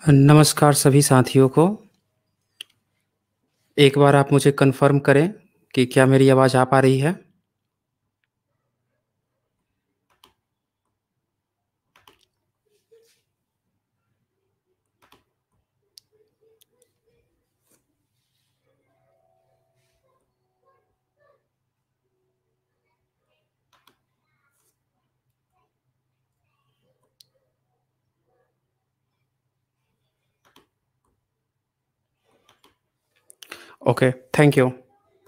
नमस्कार सभी साथियों को। एक बार आप मुझे कन्फ़र्म करें कि क्या मेरी आवाज़ आ पा रही है? Okay, thank you.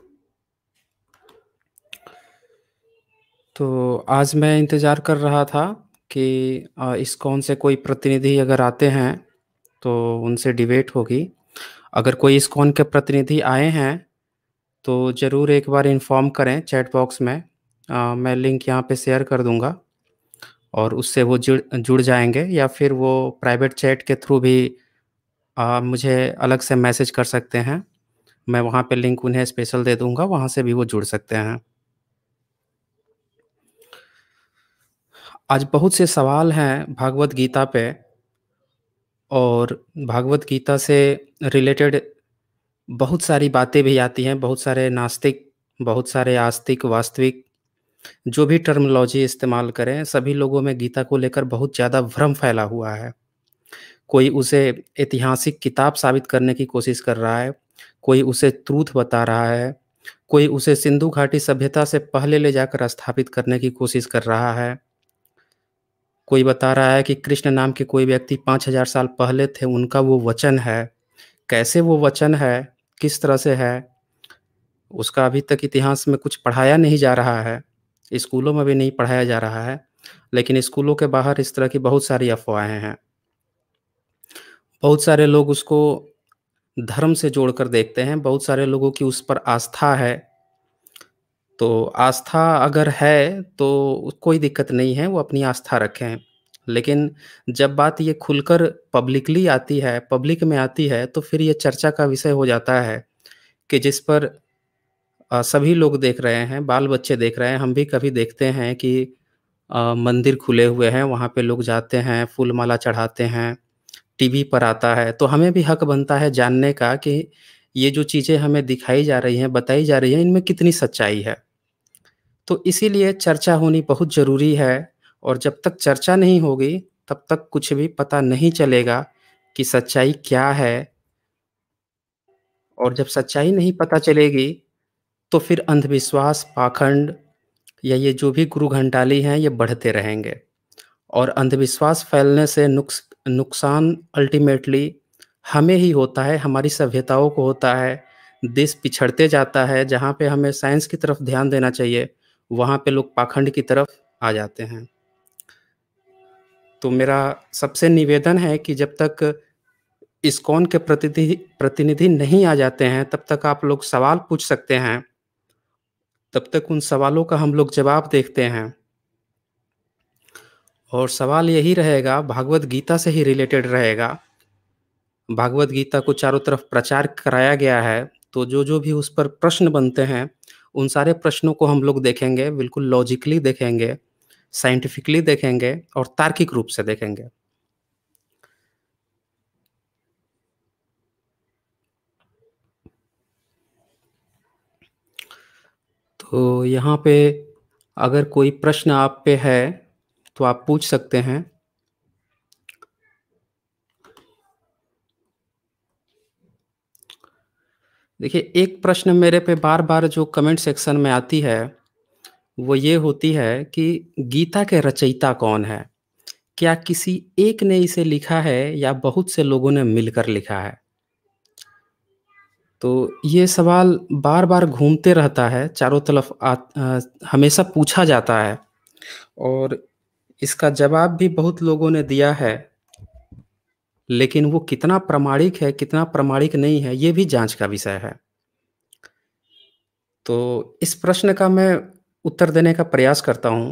तो आज मैं इंतज़ार कर रहा था कि इस्कॉन से कोई प्रतिनिधि अगर आते हैं, तो उनसे डिबेट होगी। अगर कोई इस्कॉन के प्रतिनिधि आए हैं, तो ज़रूर एक बार इन्फ़ॉर्म करें चैट बॉक्स में। मैं लिंक यहाँ पे शेयर कर दूँगा और उससे वो जुड़ जुड़ जाएँगे या फिर वो प्राइवेट चैट के थ्रू भी मुझे अलग से मैसेज कर सकते हैं। मैं वहाँ पे लिंक उन्हें स्पेशल दे दूँगा, वहाँ से भी वो जुड़ सकते हैं। आज बहुत से सवाल हैं भागवत गीता पे और भागवत गीता से रिलेटेड बहुत सारी बातें भी आती हैं, बहुत सारे नास्तिक, बहुत सारे आस्तिक, वास्तविक जो भी टर्मिनोलॉजी इस्तेमाल करें, सभी लोगों में गीता को लेकर बहुत ज़्यादा भ्रम फैला हुआ है। कोई उसे ऐतिहासिक किताब साबित करने की कोशिश कर रहा है, कोई उसे ट्रुथ बता रहा है, कोई उसे सिंधु घाटी सभ्यता से पहले ले जाकर स्थापित करने की कोशिश कर रहा है। कोई बता रहा है कि कृष्ण नाम के कोई व्यक्ति 5000 साल पहले थे, उनका वो वचन है। कैसे वो वचन है, किस तरह से है, उसका अभी तक इतिहास में कुछ पढ़ाया नहीं जा रहा है। स्कूलों में भी नहीं पढ़ाया जा रहा है, लेकिन स्कूलों के बाहर इस तरह की बहुत सारी अफ़वाहें हैं। बहुत सारे लोग उसको धर्म से जोड़कर देखते हैं, बहुत सारे लोगों की उस पर आस्था है। तो आस्था अगर है, तो कोई दिक्कत नहीं है, वो अपनी आस्था रखें। लेकिन जब बात ये खुलकर पब्लिकली आती है, पब्लिक में आती है, तो फिर ये चर्चा का विषय हो जाता है कि जिस पर सभी लोग देख रहे हैं, बाल-बच्चे देख रहे हैं, हम भी कभी देखते हैं कि मंदिर खुले हुए हैं, वहाँ पे लोग जाते हैं, फूल-माला चढ़ाते हैं, टीवी पर आता है, तो हमें भी हक बनता है जानने का कि ये जो चीज़ें हमें दिखाई जा रही हैं, बताई जा रही हैं, इनमें कितनी सच्चाई है। तो इसीलिए चर्चा होनी बहुत ज़रूरी है और जब तक चर्चा नहीं होगी, तब तक कुछ भी पता नहीं चलेगा कि सच्चाई क्या है और जब सच्चाई नहीं पता चलेगी, तो फिर अंधविश्वास, पाखंड या ये जो भी गुरु घंटाली हैं, ये बढ़ते रहेंगे और अंधविश्वास फैलने से नुकसान अल्टीमेटली हमें ही होता है, हमारी सभ्यताओं को होता है। देश पिछड़ते जाता है, जहाँ पे हमें साइंस की तरफ ध्यान देना चाहिए, वहाँ पे लोग पाखंड की तरफ आ जाते हैं। तो मेरा सबसे निवेदन है कि जब तक इस्कॉन के प्रतिनिधि नहीं आ जाते हैं, तब तक आप लोग सवाल पूछ सकते हैं। तब तक उन सवालों का हम लोग जवाब देखते हैं और सवाल यही रहेगा, भागवत गीता से ही रिलेटेड रहेगा। भागवत गीता को चारों तरफ प्रचार कराया गया है, तो जो-जो भी उस पर प्रश्न बनते हैं, उन सारे प्रश्नों को हम लोग देखेंगे, बिल्कुल लॉजिकली देखेंगे, साइंटिफिकली देखेंगे और तार्किक रूप से देखेंगे। तो यहाँ पे अगर कोई प्रश्न आप पे है, तो आप पूछ सकते हैं। देखिए, एक प्रश्न मेरे पे बार-बार जो कमेंट सेक्शन में आती है, वो ये होती है कि गीता के रचयिता कौन है? क्या किसी एक ने इसे लिखा है या बहुत से लोगों ने मिलकर लिखा है? तो ये सवाल बार-बार घूमते रहता है, चारों तरफ हमेशा पूछा जाता है और इसका जवाब भी बहुत लोगों ने दिया है, लेकिन वो कितना प्रामाणिक है, कितना प्रामाणिक नहीं है, ये भी जाँच का विषय है। तो इस प्रश्न का मैं उत्तर देने का प्रयास करता हूँ।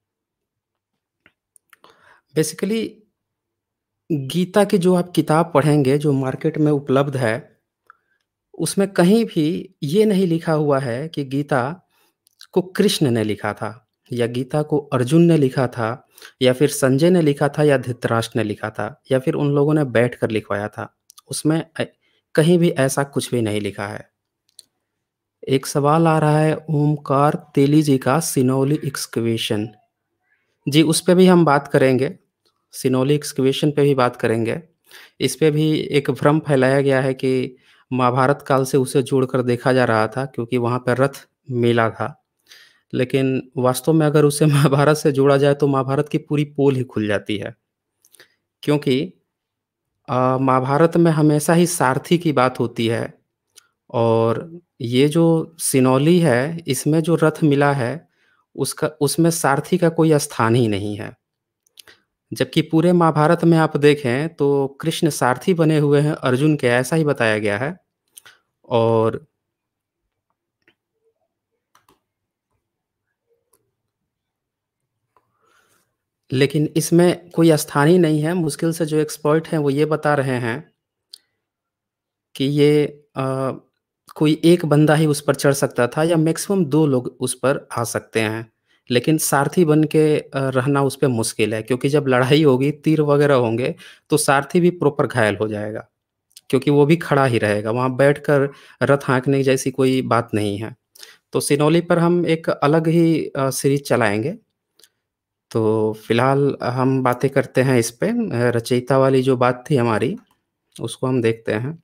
बेसिकली गीता की जो आप किताब पढ़ेंगे, जो मार्केट में उपलब्ध है, उसमें कहीं भी ये नहीं लिखा हुआ है कि गीता को कृष्ण ने लिखा था या गीता को अर्जुन ने लिखा था या फिर संजय ने लिखा था या धृतराष्ट्र ने लिखा था या फिर उन लोगों ने बैठकर लिखवाया था, उसमें कहीं भी ऐसा कुछ भी नहीं लिखा है। एक सवाल आ रहा है ओमकार तेली जी का सिनोली एक्सकवेशन। जी, उस पे भी हम बात करेंगे। सिनोली एक्सकवेशन पे भी बात करेंगे। इस पे भी एक भ्रम फैलाया गया है कि महाभारत काल से उसे जोड़कर देखा जा रहा था क्योंकि वहाँ पे रथ मिला था। लेकिन वास्तव में अगर उसे महाभारत से जोड़ा जाए तो महाभारत की पूरी पोल ही खुल जाती है। क्योंकि महाभारत में हमेशा ही सारथी की बात होती है और ये जो सिनौली है, इसमें जो रथ मिला है, उसका उसमें सारथी का कोई स्थान ही नहीं है। जबकि पूरे महाभारत में आप देखें तो कृष्ण सारथी बने हुए हैं अर्जुन के, ऐसा ही बताया गया है। और लेकिन इसमें कोई स्थान ही नहीं है, मुश्किल से जो एक्सपर्ट हैं वो ये बता रहे हैं कि ये कोई एक बंदा ही उस पर चढ़ सकता था या मैक्सिमम 2 लोग उस पर आ सकते हैं। लेकिन सारथी बन के रहना उस पे मुश्किल है क्योंकि जब लड़ाई होगी, तीर वगैरह होंगे, तो सारथी भी प्रॉपर घायल हो जाएगा, क्योंकि वो भी खड़ा ही रहेगा, वहाँ बैठकर रथ हाँकने जैसी कोई बात नहीं है। तो सिनौली पर हम एक अलग ही सीरीज़ चलाएँगे। तो फिलहाल हम बातें करते हैं इस पे रचयिता वाली जो बात थी हमारी, उसको हम देखते हैं।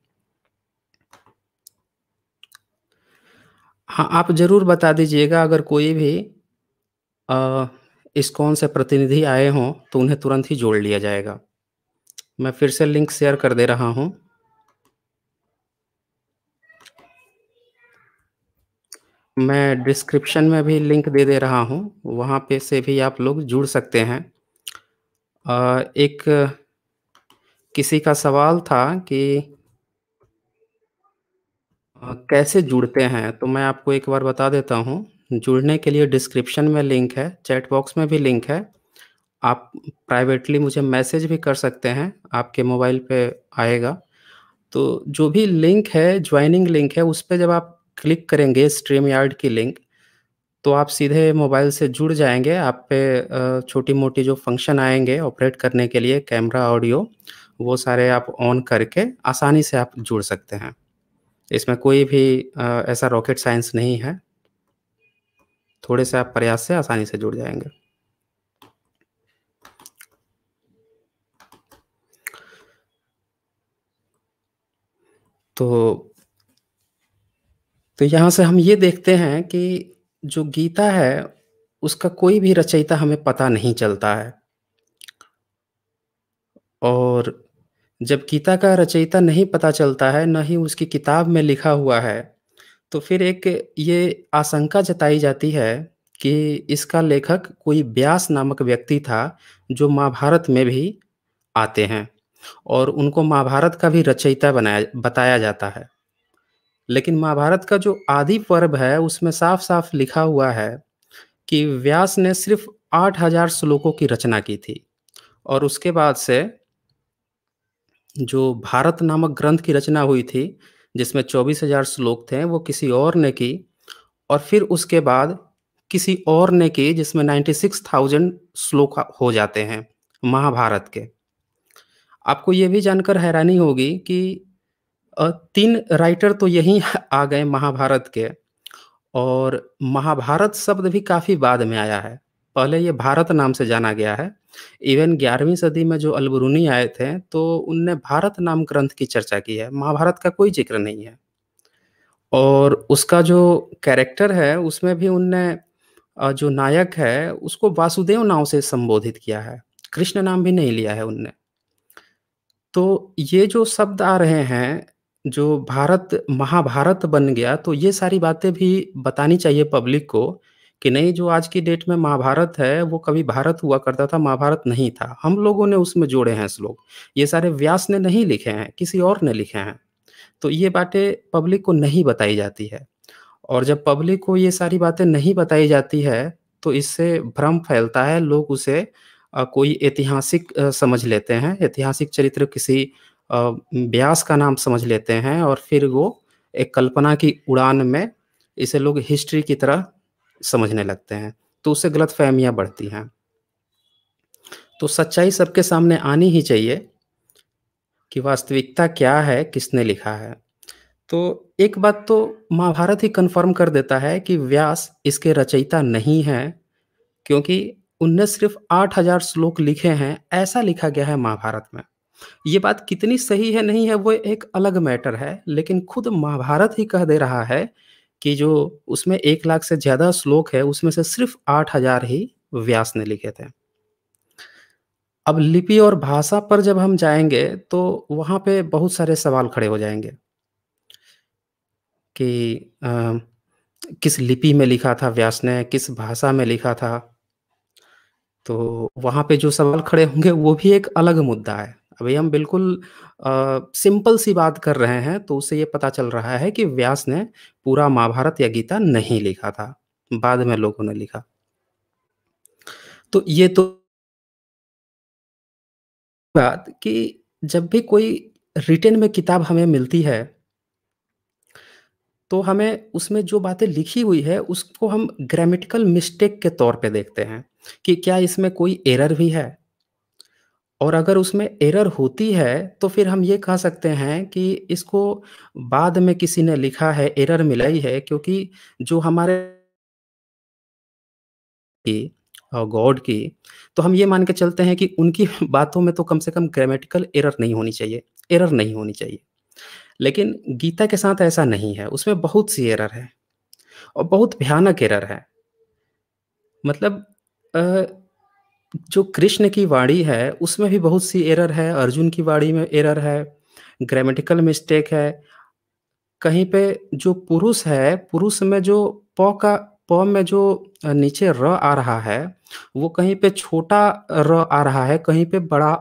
हाँ, आप ज़रूर बता दीजिएगा अगर कोई भी अ, इस्कॉन से प्रतिनिधि आए हों, तो उन्हें तुरंत ही जोड़ लिया जाएगा। मैं फिर से लिंक शेयर कर दे रहा हूँ। मैं डिस्क्रिप्शन में भी लिंक दे दे रहा हूँ, वहाँ पे से भी आप लोग जुड़ सकते हैं। एक किसी का सवाल था कि कैसे जुड़ते हैं? तो मैं आपको एक बार बता देता हूँ। जुड़ने के लिए डिस्क्रिप्शन में लिंक है, चैट बॉक्स में भी लिंक है। आप प्राइवेटली मुझे मैसेज भी कर सकते हैं, आपके मोबाइल पे आएगा। तो जो भी लिंक है, जॉइनिंग लिंक है, उस पे जब आप क्लिक करेंगे स्ट्रीमयार्ड की लिंक, तो आप सीधे मोबाइल से जुड़ जाएँगे। आप पे छोटी-मोटी जो फ़ंक्शन आएँगे ऑपरेट करने के लिए कैमरा, ऑडियो, वो सारे आप ऑन करके आसानी से आप जुड़ सकते हैं। इसमें कोई भी ऐसा रॉकेट साइंस नहीं है। थोड़े से आप प्रयास से आसानी से जुड़ जाएँगे। तो यहाँ से हम ये देखते हैं कि जो गीता है, उसका कोई भी रचयिता हमें पता नहीं चलता है। और जब गीता का रचयिता नहीं पता चलता है, ना ही उसकी किताब में लिखा हुआ है, तो फिर एक ये आशंका जताई जाती है कि इसका लेखक कोई व्यास नामक व्यक्ति था, जो महाभारत में भी आते हैं और उनको महाभारत का भी रचयिता बनाया बताया जाता है। लेकिन महाभारत का जो आदि पर्व है, उसमें साफ-साफ लिखा हुआ है कि व्यास ने सिर्फ़ 8000 श्लोकों की रचना की थी और उसके बाद से जो भारत नामक ग्रंथ की रचना हुई थी, जिसमें 24,000 श्लोक थे, वो किसी और ने की और फिर उसके बाद किसी और ने की जिसमें 96,000 श्लोक हो जाते हैं महाभारत के। आपको ये भी जानकर हैरानी होगी कि 3 राइटर तो यहीं आ गए महाभारत के और महाभारत शब्द भी काफ़ी बाद में आया है। पहले ये भारत नाम से जाना गया है। इवन 11वीं सदी में जो अल-बरूनी आए थे, तो उनने भारत नाम ग्रंथ की चर्चा की है। महाभारत का कोई ज़िक्र नहीं है। और उसका जो कैरेक्टर है, उसमें भी उनने जो नायक है, उसको वासुदेव नाम से संबोधित किया है। कृष्ण नाम भी नहीं लिया है उनने। तो ये जो शब्द आ रहे हैं, जो भारत महाभारत बन गया, तो ये सारी बातें भी बतानी चाहिए पब्लिक को कि नहीं जो आज की डेट में महाभारत है, वो कभी भारत हुआ करता था, महाभारत नहीं था। हम लोगों ने उसमें जोड़े हैं श्लोक। ये सारे व्यास ने नहीं लिखे हैं, किसी और ने लिखे हैं। तो ये बातें पब्लिक को नहीं बताई जाती है और जब पब्लिक को ये सारी बातें नहीं बताई जाती है, तो इससे भ्रम फैलता है। लोग उसे कोई ऐतिहासिक समझ लेते हैं, ऐतिहासिक चरित्र किसी व्यास का नाम समझ लेते हैं और फिर वो एक कल्पना की उड़ान में इसे लोग हिस्ट्री की तरह समझने लगते हैं। तो उससे गलतफ़हमियाँ बढ़ती हैं। तो सच्चाई सबके सामने आनी ही चाहिए कि वास्तविकता क्या है, किसने लिखा है। तो एक बात तो महाभारत ही कन्फ़र्म कर देता है कि व्यास इसके रचयिता नहीं हैं, क्योंकि उनने सिर्फ़ 8000 श्लोक लिखे हैं, ऐसा लिखा गया है महाभारत में। ये बात कितनी सही है, नहीं है, वो एक अलग मैटर है, लेकिन खुद महाभारत ही कह दे रहा है कि जो उसमें 1 लाख से ज़्यादा श्लोक है, उसमें से सिर्फ़ 8000 ही व्यास ने लिखे थे। अब लिपि और भाषा पर जब हम जाएँगे, तो वहाँ पे बहुत सारे सवाल खड़े हो जाएँगे कि किस लिपि में लिखा था व्यास ने, किस भाषा में लिखा था? तो वहाँ पे जो सवाल खड़े होंगे वो भी एक अलग मुद्दा है। अभी हम बिल्कुल सिंपल सी बात कर रहे हैं तो उससे ये पता चल रहा है कि व्यास ने पूरा महाभारत या गीता नहीं लिखा था, बाद में लोगों ने लिखा। तो ये तो बात कि जब भी कोई रिटेन में किताब हमें मिलती है, तो हमें उसमें जो बातें लिखी हुई है उसको हम ग्रामेटिकल मिस्टेक के तौर पे देखते हैं कि क्या इसमें कोई एरर भी है? और अगर उसमें एरर होती है, तो फिर हम ये कह सकते हैं कि इसको बाद में किसी ने लिखा है, एरर मिला ही है क्योंकि जो हमारे की गॉड की, तो हम ये मान के चलते हैं कि उनकी बातों में तो कम से कम ग्रामेटिकल एरर नहीं होनी चाहिए, एरर नहीं होनी चाहिए। लेकिन गीता के साथ ऐसा नहीं है, उसमें बहुत सी एरर है और बहुत भयानक एरर है। मतलब अ, जो कृष्ण की वाणी है, उसमें भी बहुत सी एरर है, अर्जुन की वाणी में एरर है, ग्रामेटिकल मिस्टेक है। कहीं पे जो पुरुष है, पुरुष में जो प में जो नीचे र आ रहा है, वो कहीं पे छोटा र आ रहा है, कहीं पे बड़ा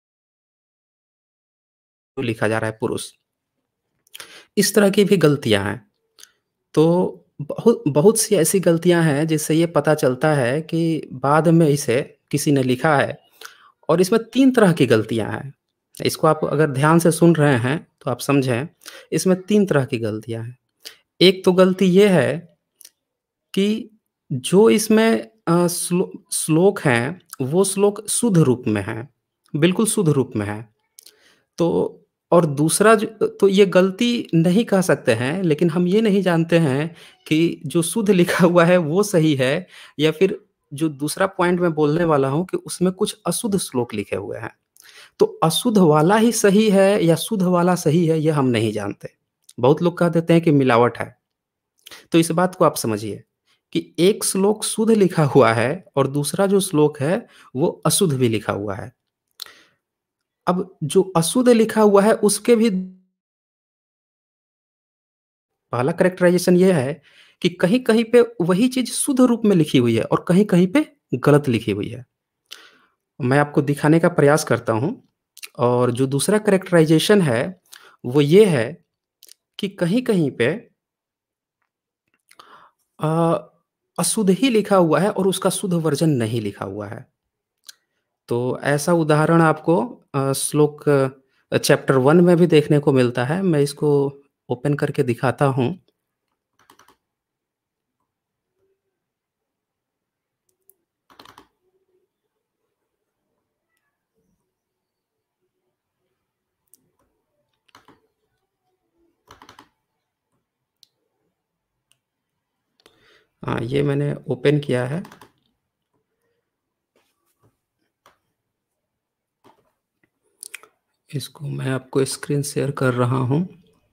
लिखा जा रहा है पुरुष। इस तरह की भी गलतियाँ हैं। तो बहुत बहुत सी ऐसी गलतियाँ हैं जिससे ये पता चलता है कि बाद में इसे किसी ने लिखा है और इसमें 3 तरह की गलतियाँ हैं। इसको आप अगर ध्यान से सुन रहे हैं, तो आप समझें, इसमें 3 तरह की गलतियाँ हैं। एक तो गलती ये है कि जो इसमें श्लोक हैं, वो श्लोक शुद्ध रूप में हैं, बिल्कुल शुद्ध रूप में हैं। तो और दूसरा तो ये गलती नहीं कह सकते हैं, लेकिन हम ये नहीं जानते हैं कि जो शुद्ध लिखा हुआ है वो सही है या फिर जो दूसरा पॉइंट मैं बोलने वाला हूँ कि उसमें कुछ अशुद्ध श्लोक लिखे हुए हैं। तो अशुद्ध वाला ही सही है या शुद्ध वाला सही है, ये हम नहीं जानते। बहुत लोग कह देते हैं कि मिलावट है। तो इस बात को आप समझिए कि एक श्लोक शुद्ध लिखा हुआ है और दूसरा जो श्लोक है, वो अशुद्ध भी लिखा हुआ है। अब जो अशुद्ध लिखा हुआ है, उसके भी पहला कैरेक्टराइज़ेशन ये है कि कहीं-कहीं पे वही चीज़ शुद्ध रूप में लिखी हुई है और कहीं-कहीं पे गलत लिखी हुई है। मैं आपको दिखाने का प्रयास करता हूँ और जो दूसरा कैरेक्टराइज़ेशन है, वो ये है कि कहीं-कहीं पे अ, अशुद्ध ही लिखा हुआ है और उसका शुद्ध वर्ज़न नहीं लिखा हुआ है। तो ऐसा उदाहरण आपको श्लोक चैप्टर 1 में भी देखने को मिलता है। मैं इसको ओपन करके दिखाता हूँ। ये मैंने ओपन किया है। इसको मैं आपको स्क्रीन शेयर कर रहा हूँ।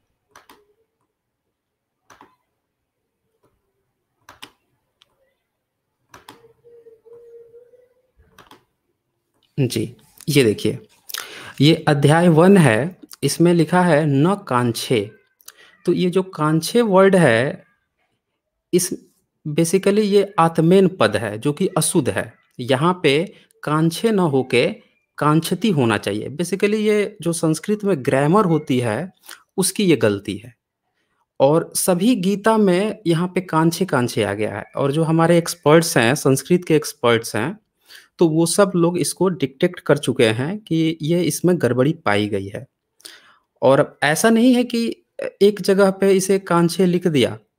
जी, ये देखिए, ये अध्याय 1 है, इसमें लिखा है न कांछे। तो ये जो कांछे वर्ड है, इस बेसिकली ये आत्मेन पद है, जो कि अशुद्ध है। यहाँ पे कांछे ना होके कांक्षति होना चाहिए। बेसिकली ये जो संस्कृत में ग्रामर होती है, उसकी ये गलती है। और सभी गीता में यहाँ पे कांछे-कांछे आ गया है और जो हमारे एक्सपर्ट्स हैं, संस्कृत के एक्सपर्ट्स हैं, तो वो सब लोग इसको डिटेक्ट कर चुके हैं कि ये इसमें गड़बड़ी पाई गई है। और ऐसा नहीं है कि एक जगह पे इसे कांछे लिख दिया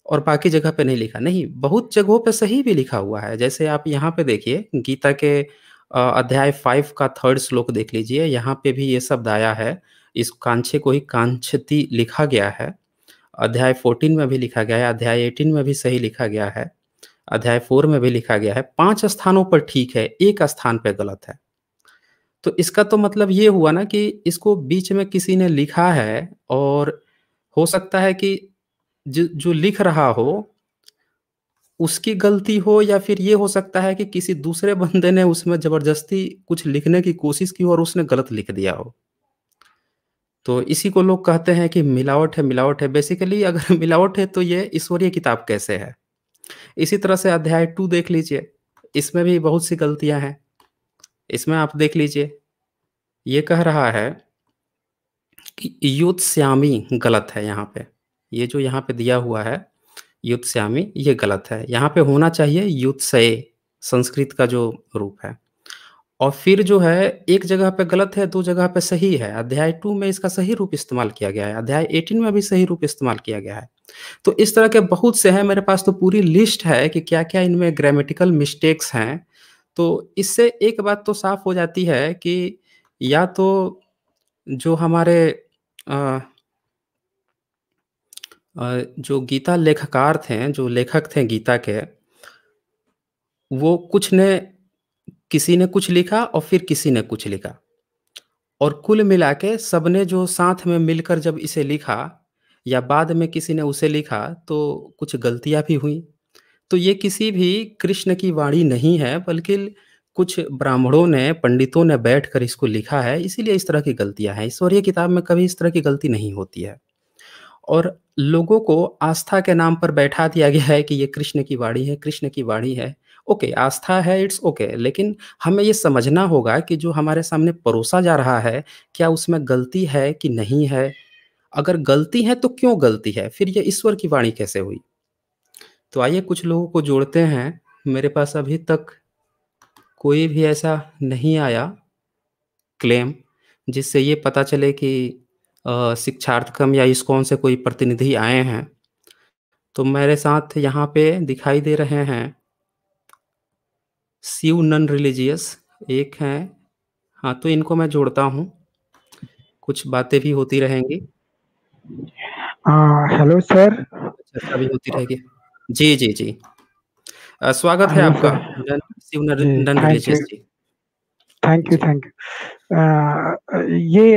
और बाकी जगह पे नहीं लिखा। नहीं, बहुत जगहों पे सही भी लिखा हुआ है। जैसे आप यहाँ पे देखिए गीता के अध्याय 5 का 3rd श्लोक देख लीजिए, यहाँ पे भी ये शब्द आया है। इस कांछे को ही कांछति लिखा गया है। अध्याय 14 में भी लिखा गया है, अध्याय 18 में भी सही लिखा गया है, अध्याय 4 में भी लिखा गया है। 5 स्थानों पर ठीक है, 1 स्थान पे गलत है। तो इसका तो मतलब ये हुआ ना कि इसको बीच में किसी ने लिखा है और हो सकता है कि जो लिख रहा हो, उसकी गलती हो या फिर ये हो सकता है कि किसी दूसरे बंदे ने उसमें ज़बरदस्ती कुछ लिखने की कोशिश की हो और उसने गलत लिख दिया हो। तो इसी को लोग कहते हैं कि मिलावट है, मिलावट है। बेसिकली अगर मिलावट है तो ये ईश्वरीय किताब कैसे है? इसी तरह से अध्याय 2 देख लीजिए, इसमें भी बहुत सी गलतियाँ हैं। इसमें आप देख लीजिए, ये कह रहा है कि युत्स्यामि गलत है यहाँ पे। ये जो यहाँ पे दिया हुआ है युत्स्यामि ये गलत है। यहाँ पे होना चाहिए युत्सये, संस्कृत का जो रूप है। और फिर जो है एक जगह पे गलत है, 2 जगह पे सही है। अध्याय 2 में इसका सही रूप इस्तेमाल किया गया है, अध्याय 18 में भी सही रूप इस्तेमाल किया गया है। तो इस तरह के बहुत से हैं, मेरे पास तो पूरी लिस्ट है कि क्या-क्या इनमें ग्रामेटिकल मिस्टेक्स हैं। तो इससे एक बात तो साफ़ हो जाती है कि या तो जो हमारे अ जो गीता लेखकार थे, जो लेखक थे गीता के, वो कुछ ने किसी ने कुछ लिखा और फिर किसी ने कुछ लिखा और कुल मिला के सबने जो साथ में मिलकर जब इसे लिखा या बाद में किसी ने उसे लिखा, तो कुछ गलतियाँ भी हुईं। तो ये किसी भी कृष्ण की वाणी नहीं है, बल्कि कुछ ब्राह्मणों ने, पंडितों ने बैठकर इसको लिखा है, इसीलिए इस तरह की गलतियाँ हैं। ईश्वरीय किताब में कभी इस तरह की गलती नहीं होती है। और लोगों को आस्था के नाम पर बैठा दिया गया है कि ये कृष्ण की वाणी है, कृष्ण की वाणी है। ओके, आस्था है, इट्स ओके, लेकिन हमें ये समझना होगा कि जो हमारे सामने परोसा जा रहा है, क्या उसमें गलती है कि नहीं है? अगर गलती है तो क्यों गलती है? फिर ये ईश्वर की वाणी कैसे हुई? तो आइए कुछ लोगों को जोड़ते हैं। मेरे पास अभी तक कोई भी ऐसा नहीं आया क्लेम, जिससे ये पता चले कि शिक्षार्थकम या इस्कॉन से कोई प्रतिनिधि आए हैं। तो मेरे साथ यहाँ पे दिखाई दे रहे हैं शिव नन रिलीजियस एक हैं। हाँ, तो इनको मैं जोड़ता हूँ, कुछ बातें भी होती रहेंगी। Hello sir. चर्चा भी होती रहेगी। जी, जी, जी। स्वागत है हेलो आपका सर। नन शिव नन जी, नन थैंक यू, रिलीजियस जी। थैंक यू, जी। Thank you. ये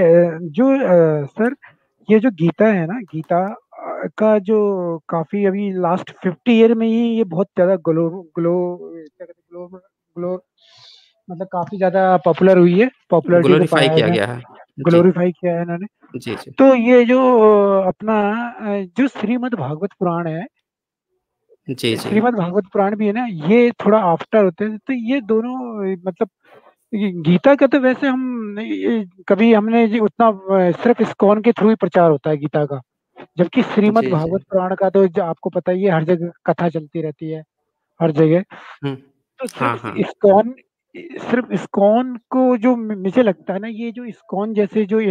सर, ये जो गीता है ना, गीता का जो काफ़ी अभी लास्ट 50 ईयर में ही ये बहुत ज़्यादा क्या कहते हैं, ग्लो मतलब काफ़ी ज़्यादा पॉपुलर हुई है, पॉपुलैरिटी को ग्लोरीफाई पाया है किया इन्हें, गया है। जी, ग्लोरीफाई किया है इन्होंने। जी, जी। तो ये जो अपना जो श्रीमद् भागवत पुराण है, जी, जी। श्रीमद् भागवत पुराण भी है ना, ये थोड़ा आफ्टर होते हैं। तो ये दोनों मतलब ये गीता का तो वैसे हम कभी हमने उतना सिर्फ इस्कॉन के थ्रू ही प्रचार होता है गीता का, जबकि श्रीमद् जी, जी। भागवत पुराण का तो आपको पता ही है, हर जगह कथा चलती रहती है, हर जगह। हुँ। तो हाँ, हाँ। सिर्फ इस्कॉन को जो मुझे लगता है ना, ये जो इस्कॉन जैसे जो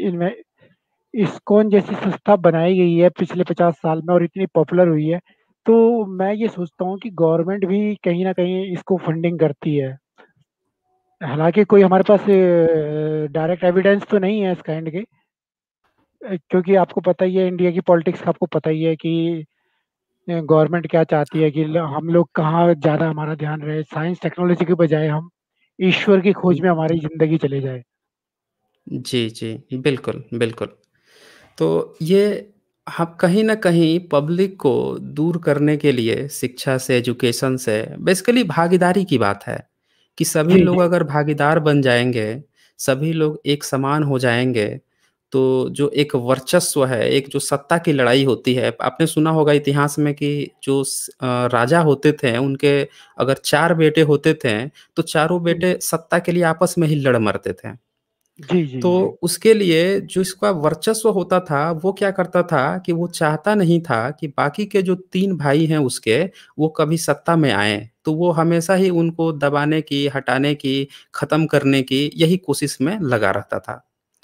इस्कॉन जैसी संस्था बनाई गई है पिछले 50 साल में और इतनी पॉपुलर हुई है, तो मैं ये सोचता हूँ कि गवर्नमेंट भी कहीं ना कहीं इसको फंडिंग करती है। हालांकि कोई हमारे पास डायरेक्ट एविडेंस तो नहीं है इस काइंड के, क्योंकि आपको पता ही है इंडिया की पॉलिटिक्स का, आपको पता ही है कि गवर्नमेंट क्या चाहती है कि हम लोग कहाँ ज़्यादा हमारा ध्यान रहे, साइंस टेक्नोलॉजी के बजाय हम ईश्वर की खोज में हमारी जिंदगी चले जाए। जी, जी। बिल्कुल, बिल्कुल। तो ये हम कहीं न कहीं पब्लिक को दूर करने के लिए शिक्षा से, एजुकेशन से बेसिकली भागीदारी की बात है, कि सभी जी लोग जी अगर भागीदार बन जाएँगे, सभी लोग एक समान हो जाएँगे, तो जो एक वर्चस्व है, एक जो सत्ता की लड़ाई होती है, आपने सुना होगा इतिहास में कि जो राजा होते थे, उनके अगर 4 बेटे होते थे, तो चारों बेटे सत्ता के लिए आपस में ही लड़ मरते थे। जी जी तो जी उसके लिए जो इसका वर्चस्व होता था, वो क्या करता था कि वो चाहता नहीं था कि बाकी के जो 3 भाई हैं उसके, वो कभी सत्ता में आएँ। तो वो हमेशा ही उनको दबाने की, हटाने की, खत्म करने की यही कोशिश में लगा रहता था।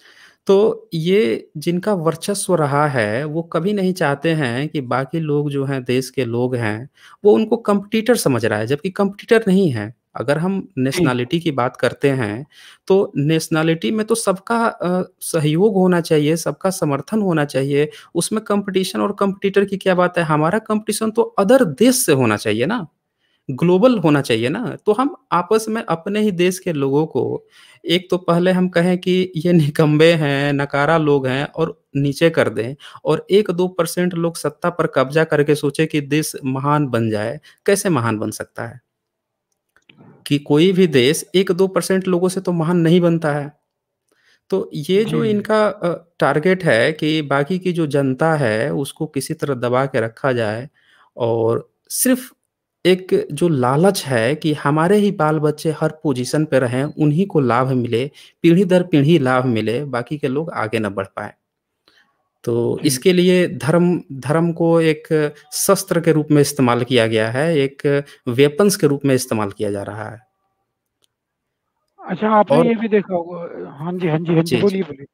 तो ये जिनका वर्चस्व रहा है, वो कभी नहीं चाहते हैं कि बाकी लोग जो हैं, देश के लोग हैं, वो उनको कॉम्पिटिटर समझ रहा है, जबकि कॉम्पिटिटर नहीं है। अगर हम जी, नेशनैलिटी की बात करते हैं, तो नेशनैलिटी में तो सबका सहयोग होना चाहिए, सबका समर्थन होना चाहिए। उसमें कॉम्पिटिशन और कॉम्पिटिटर की क्या बात है? हमारा कॉम्पिटिशन तो अदर देश से होना चाहिए ना। ग्लोबल होना चाहिए ना, तो हम आपस में अपने ही देश के लोगों को एक तो पहले हम कहें कि ये निकम्मे हैं, नकारा लोग हैं और नीचे कर दें और 1-2% लोग सत्ता पर कब्ज़ा करके सोचे कि देश महान बन जाए, कैसे महान बन सकता है? कि कोई भी देश 1-2% लोगों से तो महान नहीं बनता है। तो ये जी, जो इनका टारगेट है कि बाकी की जो जनता है, उसको किसी तरह दबा के रखा जाए और सिर्फ़ एक जो लालच है कि हमारे ही बाल-बच्चे हर पोज़ीशन पे रहें, उन्हीं को लाभ मिले, पीढ़ी दर पीढ़ी लाभ मिले, बाकी के लोग आगे ना बढ़ पाएँ। तो जी। इसके लिए धर्म धर्म को एक शस्त्र के रूप में इस्तेमाल किया गया है, एक वेपन्स के रूप में इस्तेमाल किया जा रहा है। अच्छा, आपने और ये भी देखा होगा। हाँ जी, हाँ जी, हाँ जी, जी, जी। बोलिए, बोलिए।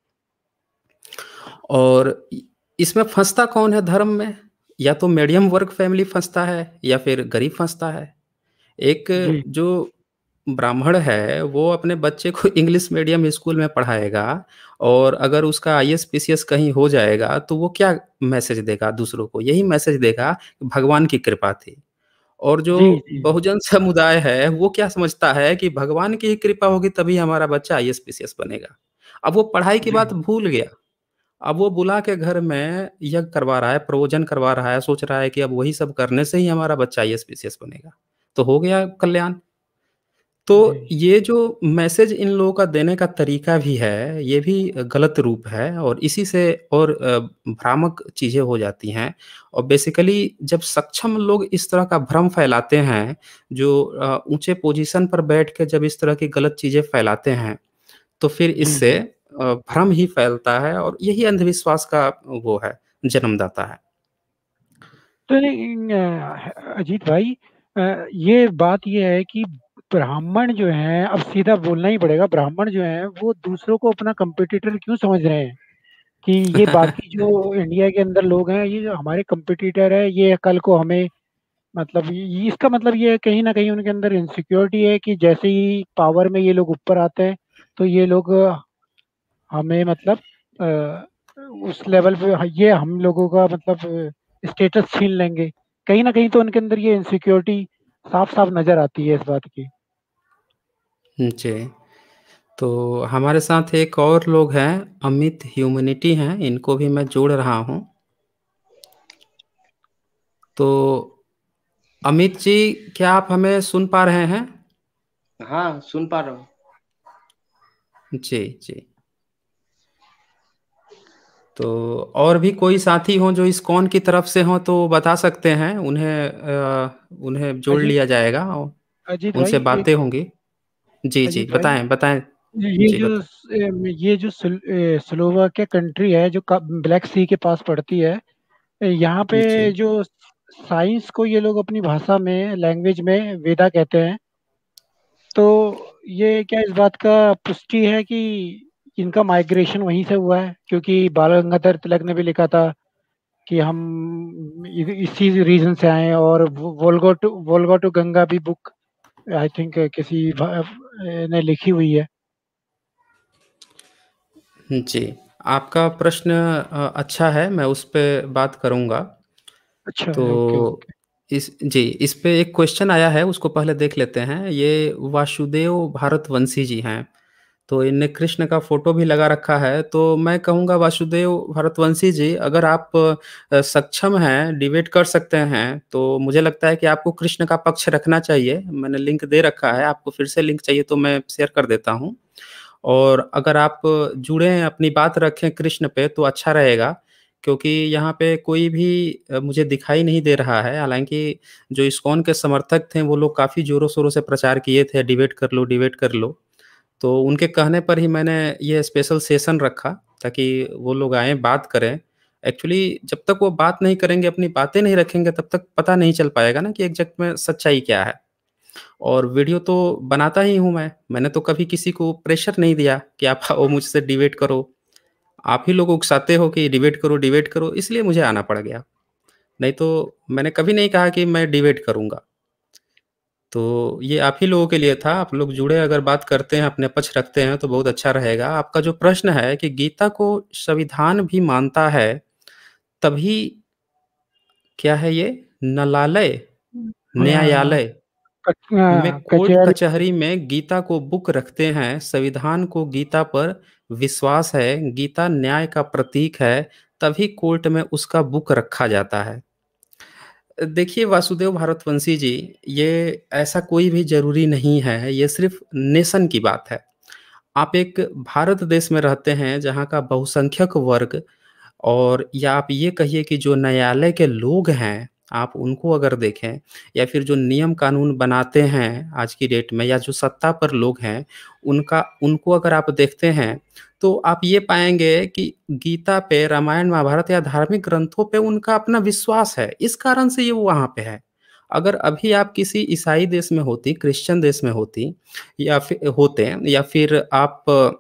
और इसमें फँसता कौन है धर्म में? या तो मीडियम वर्ग फैमिली फँसता है या फिर गरीब फँसता है। एक जी, जो ब्राह्मण है, वो अपने बच्चे को इंग्लिश मीडियम स्कूल में पढ़ाएगा और अगर उसका आईएएस, पीसीएस कहीं हो जाएगा, तो वो क्या मैसेज देगा दूसरों को? यही मैसेज देगा कि भगवान की कृपा थी। और जो जी, जी, जी, बहुजन समुदाय है, वो क्या समझता है कि भगवान की ही कृपा होगी तभी हमारा बच्चा आईएएस, पीसीएस बनेगा। अब वो पढ़ाई की जी, बात भूल गया। अब वो बुला के घर में यज्ञ करवा रहा है, प्रवचन करवा रहा है, सोच रहा है कि अब वही सब करने से ही हमारा बच्चा आईएएस, पीसीएस बनेगा। तो हो गया कल्याण। तो जी। ये जो मैसेज इन लोगों का देने का तरीका भी है, ये भी गलत रूप है और इसी से और भ्रामक चीज़ें हो जाती हैं और बेसिकली जब सक्षम लोग इस तरह का भ्रम फैलाते हैं, जो ऊँचे पोज़ीशन पर बैठ के जब इस तरह की गलत चीज़ें फैलाते हैं, तो फिर जी, इससे जी। भ्रम ही फैलता है और यही अंधविश्वास का वो है, जन्मदाता है। तो लेकिन अजीत भाई, ये बात ये है कि ब्राह्मण जो हैं, अब सीधा बोलना ही पड़ेगा, ब्राह्मण जो हैं वो दूसरों को अपना कॉम्पिटिटर क्यों समझ रहे हैं? कि ये बाकी जो इंडिया के अंदर लोग हैं, ये जो हमारे कॉम्पिटिटर है, ये कल को हमें, मतलब ये इसका मतलब ये है कहीं न कहीं उनके अंदर इनसिक्योरिटी है कि जैसे ही पावर में ये लोग ऊपर आते हैं, तो ये लोग हमें मतलब उस लेवल पे ये हम लोगों का मतलब स्टेटस छीन लेंगे। कहीं न कहीं तो उनके अंदर ये इनसिक्योरिटी साफ-साफ नज़र आती है इस बात की। जी। तो हमारे साथ एक और लोग हैं, अमित ह्यूमैनिटी हैं, इनको भी मैं जोड़ रहा हूँ। तो अमित जी, क्या आप हमें सुन पा रहे हैं? हाँ, सुन पा रहा हूँ। जी, जी। तो और भी कोई साथी हों जो इस्कॉन की तरफ से हों तो बता सकते हैं, उन्हें जोड़ अजीत लिया जाएगा और अजीत उनसे भाई, बातें होंगी। जी, जी, अजीत भाई, बताएँ, बताएँ। ये जी, जो स्लोवाकिया कंट्री है जो ब्लैक सी के पास पड़ती है, यहाँ पे जी। जो साइंस को ये लोग अपनी भाषा में, लैंग्वेज में वेदा कहते हैं। तो ये क्या इस बात का पुष्टि है कि इनका माइग्रेशन वहीं से हुआ है? क्योंकि बाल गंगाधर तिलक ने भी लिखा था कि हम इसी रीजन से आए हैं, और वोल्गो टू गंगा भी बुक आई थिंक किसी ने लिखी हुई है। जी, आपका प्रश्न अच्छा है, मैं उस पे बात करूँगा। अच्छा है, ओके, तो ओके। इस पे एक क्वेश्चन आया है, उसको पहले देख लेते हैं। ये वासुदेव भारतवंशी जी हैं, तो इनने कृष्ण का फ़ोटो भी लगा रखा है। तो मैं कहूँगा वासुदेव भारतवंशी जी, अगर आप सक्षम हैं, डिबेट कर सकते हैं, तो मुझे लगता है कि आपको कृष्ण का पक्ष रखना चाहिए। मैंने लिंक दे रखा है, आपको फिर से लिंक चाहिए तो मैं शेयर कर देता हूँ। और अगर आप जुड़ें, अपनी बात रखें कृष्ण पे तो अच्छा रहेगा, क्योंकि यहाँ पे कोई भी मुझे दिखाई नहीं दे रहा है। हालाँकि जो इस्कॉन के समर्थक थे, वो लोग काफ़ी ज़ोरों-शोरों से प्रचार किए थे, डिबेट कर लो, डिबेट कर लो। तो उनके कहने पर ही मैंने ये स्पेशल सेशन रखा, ताकि वो लोग आएँ, बात करें। एक्चुअली जब तक वो बात नहीं करेंगे, अपनी बातें नहीं रखेंगे, तब तक पता नहीं चल पाएगा ना कि एग्ज़ैक्ट में सच्चाई क्या है। और वीडियो तो बनाता ही हूँ मैं। मैंने तो कभी किसी को प्रेशर नहीं दिया कि आप आओ मुझसे डिबेट करो। आप ही लोग उकसाते हो कि डिबेट करो, इसलिए मुझे आना पड़ गया। नहीं तो मैंने कभी नहीं कहा कि मैं डिबेट करूँगा। तो ये आप ही लोगों के लिए था, आप लोग जुड़े अगर बात करते हैं, अपने पक्ष रखते हैं तो बहुत अच्छा रहेगा। आपका जो प्रश्न है कि गीता को संविधान भी मानता है, तभी क्या है ये? नलालय, न्यायालय में कोर्ट कचहरी। कचहरी में गीता को बुक रखते हैं, संविधान को गीता पर विश्वास है, गीता न्याय का प्रतीक है, तभी कोर्ट में उसका बुक रखा जाता है। देखिए वासुदेव भारतवंशी जी, ये ऐसा कोई भी ज़रूरी नहीं है, ये सिर्फ़ नेशन की बात है। आप एक भारत देश में रहते हैं जहाँ का बहुसंख्यक वर्ग और या आप ये कहिए कि जो न्यायालय के लोग हैं, आप उनको अगर देखें या फिर जो नियम कानून बनाते हैं आज की डेट में या जो सत्ता पर लोग हैं, उनको अगर आप देखते हैं, तो आप ये पाएँगे कि गीता पे, रामायण, महाभारत या धार्मिक ग्रंथों पे उनका अपना विश्वास है, इस कारण से ये वो वहाँ पे है। अगर अभी आप किसी ईसाई देश में होती, क्रिश्चियन देश में होती या फिर आप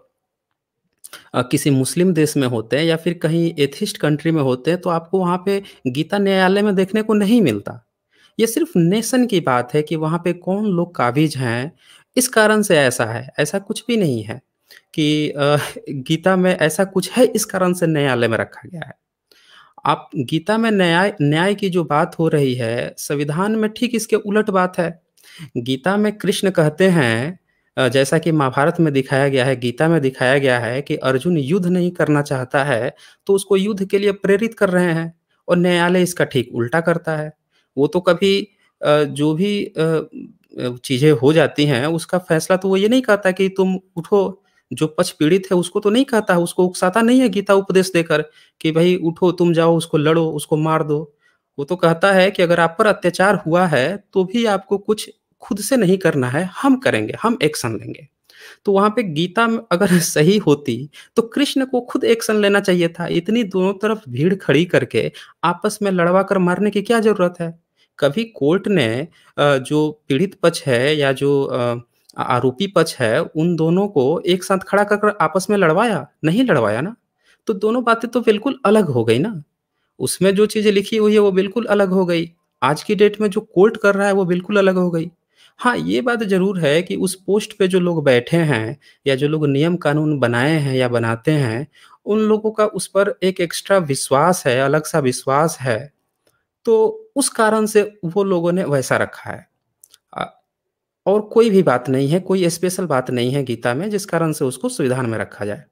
किसी मुस्लिम देश में होते हैं या फिर कहीं एथिस्ट कंट्री में होते हैं, तो आपको वहाँ पे गीता न्यायालय में देखने को नहीं मिलता। ये सिर्फ़ नेशन की बात है कि वहाँ पे कौन लोग काबिज़ हैं, इस कारण से ऐसा है। ऐसा कुछ भी नहीं है कि गीता में ऐसा कुछ है इस कारण से न्यायालय में रखा गया है। आप गीता में न्याय न्याय की जो बात हो रही है, संविधान में ठीक इसके उलट बात है। गीता में कृष्ण कहते हैं जैसा कि महाभारत में दिखाया गया है, गीता में दिखाया गया है कि अर्जुन युद्ध नहीं करना चाहता है, तो उसको युद्ध के लिए प्रेरित कर रहे हैं और न्यायालय इसका ठीक उल्टा करता है। वो तो कभी जो भी चीज़ें हो जाती हैं, उसका फैसला तो वो ये नहीं कहता कि तुम उठो, जो पक्ष पीड़ित है उसको तो नहीं कहता है, उसको उकसाता नहीं है गीता उपदेश देकर कि भई उठो, तुम जाओ, उसको लड़ो, उसको मार दो। वो तो कहता है कि अगर आप पर अत्याचार हुआ है, तो भी आपको कुछ खुद से नहीं करना है, हम करेंगे, हम एक्शन लेंगे। तो वहाँ पे गीता में अगर सही होती, तो कृष्ण को खुद एक्शन लेना चाहिए था। इतनी दोनों तरफ भीड़ खड़ी करके आपस में लड़वा कर मारने की क्या ज़रूरत है? कभी कोर्ट ने जो पीड़ित पक्ष है या जो आरोपी पक्ष है, उन दोनों को एक साथ खड़ा कर कर आपस में लड़वाया? नहीं लड़वाया ना। तो दोनों बातें तो बिल्कुल अलग हो गई ना। उसमें जो चीज़ें लिखी हुई है वो बिल्कुल अलग हो गई। आज की डेट में जो कोर्ट कर रहा है वो बिल्कुल अलग हो गई। हाँ, ये बात ज़रूर है कि उस पोस्ट पे जो लोग बैठे हैं या जो लोग नियम कानून बनाए हैं या बनाते हैं, उन लोगों का उस पर एक एक्स्ट्रा विश्वास है, अलग-सा विश्वास है। तो उस कारण से वो लोगों ने वैसा रखा है। अ, और कोई भी बात नहीं है, कोई स्पेशल बात नहीं है गीता में जिस कारण से उसको संविधान में रखा जाए।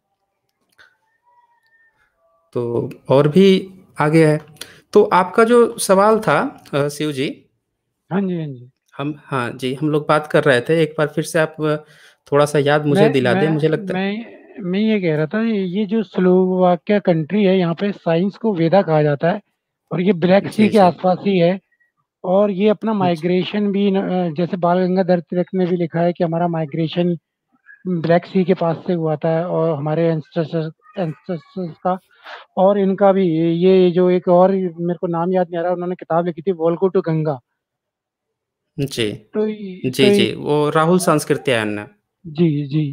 तो और भी आगे है। तो आपका जो सवाल था शिव जी, हाँ जी, हाँ जी। हम हाँ जी, हम लोग बात कर रहे थे। एक बार फिर से आप थोड़ा-सा याद मुझे मैं दिला दें, मुझे मैं लगता है। मैं ये कह रहा था, ये जो स्लोवाकिया कंट्री है, यहाँ पे साइंस को वेदा कहा जाता है और ये ब्लैक सी जी, के जी। आसपास ही है। और ये अपना जी, माइग्रेशन भी जैसे बाल गंगाधर तिलक ने भी लिखा है कि हमारा माइग्रेशन ब्लैक सी के पास से हुआ था और हमारे एंसेस्टर्स का। और इनका भी ये जो एक और मेरे को नाम याद नहीं आ रहा, उन्होंने किताब लिखी थी वोल्गो टू गंगा। जी। तो जी, जी, वो राहुल सांस्कृत्यायन ने। जी जी।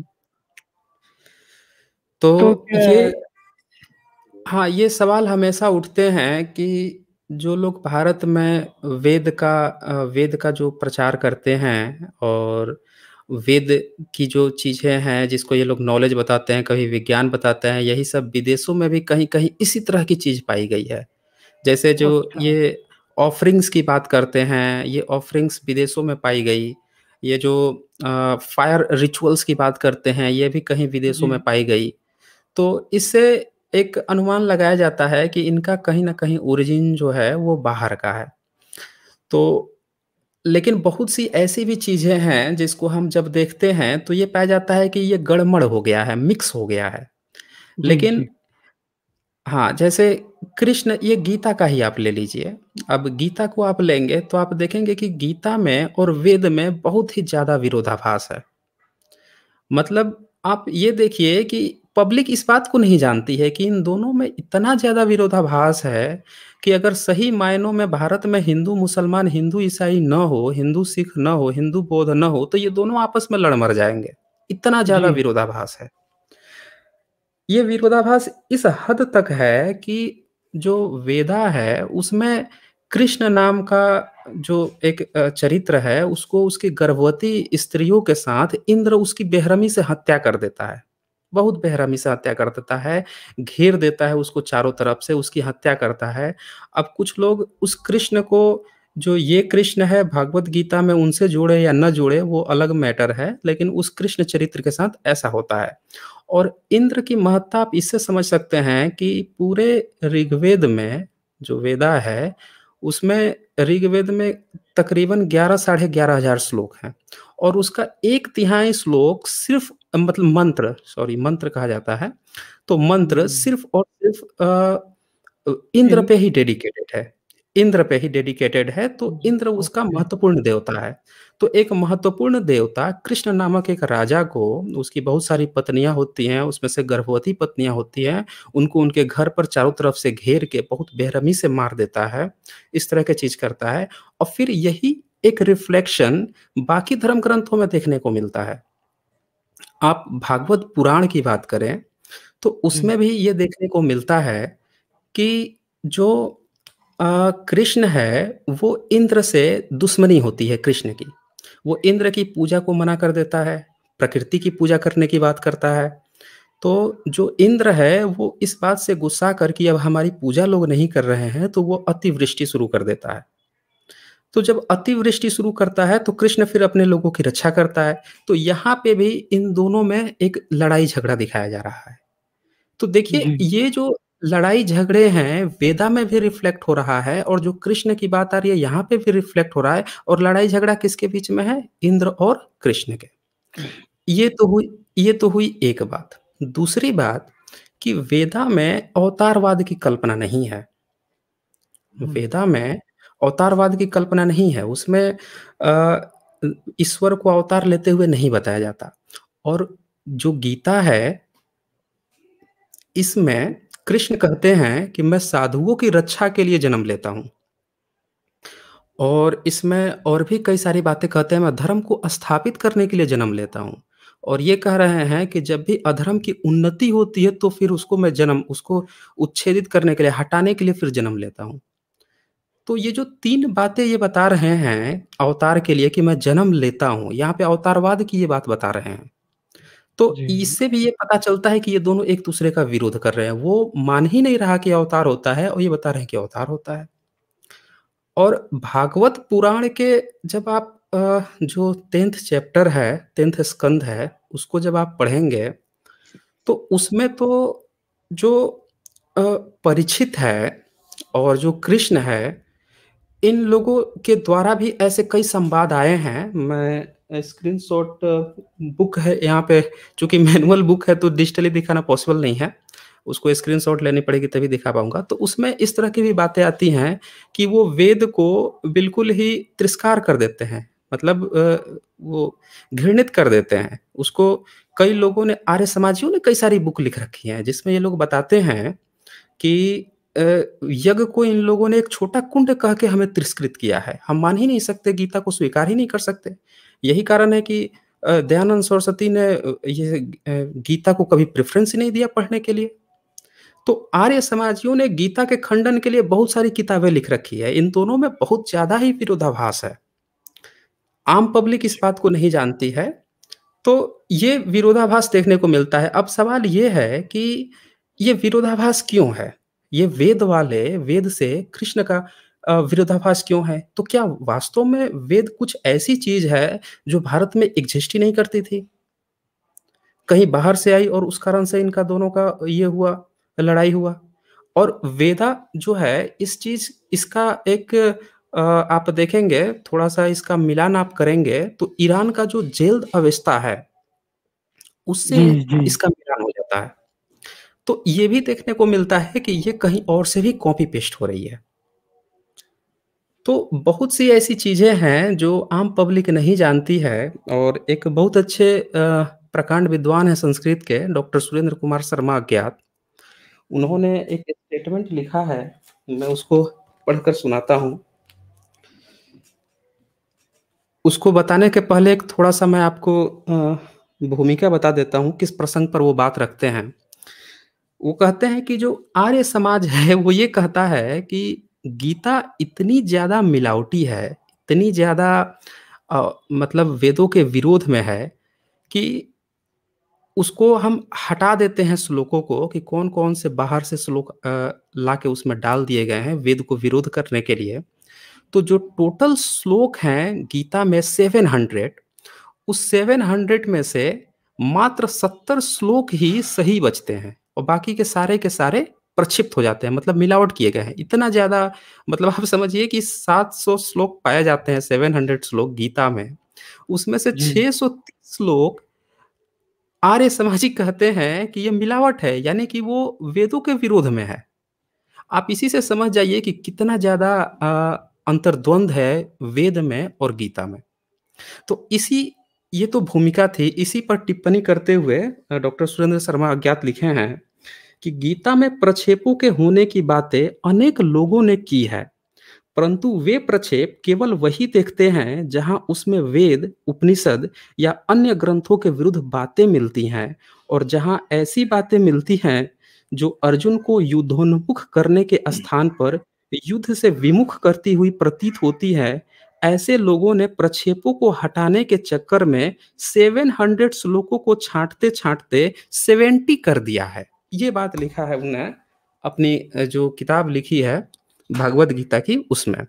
तो तो क्या? ये हाँ, ये सवाल हमेशा उठते हैं कि जो लोग भारत में वेद का जो प्रचार करते हैं और वेद की जो चीज़ें हैं, जिसको ये लोग नॉलेज बताते हैं, कभी विज्ञान बताते हैं, यही सब विदेशों में भी कहीं-कहीं इसी तरह की चीज़ पाई गई है। जैसे जो अच्छा। ये ऑफरिंग्स की बात करते हैं, ये ऑफरिंग्स विदेशों में पाई गई। ये जो फायर रिचुअल्स की बात करते हैं, ये भी कहीं विदेशों जी में पाई गई। तो इससे एक अनुमान लगाया जाता है कि इनका कहीं न कहीं ओरिजिन जो है वो बाहर का है। तो लेकिन बहुत सी ऐसी भी चीज़ें हैं जिसको हम जब देखते हैं तो ये पाया जाता है कि ये गड़बड़ हो गया है, मिक्स हो गया है। जी लेकिन जी हाँ, जैसे कृष्ण ये गीता का ही आप ले लीजिए। अब गीता को आप लेंगे तो आप देखेंगे कि गीता में और वेद में बहुत ही ज़्यादा विरोधाभास है। मतलब आप ये देखिए कि पब्लिक इस बात को नहीं जानती है कि इन दोनों में इतना ज़्यादा विरोधाभास है कि अगर सही मायनों में भारत में हिंदू मुसलमान, हिंदू ईसाई न हो, हिंदू सिख न हो, हिंदू बौद्ध न हो, तो ये दोनों आपस में लड़ मर जाएँगे। इतना ज़्यादा जी विरोधाभास है। ये विरोधाभास इस हद तक है कि जो वेदा है उसमें कृष्ण नाम का जो एक चरित्र है उसको उसकी गर्भवती स्त्रियों के साथ इंद्र उसकी बेरहमी से हत्या कर देता है। बहुत बेरहमी से हत्या कर देता है, घेर देता है उसको चारों तरफ से, उसकी हत्या करता है। अब कुछ लोग उस कृष्ण को, जो ये कृष्ण है भागवत गीता में, उनसे जुड़े या न जुड़े वो अलग मैटर है, लेकिन उस कृष्ण चरित्र के साथ ऐसा होता है। और इंद्र की महत्ता आप इससे समझ सकते हैं कि पूरे ऋग्वेद में, जो वेदा है उसमें, ऋग्वेद में तकरीबन 11 साढ़े 11,000 श्लोक हैं और उसका 1/3 श्लोक सिर्फ, मतलब मंत्र, सॉरी मंत्र कहा जाता है, तो मंत्र सिर्फ और सिर्फ इंद्र इन पे ही डेडिकेटेड है। इंद्र पे ही डेडिकेटेड है, तो इंद्र उसका ओके। महत्वपूर्ण देवता है। तो एक महत्वपूर्ण देवता कृष्ण नामक एक राजा को, उसकी बहुत सारी पत्नियां होती हैं, उसमें से गर्भवती पत्नियां होती हैं, उनको उनके घर पर चारों तरफ से घेर के बहुत बेरहमी से मार देता है, इस तरह की चीज करता है। और फिर यही एक रिफ्लेक्शन बाकी धर्म ग्रंथों में देखने को मिलता है। आप भागवत पुराण की बात करें तो जी, उसमें भी ये देखने को मिलता है कि जो कृष्ण है वो इंद्र से दुश्मनी होती है कृष्ण की। वो इंद्र की पूजा को मना कर देता है, प्रकृति की पूजा करने की बात करता है। तो जो इंद्र है वो इस बात से गुस्सा कर कि अब हमारी पूजा लोग नहीं कर रहे हैं, तो वो अतिवृष्टि शुरू कर देता है। तो जब अतिवृष्टि शुरू करता है तो कृष्ण फिर अपने लोगों की रक्षा करता है। तो यहाँ पे भी इन दोनों में एक लड़ाई झगड़ा दिखाया जा रहा है। तो देखिए जी, ये जो लड़ाई झगड़े हैं वेदा में भी रिफ्लेक्ट हो रहा है, और जो कृष्ण की बात आ रही है यहाँ पे भी रिफ्लेक्ट हो रहा है। और लड़ाई झगड़ा किसके बीच में है? इंद्र और कृष्ण के। ये तो हुई ये तो हुई एक बात। दूसरी बात कि वेदा में अवतारवाद की कल्पना नहीं है। हुँ, वेदा में अवतारवाद की कल्पना नहीं है। उसमें ईश्वर को अवतार लेते हुए नहीं बताया जाता। और जो गीता है इसमें कृष्ण कहते हैं कि मैं साधुओं की रक्षा के लिए जन्म लेता हूँ। और इसमें और भी कई सारी बातें कहते हैं, मैं धर्म को स्थापित करने के लिए जन्म लेता हूँ। और ये कह रहे हैं कि जब भी अधर्म की उन्नति होती है तो फिर उसको उच्छेदित करने के लिए, हटाने के लिए फिर जन्म लेता हूँ। तो ये जो 3 बातें ये बता रहे हैं अवतार के लिए कि मैं जन्म लेता हूँ, यहाँ पे अवतारवाद की ये बात बता रहे हैं। तो जी, इससे भी ये पता चलता है कि ये दोनों एक दूसरे का विरोध कर रहे हैं। वो मान ही नहीं रहा कि अवतार होता है और ये बता रहे हैं कि अवतार होता है। और भागवत पुराण के जब आप जो 10th चैप्टर है, 10th स्कंध है, उसको जब आप पढ़ेंगे तो उसमें तो जो अ, परीक्षित है और जो कृष्ण है, इन लोगों के द्वारा भी ऐसे कई संवाद आए हैं। मैं स्क्रीनशॉट, बुक है यहाँ पे, चूँकि मैनुअल बुक है तो डिजिटली दिखाना पॉसिबल नहीं है। उसको स्क्रीनशॉट लेनी पड़ेगी तभी दिखा पाऊँगा। तो उसमें इस तरह की भी बातें आती हैं कि वो वेद को बिल्कुल ही तिरस्कार कर देते हैं। मतलब वो घृणित कर देते हैं। उसको कई लोगों ने, आर्य समाजियों ने कई सारी बुक लिख रखी हैं जिसमें ये लोग बताते हैं कि अ, यज्ञ को इन लोगों ने एक छोटा कुंड कह के हमें तिरस्कृत किया है। हम मान ही नहीं सकते, गीता को स्वीकार ही नहीं कर सकते। यही कारण है कि दयानंद सरस्वती ने गीता को कभी प्रेफ़रेंस ही नहीं दिया पढ़ने के लिए। तो आर्य समाजियों ने गीता के खंडन के लिए बहुत सारी किताबें लिख रखी है। इन दोनों में बहुत ज़्यादा ही विरोधाभास है। आम पब्लिक इस बात को नहीं जानती है। तो ये विरोधाभास देखने को मिलता है। अब सवाल ये है कि ये विरोधाभास क्यों है? ये वेद वाले, वेद से कृष्ण का विरोधाभास क्यों है? तो क्या वास्तव में वेद कुछ ऐसी चीज़ है जो भारत में एक्जिस्ट ही नहीं करती थी? कहीं बाहर से आई और उस कारण से इनका दोनों का ये हुआ, लड़ाई हुआ। और वेदा जो है इस चीज़ इसका एक आप देखेंगे, थोड़ा-सा इसका मिलान आप करेंगे तो ईरान का जो जल्द अवेस्ता है उससे जी, जी, इसका मिलान हो जाता है। तो ये भी देखने को मिलता है कि ये कहीं और से भी कॉपी पेस्ट हो रही है। तो बहुत सी ऐसी चीज़ें हैं जो आम पब्लिक नहीं जानती है। और एक बहुत अच्छे प्रकांड विद्वान हैं संस्कृत के, डॉक्टर सुरेंद्र कुमार शर्मा अज्ञात। उन्होंने एक स्टेटमेंट लिखा है, मैं उसको पढ़कर सुनाता हूँ। उसको बताने के पहले एक थोड़ा-सा मैं आपको भूमिका बता देता हूँ, किस प्रसंग पर वो बात रखते हैं। वो कहते हैं कि जो आर्य समाज है वो ये कहता है कि गीता इतनी ज़्यादा मिलावटी है, इतनी ज़्यादा मतलब वेदों के विरोध में है कि उसको हम हटा देते हैं श्लोकों को कि कौन-कौन से बाहर से श्लोक ला के उसमें डाल दिए गए हैं वेद को विरोध करने के लिए। तो जो टोटल श्लोक हैं गीता में 700, उस 700 में से मात्र 70 श्लोक ही सही बचते हैं और बाकी के सारे प्रक्षिप्त हो जाते हैं, मतलब मिलावट किए गए हैं। इतना ज़्यादा, मतलब आप समझिए कि 700 श्लोक पाए जाते हैं, 700 श्लोक गीता में, उसमें से जी 630 श्लोक आर्य समाजी कहते हैं कि ये मिलावट है, यानी कि वो वेदों के विरोध में है। आप इसी से समझ जाइए कि कितना ज़्यादा अंतर्द्वंद है वेद में और गीता में। तो इसी ये तो भूमिका थी, इसी पर टिप्पणी करते हुए डॉक्टर सुरेंद्र शर्मा अज्ञात लिखे हैं कि गीता में प्रक्षेपों के होने की बातें अनेक लोगों ने की है, परंतु वे प्रक्षेप केवल वही देखते हैं जहां उसमें वेद, उपनिषद या अन्य ग्रंथों के विरुद्ध बातें मिलती हैं, और जहां ऐसी बातें मिलती हैं जो अर्जुन को युद्धोन्मुख करने के स्थान पर युद्ध से विमुख करती हुई प्रतीत होती है। ऐसे लोगों ने प्रक्षेपों को हटाने के चक्कर में 700 श्लोकों को छांटते छांटते 70 कर दिया है। ये बात लिखा है उन्हें अपनी जो किताब लिखी है भागवत गीता की, उसमें।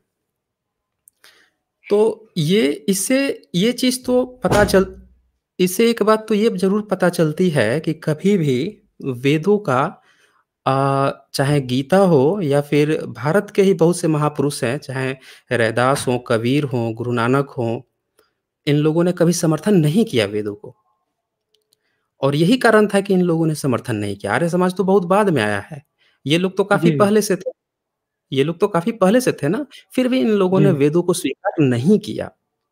तो ये इससे ये चीज तो पता चल इससे एक बात तो ये जरूर पता चलती है कि कभी भी वेदों का चाहे गीता हो या फिर भारत के ही बहुत से महापुरुष हैं, चाहे रैदास हो, कबीर हो, गुरु नानक हो, इन लोगों ने कभी समर्थन नहीं किया वेदों को। और यही कारण था कि इन लोगों ने समर्थन नहीं किया। आर्य समाज तो बहुत बाद में आया है, ये लोग तो काफी जी पहले से थे। ये लोग तो काफ़ी पहले से थे ना, फिर भी इन लोगों ने जी वेदों को स्वीकार नहीं किया।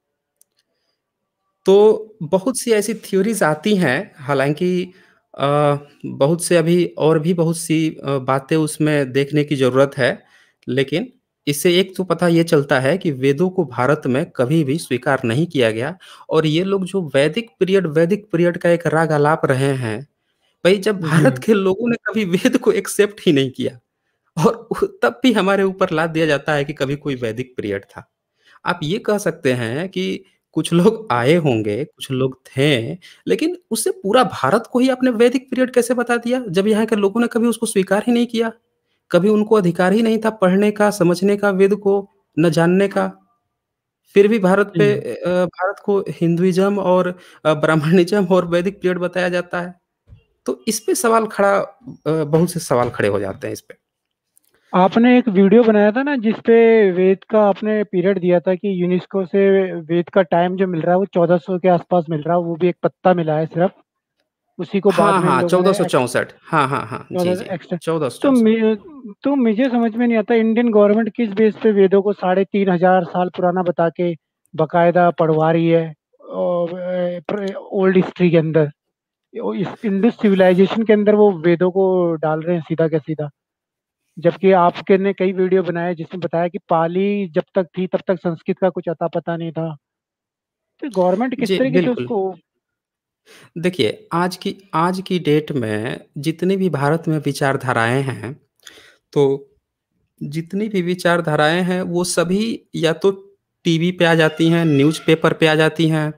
तो बहुत सी ऐसी थ्योरीज़ आती हैं, हालाँकि बहुत से अभी और भी बहुत सी बातें उसमें देखने की ज़रूरत है। लेकिन इससे एक तो पता ये चलता है कि वेदों को भारत में कभी भी स्वीकार नहीं किया गया, और ये लोग जो वैदिक पीरियड का एक राग आलाप रहे हैं, भई जब जी भारत के लोगों ने कभी वेद को एक्सेप्ट ही नहीं किया, और तब भी हमारे ऊपर लाद दिया जाता है कि कभी कोई वैदिक पीरियड था। आप ये कह सकते हैं कि कुछ लोग आए होंगे, कुछ लोग थे, लेकिन उससे पूरा भारत को ही आपने वैदिक पीरियड कैसे बता दिया, जब यहाँ के लोगों ने कभी उसको स्वीकार ही नहीं किया? कभी उनको अधिकार ही नहीं था पढ़ने का, समझने का, वेद को न जानने का। फिर भी जी भारत को हिंदुइज़्म और ब्राह्मणिज़्म और वैदिक पीरियड बताया जाता है। तो इस पे बहुत से सवाल खड़े हो जाते हैं इस पे। आपने एक वीडियो बनाया था ना जिसपे वेद का आपने पीरियड दिया था कि यूनेस्को से वेद का टाइम जो मिल रहा है वो 1400 के आसपास मिल रहा है, वो भी एक पत्ता मिला है सिर्फ। उसी को बाद हाँ, में इन हाँ, लोगों ने 1464। हाँ, हाँ, हाँ। जी, 14 जी। एक्स्ट्रा। तो 1464। मुझे समझ में नहीं आता इंडियन गवर्नमेंट किस बेस पे वेदों को 3500 साल पुराना बता के बकायदा पढ़वा रही है ओल्ड हिस्ट्री के अंदर। इस इंडस सिविलाइजेशन के अंदर वो वेदों को डाल रहे हैं सीधा का सीधा। जबकि आपके ने कई वीडियो बनाए जिसमें बताया कि पाली जब तक थी तब तक संस्कृत का कुछ अता पता नहीं था। तो गवर्नमेंट किस जी, तरीके से बिल्कुल। उसको। देखिए, आज की डेट में जितनी भी भारत में विचारधाराएँ हैं, तो जितनी भी विचारधाराएँ हैं, वो सभी या तो टीवी पे आ जाती हैं, न्यूज़पेपर पे आ जाती हैं,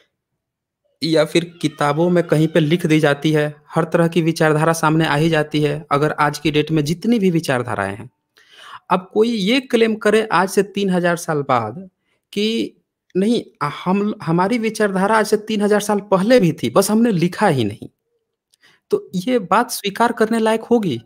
या फिर किताबों में कहीं पे लिख दी जाती है। हर तरह की विचारधारा सामने आ ही जाती है, अगर आज की डेट में जितनी भी विचारधाराएँ हैं। अब कोई ये क्लेम करे आज से 3000 साल बाद कि नहीं, हम हमारी विचारधारा आज से 3000 साल पहले भी थी, बस हमने लिखा ही नहीं। तो ये बात स्वीकार करने लायक होगी?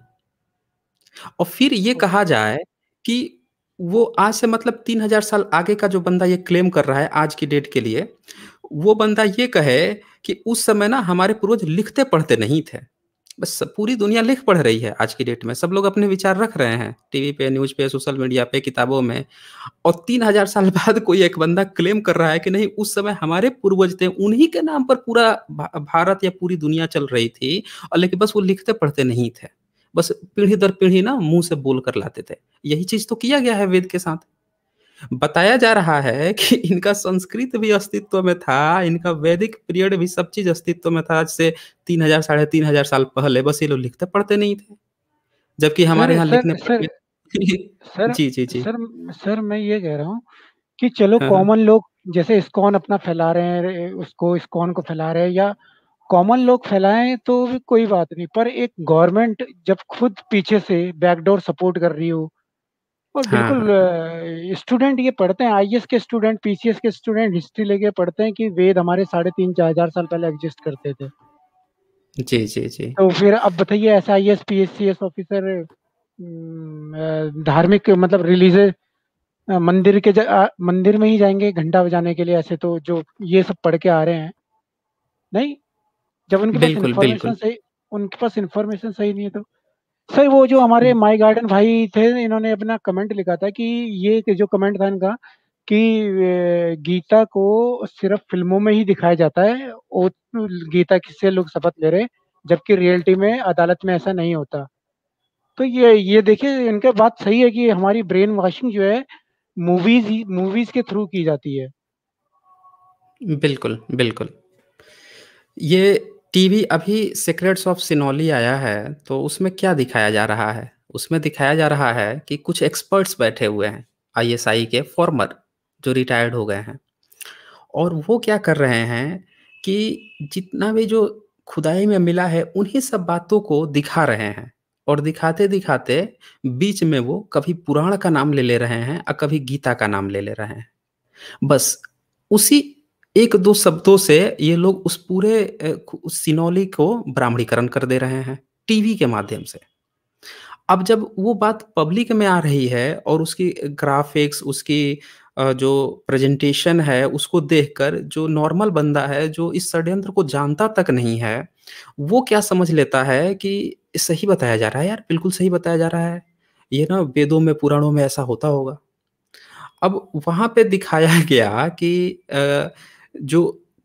और फिर ये कहा जाए कि वो आज से मतलब 3000 साल आगे का जो बंदा ये क्लेम कर रहा है आज की डेट के लिए, वो बंदा ये कहे कि उस समय ना हमारे पूर्वज लिखते पढ़ते नहीं थे। बस पूरी दुनिया लिख पढ़ रही है आज की डेट में। सब लोग अपने विचार रख रहे हैं टीवी पे, न्यूज़ पे, सोशल मीडिया पे, किताबों में, और 3000 साल बाद कोई एक बंदा क्लेम कर रहा है कि नहीं, उस समय हमारे पूर्वज थे, उन्हीं के नाम पर पूरा भारत या पूरी दुनिया चल रही थी, और लेकिन बस वो लिखते पढ़ते नहीं थे। बस पीढ़ी दर पीढ़ी ना मुँह से बोल कर लाते थे। यही चीज़ तो किया गया है वेद के साथ। बताया जा रहा है कि इनका संस्कृत भी अस्तित्व में था, इनका वैदिक पीरियड भी सब चीज़ अस्तित्व में था आज से 3000 साढ़े 3000 साल पहले, बस ये लोग लिखते पढ़ते नहीं थे। जबकि हमारे सर यहाँ सर लिखने सर पढ़ने सर जी, जी, जी। सर सर मैं ये कह रहा हूँ कि चलो हाँ, हाँ। कॉमन लोग जैसे इस्कॉन अपना फैला रहे हैं, उसको इस्कॉन को फैला रहे हैं, या कॉमन लोग फैलाएं तो भी कोई बात नहीं, पर एक गवर्नमेंट जब खुद पीछे से बैकडोर सपोर्ट कर रही हो, और हाँ, बिल्कुल हाँ। स्टूडेंट ये पढ़ते हैं, आईएएस के स्टूडेंट, पीसीएस के स्टूडेंट हिस्ट्री लेके पढ़ते हैं कि वेद हमारे 3,500 4,000 साल पहले एग्जिस्ट करते थे। जी, जी, जी। तो फिर अब बताइए, ऐसा आईएएस पीएससीएस ऑफिसर धार्मिक मतलब रिलीजियस मंदिर में ही जाएंगे घंटा बजाने के लिए, ऐसे तो जो ये सब पढ़ के आ रहे हैं? नहीं, जब बिल्कुल, बिल्कुल। उनके पास इंफॉर्मेशन सही नहीं है तो। सर वो जो हमारे माई गार्डन भाई थे, इन्होंने अपना कमेंट लिखा था कि ये जो कमेंट था इनका कि गीता को सिर्फ फिल्मों में ही दिखाया जाता है, और गीता से लोग शपथ ले रहे हैं, जबकि रियलिटी में अदालत में ऐसा नहीं होता। तो ये देखिए, इनका बात सही है कि हमारी ब्रेन वॉशिंग जो है मूवीज के थ्रू की जाती है। बिल्कुल, बिल्कुल। ये टीवी अभी सीक्रेट्स ऑफ सिनोली आया है, तो उसमें क्या दिखाया जा रहा है? उसमें दिखाया जा रहा है कि कुछ एक्सपर्ट्स बैठे हुए हैं, आईएसआई के फॉर्मर, जो रिटायर्ड हो गए हैं। और वो क्या कर रहे हैं कि जितना भी जो खुदाई में मिला है, उन्हीं सब बातों को दिखा रहे हैं। और दिखाते-दिखाते बीच में वो कभी पुराण का नाम ले ले रहे हैं और कभी गीता का नाम ले ले रहे हैं। बस उसी 1-2 शब्दों से ये लोग उस पूरे उस सिनोली को ब्राह्मणीकरण कर दे रहे हैं, टीवी के माध्यम से। अब जब वो बात पब्लिक में आ रही है और उसकी ग्राफ़िक्स, उसकी जो प्रेज़ेंटेशन है, उसको देखकर जो नॉर्मल बंदा है, जो इस षड्यंत्र को जानता तक नहीं है, वो क्या समझ लेता है कि सही बताया जा रहा है यार, बिल्कुल सही बताया जा रहा है। ये ना वेदों में, पुराणों में ऐसा होता होगा। अब वहाँ पे दिखाया गया कि जो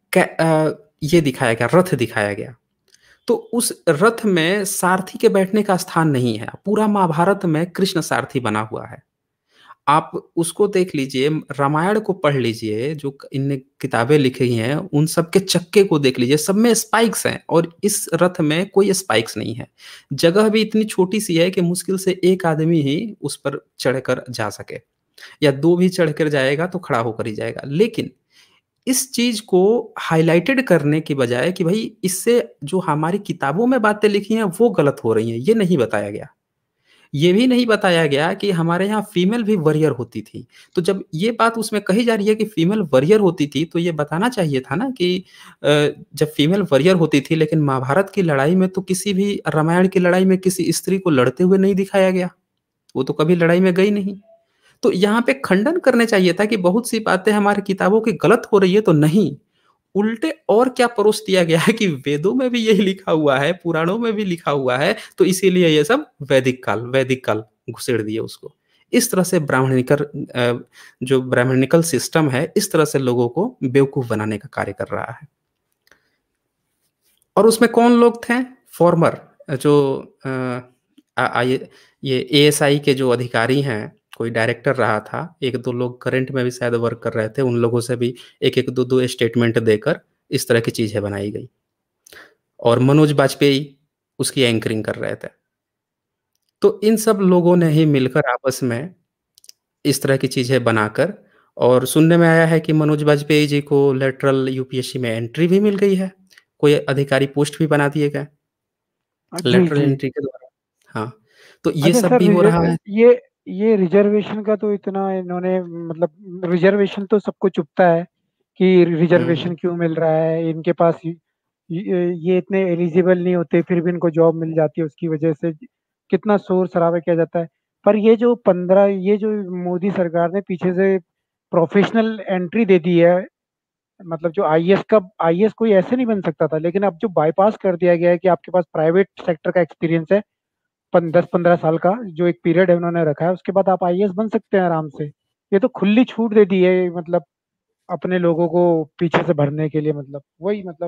ये दिखाया गया, रथ दिखाया गया। तो उस रथ में सारथी के बैठने का स्थान नहीं है। पूरा महाभारत में कृष्ण सारथी बना हुआ है। आप उसको देख लीजिए, रामायण को पढ़ लीजिए, जो इनने किताबें लिखी हैं, उन सब के चक्के को देख लीजिए, सब में स्पाइक्स हैं और इस रथ में कोई स्पाइक्स नहीं है। जगह भी इतनी छोटी-सी है कि मुश्किल से 1 आदमी ही उस पर चढ़कर जा सके, या 2 भी चढ़कर जाएगा तो खड़ा होकर ही जाएगा। लेकिन इस चीज़ को हाइलाइटेड करने की बजाय कि भई इससे जो हमारी किताबों में बातें लिखी हैं वो गलत हो रही हैं, ये नहीं बताया गया। ये भी नहीं बताया गया कि हमारे यहाँ फीमेल भी वॉरियर होती थी। तो जब ये बात उसमें कही जा रही है कि फीमेल वॉरियर होती थी, तो ये बताना चाहिए था ना कि जब फीमेल वॉरियर होती थी, लेकिन महाभारत की लड़ाई में तो किसी भी, रामायण की लड़ाई में किसी स्त्री को लड़ते हुए नहीं दिखाया गया। वो तो कभी लड़ाई में गई नहीं। तो यहाँ पे खंडन करने चाहिए था कि बहुत सी बातें हमारी किताबों की गलत हो रही है, तो नहीं, उल्टे और क्या परोस दिया गया है कि वेदों में भी यही लिखा हुआ है, पुराणों में भी लिखा हुआ है, तो इसीलिए ये सब वैदिक काल घुसेड़ दिए उसको। इस तरह से जो ब्राह्मणिकल सिस्टम है, इस तरह से लोगों को बेवकूफ़ बनाने का कार्य कर रहा है। और उसमें कौन लोग थे? फॉर्मर, जो अ, आ आइ ये एएसआई के जो अधिकारी हैं, कोई डायरेक्टर रहा था, 1-2 लोग करंट में भी शायद वर्क कर रहे थे, उन लोगों से भी 1-1, 2-2 स्टेटमेंट देकर इस तरह की चीज़ें बनाई गई। और मनोज बाजपेयी उसकी एंकरिंग कर रहे थे। तो इन सब लोगों ने ही मिलकर आपस में इस तरह की चीज़ें बनाकर, और सुनने में आया है कि मनोज बाजपेयी जी को लेटरल यूपीएससी में एंट्री भी मिल गई है। कोई अधिकारी पोस्ट भी बना दिए गए, जी लेटरल जी। एंट्री के द्वारा। हाँ, तो ये अच्छा सब सर, भी हो रहा है। ये रिजर्वेशन का तो इतना इन्होंने मतलब रिजर्वेशन तो सबको चुभता है कि हुँ, रिजर्वेशन क्यों मिल रहा है इनके पास, ये इतने एलिजिबल नहीं होते फिर भी इनको जॉब मिल जाती है, उसकी वजह से कितना शोर शराबा किया जाता है। पर ये जो मोदी सरकार ने पीछे से प्रोफेशनल एंट्री दे दी है, मतलब जो आईएएस कोई ऐसे नहीं बन सकता था, लेकिन अब जो बाईपास कर दिया गया है कि आपके पास प्राइवेट सेक्टर का एक्सपीरियंस है 10-15 साल का, जो एक पीरियड है उन्होंने रखा है, उसके बाद आप आईएएस बन सकते हैं आराम से। ये तो खुली छूट दे दी है, मतलब अपने लोगों को पीछे से भरने के लिए, मतलब वही मतलब।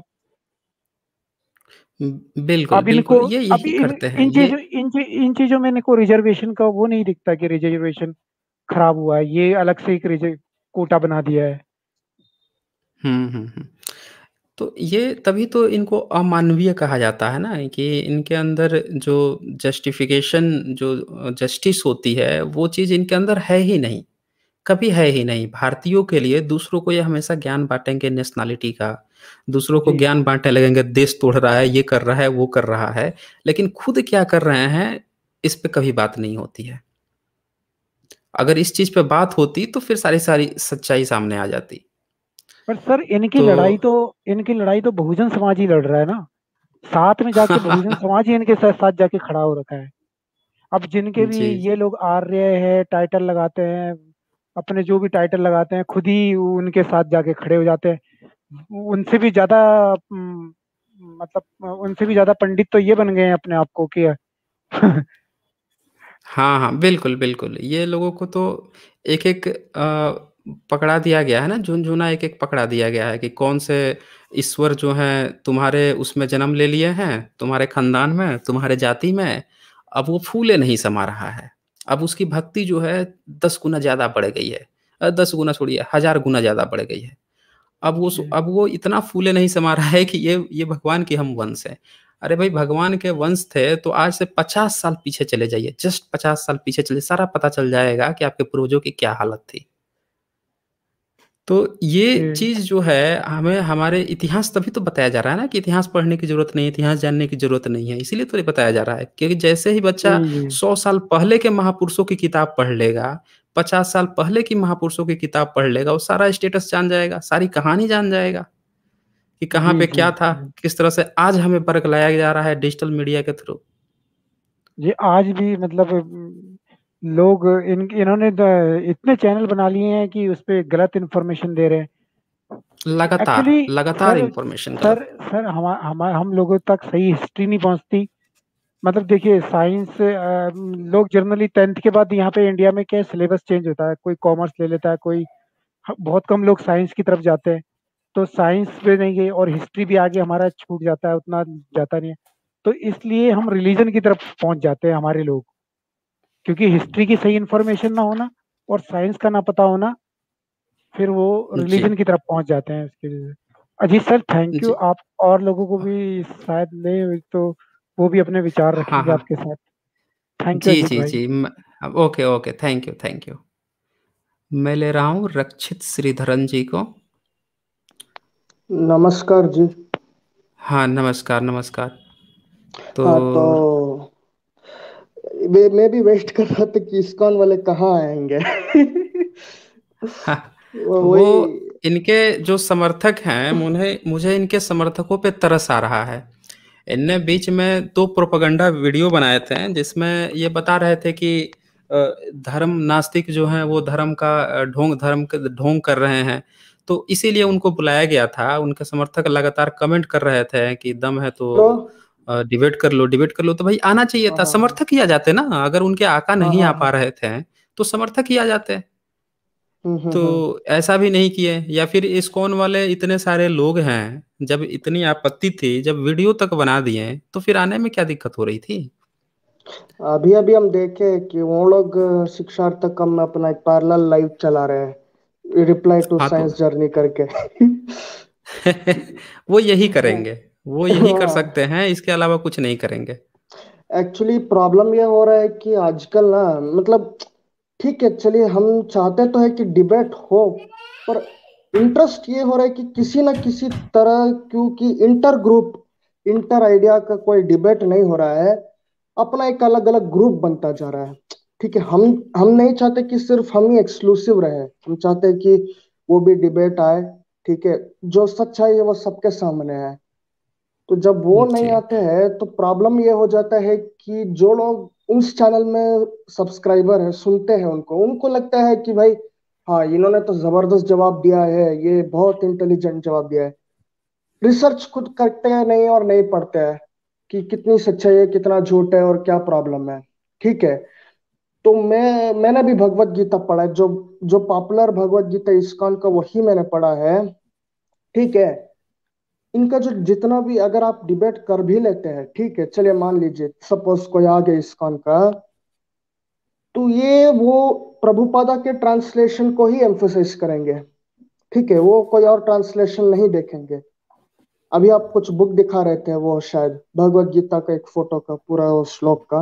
बिल्कुल, अब इनको बिल्कुल, ये अब यही इन करते हैं। इन ये चीजों इन चीजों में इनको रिजर्वेशन का वो नहीं दिखता कि रिजर्वेशन खराब हुआ है, ये अलग से एक कोटा बना दिया है। हुँ। तो ये तभी तो इनको अमानवीय कहा जाता है ना कि इनके अंदर जो जस्टिफ़िकेशन जो जस्टिस होती है, वो चीज़ इनके अंदर है ही नहीं, कभी है ही नहीं। भारतीयों के लिए दूसरों को ये हमेशा ज्ञान बाँटेंगे नेशनैलिटी का, दूसरों को जी ज्ञान बाँटने लगेंगे, देश तोड़ रहा है, ये कर रहा है, वो कर रहा है, लेकिन खुद क्या कर रहे हैं, इस पे कभी बात नहीं होती है। अगर इस चीज़ पे बात होती, तो फिर सारी सच्चाई सामने आ जाती। पर सर, तो इनकी लड़ाई तो बहुजन समाज ही लड़ रहा है ना। साथ में जाके बहुजन समाज ही इनके साथ साथ जाके खड़ा हो रखा है। अब जिनके भी जी, ये लोग आर्य है टाइटल लगाते हैं, अपने जो भी टाइटल लगाते हैं खुद ही उनके साथ जाके खड़े हो जाते हैं। उनसे भी ज्यादा मतलब उनसे भी ज्यादा पंडित तो ये बन गए हैं अपने आप को कि हाँ, बिल्कुल। ये लोगों को तो एक-एक पकड़ा दिया गया है ना, झुनझुना एक-एक पकड़ा दिया गया है कि कौन से ईश्वर जो हैं तुम्हारे उसमें जन्म ले लिए हैं, तुम्हारे खानदान में, तुम्हारे जाति में, अब वो फूले नहीं समा रहा है। अब उसकी भक्ति जो है 10 गुना ज़्यादा बढ़ गई है। 10 गुना छोड़िए, 1000 गुना ज़्यादा बढ़ गई है। अब वो इतना फूले नहीं समा रहा है कि ये भगवान के हम वंश हैं। अरे भाई भगवान के वंश थे तो आज से 50 साल पीछे चले जाइए, जस्ट 50 साल पीछे चलिए, सारा पता चल जाएगा कि आपके पूर्वजों की क्या हालत थी। तो ये जी चीज़ जो है हमें हमारे इतिहास तभी तो बताया जा रहा है ना कि इतिहास पढ़ने की ज़रूरत नहीं है, इतिहास जानने की ज़रूरत नहीं है, इसीलिए तो ये बताया जा रहा है क्योंकि जैसे ही बच्चा जी 100 साल पहले के महापुरुषों की किताब पढ़ लेगा, 50 साल पहले की महापुरुषों की किताब पढ़ लेगा, वो सारा स्टेटस जान जाएगा, सारी कहानी जान जाएगा। कि कहाँ जी पे जी क्या था, किस तरह से आज हमें बरगलाया जा रहा है डिजिटल मीडिया के थ्रू। ये आज भी मतलब लोग इन्होंने इतने चैनल बना लिए हैं कि उस पे गलत इन्फॉर्मेशन दे रहे हैं। एक्चुअली लगातार सर इन्फॉर्मेशन सर गलत। सर हम लोगों तक सही हिस्ट्री नहीं पहुंचती। मतलब देखिए साइंस, लोग जनरली 10th के बाद यहाँ पे इंडिया में क्या सिलेबस चेंज होता है, कोई कॉमर्स ले लेता है, कोई बहुत कम लोग साइंस की तरफ जाते हैं। तो साइंस पे नहीं गए और हिस्ट्री भी आगे हमारा छूट जाता है, उतना जाता नहीं है। तो इसलिए हम रिलीजन की तरफ पहुंच जाते हैं हमारे लोग, क्योंकि हिस्ट्री की सही इन्फॉर्मेशन ना होना और साइंस का ना पता होना, फिर वो जी, रिलीजन की तरफ पहुंच जाते हैं इसके लिए। अजी सर, थैंक यू। जी। आप और लोगों को भी शायद ले तो वो भी अपने विचार हाँ, रखेंगे हाँ। आपके साथ। थैंक यू जी, अजीत जी, भाई। जी। Okay, thank you. मैं ले रहा हूँ रक्षित श्रीधरन जी को। नमस्कार जी। हाँ, नमस्कार। तो हाँ तो मैं भी वेस्ट कर रहा था कि इस्कॉन वाले कहाँ आएंगे। हाँ, वही। वो इनके जो समर्थक हैं, मुझे इनके समर्थकों पे तरस आ रहा है। इनने बीच में 2 प्रोपेगेंडा वीडियो बनाए थे जिसमें ये बता रहे थे कि अ, धर्म नास्तिक जो हैं वो धर्म का धर्म का ढोंग कर रहे हैं। तो इसीलिए उनको बुलाया गया था। उनके समर्थक लगातार कमेंट कर रहे थे कि दम है तो तो डिबेट कर लो। तो भाई आना चाहिए हाँ था, हाँ हाँ समर्थक ही आ जाते ना। अगर उनके आका हाँ नहीं हाँ आ पा हाँ। रहे थे, तो समर्थक ही आ जाते। तो हम्म। ऐसा भी नहीं किए या फिर इस्कॉन वाले इतने सारे लोग हैं, जब इतनी आपत्ति थी, जब वीडियो तक बना दिए, तो फिर आने में क्या दिक्कत हो रही थी? अभी अभी हम देखे कि वो लोग शिक्षार्थक हम अपना एक पैरेलल लाइव चला रहे हैं, रिप्लाई टू हाँ, तो साइंस जर्नी करके। वो यही करेंगे, वो यही कर हाँ। सकते हैं, इसके अलावा कुछ नहीं करेंगे। एक्चुअली प्रॉब्लम ये हो रहा है कि आजकल ना, मतलब ठीक है चलिए हम चाहते तो है कि डिबेट हो, पर इंटरेस्ट ये हो रहा है कि किसी ना किसी तरह, क्योंकि इंटर ग्रुप इंटर आइडिया का कोई डिबेट नहीं हो रहा है, अपना एक अलग अलग ग्रुप बनता जा रहा है। ठीक है, हम नहीं चाहते कि सिर्फ हम ही एक्सक्लूसिव रहे, हम चाहते हैं कि वो भी डिबेट आए। ठीक है, जो सच्चाई है वो सबके सामने है। तो जब वो नहीं जी, आते हैं तो प्रॉब्लम ये हो जाता है कि जो लोग उस चैनल में सब्सक्राइबर है, सुनते हैं, उनको उनको लगता है कि भाई हाँ इन्होंने तो जबरदस्त जवाब दिया है, ये बहुत इंटेलिजेंट जवाब दिया है। रिसर्च खुद करते हैं नहीं और नहीं पढ़ते हैं कि कितनी सच्चाई है, कितना झूठ है और क्या प्रॉब्लम है। ठीक है, तो मैंने भी भगवत गीता पढ़ा है, जो जो पॉपुलर भगवत गीता इस्कॉन का वही मैंने पढ़ा है। ठीक है, इनका जो जितना भी, अगर आप डिबेट कर भी लेते हैं, ठीक है चलिए मान लीजिए सपोज कोई आ गया इस्कॉन का, तो ये वो प्रभुपादा के ट्रांसलेशन को ही एम्फोसाइज करेंगे, ठीक है, वो कोई और ट्रांसलेशन नहीं देखेंगे। अभी आप कुछ बुक दिखा रहे थे, वो शायद भगवत गीता का एक फोटो का पूरा वो श्लोक का,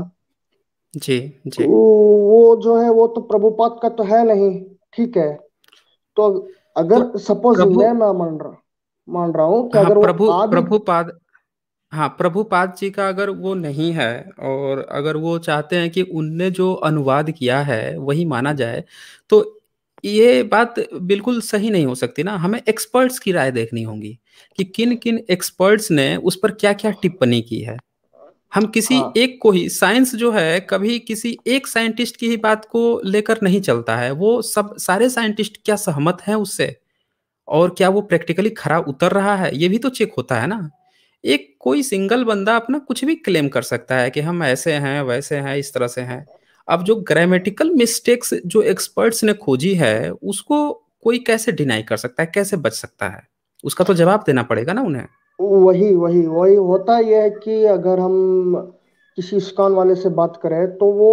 जी तो जी। वो जो है वो तो प्रभुपाद का तो है नहीं, ठीक है। तो तो अगर सपोज प्रभु, मैं मान रहा हूँ कि हाँ अगर वो प्रभु आ भी, प्रभुपाद, हाँ प्रभुपाद जी का अगर वो नहीं है, और अगर वो चाहते हैं कि उनने जो अनुवाद किया है वही माना जाए, तो ये बात बिल्कुल सही नहीं हो सकती ना। हमें एक्सपर्ट्स की राय देखनी होगी कि किन किन एक्सपर्ट्स ने उस पर क्या क्या टिप्पणी की है। हम किसी हाँ एक को ही, साइंस जो है कभी किसी एक साइंटिस्ट की ही बात को लेकर नहीं चलता है, वो सब सारे साइंटिस्ट क्या सहमत हैं उससे, और क्या वो प्रैक्टिकली खरा उतर रहा है, ये भी तो चेक होता है ना। एक कोई सिंगल बंदा अपना कुछ भी क्लेम कर सकता है कि हम ऐसे हैं वैसे हैं इस तरह से हैं। अब जो ग्रामेटिकल मिस्टेक्स जो एक्सपर्ट्स ने खोजी है उसको कोई कैसे डिनाई कर सकता है, कैसे बच सकता है, उसका तो जवाब देना पड़ेगा ना उन्हें। वही वही वही होता यह है कि अगर हम किसी इस्कॉन वाले से बात करें तो वो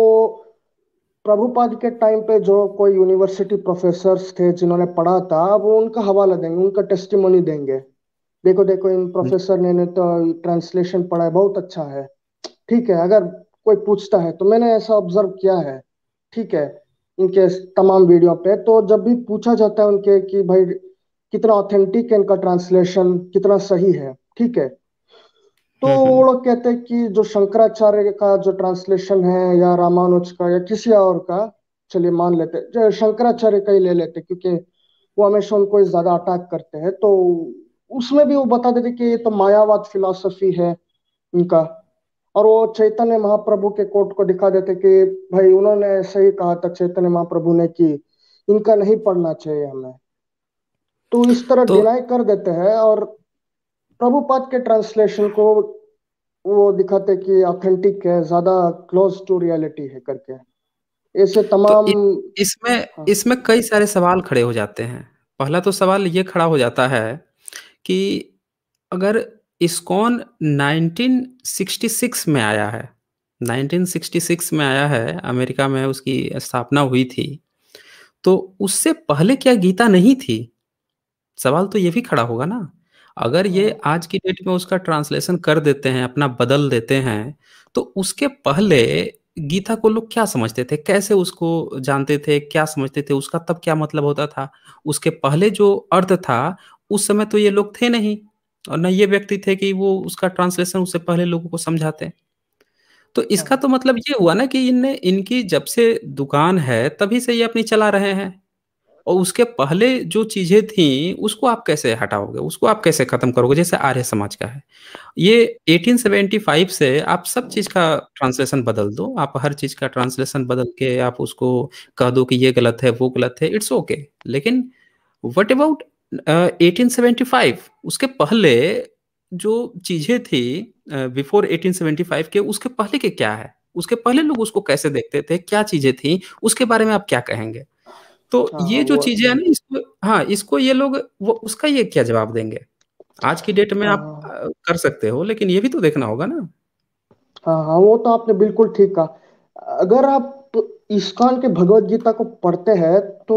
प्रभुपाद के टाइम पे जो कोई यूनिवर्सिटी प्रोफेसर्स थे जिन्होंने पढ़ा था, वो उनका हवाला देंगे, उनका टेस्टिमोनी देंगे। देखो देखो इन प्रोफेसर ने तो ट्रांसलेशन पढ़ा है, बहुत अच्छा है, ठीक है। अगर कोई पूछता है तो मैंने ऐसा ऑब्जर्व किया है, ठीक है, इनके तमाम वीडियो पे तो जब भी पूछा जाता है उनके कि भाई कितना ऑथेंटिक है इनका ट्रांसलेशन, कितना सही है, ठीक है, तो वो हम्म। लोग कहते हैं कि जो शंकराचार्य का जो ट्रांसलेशन है या रामानुज का या किसी और का, चलिए मान लेते हैं, जो शंकराचार्य का ही ले लेते हैं, क्योंकि वो हमेशा उनको ही ज्यादा अटैक करते हैं, तो उसमें भी वो बता देते कि ये तो मायावाद फिलॉसफी है इनका। और वो चैतन्य महाप्रभु के कोट को दिखा देते कि भाई उन्होंने सही कहा था चैतन्य महाप्रभु ने कि इनका नहीं पढ़ना चाहिए हमें, तो इस तरह तो डिनाई कर देते हैं। और प्रभुपाद के ट्रांसलेशन को वो दिखाते कि ऑथेंटिक है, ज्यादा क्लोज टू रियलिटी है करके, ऐसे तो तमाम। इसमें हाँ इसमें कई सारे सवाल खड़े हो जाते हैं। पहला तो सवाल ये खड़ा हो जाता है कि अगर इस्कॉन 1966 में आया है, 1966 में आया है, अमेरिका में उसकी स्थापना हुई थी, तो उससे पहले क्या गीता नहीं थी? सवाल तो ये भी खड़ा होगा ना। अगर ये हाँ आज की डेट में उसका ट्रांसलेशन कर देते हैं, अपना बदल देते हैं, तो उसके पहले गीता को लोग क्या समझते थे, कैसे उसको जानते थे, क्या समझते थे, उसका तब क्या मतलब होता था? उसके पहले जो अर्थ था, उस समय तो ये लोग थे नहीं, और न ये व्यक्ति थे कि वो उसका ट्रांसलेशन उससे पहले लोगों को समझाते। तो इसका हाँ तो मतलब ये हुआ ना कि इनने, इनकी जब से दुकान है तभी से ये अपनी चला रहे हैं, और उसके पहले जो चीजें थी उसको आप कैसे हटाओगे, उसको आप कैसे खत्म करोगे? जैसे आर्य समाज का है, ये 1875 से आप सब चीज का ट्रांसलेशन बदल दो, आप हर चीज का ट्रांसलेशन बदल के आप उसको कह दो कि ये गलत है वो गलत है, इट्स ओके। लेकिन व्हाट अबाउट 1875? उसके पहले जो चीजें थी, बिफोर 1875 के, उसके पहले के क्या है, उसके पहले लोग उसको कैसे देखते थे, क्या चीजें थी, उसके बारे में आप क्या कहेंगे? तो हाँ हाँ, ये जो वो चीजें है ना, इसको, हाँ इसको ये लोग, वो उसका ये क्या जवाब देंगे? आज की डेट में आप हाँ कर सकते हो, लेकिन ये भी तो देखना होगा ना। हाँ हाँ, वो तो आपने बिल्कुल ठीक कहा। अगर आप इस्कॉन के भगवत गीता को पढ़ते हैं तो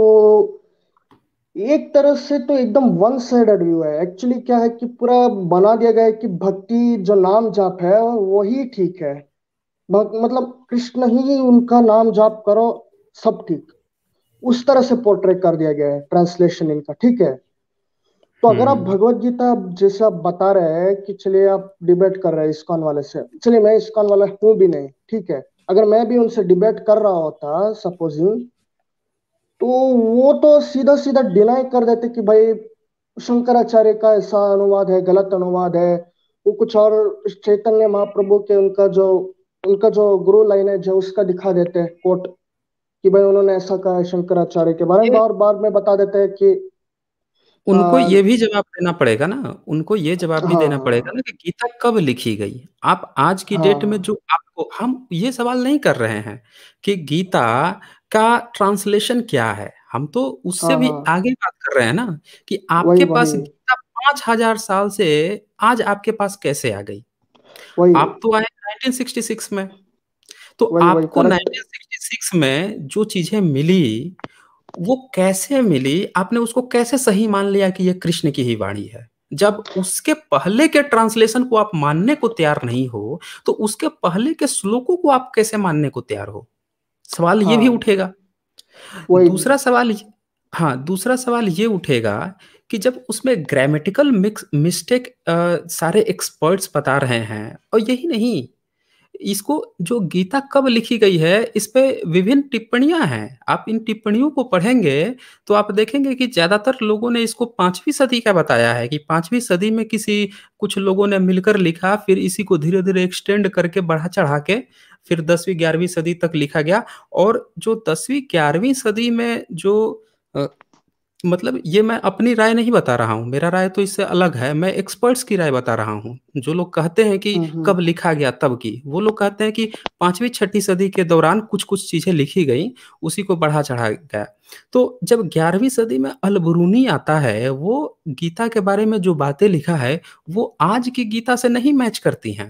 एक तरह से तो एकदम वन साइडेड व्यू है। एक्चुअली क्या है कि पूरा बना दिया गया है कि भक्ति जो नाम जाप है वही ठीक है, मतलब कृष्ण ही उनका नाम जाप करो, सब ठीक, उस तरह से पोर्ट्रेट कर दिया गया है ट्रांसलेशन इनका, ठीक है। तो अगर आप हम्म। भगवत गीता जैसे आप बता रहे हैं कि चलिए आप डिबेट कर रहे हैं इस्कॉन वाले से, चलिए मैं इस्कॉन वाला हूँ भी नहीं, ठीक है, अगर मैं भी उनसे डिबेट कर रहा होता सपोजिंग, तो वो तो सीधा सीधा डिनाई कर देते कि भाई शंकराचार्य का ऐसा अनुवाद है, गलत अनुवाद है, वो कुछ और चैतन्य महाप्रभु के उनका जो गुरु लाइनेज है उसका दिखा देते हैं कोट, कि भाई उन्होंने ऐसा कहा है शंकराचार्य के बारे में, ये और बाद में बता देते हैं कि उनको आ, ये भी जवाब देना पड़ेगा ना, उनको ये जवाब भी देना पड़ेगा हाँ ना कि गीता कब लिखी गई। आप आज की डेट में हाँ जो आपको, हम ये सवाल नहीं कर रहे हैं कि गीता का ट्रांसलेशन क्या है, हम तो उससे हाँ भी हाँ, आगे बात कर रहे हैं ना, कि वही आपके वही पास गीता 5,000 साल से आज आपके पास कैसे आ गई? वही आप तो आए 1966 में, तो वही वही आपको करेक्ट। 1966 में जो चीजें मिली, वो कैसे मिली? आपने उसको कैसे सही मान लिया कि ये कृष्ण की ही वाणी है? जब उसके पहले के ट्रांसलेशन को आप मानने को तैयार नहीं हो, तो उसके पहले के श्लोकों को आप कैसे मानने को तैयार हो? सवाल ये भी हाँ उठेगा। वही। दूसरा सवाल हाँ, दूसरा सवाल ये उठेगा कि जब उसमें ग्रामेटिकल मिस्टेक सारे एक्सपर्ट्स बता रहे हैं, और यही नहीं, इसको जो गीता कब लिखी गई है, इस पे विभिन्न टिप्पणियां हैं। आप इन टिप्पणियों को पढ़ेंगे तो आप देखेंगे कि ज्यादातर लोगों ने इसको 5वीं सदी का बताया है, कि 5वीं सदी में किसी कुछ लोगों ने मिलकर लिखा, फिर इसी को धीरे धीरे एक्सटेंड करके बढ़ा चढ़ा के फिर 10वीं 11वीं सदी तक लिखा गया। और जो 10वीं 11वीं सदी में जो अ, मतलब ये मैं अपनी राय नहीं बता रहा हूँ, मेरा राय तो इससे अलग है, मैं एक्सपर्ट्स की राय बता रहा हूँ। जो लोग कहते हैं कि हम्म। कब लिखा गया तब की, वो लोग कहते हैं कि 5वीं 6वीं सदी के दौरान कुछ कुछ चीजें लिखी गई, उसी को बढ़ा चढ़ा गया। तो जब 11वीं सदी में अलबरूनी आता है, वो गीता के बारे में जो बातें लिखा है, वो आज की गीता से नहीं मैच करती हैं।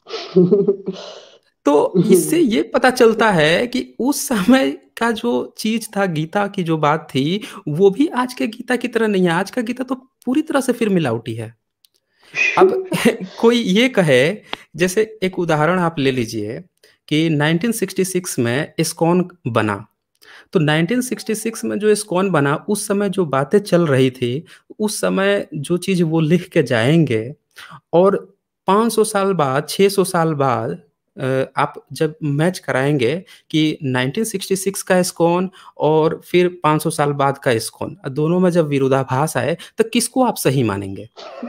तो इससे ये पता चलता है कि उस समय का जो चीज था, गीता की जो बात थी, वो भी आज के गीता की तरह नहीं है। आज का गीता तो पूरी तरह से फिर मिलावटी है। अब कोई ये कहे, जैसे एक उदाहरण आप ले लीजिए कि 1966 में इस्कॉन बना। तो 1966 में जो इस्कॉन बना, उस समय जो बातें चल रही थी, उस समय जो चीज वो लिख के जाएंगे, और 500 साल बाद, 600 साल बाद आप जब मैच कराएंगे कि 1966 का इस्कॉन और फिर 500 साल बाद का इस्कॉन, दोनों में जब विरोधाभास आए, तो किसको आप सही मानेंगे?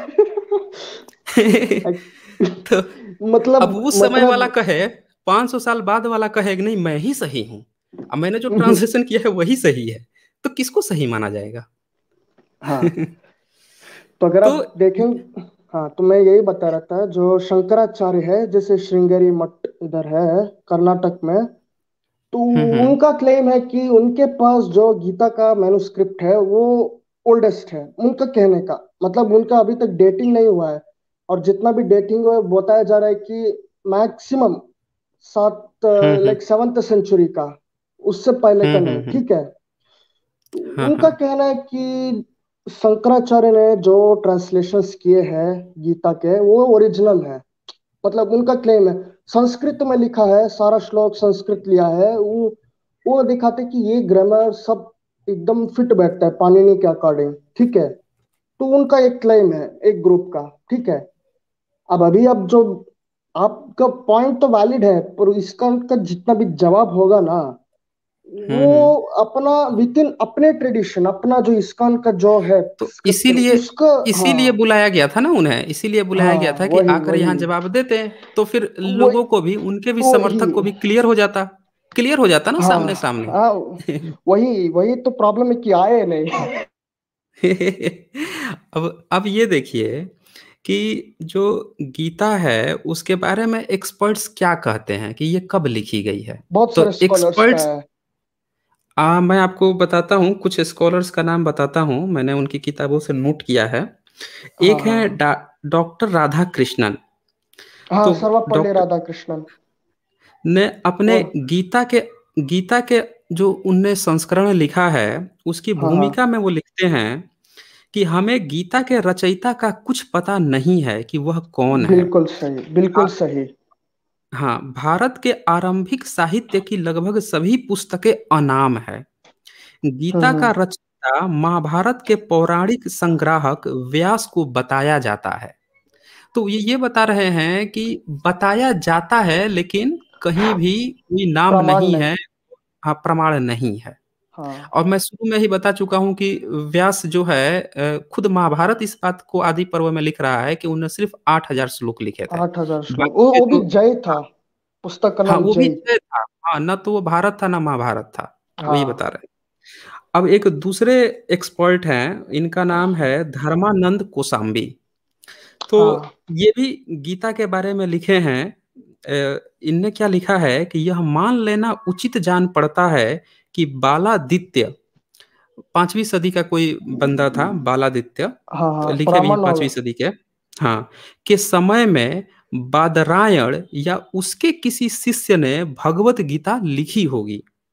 तो अब मतलब उस समय वाला मतलब कहे, 500 साल बाद वाला कहे कि नहीं, मैं ही सही हूं, अब मैंने जो ट्रांसलेशन किया है वही सही है, तो किसको सही माना जाएगा? हाँ, तो अगर तो आप देखें, हाँ तो मैं यही बता रहा था, जो शंकराचार्य है, जैसे श्रृंगेरी मठ इधर है कर्नाटक में, तो हम्म। उनका क्लेम है कि उनके पास जो गीता का मैन्युस्क्रिप्ट है वो ओल्डेस्ट है, उनका कहने का मतलब। उनका अभी तक डेटिंग नहीं हुआ है, और जितना भी डेटिंग हुआ है बताया जा रहा है कि मैक्सिमम सात हम्म। लाइक 7th सेंचुरी का, उससे पहले का नहीं, हम्म। ठीक है। तो हाँ उनका हाँ। कहना है कि शंकराचार्य ने जो ट्रांसलेशंस किए हैं गीता के, वो ओरिजिनल है। मतलब उनका क्लेम है, संस्कृत में लिखा है, सारा श्लोक संस्कृत लिया है, वो दिखाते कि ये ग्रामर सब एकदम फिट बैठता है पाणिनि के अकॉर्डिंग, ठीक है। तो उनका एक क्लेम है एक ग्रुप का, ठीक है। अब अभी अब जो आपका पॉइंट तो वैलिड है, पर इसका उनका जितना भी जवाब होगा ना, वो हम्म। अपना विद इन अपने ट्रेडिशन, अपना जो इस्कॉन का जो है तो स्क्रिप्चर इसीलिए उसका। इसीलिए हाँ बुलाया गया था ना उन्हें, इसीलिए बुलाया गया हाँ था कि वही आकर वही यहाँ जवाब देते, तो फिर वही लोगों को भी, उनके भी वही। समर्थक को भी क्लियर हो जाता ना हाँ सामने सामने। हाँ, वही वही तो प्रॉब्लम है कि आए नहीं। अब ये देखिए कि जो गीता है उसके बारे में एक्सपर्ट्स क्या कहते हैं कि ये कब लिखी गई है। बहुत तो सारे स्कॉलर्स का एक्सपर्ट्स, है। मैं आपको बताता हूँ, कुछ स्कॉलर्स का नाम बताता हूँ, मैंने उनकी किताबों से नोट किया है। हाँ एक है हाँ डॉक्टर राधा कृष्णन। हाँ, तो सर्वपल्ली डॉक्टर राधाकृष्णन। ने अपने और गीता के जो उनने संस्करण लिखा है, उसकी हाँ हाँ, भूमिका में वो लिखते हैं कि हमें गीता के रचयिता का कुछ पता नहीं है कि वह कौन है। बिल्कुल सही बिल्कुल सही। हाँ, भारत के आरंभिक साहित्य की लगभग सभी पुस्तकें अनाम है। गीता का हम्म। रचयिता महाभारत के पौराणिक संग्राहक व्यास को बताया जाता है। तो ये बता रहे हैं कि बताया जाता है, लेकिन कहीं भी कोई नाम प्रमाण नहीं नहीं। है, हाँ, प्रमाण नहीं है। हाँ, और मैं शुरू में ही बता चुका हूं कि व्यास जो है, खुद महाभारत इस बात को आदि पर्व में लिख रहा है कि उन्होंने सिर्फ 8,000 श्लोक लिखे थे। 8,000 श्लोक, बाकी के वो भी तो, जय था, पुस्तक का हाँ, नाम वो भी जय। जय था। हाँ, ना तो वो भारत था ना महाभारत था। वही बता हाँ रहे हैं। अब एक दूसरे एक्सपर्ट हैं, इनका नाम है धर्मानंद कोसाम्बी। तो हाँ ये भी गीता के बारे में लिखे हैं। इनने क्या लिखा है कि यह मान लेना उचित जान पड़ता है कि बालादित्य, 5वीं सदी का कोई बंदा था बालादित्य, हाँ हाँ, लिखे भी हैं ब्राह्मण 5वीं होगा। सदी के, हाँ, के समय में बादरायण या उसके किसी शिष्य ने भगवत गीता लिखी होगी।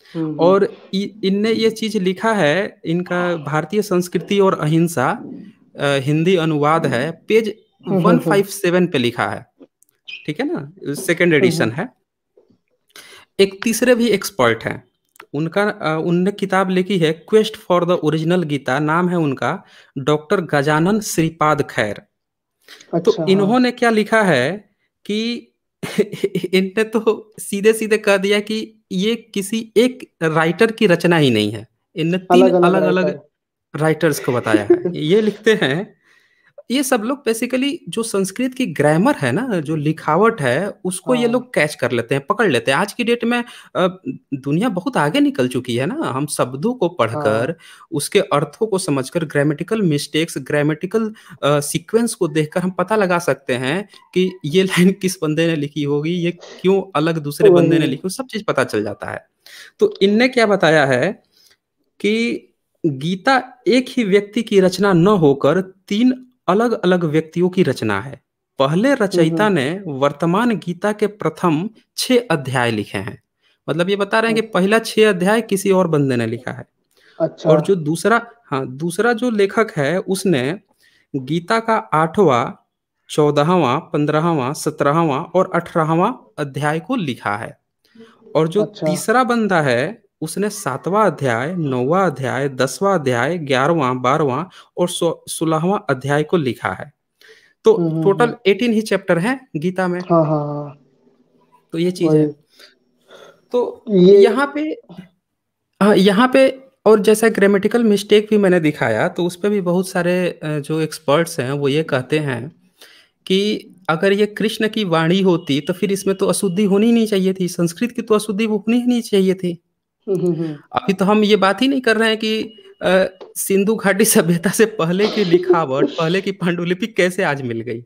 और इनने ये चीज लिखा है, इनका भारतीय संस्कृति और अहिंसा हिंदी अनुवाद है, पेज 157 पे लिखा है, ठीक है ना, सेकंड एडिशन है। एक तीसरे भी एक्सपर्ट हैं, उनका उनने किताब लिखी है quest for the original Gita, नाम है उनका डॉक्टर गजानन श्रीपाद खैर। तो इन्होंने क्या लिखा है कि इनने तो सीधे सीधे कह दिया कि ये किसी एक राइटर की रचना ही नहीं है, इनने 3 अलग अलग राइटर्स को बताया है। ये लिखते हैं, ये सब लोग बेसिकली जो संस्कृत की ग्रामर है ना, जो लिखावट है, उसको ये लोग कैच कर लेते हैं, पकड़ लेते हैं। आज की डेट में दुनिया बहुत आगे निकल चुकी है ना, हम शब्दों को पढ़कर उसके अर्थों को समझकर ग्रामेटिकल मिस्टेक्स, ग्रामेटिकल सीक्वेंस को देखकर हम पता लगा सकते हैं कि ये लाइन किस बंदे ने लिखी होगी, ये क्यों अलग दूसरे बंदे ने लिखी, सब चीज पता चल जाता है। तो इनने क्या बताया है कि गीता एक ही व्यक्ति की रचना न होकर 3 अलग अलग व्यक्तियों की रचना है। पहले रचयिता ने वर्तमान गीता के प्रथम 6 अध्याय लिखे हैं, मतलब ये बता रहे हैं कि पहला 6 अध्याय किसी और बंदे ने लिखा है। और जो दूसरा जो लेखक है, उसने गीता का 8वां, 14वां, 15वां, 17वां और 18वां अध्याय को लिखा है। और जो तीसरा बंदा है, उसने 7वां अध्याय, 9वां अध्याय, 10वां अध्याय, 11वां, 12वां और 16वां अध्याय को लिखा है। तो टोटल 18 ही चैप्टर हैं गीता में। तो ये चीज है। तो यहाँ पे और जैसा ग्रामेटिकल मिस्टेक भी मैंने दिखाया, तो उस पर भी बहुत सारे जो एक्सपर्ट्स हैं वो ये कहते हैं कि अगर ये कृष्ण की वाणी होती तो फिर इसमें तो अशुद्धि होनी ही नहीं चाहिए थी, संस्कृत की तो अशुद्धि होनी ही नहीं चाहिए थी। अभी तो हम ये बात ही नहीं कर रहे हैं कि सिंधु घाटी सभ्यता से पहले की लिखावट, पहले की पांडुलिपि कैसे आज मिल गई।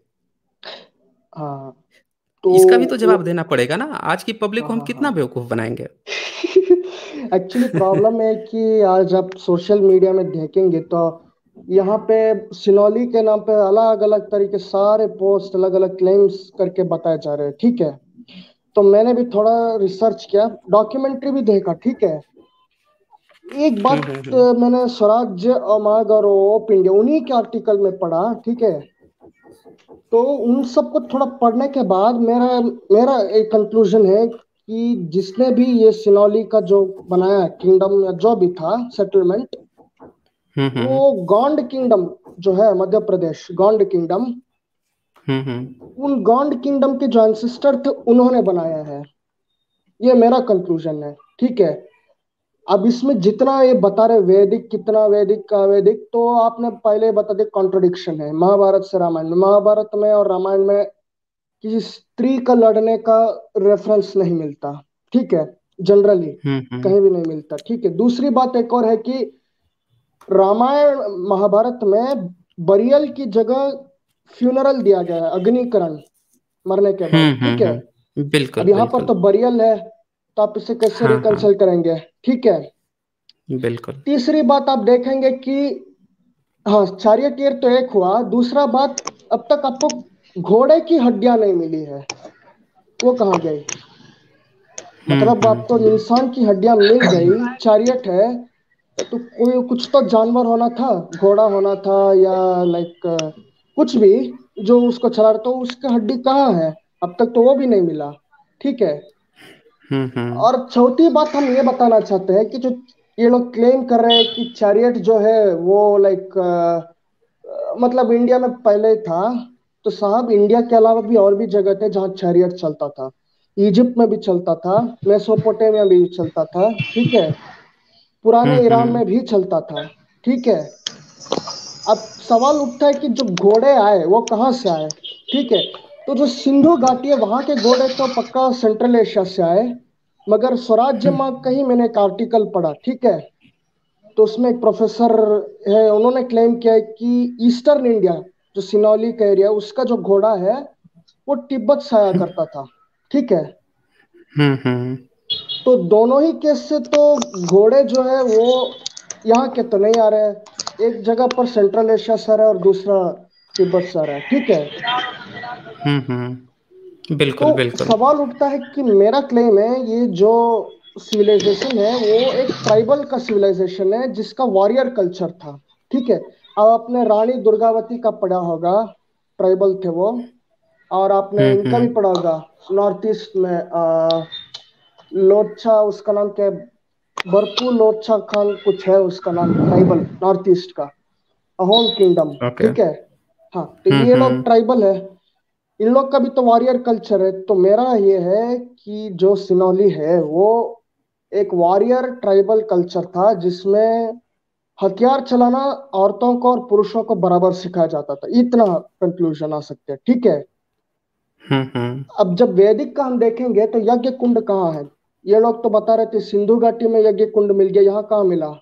तो इसका भी तो जवाब देना पड़ेगा ना, आज की पब्लिक को हम कितना बेवकूफ बनाएंगे। एक्चुअली प्रॉब्लम है कि आज आप सोशल मीडिया में देखेंगे तो यहाँ पे सिनोली के नाम पे अलग अलग तरीके सारे पोस्ट, अलग अलग क्लेम्स करके बताए जा रहे हैं, ठीक है। तो मैंने भी थोड़ा रिसर्च किया, डॉक्यूमेंट्री भी देखा, ठीक है। एक बात मैंने स्वराज्य अमाग और ओप इंडिया उन्हीं के आर्टिकल में पढ़ा, ठीक है। तो उन सबको थोड़ा पढ़ने के बाद मेरा एक कंक्लूजन है कि जिसने भी ये सिनोली का जो बनाया किंगडम या जो भी था सेटलमेंट, वो गोंड किंगडम जो है मध्य प्रदेश, गोंड किंगडम, उन गोंड किंगडम के जो एंसेस्टर थे उन्होंने बनाया है। ये मेरा कंक्लूजन है, ठीक है। अब इसमें जितना ये बता रहे वैदिक, कितना वैदिक का वैदिक, तो आपने पहले बता दिया कॉन्ट्रोडिक्शन है महाभारत से रामायण में। महाभारत में और रामायण में किसी स्त्री का लड़ने का रेफरेंस नहीं मिलता, ठीक है, जनरली कहीं भी नहीं मिलता, ठीक है। दूसरी बात एक और है कि रामायण महाभारत में बरियल की जगह फ्यूनरल दिया गया है, अग्निकरण, मरने के बाद, ठीक है। बिल्कुल। अब यहाँ पर तो बरियल है, तो आप इसे कैसे रिकंसिल करेंगे, ठीक है। बिल्कुल। तीसरी बात आप देखेंगे कि चारियटियर तो एक हुआ, दूसरा बात अब तक आपको घोड़े की हड्डियां नहीं मिली है, वो कहाँ गई? मतलब आपको इंसान की हड्डियां मिल गई, चारियट है, तो कोई कुछ तो जानवर होना था, घोड़ा होना था या लाइक कुछ भी जो उसको चला रहा, तो उसका हड्डी कहाँ है? अब तक तो वो भी नहीं मिला, ठीक है। और चौथी बात हम ये बताना चाहते हैं कि जो ये लोग क्लेम कर रहे हैं कि चैरियट जो है वो लाइक मतलब इंडिया में पहले था, तो साहब इंडिया के अलावा भी और भी जगह थे जहाँ चैरियट चलता था। इजिप्ट में भी चलता था, मेसोपोटामिया में भी चलता था, ठीक है, पुराने ईरान में भी चलता था, ठीक है। अब सवाल उठता है कि जो घोड़े आए वो कहाँ से आए, ठीक है। तो जो सिंधु घाटी है वहां के घोड़े तो पक्का सेंट्रल एशिया से आए, मगर स्वराज्य मार्ग का ही मैंने एक आर्टिकल पढ़ा, ठीक है। तो उसमें एक प्रोफेसर है, उन्होंने क्लेम किया है कि ईस्टर्न इंडिया जो सिनौली का एरिया, उसका जो घोड़ा है वो तिब्बत से आया करता था, ठीक है। तो दोनों ही केस से तो घोड़े जो है वो यहाँ के तो नहीं आ रहे हैं, एक जगह पर सेंट्रल एशिया से आ रहा है और दूसरा तिब्बत से आ रहा है, ठीक है। बिल्कुल। तो बिल्कुल सवाल उठता है कि मेरा क्लेम है ये जो सिविलाइजेशन है वो एक ट्राइबल का सिविलाइजेशन है जिसका वॉरियर कल्चर था। ठीक है, अब आपने रानी दुर्गावती का पढ़ा होगा, ट्राइबल थे वो। और आपने इनका भी हम्म। पढ़ा होगा नॉर्थ ईस्ट में, लोच्छा, उसका नाम क्या है, बरपू लोच्छा खान कुछ है उसका नाम, ट्राइबल नॉर्थ ईस्ट का, अहोम किंगडम। ओके। ठीक है, हाँ, तो ये लोग हम्म। ट्राइबल है। इन लोग का भी तो वॉरियर कल्चर है। तो मेरा ये है कि जो सिनोली है वो एक वॉरियर ट्राइबल कल्चर था जिसमें हथियार चलाना औरतों को और पुरुषों को बराबर सिखाया जाता था। इतना कंक्लूजन आ सकते हैं। ठीक है, हम्म। अब जब वैदिक का हम देखेंगे तो यज्ञ कुंड कहाँ है? ये लोग तो बता रहे थे सिंधु घाटी में यज्ञ कुंड मिल गया, यहाँ कहाँ मिला?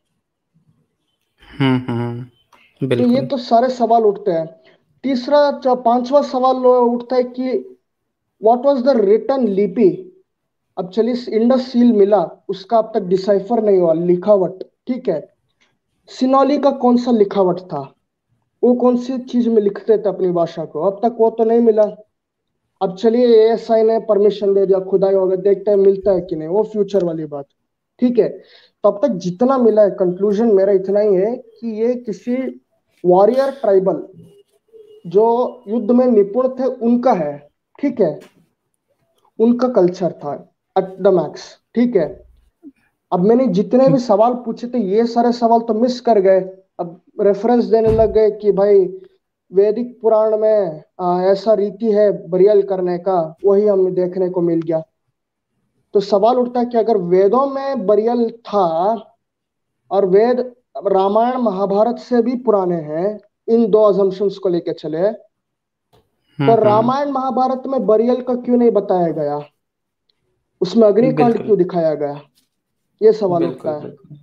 तो ये बिल्कुल। तो सारे सवाल उठते हैं। तीसरा पांचवा सवाल उठता है कि व्हाट वाज द रिटन लिपि? अब चलिए, इंडस सील मिला, उसका अब तक डिसाइफर नहीं हुआ लिखावट। ठीक है, सिनौली का कौन सा लिखावट था? वो कौन सी चीज में लिखते थे अपनी भाषा को? अब तक वो तो नहीं मिला। अब चलिए, एएसआई ने परमिशन दे दिया, खुदाई हो गया, देखते हैं मिलता है कि नहीं, वो फ्यूचर वाली बात। ठीक है, तो अब तक जितना मिला है, कंक्लूजन मेरा इतना ही है कि ये किसी वॉरियर ट्राइबल जो युद्ध में निपुण थे उनका है। ठीक है, उनका कल्चर था एट द मैक्स। ठीक है, अब मैंने जितने भी सवाल पूछे थे ये सारे सवाल तो मिस कर गए। अब रेफरेंस देने लग गए कि भाई वैदिक पुराण में ऐसा रीति है बरियल करने का, वही हमें देखने को मिल गया। तो सवाल उठता है कि अगर वेदों में बरियल था और वेद रामायण महाभारत से भी पुराने हैं, इन दो अजम्पशंस को लेके चले, तो रामायण महाभारत में बरियल का क्यों नहीं बताया गया? उसमें अग्निकांड बिल्कुल क्यों दिखाया गया? ये सवाल बिल्कुल उठता है। बिल्कुल।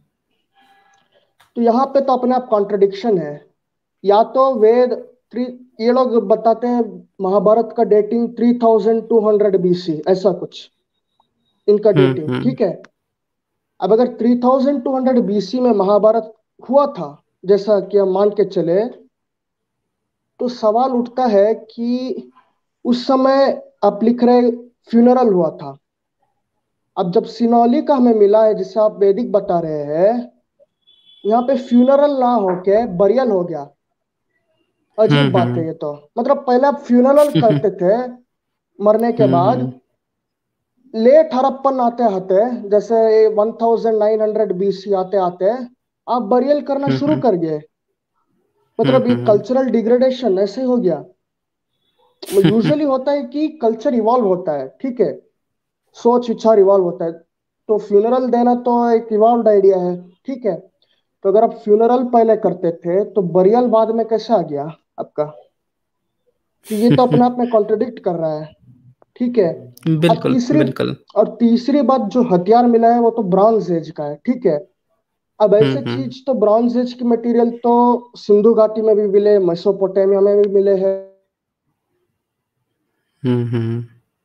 तो यहाँ पे तो अपने आप कॉन्ट्रडिक्शन है। या तो वेद थ्री, ये लोग बताते हैं महाभारत का डेटिंग 3200 BC, ऐसा कुछ इनका डेटिंग। हम्म। ठीक है, अब अगर 3200 BC में महाभारत हुआ था जैसा कि हम मान के चले, तो सवाल उठता है कि उस समय आप लिख रहे फ्यूनरल हुआ था। अब जब सिनौली का हमें मिला है जिसे आप वैदिक बता रहे हैं, यहाँ पे फ्यूनरल ना होके बरियल हो गया। अजीब बात है ये तो। मतलब पहले आप फ्यूनरल करते थे मरने के बाद, हम्म। लेट हड़प्पन आते आते, जैसे 1900 BC आते आते आप बरियल करना शुरू कर गए। मतलब ये हम्म। कल्चरल डिग्रेडेशन ऐसे हो गया। यूजुअली होता है कि कल्चर इवॉल्व होता है। ठीक है, सोच विचार इवॉल्व होता है। तो फ्यूनरल देना तो एक इवॉल्व आइडिया है। ठीक है, तो अगर आप फ्यूनरल पहले करते थे तो बरियल बाद में कैसे आ गया आपका? तो ये तो अपने आप में कॉन्ट्रडिक्ट कर रहा है। ठीक है, अब बिल्कुल तीसरी, बिल्कुल। और तीसरी बात, जो हथियार मिला है वो तो ब्रॉन्ज एज का है। ठीक है, अब ऐसे हम्म। चीज तो ब्रॉन्ज एज की मटेरियल तो सिंधु घाटी में भी मिले, मेसोपोटामिया में भी मिले हैं। हम्म।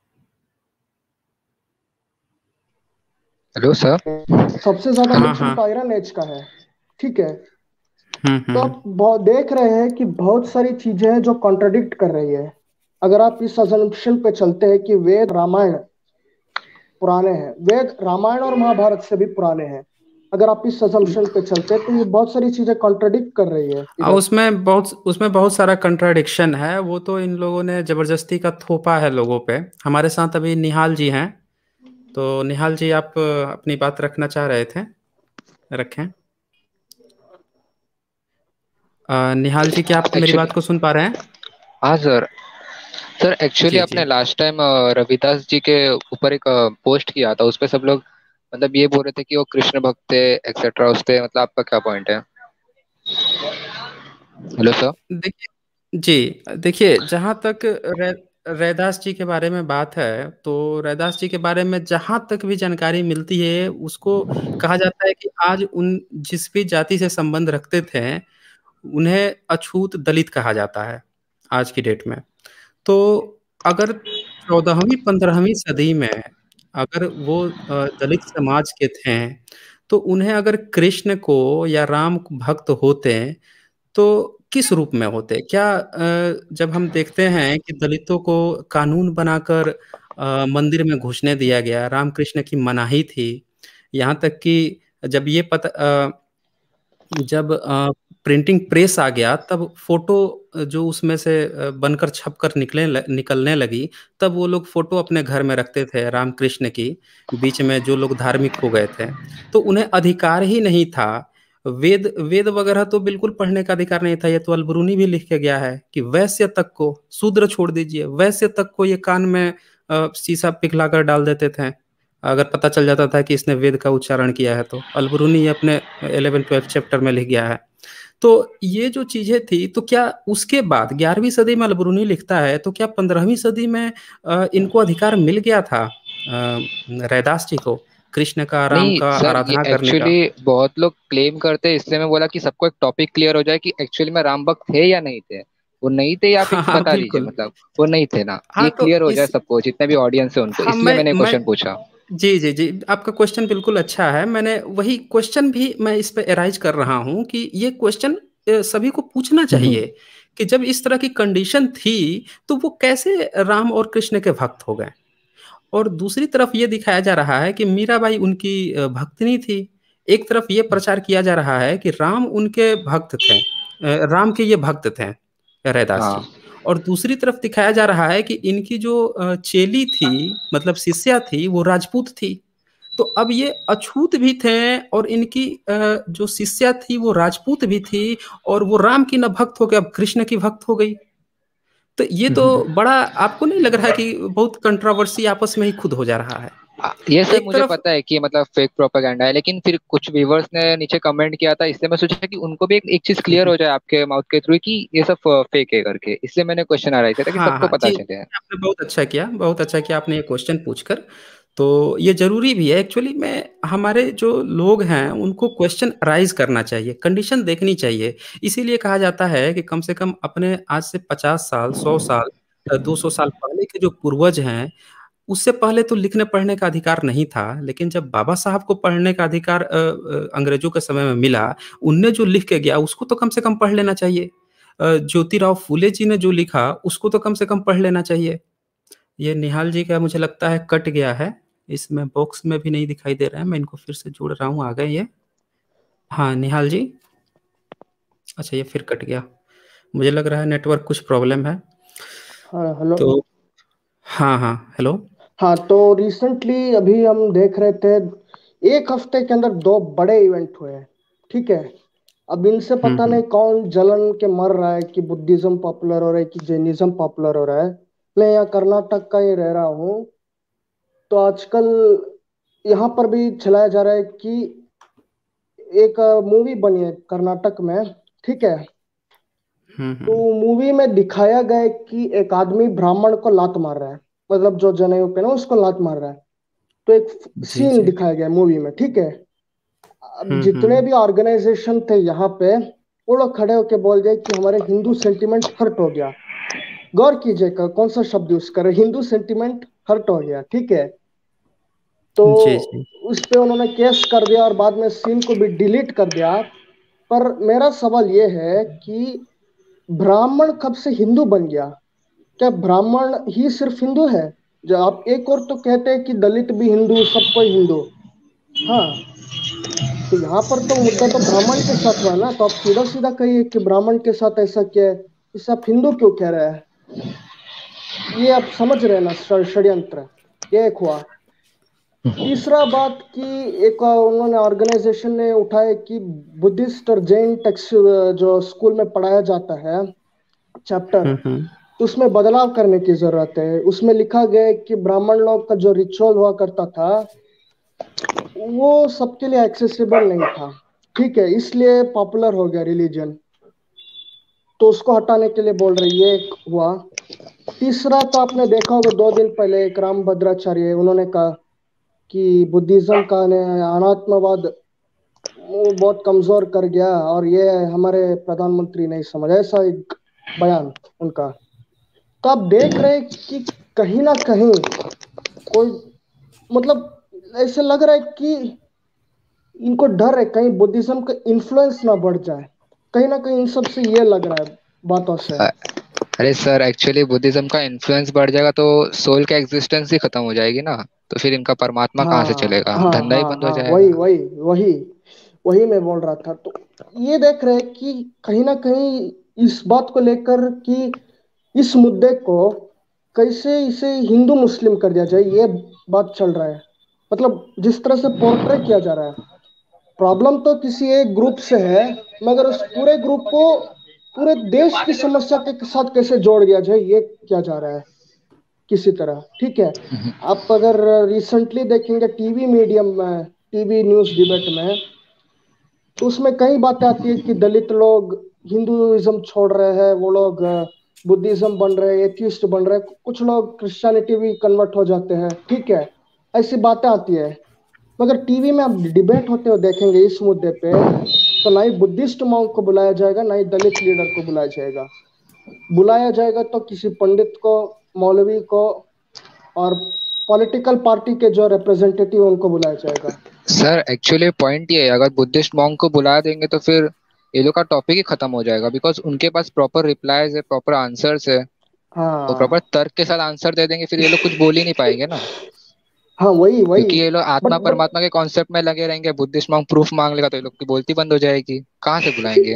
Hello sir. सबसे ज्यादा हाँ मेंशन हाँ। तो आयरन एज का है। ठीक है, तो हम्म। आप देख रहे हैं कि बहुत सारी चीजें हैं जो कॉन्ट्रडिक्ट कर रही है। अगर आप इस अजम्पशन पे चलते हैं कि वेद रामायण पुराने हैं, वेद रामायण और महाभारत से भी पुराने हैं, अगर आप इस अजम्पशन पे चलते हैं तो ये बहुत सारी चीजें कॉन्ट्रडिक्ट कर रही है इधर। उसमें बहुत सारा कंट्राडिक्शन है। वो तो इन लोगों ने जबरदस्ती का थोपा है लोगों पे। हमारे साथ अभी निहाल जी हैं। तो निहाल जी, आप अपनी बात रखना चाह रहे थे, रखें। निहाल जी, क्या आप मेरी एक्चुअली बात को सुन पा रहे हैं? हाँ सर। सर एक्चुअली जी जी। आपने लास्ट टाइम रविदास जी के ऊपर एक पोस्ट किया था, उस पे सब लोग मतलब ये बोल रहे थे कि वो कृष्ण भक्त थे एक्सेट्रा। उस पे मतलब आपका क्या पॉइंट है? Hello sir. देखिए जी, देखिए, जहाँ तक रैदास जी के बारे में बात है, तो रैदास जी के बारे में जहाँ तक भी जानकारी मिलती है, उसको कहा जाता है कि आज उन जिस भी जाति से संबंध रखते थे, उन्हें अछूत दलित कहा जाता है आज की डेट में। तो अगर 14वीं 15वीं सदी में अगर वो दलित समाज के थे, तो उन्हें अगर कृष्ण को या राम भक्त होते, तो किस रूप में होते? क्या जब हम देखते हैं कि दलितों को कानून बनाकर मंदिर में घुसने दिया गया, रामकृष्ण की मनाही थी, यहाँ तक कि जब ये जब प्रिंटिंग प्रेस आ गया, तब फोटो जो उसमें से बनकर छपकर निकलने लगी, तब वो लोग फोटो अपने घर में रखते थे रामकृष्ण की, बीच में जो लोग धार्मिक हो गए थे। तो उन्हें अधिकार ही नहीं था, वेद वेद वगैरह तो बिल्कुल पढ़ने का अधिकार नहीं था। ये तो अलबरूनी भी लिख के गया है कि वैश्य तक को, शूद्र छोड़ दीजिए, वैश्य तक को ये कान में शीशा पिघलाकर डाल देते थे, अगर पता चल जाता था कि इसने वेद का उच्चारण किया है। तो अलबरूनी अपने 11-12 चैप्टर में लिख गया है। तो ये जो चीजें थी, तो क्या उसके बाद 11वीं सदी में अलबरूनी लिखता है, तो क्या 15वीं सदी में इनको अधिकार मिल गया था रैदास जी को कृष्ण का, राम नहीं का सर, ये आराधना करने का? एक्चुअली बहुत लोग क्लेम करते हैं, इसलिए मैं बोला कि सबको एक टॉपिक क्लियर हो जाए कि एक्चुअली में राम भक्त थे या नहीं थे। वो नहीं थे या फिर हाँ हाँ बता दीजिए, बिल्कुल। मतलब वो नहीं थे ना, हाँ ये तो क्लियर हो जाए इस सबको, जितने भी ऑडियंस है उनको, हाँ इसलिए मैंने मैं क्वेश्चन पूछा। जी जी जी, आपका क्वेश्चन बिल्कुल अच्छा है। मैंने वही क्वेश्चन भी मैं इस पे एराइज कर रहा हूँ कि ये क्वेश्चन सभी को पूछना चाहिए कि जब इस तरह की कंडीशन थी, तो वो कैसे राम और कृष्ण के भक्त हो गए। और दूसरी तरफ ये दिखाया जा रहा है कि मीराबाई उनकी भक्तिनी थी। एक तरफ ये प्रचार किया जा रहा है कि राम उनके भक्त थे, राम के ये भक्त थे रैदास हाँ। जी। और दूसरी तरफ दिखाया जा रहा है कि इनकी जो चेली थी, मतलब शिष्या थी, वो राजपूत थी। तो अब ये अछूत भी थे, और इनकी जो शिष्या थी वो राजपूत भी थी, और वो राम की न भक्त हो गई, अब कृष्ण की भक्त हो गई। तो ये तो बड़ा, आपको नहीं लग रहा है कि बहुत कंट्रोवर्सी आपस में ही खुद हो जा रहा है? ये सब एक मुझे तरफ पता है कि मतलब फेक प्रोपेगेंडा है, लेकिन फिर कुछ व्यूवर्स ने नीचे कमेंट किया था, इसलिए मैं सोचा कि उनको भी एक चीज क्लियर हो जाए आपके माउथ के थ्रू कि ये सब फेक है करके, इसलिए मैंने क्वेश्चन आ रहा था कि हाँ सबको हाँ पता जी, चले। आपने बहुत अच्छा किया, बहुत अच्छा किया आपने ये क्वेश्चन पूछकर। तो ये जरूरी भी है एक्चुअली में, हमारे जो लोग हैं उनको क्वेश्चन अराइज करना चाहिए, कंडीशन देखनी चाहिए। इसीलिए कहा जाता है कि कम से कम अपने आज से 50 साल, 100 साल, 200 साल पहले के जो पूर्वज हैं, उससे पहले तो लिखने पढ़ने का अधिकार नहीं था, लेकिन जब बाबा साहब को पढ़ने का अधिकार अंग्रेजों के समय में मिला, उनने जो लिख के गया उसको तो कम से कम पढ़ लेना चाहिए। ज्योतिराव फूले जी ने जो लिखा उसको तो कम से कम पढ़ लेना चाहिए। ये निहाल जी का मुझे लगता है कट गया है, इसमें बॉक्स में भी नहीं दिखाई दे रहा है, मैं इनको फिर से जोड़ रहा हूँ, आ गए ये। हाँ निहाल जी, अच्छा ये फिर कट गया, मुझे लग रहा है नेटवर्क कुछ प्रॉब्लम है। हाँ हेलो। तो हाँ हाँ हेलो। हाँ तो रिसेंटली अभी हम देख रहे थे, एक हफ्ते के अंदर दो बड़े इवेंट हुए हैं, ठीक है। अब इनसे पता हम्म। नहीं कौन जलन के मर रहा है कि बुद्धिज्म पॉपुलर हो रहा है कि जैनिज्म पॉपुलर हो रहा है। मैं यहाँ कर्नाटक का ही रह रहा हूँ, तो आजकल यहाँ पर भी चलाया जा रहा है कि एक मूवी बनी है कर्नाटक में, ठीक है। तो हम्म। मूवी में दिखाया गया है कि एक आदमी ब्राह्मण को लात मार रहा है, मतलब जो जनेऊ पे ना उसको लात मार रहा है। तो एक जी सीन जी। दिखाया गया मूवी में, ठीक है। अब जितने हम्म। भी ऑर्गेनाइजेशन थे यहाँ पे, वो लोग खड़े होके बोल रहे कि हमारे हिंदू सेंटिमेंट हर्ट हो गया। गौर कीजिएगा कौन सा शब्द यूज कर रहे, हिंदू सेंटिमेंट हर्ट हो गया, ठीक है। तो जी जी। उस पे उन्होंने केस कर दिया और बाद में सीन को भी डिलीट कर दिया। पर मेरा सवाल ये है कि ब्राह्मण कब से हिंदू बन गया? क्या ब्राह्मण ही सिर्फ हिंदू है? जो आप एक और तो कहते हैं कि दलित भी हिंदू, सब कोई हिंदू। हाँ, तो यहाँ पर तो मुद्दा तो ब्राह्मण के साथ हुआ ना, तो आप सीधा सीधा कहिए कि ब्राह्मण के साथ ऐसा क्या है, इसे आप हिंदू क्यों कह रहे हैं? ये आप समझ रहे हैं ना, षड्यंत्र। ये एक हुआ। तीसरा बात कि एक उन्होंने ऑर्गेनाइजेशन ने उठाया कि बुद्धिस्ट और जैन टेक्स्ट जो स्कूल में पढ़ाया जाता है चैप्टर, हम्म। उसमें बदलाव करने की जरूरत है। उसमें लिखा गया है कि ब्राह्मण लोग का जो रिचुअल हुआ करता था वो सबके लिए एक्सेसिबल नहीं था, ठीक है, इसलिए पॉपुलर हो गया रिलीजन। तो उसको हटाने के लिए बोल रही है, एक हुआ। तीसरा तो आपने देखा होगा 2 दिन पहले एक राम भद्राचार्य उन्होंने कहा कि बुद्धिज्म का ने अनात्मवाद वो बहुत कमजोर कर गया और ये हमारे प्रधानमंत्री नहीं समझ, ऐसा एक बयान उनका। तो आप देख रहे हैं कि कहीं ना कहीं कोई, मतलब ऐसे लग रहा है कि इनको डर है कहीं बुद्धिज्म का इन्फ्लुएंस ना बढ़ जाए, कहीं ना कहीं इन सब से ये लग रहा है बातों से। अरे सर, एक्चुअली बुद्धिज्म का इन्फ्लुएंस बढ़ जाएगा तो सोल का एग्जिस्टेंस ही खत्म हो जाएगी ना, तो फिर इनका परमात्मा कहाँ से हाँ चलेगा, हाँ धंधा ही हाँ बंद हो हाँ, वही जाएगा। वही वही वही मैं बोल रहा था। तो ये देख रहे हैं कि कहीं ना कहीं इस बात को लेकर कि इस मुद्दे को कैसे इसे हिंदू मुस्लिम कर दिया जाए, ये बात चल रहा है। मतलब जिस तरह से पोर्ट्रे किया जा रहा है, प्रॉब्लम तो किसी एक ग्रुप से है, मगर उस पूरे ग्रुप को पूरे देश की समस्या के साथ कैसे जोड़ दिया जाए, ये किया जा रहा है किसी तरह। ठीक है, आप अगर रिसेंटली देखेंगे टीवी मीडियम में, टीवी न्यूज़ डिबेट में, तो उसमें कई बातें आती है कि दलित लोग हिंदुइज्म छोड़ रहे हैं, वो लोग बुद्धिज्म बन रहे हैं, एथियस्ट बन रहे हैं, कुछ लोग क्रिश्चियनिटी भी कन्वर्ट हो जाते हैं। ठीक है, ऐसी बातें आती है। मगर टीवी में आप डिबेट होते हुए देखेंगे इस मुद्दे पे, तो ना ही बुद्धिस्ट मॉन्क को बुलाया जाएगा, ना ही दलित लीडर को बुलाया जाएगा। बुलाया जाएगा तो किसी पंडित को, मौलवी को, और पॉलिटिकल पार्टी के जो रिप्रेजेंटेटिव उनको बुलाया जाएगा। सर एक्चुअली पॉइंट ये है, अगर बुद्धिस्ट मॉन्क को बुला देंगे तो फिर ये लोग का टॉपिक ही खत्म हो जाएगा, बिकॉज उनके पास प्रॉपर रिप्लाईज है, प्रॉपर आंसर्स है, वो प्रॉपर हाँ तर्क के साथ आंसर दे देंगे, फिर ये लोग कुछ बोल ही नहीं पाएंगे ना। हाँ, वही वही। क्योंकि ये लोग बट आत्मा बट परमात्मा के कॉन्सेप्ट में लगे रहेंगे, बुद्धिस्ट मॉन्क प्रूफ मांग लेगा तो ये लोग की बोलती बंद हो जाएगी, कहाँ से बुलाएंगे।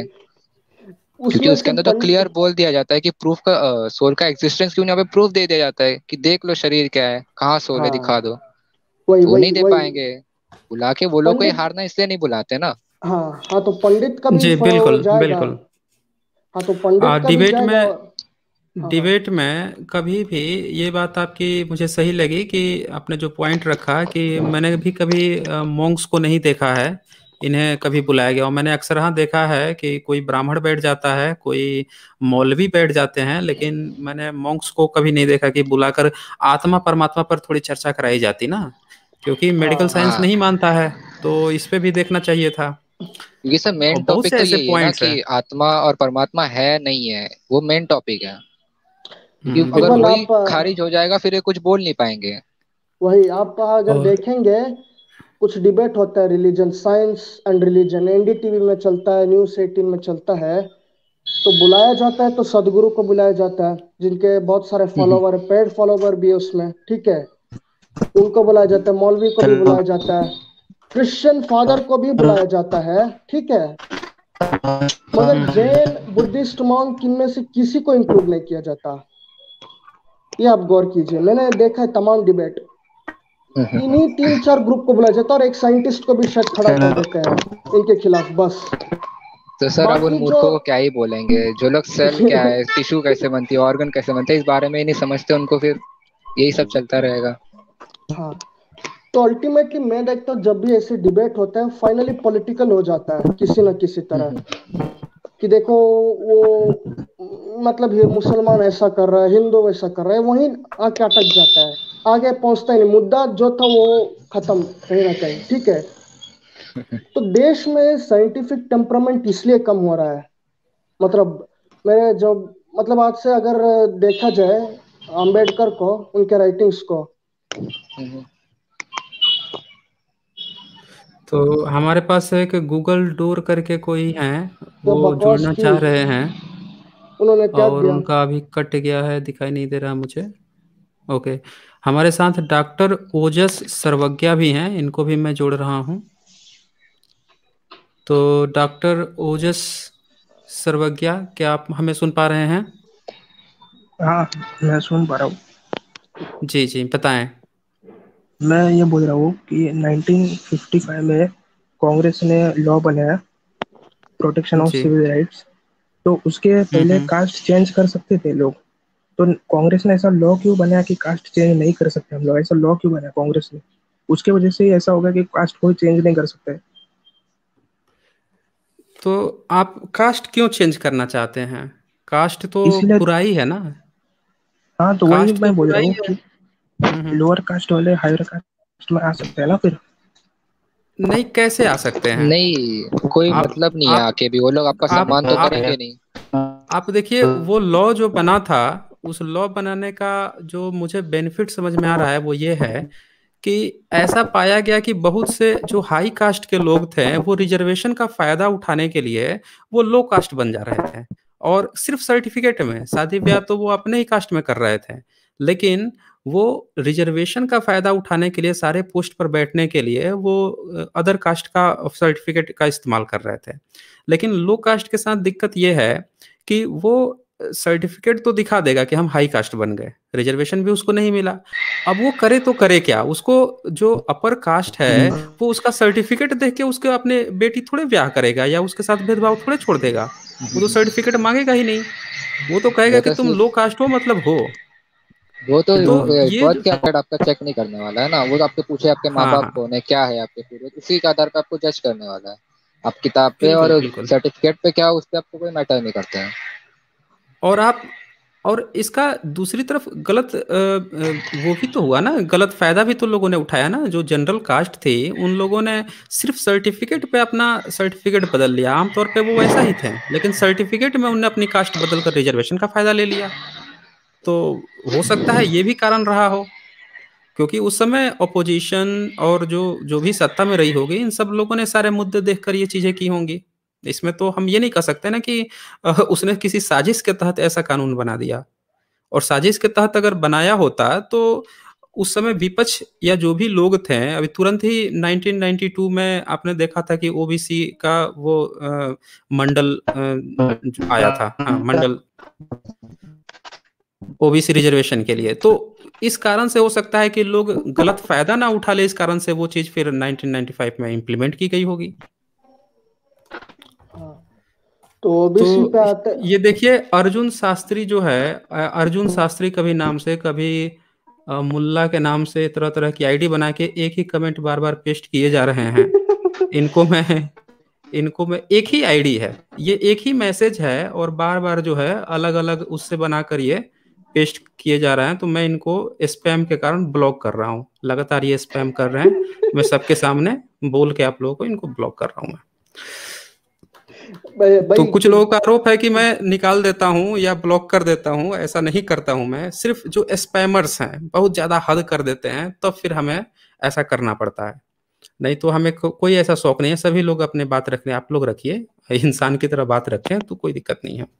क्योंकि उसमें उसके सिर्फ अंदर तो क्लियर बोल दिया जाता है कि प्रूफ का, सोल का एग्जिस्टेंस क्यों, यहाँ पे प्रूफ दे दिया जाता है कि देख लो शरीर क्या है, कहाँ सोल है, दिखा हाँ, दो। वही तो वो नहीं वही दे वही। पाएंगे। बुला के वो लोग को ही पंडित, हारना इसलिए नहीं बुलाते ना। हाँ हाँ, तो पंडित का भी जी, हो बिल्कुल, जाएगा। बिल्कुल। हाँ, तो पंडित का भी डिबेट जाएगा। में हाँ हाँ डिबेट में कभी भी ये बात आपकी मुझे सही लगी कि आपने जो पॉइंट रखा कि मैंने भी कभी मॉन्क्स को नहीं देखा है, इन्हें कभी बुलाया गया। और मैंने अक्सर हाँ देखा है कि कोई ब्राह्मण बैठ जाता है, कोई मौलवी बैठ जाते हैं, लेकिन मैंने मॉन्क्स को कभी नहीं देखा कि बुलाकर आत्मा परमात्मा पर थोड़ी चर्चा कराई जाती ना, क्योंकि मेडिकल हाँ साइंस नहीं हाँ, मानता है। तो इस पे भी देखना चाहिए था। क्योंकि सर और मेन बहुत टॉपिक से तो ऐसे यही है ना पॉइंट्स हैं। कि आत्मा और परमात्मा है नहीं है, वो मेन टॉपिक है। क्योंकि अगर इवन बिल्कुल। वही आप खारिज हो जाएगा फिर ये कुछ बोल नहीं पाएंगे। वही आप अगर और देखेंगे, कुछ डिबेट होता है religion, science and religion, NDTV में चलता है, न्यूज़ 18 में चलता है। तो बुलाया जाता है तो सदगुरु को बुलाया जाता है, जिनके बहुत सारे फॉलोवर, पेड फॉलोवर भी है उसमें। ठीक है, उनको बुलाया जाता है, मौलवी को भी बुलाया जाता है, क्रिश्चियन फादर को भी बुलाया जाता है। ठीक है, मगर जैन, बुद्धिस्ट मॉन्क, इनमें से किसी को इंक्लूड नहीं किया जाता। ये आप गौर कीजिए, मैंने देखा है तमाम डिबेट, इन्हीं तीन चार ग्रुप को बुलाया जाता है, और एक साइंटिस्ट को भी शायद खड़ा कर देते हैं इनके खिलाफ, बस। तो सर अब उन बाकी जो मूर्खों को क्या ही बोलेंगे, जो लोग सेल क्या है, टिश्यू कैसे बनती है, ऑर्गन कैसे बनते हैं, इस बारे में ही नहीं समझते, उनको फिर यही सब चलता रहेगा। हाँ, तो अल्टीमेटली मैं देखता हूँ जब भी ऐसे डिबेट होता है, फाइनली पॉलिटिकल हो जाता है किसी न किसी तरह। कि देखो, वो मतलब ये मुसलमान ऐसा कर रहा है, हिंदू वैसा कर रहा है, वहीं आके अटक जाता है, आगे पहुंचता ही नहीं। मुद्दा जो था वो खत्म कहीं ना कहीं। ठीक है, तो देश में साइंटिफिक टेम्परामेंट इसलिए कम हो रहा है। मतलब मेरे जो, मतलब आज से अगर देखा जाए अंबेडकर को, उनके राइटिंग्स को, तो हमारे पास एक गूगल डोर करके कोई हैं, जो वो बकवास जुड़ना की, चाह रहे हैं। उन्होंने क्या और दिया। उनका अभी कट गया है, दिखाई नहीं दे रहा मुझे। ओके। हमारे साथ डॉक्टर ओजस सर्वज्ञा भी हैं, इनको भी मैं जोड़ रहा हूँ। तो डॉक्टर ओजस सर्वज्ञा, क्या आप हमें सुन पा रहे हैं? हाँ, मैं सुन पा रहा हूँ। जी जी, बताएं। मैं ये बोल रहा हूँ कि 1955 में कांग्रेस ने लॉ बनाया, प्रोटेक्शन ऑफ जी। Civil rights. तो उसके पहले हम्म। कास्ट चेंज कर सकते थे लोग। तो कांग्रेस ने ऐसा लॉ क्यों बनाया कि कास्ट चेंज नहीं कर सकते हम लोग? ऐसा लॉ क्यों बनाया कांग्रेस ने? उसके वजह से ही ऐसा होगा कि कास्ट कोई चेंज नहीं कर सकते। तो आप कास्ट क्यों चेंज करना चाहते हैं? कास्ट तो इसलिए, बुराई है ना। हाँ, तो वही कास्ट तो मैं बोल रहा बुराई हूँ है। कि हम्म। लोअर कास्ट वाले हायर कास्ट में आ सकते हैं ना फिर। नहीं, कैसे आ सकते हैं? नहीं, कोई आप मतलब नहीं है, आप आके भी वो लोग आपका आप सम्मान तो आप करेंगे नहीं। आप देखिए, वो लॉ जो बना था, उस लॉ बनाने का जो मुझे बेनिफिट समझ में आ रहा है वो ये है कि ऐसा पाया गया कि बहुत से जो हाई कास्ट के लोग थे, वो रिजर्वेशन का फायदा उठाने के लिए वो लो कास्ट बन जा रहे थे। और सिर्फ सर्टिफिकेट में, शादी ब्याह तो वो अपने ही कास्ट में कर रहे थे, लेकिन वो रिजर्वेशन का फायदा उठाने के लिए, सारे पोस्ट पर बैठने के लिए वो अदर कास्ट का सर्टिफिकेट का इस्तेमाल कर रहे थे। लेकिन लो कास्ट के साथ दिक्कत ये है कि वो सर्टिफिकेट तो दिखा देगा कि हम हाई कास्ट बन गए, रिजर्वेशन भी उसको नहीं मिला। अब वो करे तो करे क्या, उसको जो अपर कास्ट है वो उसका सर्टिफिकेट देख के उसके अपने बेटी थोड़े ब्याह करेगा या उसके साथ भेदभाव थोड़े छोड़ देगा। वो तो सर्टिफिकेट मांगेगा ही नहीं, वो तो कहेगा कि तुम लो कास्ट हो मतलब हो। वो तो ये बर्थ के आधार आपका चेक नहीं करने वाला है ना, वो आपके पूछे आपके माँ बाप कौन है, क्या है आपके पूर्वज, उसी के आधार पे आपको जज करने वाला है। आप किताब पे बिल्कुल और बिल्कुल। सर्टिफिकेट पे क्या, उस पे आपको कोई मैटर नहीं करते हैं। और इसका दूसरी तरफ गलत वो भी तो हुआ ना, गलत फायदा भी तो लोगों ने उठाया ना। जो जनरल कास्ट थी उन लोगों ने सिर्फ सर्टिफिकेट पे अपना सर्टिफिकेट बदल लिया। आमतौर पे वो वैसा ही थे, लेकिन सर्टिफिकेट में उन्होंने अपनी कास्ट बदल कर रिजर्वेशन का फायदा ले लिया। तो हो सकता है ये भी कारण रहा हो, क्योंकि उस समय अपोजिशन और जो जो भी सत्ता में रही होगी, इन सब लोगों ने सारे मुद्दे देखकर ये चीजें की होंगी। इसमें तो हम ये नहीं कह सकते ना कि उसने किसी साजिश के तहत ऐसा कानून बना दिया। और साजिश के तहत अगर बनाया होता तो उस समय विपक्ष या जो भी लोग थे, अभी तुरंत ही 1992 में आपने देखा था कि ओबीसी का वो मंडल आया था, हाँ मंडल ओबीसी रिजर्वेशन के लिए। तो इस कारण से हो सकता है कि लोग गलत फायदा ना उठा ले, इस कारण से वो चीज फिर 1995 में इम्प्लीमेंट की गई होगी। तो ओबीसी पे तो आते ये देखिए, अर्जुन शास्त्री जो है, अर्जुन शास्त्री कभी नाम से, कभी मुल्ला के नाम से तरह तरह की आईडी बना के एक ही कमेंट बार बार पेस्ट किए जा रहे हैं। इनको मैं एक ही आईडी है, ये एक ही मैसेज है और बार बार जो है अलग अलग उससे बनाकर ये पेस्ट किए जा रहे हैं। तो मैं इनको स्पैम के कारण ब्लॉक कर रहा हूँ। लगातार ये स्पैम कर रहे हैं, मैं सबके सामने बोल के आप लोगों को इनको ब्लॉक कर रहा हूँ मैं। तो कुछ लोगों का आरोप है कि मैं निकाल देता हूं या ब्लॉक कर देता हूं, ऐसा नहीं करता हूं मैं। सिर्फ जो स्पैमर्स हैं, बहुत ज्यादा हद कर देते हैं, तब फिर हमें ऐसा करना पड़ता है। नहीं तो हमें कोई ऐसा शौक नहीं है। सभी लोग अपने बात रखने, आप लोग रखिए, इंसान की तरह बात रखें तो कोई दिक्कत नहीं है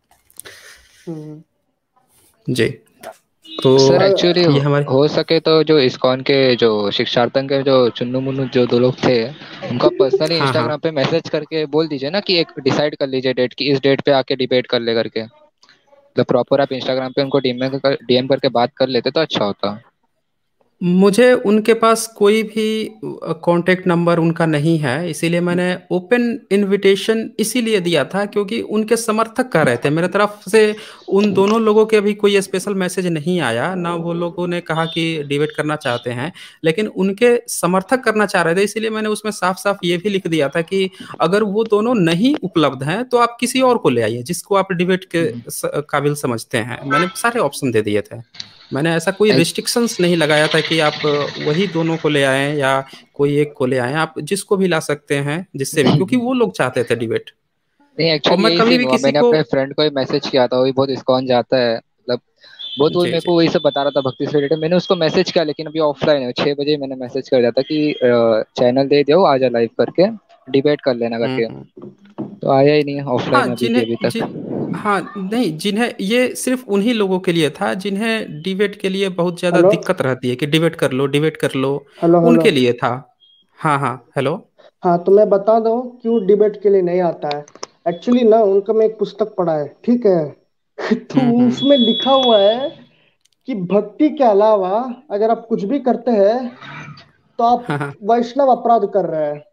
जी। तो सर एक्चुअली ये हमारे हो सके तो जो इस्कॉन के जो शिक्षार्थन के जो चुन्नू मुन्नू जो दो लोग थे, उनका पर्सनली हाँ इंस्टाग्राम पे मैसेज करके बोल दीजिए ना कि एक डिसाइड कर लीजिए डेट की, इस डेट पे आके डिबेट कर ले करके। मतलब प्रॉपर आप इंस्टाग्राम पे उनको डीएम करके बात कर लेते तो अच्छा होता। मुझे उनके पास कोई भी कांटेक्ट नंबर उनका नहीं है, इसीलिए मैंने ओपन इनविटेशन इसीलिए दिया था क्योंकि उनके समर्थक कह रहे थे। मेरे तरफ से उन दोनों लोगों के अभी कोई स्पेशल मैसेज नहीं आया ना, वो लोगों ने कहा कि डिबेट करना चाहते हैं, लेकिन उनके समर्थक करना चाह रहे थे। इसीलिए मैंने उसमें साफ साफ ये भी लिख दिया था कि अगर वो दोनों नहीं उपलब्ध हैं तो आप किसी और को ले आइए जिसको आप डिबेट के काबिल समझते हैं। मैंने सारे ऑप्शन दे दिए थे। मैंने ऐसा कोई रिस्ट्रिक्शंस नहीं लगाया था कि आप वही दोनों को ले आए या कोई एक को ले आए। आप जिसको भी ला सकते हैं, जिससे भी, क्योंकि वो लोग चाहते थे डिबेट। नहीं और एक्चुअली मैं यही कभी सीन भी हुआ, किसी मैंने को अपने फ्रेंड को मैसेज किया था, वो भी बहुत इस्कॉन जाता है, मतलब बहुत वो जी मेरे जी को वही सब बता रहा था भक्ति से रिलेटेड। मैंने उसको मैसेज किया लेकिन अभी ऑफलाइन है, 6 बजे मैंने मैसेज कर दिया था कि चैनल दे दो, आ जा लाइव करके डिबेट कर लेना करके। तो आया ही नहीं, ऑफलाइन हाँ अभी भी अभी तक। हाँ नहीं, जिन्हें ये सिर्फ उन्हीं लोगों के लिए था जिन्हें डिबेट के लिए बहुत ज्यादा हेलो दिक्कत रहती है कि डिबेट कर लो, डिबेट कर लो, हेलो हेलो उनके लिए था। हाँ हाँ हेलो। हाँ, तो मैं बता दूं क्यों डिबेट के लिए नहीं आता है। एक्चुअली ना, उनका मैं एक पुस्तक पढ़ा है, ठीक है। तो हम्म। उसमें लिखा हुआ है कि भक्ति के अलावा अगर आप कुछ भी करते हैं तो आप हाँ हाँ। वैष्णव अपराध कर रहे हैं।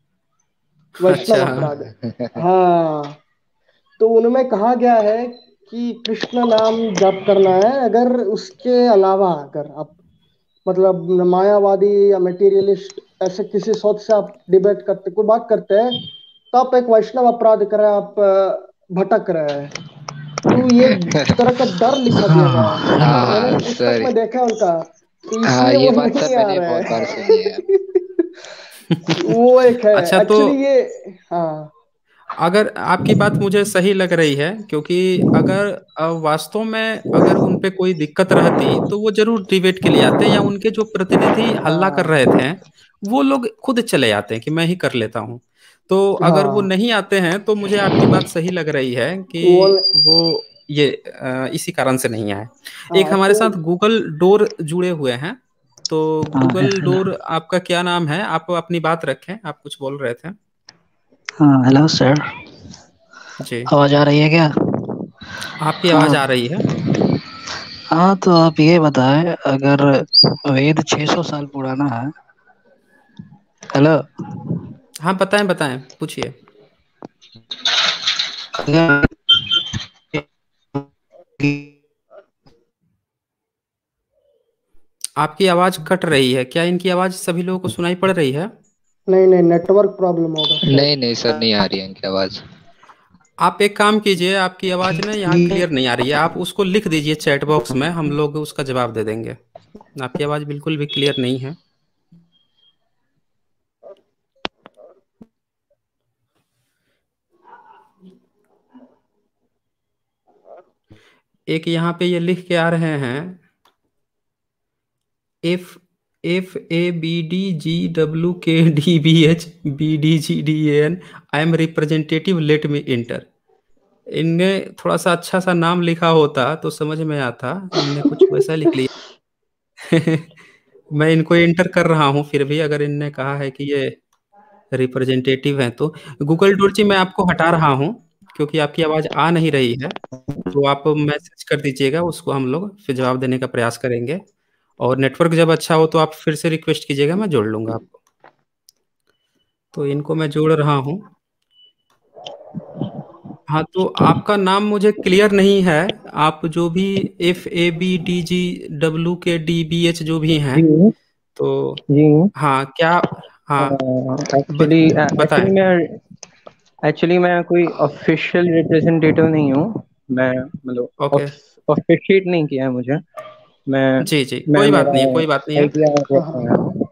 वैष्णव अच्छा। अपराध, हाँ। तो उनमें कहा गया है कि कृष्ण नाम जप करना है। अगर उसके अलावा अगर आप मतलब मायावादी या मटेरियलिस्ट ऐसे किसी सोच से आप डिबेट करते, कोई बात करते हैं, तो आप एक वैष्णव अपराध कर रहे हैं, आप भटक रहे हैं। तो ये तरह का डर लिखा दिया गया है। मैंने हाँ पुस्तक सर, में देखा है उनका, तो हाँ इसलिए ये वो बात सर नहीं आ मैंने रहा बहुत बार सुनी है। है। वो एक है अच्छा तो एक्चुअली ये। हाँ अगर आपकी बात मुझे सही लग रही है, क्योंकि अगर वास्तव में अगर उन पे कोई दिक्कत रहती तो वो जरूर डिबेट के लिए आते, या उनके जो प्रतिनिधि हल्ला कर हाँ रहे थे वो लोग खुद चले आते हैं कि मैं ही कर लेता हूँ। तो अगर वो हाँ नहीं आते हैं तो मुझे आपकी बात सही लग रही है कि वो वो ये इसी कारण से नहीं आए। एक हाँ हमारे तो साथ गूगल डोर जुड़े हुए हैं, तो हाँ गूगल हेलो। डोर आपका क्या नाम है? आप अपनी बात रखें, आप कुछ बोल रहे थे। हाँ हेलो सर, जी, आवाज़ आ रही है क्या? आपकी हाँ आवाज़ आ रही है। हाँ, तो आप ये बताएं, अगर वेद 600 साल पुराना है। हेलो। हाँ, बताएं बताएं, पूछिए। अगर आपकी आवाज़ कट रही है, क्या इनकी आवाज़ सभी लोगों को सुनाई पड़ रही है? नहीं नहीं, नेटवर्क प्रॉब्लम होगा शायद। नहीं नहीं सर, नहीं आ रही है इनकी आवाज। आप एक काम कीजिए, आपकी आवाज़ ना यहाँ क्लियर नहीं आ रही है, आप उसको लिख दीजिए चैट बॉक्स में, हम लोग उसका जवाब दे देंगे। आपकी आवाज़ बिल्कुल भी क्लियर नहीं है। एक यहाँ पे ये लिख के आ रहे हैं, F FABDGWKDBHBDGDAN, I am representative, let me inter. इनने थोड़ा सा अच्छा सा नाम लिखा होता तो समझ में आता, इनने कुछ वैसा लिख लिया। मैं इनको इंटर कर रहा हूँ, फिर भी अगर इनने कहा है कि ये रिप्रेजेंटेटिव हैं तो गूगल डोरची मैं आपको हटा रहा हूँ, क्योंकि आपकी आवाज़ आ नहीं रही है। तो आप मैसेज कर दीजिएगा, उसको हम लोग फिर जवाब देने का प्रयास करेंगे। और नेटवर्क जब अच्छा हो तो आप फिर से रिक्वेस्ट कीजिएगा, मैं जोड़ लूंगा आपको। तो इनको मैं जोड़ रहा हूँ। हाँ, तो आपका नाम मुझे क्लियर नहीं है। आप जो भी FABDGWKDBH जो भी हैं, जी तो जी। हाँ क्या, हाँ एक्चुअली बताएं। एक्चुअली मैं कोई ऑफिशियल रिप्रेजेंटेटिव नहीं हूँ। मैं मतलब ओके, ऑफिशिएट नहीं किया है मुझे। मैं जी जी, मैं कोई बात मेरा नहीं है, कोई बात नहीं है। आइडिया हाँ रहता हाँ है।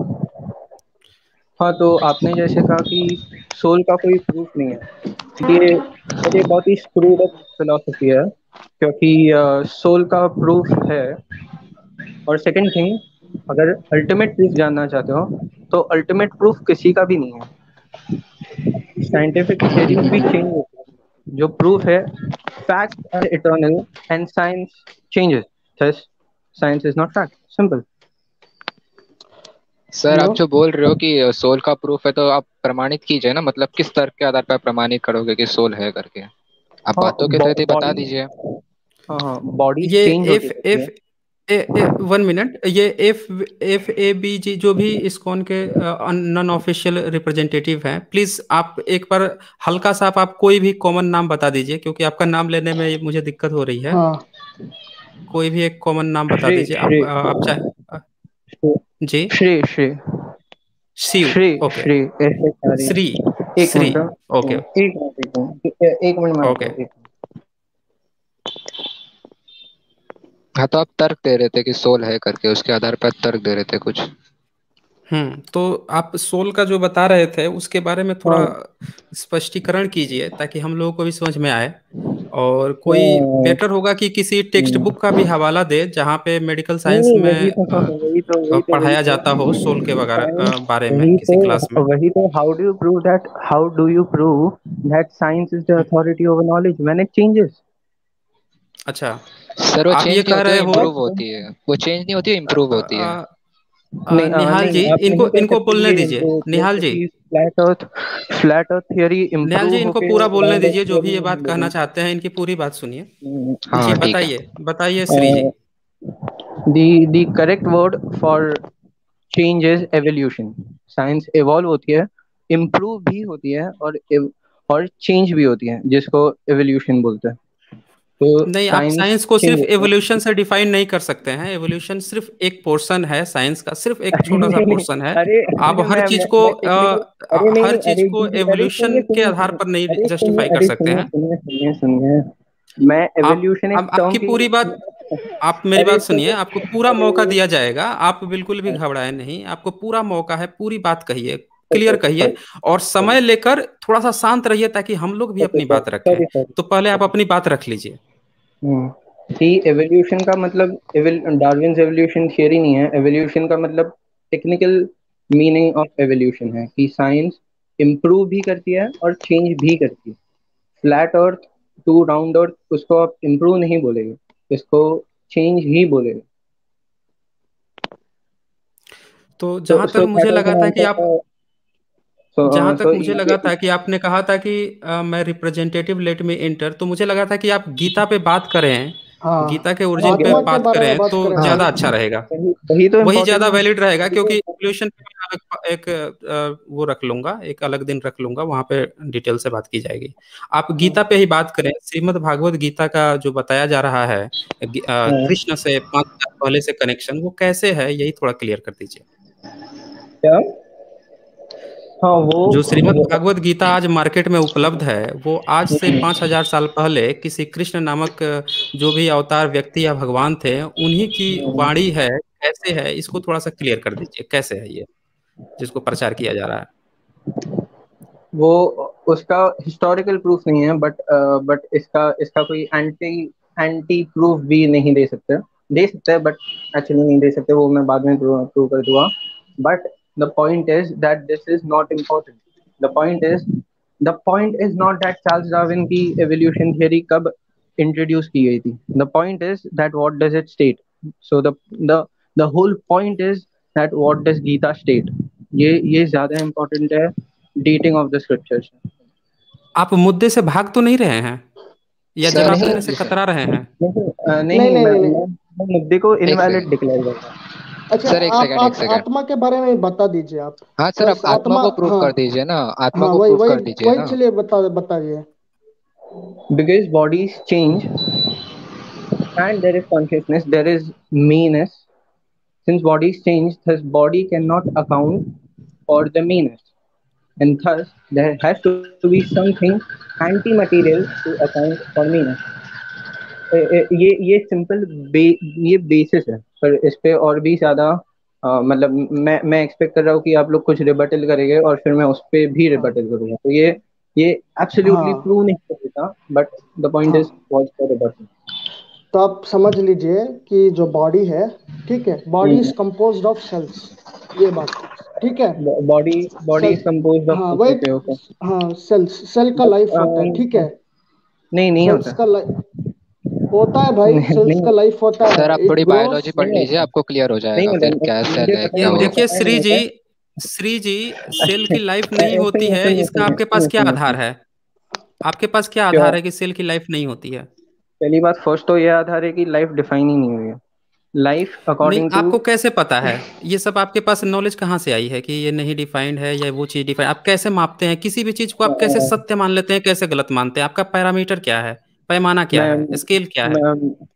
हाँ, तो आपने जैसे कहा कि सोल का कोई प्रूफ नहीं है, ये बहुत ही स्क्रूड अप फिलॉसफी है, क्योंकि सोल का प्रूफ है। और सेकंड थिंग, अगर अल्टीमेट प्रूफ जानना चाहते हो तो अल्टीमेट प्रूफ किसी का भी नहीं है। साइंटिफिक थ्योरीज भी चेंज होती है, जो प्रूफ है fact are eternal and science changes, thus science is not fact, simple. Sir hello. आप जो बोल रहे हो कि सोल का प्रूफ है, तो आप प्रमाणित कीजिए ना, मतलब किस तर्क के आधार पर प्रमाणित करोगे कि सोल है करके? आप हाँ, बातों के तहत ही बता बॉडी, दीजिए। हाँ हाँ, बॉडी ये चेंज होती एफ रहती है। एफ 1 मिनट, ये FABG जो भी इस्कॉन के नॉन ऑफिशियल रिप्रेजेंटेटिव हैं, प्लीज आप एक बार हल्का सा आप कोई भी कॉमन नाम बता दीजिए, क्योंकि आपका नाम लेने में मुझे दिक्कत हो रही है। हाँ कोई भी एक कॉमन नाम बता श्री दीजिए, श्री आप चाहे। जी, श्री श्री शिव, श्री ओके, श्री ऐसे आ रही श्री, है। एक श्री, मिनट हाँ, ओके, एक मिनट में आता ओके। हूँ, एक। हाँ, तो आप तर्क दे रहे थे कि सोल है करके, उसके आधार पर तर्क दे रहे थे कुछ। तो आप सोल का जो बता रहे थे उसके बारे में थोड़ा हाँ स्पष्टीकरण कीजिए, ताकि हम लोगों को भी समझ में आए। और कोई हाँ, बेटर होगा कि किसी टेक्स्ट हम्म, बुक का भी हवाला दे, जहाँ पे मेडिकल नहीं साइंस नहीं, में पढ़ाया जाता हो सोल के वगैरह साइंस, बारे में किसी क्लास में। वही तो how do you prove that science is the hmm, authority over knowledge when it changes? अच्छा, सर वो आप चेंज ये नहीं कह होती, वो रहे हो। इम्प्रूव होती है। वो चेंज नहीं होती, वो इम्प्रूव होती है। नहीं निहाल नहीं, जी, आप इनको नहीं कह इनको सकते बोलने ये दीजिए। इम्प्रूव, निहाल जैसे जी, कि flat earth theory Nihal ji, improve इनको होके पूरा बोलने राउंड अर्थ दीजिए, जो भी थियरी ये में बात हम कहना लोग चाहते हैं, इनकी पूरी बात सुनिए। जी, हाँ ठीक है। बताइए बताइए Shri ji. The correct word for change is evolution. Science evolve होती है, इम्प्रूव भी होती है, और चेंज भी होती है, जिसको एवोल्यूशन बोलते हैं। तो नहीं, आप साइंस साइंस को चेंज सिर्फ होती है। एवोल्यूशन से डिफाइन नहीं कर सकते हैं। एवोल्यूशन सिर्फ एक पोर्शन है साइंस का, सिर्फ एक छोटा सा नहीं नहीं, पोर्शन है। अरे आप अरे हर चीज को मैं टेक्निकल, अरे नहीं हर नहीं, चीज अरे को जी जी, अरे एवोल्यूशन सुनिए के सुनिए आधार सुनिए, पर नहीं अरे सुनिए, जस्टिफाई कर अरे सकते सुनिए हैं। सुनिए सुनिए सुनिए, मैं आप एवोल्यूशन एक अब टर्म आपकी की, पूरी बात, आप मेरी अरे बात सुनिए, सुनिए, आपको पूरा अरे मौका दिया जाएगा, आप बिल्कुल भी घबराए नहीं, आपको पूरा मौका है, पूरी बात कहिए, क्लियर ओके कहिए। सॉरी और सॉरी समय लेकर थोड़ा सा शांत रहिए, ताकि हम लोग भी ओके अपनी सॉरी बात रखें। सॉरी सॉरी तो पहले आप सॉरी। अपनी बात रख लीजिए। कि एवोल्यूशन का मतलब डार्विन्स एवोल्यूशन थियरी नहीं है। एवोल्यूशन का मतलब टेक्निकल मीनिंग ऑफ एवोल्यूशन है कि साइंस इम्प्रूव भी करती है और चेंज भी करती है। Flat earth to round earth, उसको आप इम्प्रूव नहीं बोलेंगे, इसको चेंज ही बोलेंगे। तो जहां तक मुझे लगा था कि आप जहां तक मुझे लगा था ये कि आपने कहा था कि मैं रिप्रेजेंटेटिव लेट में इंटर, तो मुझे लगा था कि आप गीता पे बात करें, हाँ, गीता के ओरिजिन पे आत्मा के बात बारे में करें बात तो करें। ज्यादा हाँ, अच्छा रहेगा। वही तो वही इम्पोर्टेंट ज्यादा है। वैलिड रहेगा, क्योंकि पॉपुलेशन पे मैं एक वो रख लूंगा, एक अलग दिन रख लूंगा, वहां पे डिटेल से बात की जाएगी। आप गीता पे ही बात करें। श्रीमद् भागवत गीता का जो बताया जा रहा है कृष्ण से 5 साल पहले से कनेक्शन, वो कैसे है, यही थोड़ा क्लियर कर दीजिए। क्या? हाँ, वो जो श्रीमद् भागवत गीता आज मार्केट में उपलब्ध है, वो आज से 5,000 साल पहले किसी कृष्ण नामक जो भी अवतार व्यक्ति या भगवान थे, उन्हीं की वाणी है, कैसे है, इसको थोड़ा सा क्लियर कर दीजिए, कैसे है ये जिसको प्रचार किया जा रहा है। वो उसका हिस्टोरिकल प्रूफ नहीं है, बट इसका इसका कोई एंटी एंटी प्रूफ भी नहीं दे सकते, बट एक्चुअली नहीं दे सकते, वो मैं बाद में प्रूव कर दूंगा। But the point is that this is not important. The point is not that Charles Darwin की एवोल्यूशन थियरी कब इंट्रोड्यूस की गई थी। The point is that what does it state. So the the whole point is that what does Gita state. ये ज्यादा important है dating of the scriptures. आप मुद्दे से भाग तो नहीं रहे हैं, या सर, जवाब देने से कतरा रहे हैं? नहीं, नहीं, मैं नहीं। मुद्दे को एक इनवैलिड सेकंड। डिक्लेयर करता हूँ। अच्छा, सर, एक सेकंड। आत्मा के बारे में बता दीजिए आप। हाँ सर, आप बस आत्मा को प्रूव हाँ, कर दीजिए ना, आत्मा हाँ, को वही प्रूव वही कर दीजिए वही ना। चलिए बताइए। Because bodies change and there is consciousness, there is me-ness. Since bodies change, thus body cannot account for the me-ness, and thus there has to be something anti-material to account for me-ness. ये simple ये basis है, पर इस पे और भी ज्यादा मतलब मैं एक्सपेक्ट कर रहा हूँ कि आप लोग कुछ रिबटल करेंगे और फिर मैं उस पे भी हाँ, रिबटल करूंगा। तो ये एब्सोल्युटली हाँ, प्रूव नहीं कर देता, बट द पॉइंट इज हाँ। What's the rebuttal. तो आप समझ लीजिए कि जो बॉडी है, ठीक है, body is composed of cells, ये बात, ठीक है। Body cell, is composed of, हाँ वही, ओके ओके, हाँ, सेल का लाइफ होता है, ठीक है। नहीं सेल्स होता। का लाइफ होता है भाई, सेल्स नहीं का लाइफ होता सर, है, आप इट थोड़ी बायोलॉजी ग्रोस। पढ़ नहीं लीजिए, होता, आपको क्लियर हो नहीं जाएगा होता। फिर क्या सेल मुझे है पता क्या है, मुझे वो। देखिए पता है, मुझे पता है। श्री जी, सेल की लाइफ नहीं होती सुनिए है, सुनिए इसका सुनिए आपके पास सुनिए क्या सुनिए आधार सुनिए। है? आपके पास क्या क्या? आधार है कि सेल की लाइफ नहीं होती है? पहली बात, फर्स्ट तो ये आधार है कि लाइफ डिफाइन ही नहीं हुई है। लाइफ नहीं, अकॉर्डिंग टू, आपको कैसे पता है? ये सब आपके पास नॉलेज कहाँ से आई है कि ये नहीं डिफाइंड है या वो चीज डिफाइंड? आप कैसे मापते हैं किसी भी चीज को? आप कैसे सत्य मान लेते हैं, कैसे गलत मानते हैं? आपका पैरामीटर क्या है, पैमाना क्या मैं, है, स्केल क्या है?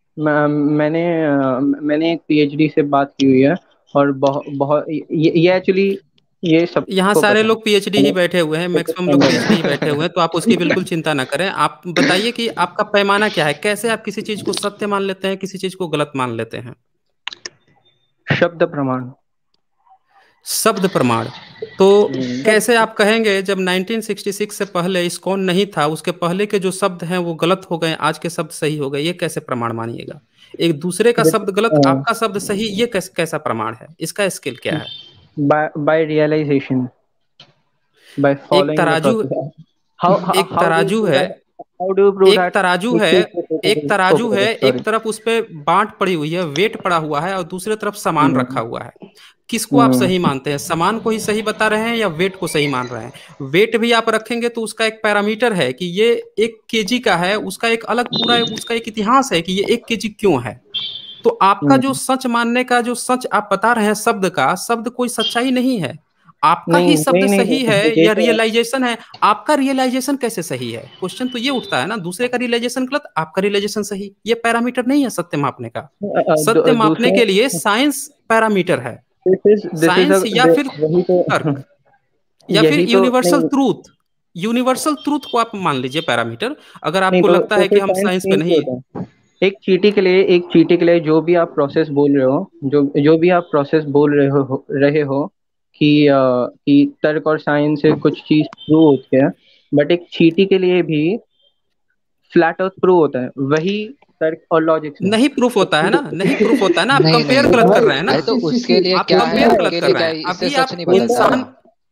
मैंने एक पीएचडी से बात की हुई है, और बहुत बहुत ये एक्चुअली ये यहाँ सबको सारे पता है। लोग पीएचडी ही बैठे हुए हैं, मैक्सिमम लोग पीएचडी ही बैठे हुए हैं, तो आप उसकी बिल्कुल चिंता ना करें। आप बताइए कि आपका पैमाना क्या है, कैसे आप किसी चीज को सत्य मान लेते हैं, किसी चीज को गलत मान लेते हैं? शब्द प्रमाण। शब्द प्रमाण। तो कैसे आप कहेंगे जब 1966 से पहले इस्कॉन नहीं था, उसके पहले के जो शब्द हैं वो गलत हो गए, आज के शब्द सही हो गए, ये कैसे प्रमाण मानिएगा? एक दूसरे का शब्द गलत, आपका शब्द सही, ये कैसा प्रमाण है? इसका स्केल क्या है? बाय रियलाइजेशन, बाय एक फॉलोइंग द तराजू प्रोसेस। एक हाउ डू यू तराजू प्रूव है that? How do you prove एक दैट? तराजू है एक तराजू है, एक तरफ उस पे बांट पड़ी हुई है, वेट पड़ा हुआ है, और दूसरे तरफ सामान रखा हुआ है। किसको आप सही मानते हैं? सामान को ही सही बता रहे हैं या वेट को सही मान रहे हैं? वेट भी आप रखेंगे तो उसका एक पैरामीटर है कि ये 1 केजी का है, उसका एक अलग पूरा उसका एक इतिहास है कि ये 1 केजी क्यों है। तो आपका जो सच मानने का जो सच आप बता रहे हैं शब्द का, शब्द कोई सच्चाई नहीं है। आपका नहीं ही शब्द नहीं सही है नहीं, या देखो, रियलाइजेशन है? आपका रियलाइजेशन कैसे सही है? क्वेश्चन तो ये उठता है ना, दूसरे का रियलाइजेशन गलत, आपका रियलाइजेशन सही। ये पैरामीटर नहीं है सत्य मापने का। सत्य मापने दूसरे, के लिए साइंस पैरामीटर है, दिस इज साइंस या फिर वही तो तर्क या फिर यही तो यूनिवर्सल नहीं, ट्रूथ। यूनिवर्सल ट्रूथ को आप मान लीजिए पैरामीटर, अगर नहीं आपको लगता तो है कि फिर हम साइंस साइंस पे नहीं नहीं। होता। एक चीटी के लिए जो भी आप प्रोसेस बोल रहे हो, जो भी आप प्रोसेस बोल रहे हो कि तर्क और साइंस से कुछ चीज प्रूव होती है, बट एक चीटी के लिए भी फ्लैट अर्थ प्रूव होता है, वही तर्क और लॉजिक से। नहीं प्रूफ होता है ना, नहीं प्रूफ होता है ना, आप नहीं नहीं कंपेयर नहीं, गलत कर भाई रहे हैं ना। अरे तो उसके लिए आप क्या है, कंपेयर आपके गलत कर लिए रहे क्या हैं। इससे अभी सच आप नहीं बदलता? इंसान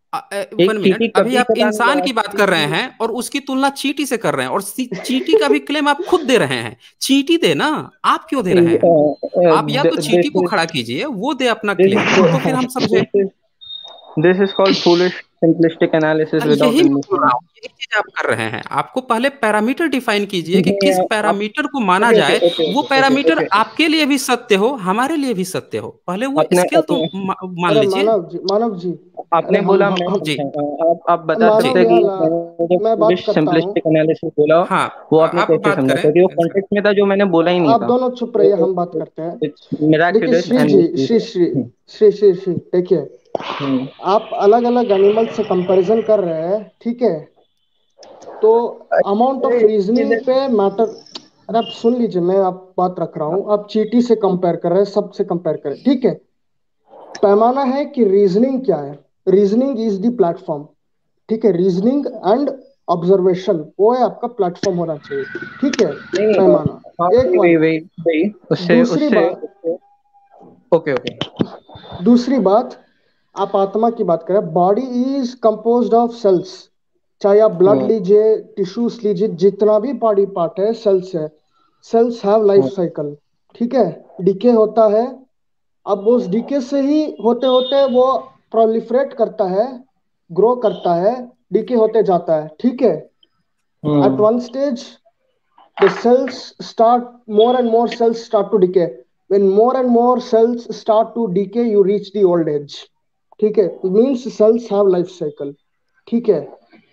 एक 1 चींटी मिनट, अभी कभी आप पता नहीं इंसान लगा की बात सकती कर रहे कि हैं और उसकी तुलना चींटी से कर रहे हैं, और चींटी का भी क्लेम आप खुद दे रहे हैं। चींटी दे ना, आप क्यों दे रहे हैं? आप या तो चींटी को खड़ा कीजिए, वो दे अपना क्लेम, तो फिर हम समझे। This is called foolish simplistic analysis without यही मैं बोल रहा अंडरस्टैंडिंग। हूँ, यही चीज आप कर रहे हैं। आपको पहले पैरामीटर डिफाइन कीजिए कि किस आप पैरामीटर को माना ओके ओके जाए, ओके वो ओके पैरामीटर ओके आपके लिए भी सत्य हो, हमारे लिए भी सत्य हो। पहले वो अपने स्केल तो अपने मान अरे लीजिए। मानव जी, अरे आपने बोला मैं हम जी आप बता जी सकते मानव हैं कि निहाल, मैंने जो मैं बात फूलिश करता हूँ। सिंपलिस्टिक एनालिसिस बोला हाँ, वो आपने आप कैसे बात समझा, करें क्योंकि वो इसका। कॉन्टेक्स्ट में था जो मैंने बोला ही नहीं आप था। दोनों चुप रहिए, हम बात करते हैं। इट्स देखिए मिराकुलस श्री एंड जी, श्री, देखिए, आप अलग अलग एनिमल से कंपैरिजन कर रहे हैं, ठीक है? तो अमाउंट ऑफ रीजनिंग पे मैटर। अरे आप सुन लीजिए, मैं आप बात रख रहा हूँ। आप चींटी से कंपेयर कर रहे हैं, सबसे कंपेयर करें, ठीक है? पैमाना है कि रीजनिंग क्या है। रीजनिंग इज द प्लेटफॉर्म, ठीक है? रीजनिंग एंड ऑब्जर्वेशन, वो है आपका प्लेटफॉर्म होना चाहिए, ठीक है? नहीं पैमाना हाँ एक वही वही वन। वही वही उससे दूसरी उससे बात, ओके ओके दूसरी बात, आप आत्मा की बात करें, body is composed of cells. चाहे आप ब्लड लीजिए, टिश्यूज लीजिए, जितना भी बॉडी पार्ट है सेल्स है। सेल्स हैव लाइफ साइकिल, ठीक है? डिके होता है। अब उस डीके से ही होते होते वो प्रोलिफरेट करता है, ग्रो करता है, डीके होते जाता है, ठीक है? At one stage, the cells start, more and more cells start to decay. When more and more cells start to decay, you reach the old age, ठीक है? It means cells have life cycle, ठीक है?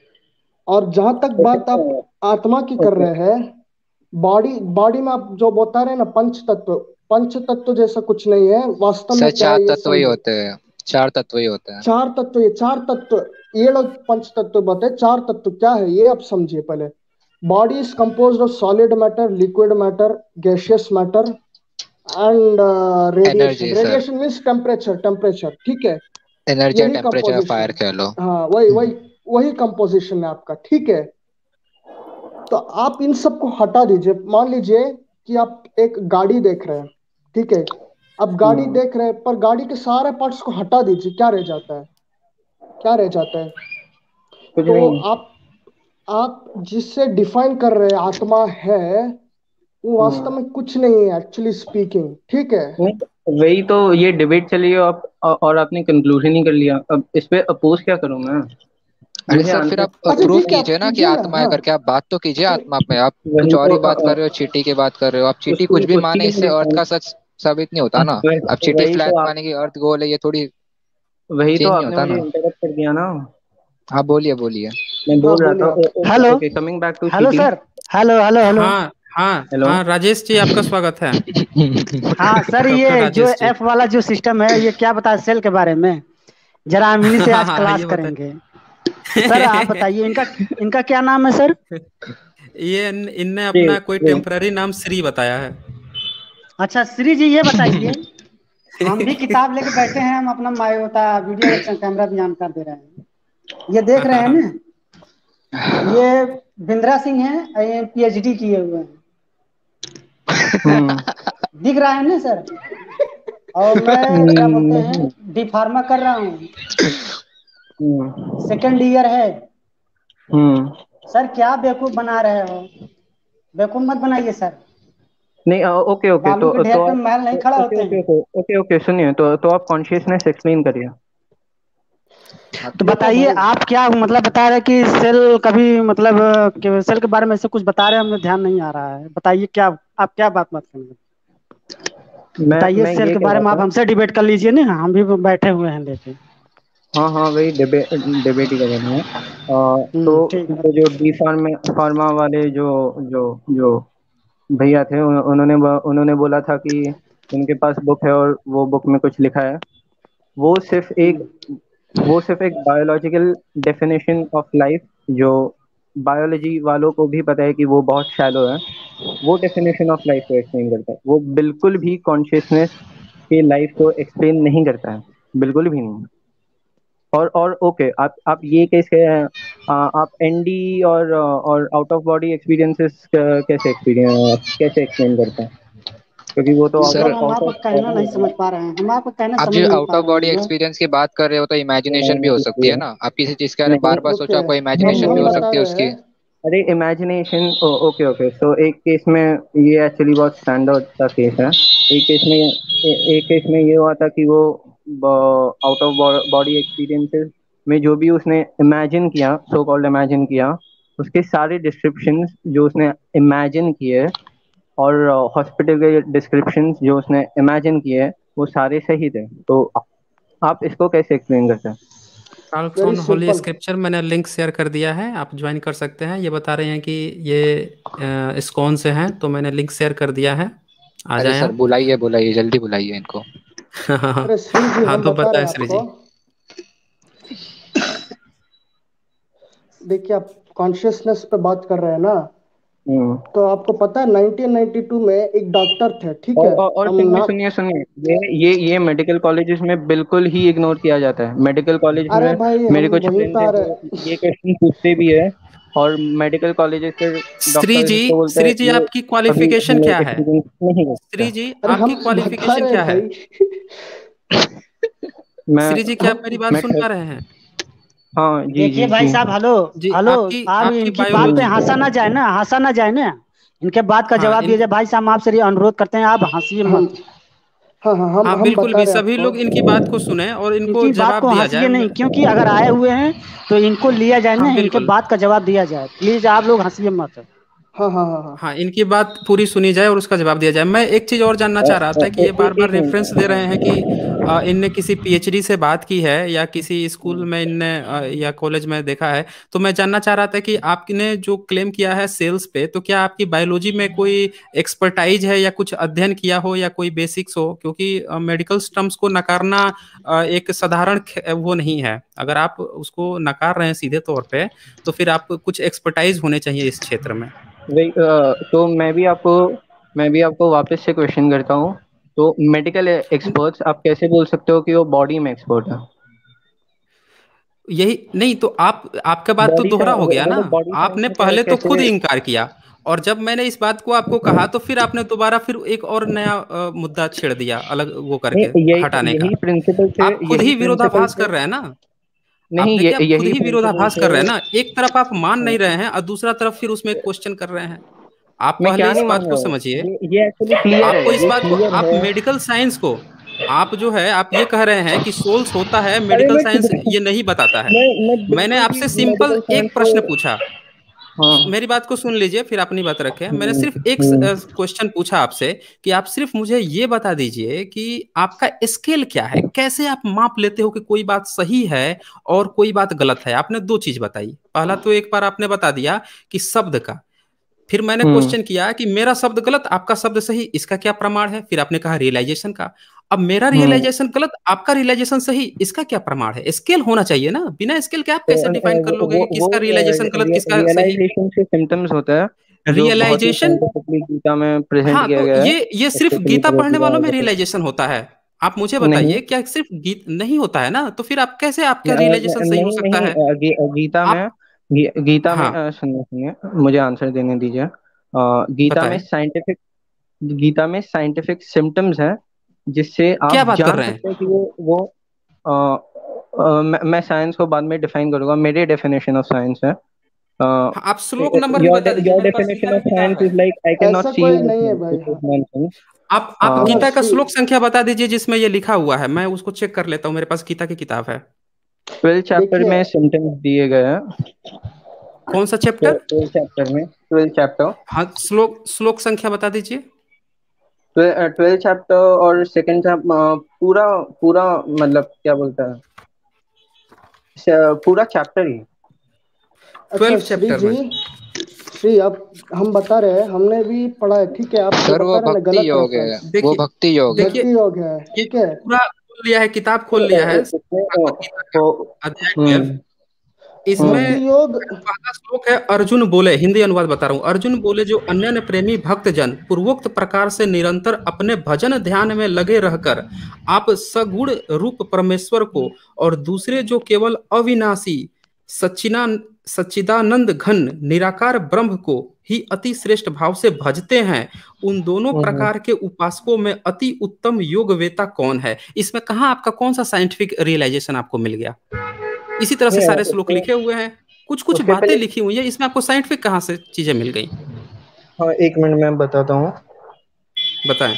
और जहां तक बात आप आत्मा की कर ओके रहे हैं, बॉडी बॉडी में आप जो बता रहे हैं ना, पंच तत्व, पंच तत्व जैसा कुछ नहीं है वास्तव सर में। क्या चार है ये तत्व ही समझे। होते हैं, 4 तत्व ही होते हैं। चार तत्व, ये चार तत्व, ये लोग पंच तत्व बताए, चार तत्व क्या है ये आप समझिए पहले। Body is composed of solid matter, liquid matter, gaseous matter and radiation. Energy sir, radiation means temperature, ठीक है? एनर्जी या यही टेम्परेचर या कंपोजिशन फायर है। कह लो। हाँ, वही वही वही कंपोजिशन है आपका, ठीक है? तो आप इन सबको हटा दीजिए। मान लीजिए कि आप एक गाड़ी देख रहे हैं, ठीक है? अब गाड़ी देख रहे हैं, पर गाड़ी के सारे पार्ट्स को हटा दीजिए, क्या रह जाता है? क्या रह जाता है? कुछ तो नहीं। आप जिससे डिफाइन कर रहे हैं आत्मा है, वो वास्तव में कुछ नहीं है एक्चुअली स्पीकिंग, ठीक है? नहीं वही तो ये डिबेट चली है आप और आपने कंक्लूजन ही कर लिया। अब इस पे अपोज क्या करूं मैं? अरे मुझे सर फिर आंसर आप अच्छा प्रूफ ठीक है, आप कीजिए ना कि कीजिए ना। आत्मा है हाँ, करके, आप बात तो कीजिए अरे आत्मा पे। आप कुछ वही और तो ही बात कर रहे हो, चींटी की बात कर रहे हो आप। चींटी कुछ भी उसकी माने, इससे अर्थ का सच साबित नहीं होता ना। अब चींटी वही फ्लैट तो आप मानेगी, अर्थ गोल है, ये थोड़ी वही तो चेंज नहीं आपने होता मुझे ना। इंटरप्ट कर दिया ना। हाँ बोलिए बोलिए। मैं हाँ बोल रहा बोलिए था आप। Okay hello, okay coming back to hello चीटी। सर। Hello hello hello. हाँ हाँ हेलो हाँ, राजेश जी आपका स्वागत है। हाँ सर, डॉक्टर ये जो राजेश जी। एफ वाला जो सिस्टम है, ये क्या बता सेल के बारे में? जरा हम इन्हीं से हाँ आज हाँ, क्लास ये करेंगे। सर आप बताइए। बताइए, इनका इनका क्या नाम है सर? ये इनने जी अपना कोई जी टेम्पररी नाम श्री बताया है। अच्छा श्री जी, ये बताइए, हम भी किताब लेके बैठे हैं, हम अपना माय होता वीडियो कैमरा भी ऑन कर दे रहे हैं। ये देख रहे हैं ना, ये बिंद्रा सिंह है, ये पीएचडी किए हुए हैं, हम्म दिख रहा है ना सर? और मैं क्या बोलते हैं, नहीं डी फार्मा कर रहा हूँ, हम्म सेकेंड ईयर है। हम्म सर क्या बेवकूफ बना रहे हो? बेवकूफ मत बनाइए सर। नहीं ओके ओके बालू के ढेर तो पे आप महल नहीं खड़ा ओके होते ओके हैं। ओके ओके ओके सुनिए तो आप कॉन्शियसनेस एक्सप्लेन करिए। तो देखो बताइए, भाई, आप क्या मतलब बता रहे हैं कि सेल कभी मतलब सेल के बारे में ऐसे कुछ बता रहे हैं, हमें ध्यान नहीं आ रहा है। बताइए क्या, आप क्या बात मत करेंगे? बताइए मैं सेल ये के कह बारे रहा में, आप था। हमसे डिबेट कर लीजिए ना, हम भी बैठे हुए हैं लेके। हाँ हाँ वही डिबेट ही कर रहे हैं। ठीक है। तो जो डी फार्मा वाले जो जो जो भैया थे उन्होंने बोला था कि उनके पास बुक है और वो बुक में कुछ लिखा है। वो सिर्फ एक वो सिर्फ एक बायोलॉजिकल डेफिनेशन ऑफ लाइफ जो बायोलॉजी वालों को भी पता है कि वो बहुत शैलो है। वो डेफिनेशन ऑफ लाइफ को एक्सप्लेन करता है, वो बिल्कुल भी कॉन्शियसनेस के लाइफ को एक्सप्लेन नहीं करता है, बिल्कुल भी नहीं। और ओके आप ये कैसे आप एनडी और आउट ऑफ बॉडी एक्सपीरियंसेस कैसे एक्सप्लेन करते हैं? क्योंकि वो तो सर हम आपका कहना नहीं समझ पा रहे हैं, हम आपका कहना आप समझ जो नहीं आउट पा ऑफ रहे बॉडी हैं। एक्सपीरियंस की बात कर रहे हो तो इमेजिनेशन भी हो सकती है ना, आप किसी चीज के बारे में नहीं बार बार सोचो, आपको इमेजिनेशन भी हम हो बता सकती है रहे उसकी। हैं। अरे इमेजिनेशन, ओके ओके, सो एक केस में ये एक्चुअली बहुत स्टैंडर्ड सा केस है। एक केस में ये हुआ था कि वो आउट ऑफ बॉडी एक्सपीरियंसेस में जो भी उसने इमेजिन किया, सो कॉल्ड इमेजिन किया, उसके सारे डिस्क्रिप्शंस जो उसने इमेजिन किए और हॉस्पिटल के डिस्क्रिप्शंस जो उसने इमेजिन किए वो सारे सही थे। तो आप इसको कैसे एक्सप्लेन करते हैं? वेरी कार्लसोन होली सिंपल। स्क्रिप्चर मैंने लिंक शेयर कर दिया है, आप ज्वाइन कर सकते हैं। ये बता रहे हैं कि ये इस्कॉन से हैं, तो मैंने लिंक शेयर कर दिया है, आ अरे जाएं सर आप। बुलाइए बुलाइए, जल्दी बुलाइए इनको। अरे श्री जी, हाँ हम तो बता रहे बताएं हैं श्री आपको। जी। देखिए, आप कॉन्शियसनेस पे बात कर रहे हैं ना, हम्म। तो आपको पता है 1992 में एक डॉक्टर थे, ठीक है? और हम सुनिए ना, सुनिए सुनिए, ये मेडिकल कॉलेजेस में बिल्कुल ही इग्नोर किया जाता है। मेडिकल कॉलेज अरे में भाई हम मेरे कुछ वहीं फ्रेंड्स पे आ हैं रहे जो ये क्वेश्चन पूछते भी है, और मेडिकल कॉलेजेस के श्री डॉक्टर जी, इसको बोलते हैं श्री जी ये आपकी कभी क्वालिफिकेशन क्या है? एक्सपीरियंस नहीं श्री करता। जी अरे आपकी हम बता क्वालिफिकेशन रहे हैं क्या है? भाई। मैं श्री जी क्या आप मेरी बात मैं सुन पा रहे हैं? हाँ जी देखिए जी भाई जी। साहब, हेलो जी हेलो, आपकी आप आपकी इनकी बात पे बायोलॉजी। हंसा ना जाए ना, हंसा ना जाए ना, इनके बात का हाँ जवाब दिया जाए। भाई साहब, हम आपसे ये अनुरोध करते हैं, आप हंसिए हम मत। हाँ हाँ, हाँ हम बिल्कुल बता भी, रहे हैं सभी आपको। लोग इनकी बात को सुने और इनको इनकी बात जवाब को दिया हंसिए जाए। नहीं, क्योंकि अगर आए हुए हैं तो इनको लिया जाए ना, हाँ इनके बिल्कुल। बात का जवाब दिया जाए। प्लीज आप लोग हंसिए मत। हाँ हाँ हाँ हाँ। हाँ इनकी बात पूरी सुनी जाए और उसका जवाब दिया जाए। मैं एक चीज और जानना चाह रहा था कि ये बार बार एक रेफरेंस दे रहे हैं मिनट। कि इनने किसी पीएचडी से बात की है या किसी स्कूल में इनने या कॉलेज में देखा है। तो मैं जानना चाह रहा था कि आपने जो क्लेम किया है सेल्स पे, तो क्या आपकी बायोलॉजी में कोई एक्सपर्टाइज है या कुछ अध्ययन किया हो या कोई बेसिक्स हो? क्योंकि मेडिकल टर्म्स को नकारना एक साधारण वो नहीं है। अगर आप उसको नकार रहे हैं सीधे तौर पे, तो फिर आप कुछ एक्सपर्टाइज होने चाहिए इस क्षेत्र में। तो मैं भी आपको वापस से क्वेश्चन करता हूँ। तो मेडिकल एक्सपर्ट्स आप कैसे बोल सकते हो कि वो बॉडी में एक्सपर्ट है? यही नहीं तो आपका बात तो बॉडी दोहरा साइंस, हो गया वो ना। लोग बॉडी साइंस आपने में पहले तो खुद कैसे? इनकार किया, और जब मैंने इस बात को आपको कहा तो फिर आपने दोबारा फिर एक और नया मुद्दा छेड़ दिया अलग वो करके नहीं, हटाने का। यही प्रिंसिपल से आप खुद यही ही प्रिंसिपल विरोधाभास से कर रहे हैं ना। आप नहीं, देखिए, आप खुद यही ही प्रिंसिपल विरोधाभास से। कर रहे हैं ना। एक तरफ आप मान नहीं रहे हैं और दूसरा तरफ फिर उसमें क्वेश्चन कर रहे हैं। आप मैं पहले क्या इस नहीं मान बात रहा को हूँ, समझिए। ये एक्चुअली क्लियर है, आपको इस ये बात को, क्लियर आप है। मेडिकल साइंस को, आप जो है आप ये कह रहे हैं कि सोल्स होता है, अरे मेडिकल साइंस ये नहीं बताता है। मैं मैंने बिल्कुल भी आपसे सिंपल मेडिकल साइंस एक को। प्रश्न पूछा। हाँ। मेरी बात को सुन लीजिए फिर अपनी बात रखें। मैंने हम्म, सिर्फ एक हम्म। क्वेश्चन पूछा आपसे कि आप सिर्फ मुझे ये बता दीजिए कि आपका स्केल क्या है, कैसे आप माप लेते हो कि कोई बात सही है और कोई बात गलत है। आपने दो चीज बताई। पहला तो एक बार आपने बता दिया कि शब्द का, फिर मैंने हम्म। क्वेश्चन किया कि मेरा शब्द गलत आपका शब्द सही, इसका क्या प्रमाण है? फिर आपने कहा रियलाइजेशन का। अब मेरा हम्म। रियलाइजेशन गलत आपका रियलाइजेशन सही, इसका क्या प्रमाण है? स्केल होना चाहिए ना। बिना स्केल के आप कैसे डिफाइन कर लोगे कि वो किसका रियलाइजेशन गलत किसका सही? रियलाइजेशन के सिम्टम्स होता है जो बहुत ही रियलाइजेशन, साइंटिफिकली गीता में प्रेजेंट हाँ किया तो गया है, ये सिर्फ स्पेशली गीता पढ़ने वालों में भगवद रियलाइजेशन होता है। आप मुझे गीता। नहीं, बताइए, क्या सिर्फ गीत नहीं होता है ना? तो फिर आप कैसे आपका रियलाइजेशन सही हो नहीं सकता नहीं, है? गीता में, आप, गीता में हाँ सुनिए सुनिए, मुझे आंसर देने दीजिए। बताएं गीता में साइंटिफिक सिम्टम्स हैं जिससे क्या आप बात कर जान रहे हैं। सकते हैं कि वो मैं साइंस को बाद में डिफाइन करूंगा। मेरे डेफिनेशन ऑफ साइंस है, हाँ, आप श्लोक नंबर भी बता दीजिए, योर मेरे पास गीता डेफिनेशन की ऑफ किताब साइंस है। Is like I can not ऐसा सी कोई यू नहीं है भाई। विथ हाँ नॉनसेंस। आप हाँ गीता का श्री, श्लोक संख्या बता दीजिए जिसमें ये लिखा हुआ है, मैं उसको चेक कर लेता हूँ। मेरे पास गीता की किताब है। 12 चैप्टर देखिए, में सिम्टम्स दिए गए हैं। कौन सा चैप्टर? 12 चैप्टर में, 12 चैप्टर, हाँ श्लोक श्लोक संख्या बता दीजिए। 12 चैप्टर और सेकंड चैप्टर, पूरा पूरा मतलब क्या बोलता है, पूरा चैप्टर ही। अच्छा 12 श्री चैप्टर जी, में। श्री आप, हम बता रहे हैं, हमने भी पढ़ा है, ठीक है? आप जो सर वो बता रहे हैं ना, भक्ति गलत योग है, रेफरेंस। वो देखिए भक्ति योग है। देखिए, भक्ति योग है, ये ठीक है? पूरा खोल लिया है, किताब खोल लिया है इसमें भगवत गीता का, अध्याय 12। हम्म। इसमें भक्ति योग। पहला श्लोक है, अर्जुन बोले, हिंदी अनुवाद बता रहा हूँ। अर्जुन बोले, जो अन्य प्रेमी भक्तजन पूर्वोक्त प्रकार से निरंतर अपने भजन ध्यान में लगे रहकर आप सगुण रूप परमेश्वर को और दूसरे जो केवल अविनाशी सच्चिदानंद घन निराकार ब्रह्म को ही अति श्रेष्ठ भाव से भजते हैं, उन दोनों प्रकार के उपासकों में अति उत्तम योगवेता कौन है? इसमें कहाँ आपका कौन सा साइंटिफिक रियलाइजेशन आपको मिल गया? इसी तरह से सारे श्लोक लिखे हुए हैं, कुछ कुछ बातें लिखी हुई है, इसमें आपको साइंटिफिक कहाँ से चीजें मिल गई? हाँ, 1 मिनट में बताता हूँ। बताएं।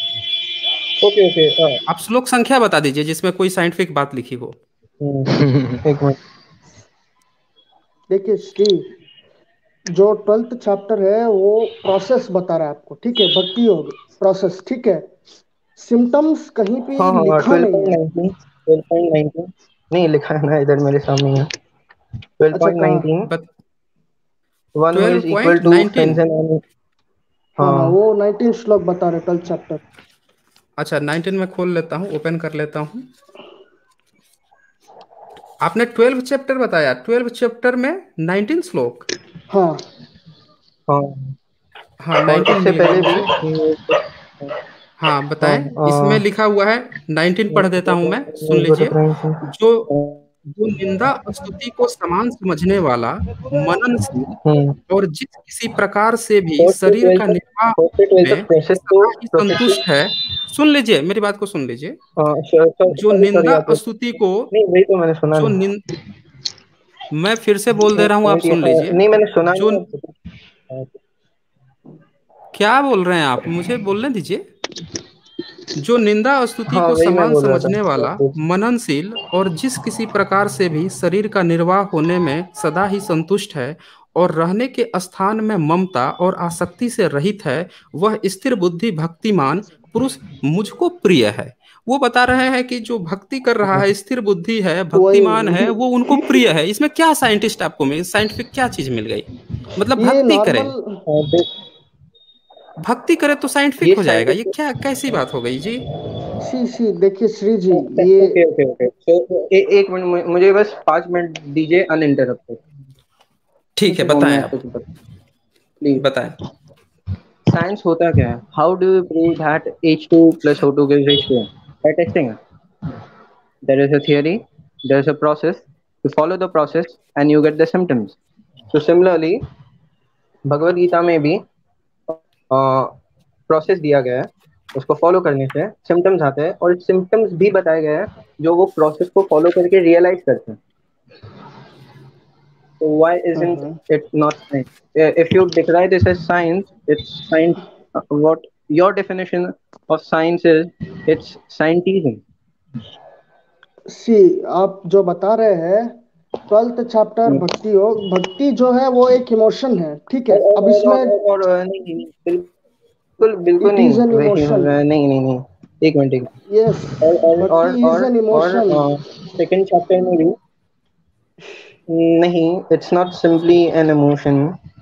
ओके आप श्लोक संख्या बता दीजिए जिसमें कोई साइंटिफिक बात लिखी हो। 1 मिनट। देखिए श्री, जो 12th चैप्टर है वो प्रोसेस बता रहा है आपको, ठीक है, भक्ति योग प्रोसेस, ठीक है। सिम्टम्स कहीं पे लिखा नहीं है। 12.19 नहीं लिखा है ना, इधर मेरे सामने है। 12.19 1 who is equal to friends and हाँ, वो 19 श्लोक बता रहे 12th चैप्टर। अच्छा, 19 में खोल लेता हूँ, ओपन कर लेता हूँ। आपने 12 चैप्टर बताया, 12 चैप्टर में 19 श्लोक। हाँ हाँ, 19 से पहले भी। हाँ बताएं। इसमें लिखा हुआ है, 19 पढ़ देता हूं मैं, सुन लीजिए। जो निंदा स्तुति को समान समझने वाला, मननशील और जिस किसी प्रकार से भी शरीर का निर्वाह में संतुष्ट है। सुन लीजिए, मेरी बात को सुन लीजिए। जो निंदा स्तुति को, नहीं तो मैंने सुना जो मैं फिर से बोल दे रहा हूँ, आप सुन लीजिए। नहीं मैंने सुना। जो क्या बोल रहे हैं आप, मुझे बोलने दीजिए। जो निंदा स्तुति को समान समझने वाला, मननशील और जिस किसी प्रकार से भी शरीर का निर्वाह होने में सदा ही संतुष्ट है और रहने के स्थान में ममता और आसक्ति से रहित है, वह स्थिर बुद्धि भक्तिमान पुरुष मुझको प्रिय है। वो बता रहे हैं कि जो भक्ति कर रहा है, स्थिर बुद्धि है, भक्तिमान है, वो उनको प्रिय है। इसमें क्या साइंटिस्ट आपको मिल, साइंटिफिक क्या चीज मिल गई? मतलब भक्ति करे, भक्ति करे तो साइंटिफिक हो जाएगा। ये क्या कैसी बात हो गई जी? सी देखिए श्री जी, ये ओके 1 मिनट, मुझे बस 5 मिनट दीजिए अनइंटरप्टेड। ठीक है, बताएं आप, प्लीज बताएं। साइंस होता क्या है? How do you prove that H2 plus O2 gives H2? By testing it. There is a theory, there is a process. You follow the process and you get the symptoms. So similarly, Bhagavad Gita में भी process दिया गया है, उसको follow करने से symptoms आते हैं, और सिम्टम्स भी बताए गए हैं जो वो प्रोसेस को फॉलो करके रियलाइज करते हैं। So why isn't it not science? If you decry this as science, it's science. What your definition of science is? It's scientism. सी, आप जो बता रहे हैं 12th चैप्टर भक्ति योग, भक्ति जो है वो एक इमोशन है, ठीक है। अब इसमें और बिल्कुल नहीं 1 मिनट। यस, और सेकंड चैप्टर में भी नहीं, it's not simply an emotion.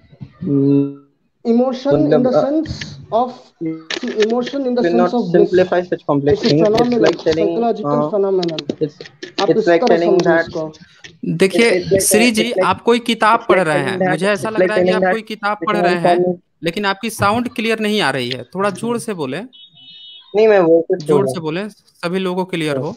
Emotion in the sense of emotion in the sense not of simplify such complex things. It's like telling psychological phenomenon. It's like telling that. देखिए श्री जी, आप कोई किताब पढ़ रहे हैं, मुझे ऐसा लग रहा है कि आप कोई किताब पढ़ रहे हैं, लेकिन आपकी साउंड क्लियर नहीं आ रही है। थोड़ा जोर से बोले। नहीं, मैं वो जोर से बोले, सभी लोगों क्लियर हो।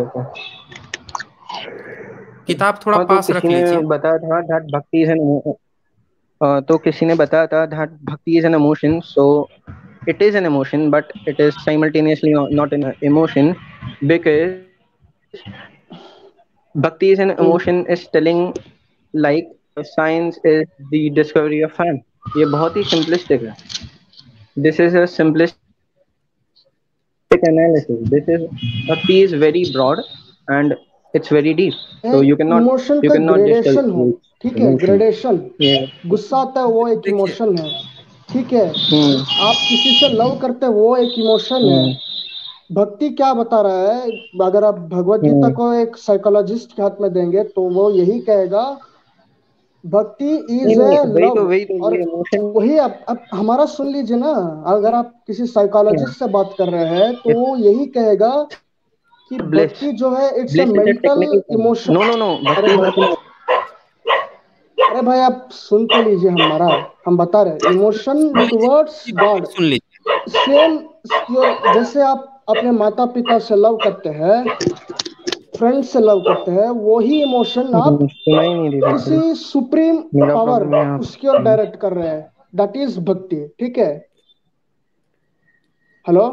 किताब थोड़ा पास रख लीजिए। बताया था दैट भक्ति इज एन, तो किसी ने बताया था that bhakti is an emotion. So it is an emotion, but it is simultaneously not an emotion, because bhakti is an emotion is telling like science is the discovery of fan. ये बहुत ही simplistic है। This is a simplistic analysis. This is bhakti is very broad and it's very deep, so you cannot just ठीक है, gradation. गुस्सा आता है वो एक इमोशन है, ठीक है। आप किसी से लव करते हैं वो एक इमोशन है। भक्ति क्या बता रहा है? अगर आप भगवद गीता को एक साइकोलॉजिस्ट के हाथ में देंगे तो वो यही कहेगा, भक्ति इज ए लव। और वही अब हमारा सुन लीजिए ना, अगर आप किसी साइकोलॉजिस्ट से बात कर रहे हैं तो वो यही कहेगा कि भक्ति जो है it's a mental emotion. No अरे भाई आप सुन तो लीजिए हमारा, हम बता रहे इमोशन टुवर्ड्स गॉड। सेम जैसे आप अपने माता पिता से लव करते हैं, फ्रेंड से लव करते हैं, वही इमोशन आप सुनाई नहीं दे रही सर, किसी सुप्रीम मेरा पावर प्रॉब्लम है यहाँ उसकी ओर डायरेक्ट कर रहे हैं, दैट इज भक्ति। ठीक है, हेलो।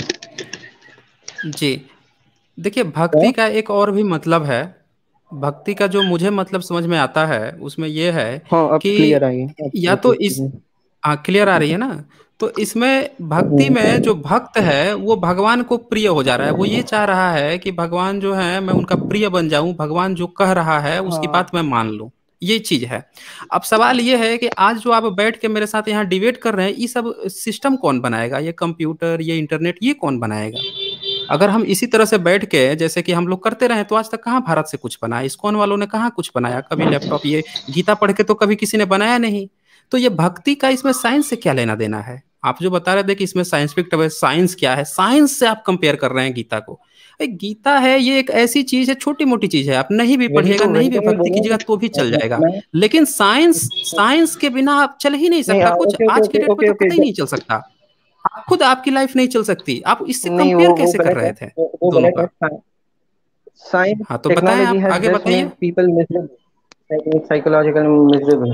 जी, देखिए भक्ति का एक और भी मतलब है। भक्ति का जो मुझे मतलब समझ में आता है उसमें ये है हाँ अब कि क्लियर आई है, अब या तो इस हम्म, क्लियर आ रही है ना, तो इसमें भक्ति में जो भक्त है वो भगवान को प्रिय हो जा रहा है। वो ये चाह रहा है कि भगवान जो है मैं उनका प्रिय बन जाऊं, भगवान जो कह रहा है उसकी हाँ बात मैं मान लूं। ये चीज है। अब सवाल ये है कि आज जो आप बैठ के मेरे साथ यहाँ डिबेट कर रहे हैं, ये सब सिस्टम कौन बनाएगा? ये कंप्यूटर, ये इंटरनेट, ये कौन बनाएगा? अगर हम इसी तरह से बैठ के जैसे कि हम लोग करते रहे तो आज तक कहाँ भारत से कुछ बना? इस्कॉन वालों ने कहाँ कुछ बनाया? कभी लैपटॉप, ये गीता पढ़ के तो कभी किसी ने बनाया नहीं। तो ये भक्ति का इसमें साइंस से क्या लेना देना है? आप जो बता रहे थे कि इसमें साइंटिफिक साइंस क्या है, साइंस से आप कंपेयर कर रहे हैं गीता को। गीता है ये एक ऐसी चीज है, छोटी मोटी चीज है, आप नहीं भी पढ़िएगा, नहीं वही भी तो मैं भक्ति बोल रहा कीजिएगा तो भी चल हूँ जाएगा। मैं। लेकिन साइंस, साइंस के बिना आप चल ही नहीं नहीं सकता कुछ। ओके ओके आज के ओके डेट में ओके तो ओके पता ही नहीं चल सकता। आप खुद, आपकी लाइफ नहीं चल सकती, आप इससे नहीं कंपेयर वो कैसे कर गलत है, रहे थे वो दोनों गलत का? है। साइंस हाँ तो बताएं, टेक्नोलॉजी आप हैज आगे जस्ट बताइए। Made people miserable, psychological miserable.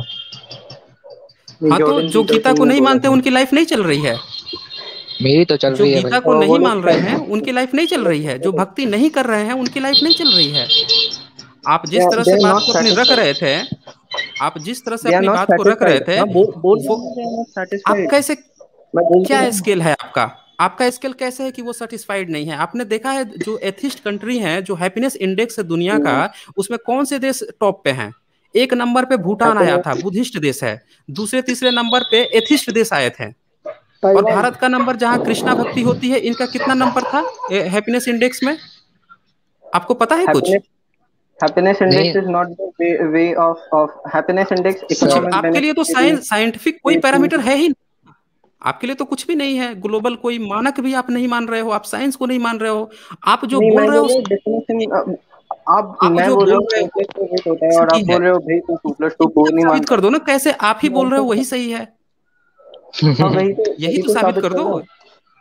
हाँ तो जॉर्डन जो गीता पीटरसन को ने नहीं बोला मानते था। उनकी लाइफ नहीं चल रही है। मेरी तो चल जो रही है भाई। गीता को वो नहीं मान लोग रहे हैं उनकी लाइफ नहीं चल रही है। जो भक्ति नहीं कर रहे हैं उनकी लाइफ नहीं चल रही है। आप जिस तरह दे से आर बात नॉट को अपनी रख सेटिस्फाइड, रहे थे, आप जिस तरह से दे आर अपनी नॉट बात को रख रहे सेटिस्फाइड। थे, हाँ बोल वो रहा हूँ, दे आर नॉट आप सेटिस्फाइड। कैसे, मैं बोल तो क्या रहा हूँ। स्केल है आपका? आपका स्केल कैसे है कि वो सेटिस्फाइड नहीं है? आपने देखा है जो एथिस्ट कंट्री है, जो हैप्पीनेस इंडेक्स है दुनिया का, उसमें कौन से देश टॉप पे हैं? एक नंबर पे भूटान आया था, हैप्पीनेस, बुद्धिस्ट देश है। दूसरे तीसरे नंबर पे एथिस्ट देश आए थे। और ताइवान। भारत का नंबर, जहां कृष्णा भक्ति होती है, इनका कितना नंबर था हैप्पीनेस इंडेक्स में? आपको पता है कुछ? हैप्पीनेस, हैप्पीनेस नहीं index is not the way of happiness index, कुछ सर, इकोनॉमिक आपके लिए तो बेनिफिट, साइंटिफिक कोई पैरामीटर है ही नहीं। आपके लिए तो कुछ भी नहीं है, ग्लोबल कोई मानक भी आप नहीं मान रहे हो, आप साइंस को नहीं मान रहे हो। आप जो नहीं मैं बोल रहे बोल हो, रहा हूँ डेफिनेशन। आप, आप मैं जो बोल रहा बोल हूँ रहे 2 हो + 2 8 होता है, और सही आप है। बोल रहे हो भाई तू 2 + 2 4 ये नहीं साबित मानता। कर दो ना, कैसे आप ही बोल रहे हो वही सही है। हाँ यही वही तो तो साबित साबित कर कर दो। रहा हूँ।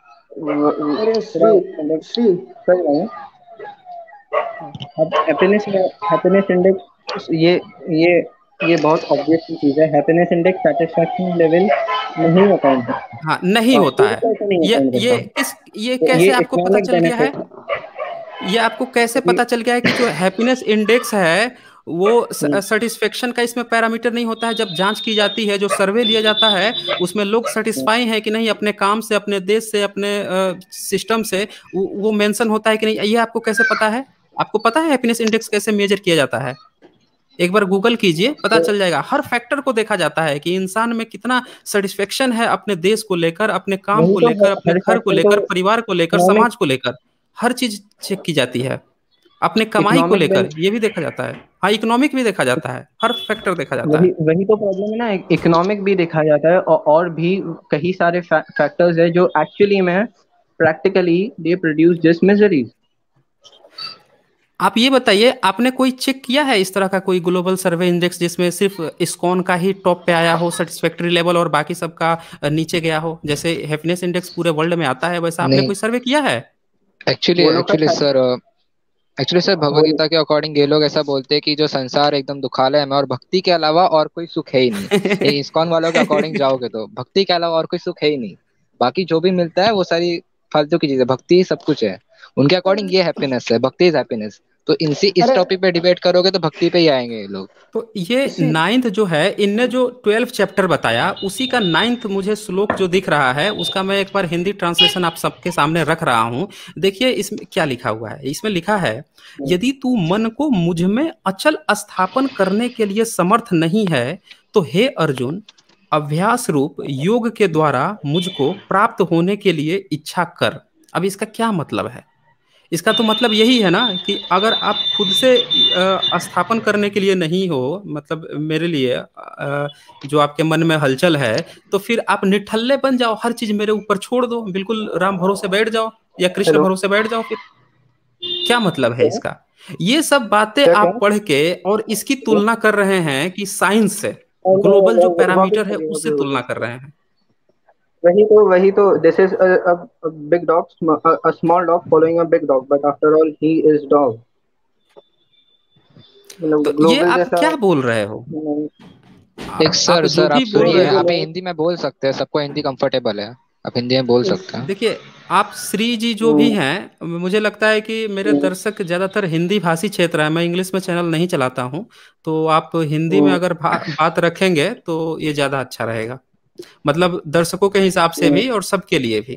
अरे थोड़ा श्री, मतलब श्री, कर रहा हूँ। हाँ, अब हैप्पीनेस, हैप्पीनेस इंडेक्स, ये ये बहुत ऑब्वियस चीज है। हैप्पीनेस इंडेक्स सेटिस्फैक्शन लेवल नहीं अकाउंट करता, हाँ नहीं होता पूरी है। तरह से नहीं अकाउंट करता। ये तो ये कैसे आपको पता इकोनॉमिक चल गया है? बेनिफिट, ये आपको कैसे अभी पता चल गया है कि जो हैप्पीनेस इंडेक्स है वो सेटिस्फेक्शन का इसमें पैरामीटर नहीं होता है? जब जांच की जाती है, जो सर्वे लिया जाता है, उसमें लोग सेटिस्फाई हैं कि नहीं अपने काम से, अपने देश से, अपने सिस्टम से, वो मेंशन होता है कि नहीं? ये आपको कैसे पता है? आपको पता है हैप्पीनेस इंडेक्स कैसे मेजर किया जाता है? एक बार गूगल कीजिए, पता चल जाएगा। हर फैक्टर को देखा जाता है कि इंसान में कितना सेटिस्फेक्शन है अपने देश को लेकर, अपने काम वही को तो लेकर, अपने हर घर को फैक्टर को लेकर, परिवार को लेकर, इकोनॉमिक, समाज को लेकर। हर चीज चेक की जाती है। अपने कमाई को इकोनॉमिक लेकर ये भी देखा जाता है। हाँ, इकोनॉमिक भी देखा जाता है, हर फैक्टर देखा जाता वही है। वही तो प्रॉब्लम है ना। इकोनॉमिक भी देखा जाता है, और भी कई सारे फैक्टर्स है जो एक्चुअली में practically they produce this miseries. आप ये बताइए, आपने कोई चेक किया है इस तरह का कोई ग्लोबल सर्वे इंडेक्स जिसमें सिर्फ इस्कॉन का ही टॉप पे आया हो सेटिस्फैक्टरी लेवल, और बाकी सबका नीचे गया हो? जैसे हैप्पीनेस इंडेक्स पूरे वर्ल्ड में आता है, वैसा आपने नहीं कोई सर्वे किया है? एक्चुअली वो लोग का एक्चुअली सर भगवत वो गीता के अकॉर्डिंग ये लोग ऐसा बोलते हैं कि जो संसार एकदम दुखालय में और भक्ति के अलावा और कोई सुख है ही नहीं। ये इस्कॉन वालों के अकॉर्डिंग जाओगे तो भक्ति के अलावा और कोई सुख है ही नहीं। बाकी जो भी मिलता है वो सारी फालतू की चीजें, भक्ति ही सब कुछ है। उनके अकॉर्डिंग ये हैप्पीनेस है, भक्ति इज हैप्पीनेस। तो इनसे इस अरे टॉपिक पे डिबेट करोगे तो भक्ति पे ही आएंगे ये लोग। तो ये सी, नाइन्थ जो है, इनने जो 12 चैप्टर बताया, उसी का नाइन्थ मुझे श्लोक जो दिख रहा है, उसका मैं एक बार हिंदी ट्रांसलेशन आप सबके सामने रख रहा हूं। देखिए इसमें क्या लिखा हुआ है। इसमें लिखा है, यदि तू मन को मुझ में अचल स्थापन करने के लिए समर्थ नहीं है, तो हे अर्जुन, अभ्यास रूप योग के द्वारा मुझको प्राप्त होने के लिए इच्छा कर। अब इसका क्या मतलब है? इसका तो मतलब यही है ना कि अगर आप खुद से स्थापन करने के लिए नहीं हो, मतलब मेरे लिए जो आपके मन में हलचल है, तो फिर आप निठल्ले बन जाओ, हर चीज मेरे ऊपर छोड़ दो, बिल्कुल राम भरोसे बैठ जाओ या कृष्ण हेलो, भरोसे बैठ जाओ। फिर क्या मतलब है इसका? ये सब बातें क्या क्या आप पढ़ के और इसकी हेलो? तुलना कर रहे हैं कि साइंस से, हेलो, ग्लोबल जो वापस पैरामीटर है चलिए, उससे तुलना कर रहे हैं। वही तो this is a big dog, a small dog following a big dog, but after all he is dog. मतलब तो ये ग्लोबल आप जैसा। क्या बोल रहे हो? एक आप सर जो सर आप भी बोल सुनिए, रहे हो, आप ये हिंदी में बोल सकते हैं, सबको हिंदी कंफर्टेबल है, आप हिंदी में बोल सकते हैं। देखिए, आप श्री जी जो भी हैं, मुझे लगता है कि मेरे दर्शक ज़्यादातर हिंदी भाषी क्षेत्र है, मैं इंग्लिश में चैनल नहीं चलाता हूँ। तो आप हिंदी में अगर बात रखेंगे तो ये ज़्यादा अच्छा रहेगा, मतलब दर्शकों के हिसाब से भी और सबके लिए भी।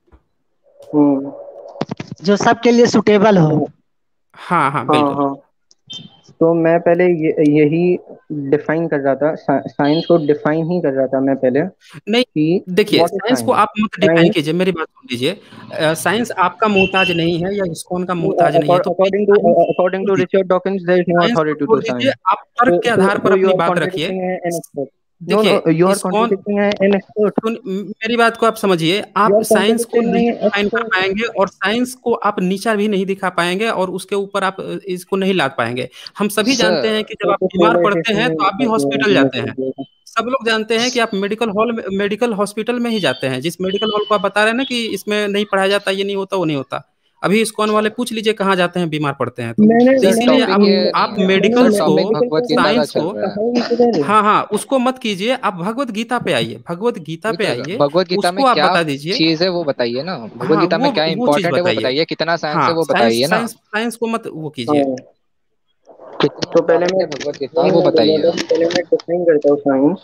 जो सबके लिए सुटेबल हो। हाँ हाँ, हाँ बिल्कुल। हाँ। तो मैं पहले यही डिफाइन कर रहा था, साइंस को डिफाइन ही कर रहा था मैं पहले, नहीं, कि देखिए, व्हाट इज साइंस को साइंस। आप मत डिफाइन साइंस, कीजिए, मेरी बात सुन लीजिए। साइंस आपका मोहताज नहीं है या इस्कॉन का मोहताज नहीं है, तो प्लीज अकॉर्डिंग टू साइंस को अकॉर्डिंग छोड़ टू दीजिए। Richard Dawkins there is no science को अथॉरिटी छोड़ टू दीजिए, साइंस। आप तर्क के आधार पर सो यू अपनी आर बात रखिए। Contradicting an expert. No no, देखिए, you are ISKCON, contradicting an expert. मेरी बात को आप समझिए, यू आप आर साइंस को कॉन्ट्रडिक्टिंग नहीं एन डिफाइन कर एक्सपर्ट। पाएंगे और साइंस को आप नीचा भी नहीं दिखा पाएंगे और उसके ऊपर आप इसको नहीं ला पाएंगे। हम सभी जानते हैं सर कि जब वो आप तो बीमार पड़ते पोलराइजेशन हैं तो में आप भी हॉस्पिटल मैं जाते कर हैं। दिया। सब लोग जानते हैं कि आप मेडिकल हॉस्पिटल में ही जाते हैं, जिस मेडिकल हॉल को आप बता रहे हैं ना कि इसमें नहीं पढ़ाया जाता, ये नहीं होता, वो नहीं होता। अभी इस्कॉन वाले पूछ लीजिए कहाँ जाते हैं बीमार पड़ते हैं तो। मैंने तो सर इसीलिए टॉपिक आप ये नहीं आप है, मैंने सर मेडिकल्स को, टॉपिक मेडिकल भगवत को गीता का साइंस चल को, रहा है। कहा ही किधर है। हाँ हाँ, उसको मत कीजिए। आप भगवत गीता पे आइए, भगवत गीता वही पे तो आइए, भगवत गीता में उसको आप क्या बता दीजिए। चीज है वो बताइए ना, भगवत हाँ, गीता में क्या वो चीज इंपॉर्टेंट है वो बताइए। बताइए, कितना साइंस है हाँ, वो साइंस बताइए ना, साइंस साइंस को मत वो कीजिए। हाँ। कितनी तो पहले इंपॉर्टेंट मैं है भगवत गीता वही वो मैं बोल रहा बताइए। था कि पहले मैं डिफाइन करता हूँ science.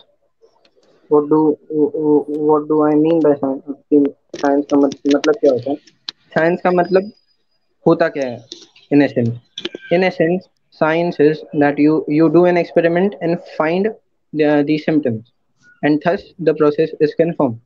What do I mean by science. Science का मतलब क्या होता है? साइंस का मतलब होता क्या है? In essence, science is that you do an experiment and find the symptoms, and thus the process is confirmed.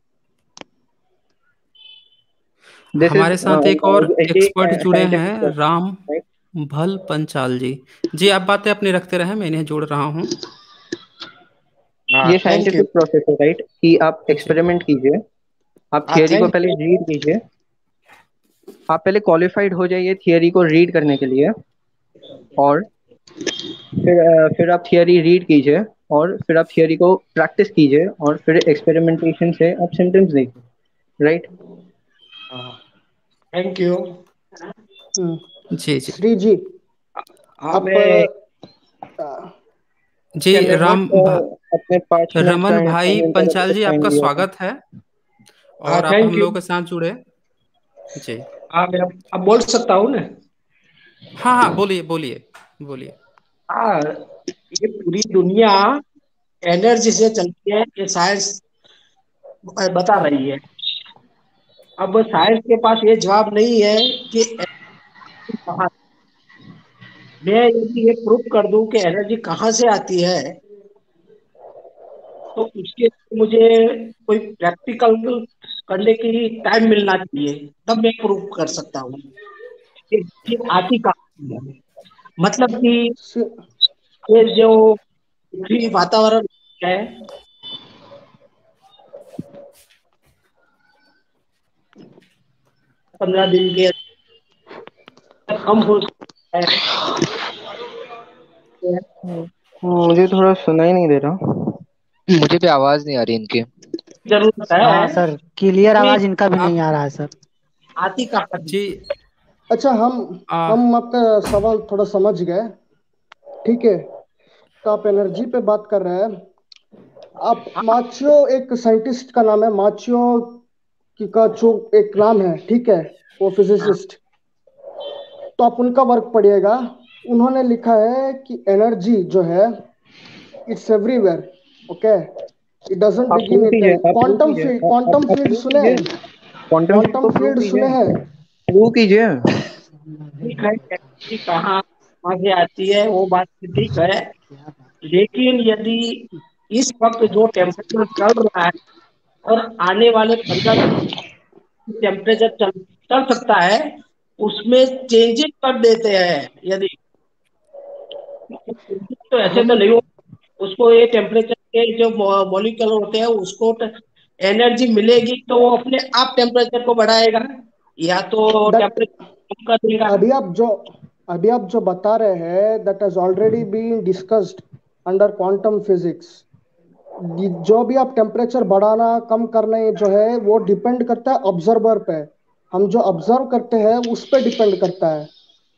This is हमारे साथ एक और एक्सपर्ट a जुड़े scientific हैं, process, राम right? भल पंचाल जी। जी, आप बातें अपनी रखते रहें, मैं इन्हें जोड़ रहा हूँ। हाँ ये थैंक यू। साइंटिफिक प्रोसेस है, राइट? कि आप जी। एक्सपेरिमेंट कीजिए, आप हाँ थियरी को थैंक पहले यू। रीड कीजिए, आप पहले क्वालिफाइड हो जाइए थियरी को रीड करने के लिए, और फिर आप थियरी रीड कीजिए, और फिर आप थियरी को प्रैक्टिस कीजिए, और फिर एक्सपेरिमेंटेशन से आप सिम्टम्स देखिए, राइट? Thank you. जी जी श्री जी, हाँ आप मैं जी। कैन आई अपने 5 मिनट का रमन भाई पंचाल इंटरप्ट जी, टाइम आपका दिया था? स्वागत है हाँ और आप हम थैंक यू। लोगों के साथ जुड़े। जी। हाँ मैं अब बोल सकता हूँ ना। हाँ हाँ, बोलिए बोलिए बोलिए। हाँ, ये पूरी दुनिया एनर्जी से चलती है, ये साइंस बता रही है। अब साइंस के पास ये जवाब नहीं है कि एनर्जी कहाँ, मैं यदि ये प्रूफ कर दूं कि एनर्जी कहाँ से आती है, तो उसके लिए मुझे कोई प्रैक्टिकल करने की टाइम मिलना चाहिए, तब मैं प्रूफ कर सकता हूँ कि ये आती कहाँ से है। मतलब कि ये जो पृथ्वी वातावरण है, 15 दिन के अंदर कम हो सकता है। मुझे थोड़ा सुनाई नहीं दे रहा। मुझे भी आवाज नहीं आ रही इनकी। जरूरत है हाँ सर, क्लियर कि आवाज इनका भी नहीं आप आ रहा है सर। आती कहाँ से। जी। अच्छा, आ, हम आपका सवाल थोड़ा समझ गए। ठीक है, तो आप एनर्जी पे बात कर रहे हैं। आप माचियो, एक साइंटिस्ट का नाम है माचियो की का जो एक नाम है, ठीक है, वो फिजिसिस्ट। तो आप उनका वर्क पढ़िएगा। उन्होंने लिखा है कि एनर्जी जो है, it's everywhere. Okay, it doesn't आप प्रूव बिगिन एट कीजिए, आप प्रूव क्वांटम कीजिए, फील्ड। क्वांटम आप फील्ड प्रूव सुने कीजिए, हैं? क्वांटम फील्ड क्वांटम को प्रूव फील्ड सुने कीजिए, हैं? प्रूव कीजिए। ठीक है, एनर्जी कहाँ से आती है वो बात तो ठीक है, लेकिन यदि इस वक्त जो टेम्परेचर चल रहा है और आने वाले 15 दिन टेम्परेचर चल चल सकता है, उसमें चेंजेस कर देते हैं। यदि तो ऐसे हम तो नहीं हो, उसको ये टेम्परेचर के जो मॉलिक्यूल होते हैं उसको एनर्जी मिलेगी तो वो अपने आप टेम्परेचर को बढ़ाएगा, या तो दैट टेम्परेचर कम कर देगा। अभी आप जो अभी आप जो बता रहे हैं, that has already been discussed under quantum physics. जो भी आप टेम्परेचर बढ़ाना कम करना जो है, वो डिपेंड करता है ऑब्जर्वर पे। हम जो ऑब्जर्व करते हैं उस पे डिपेंड करता है।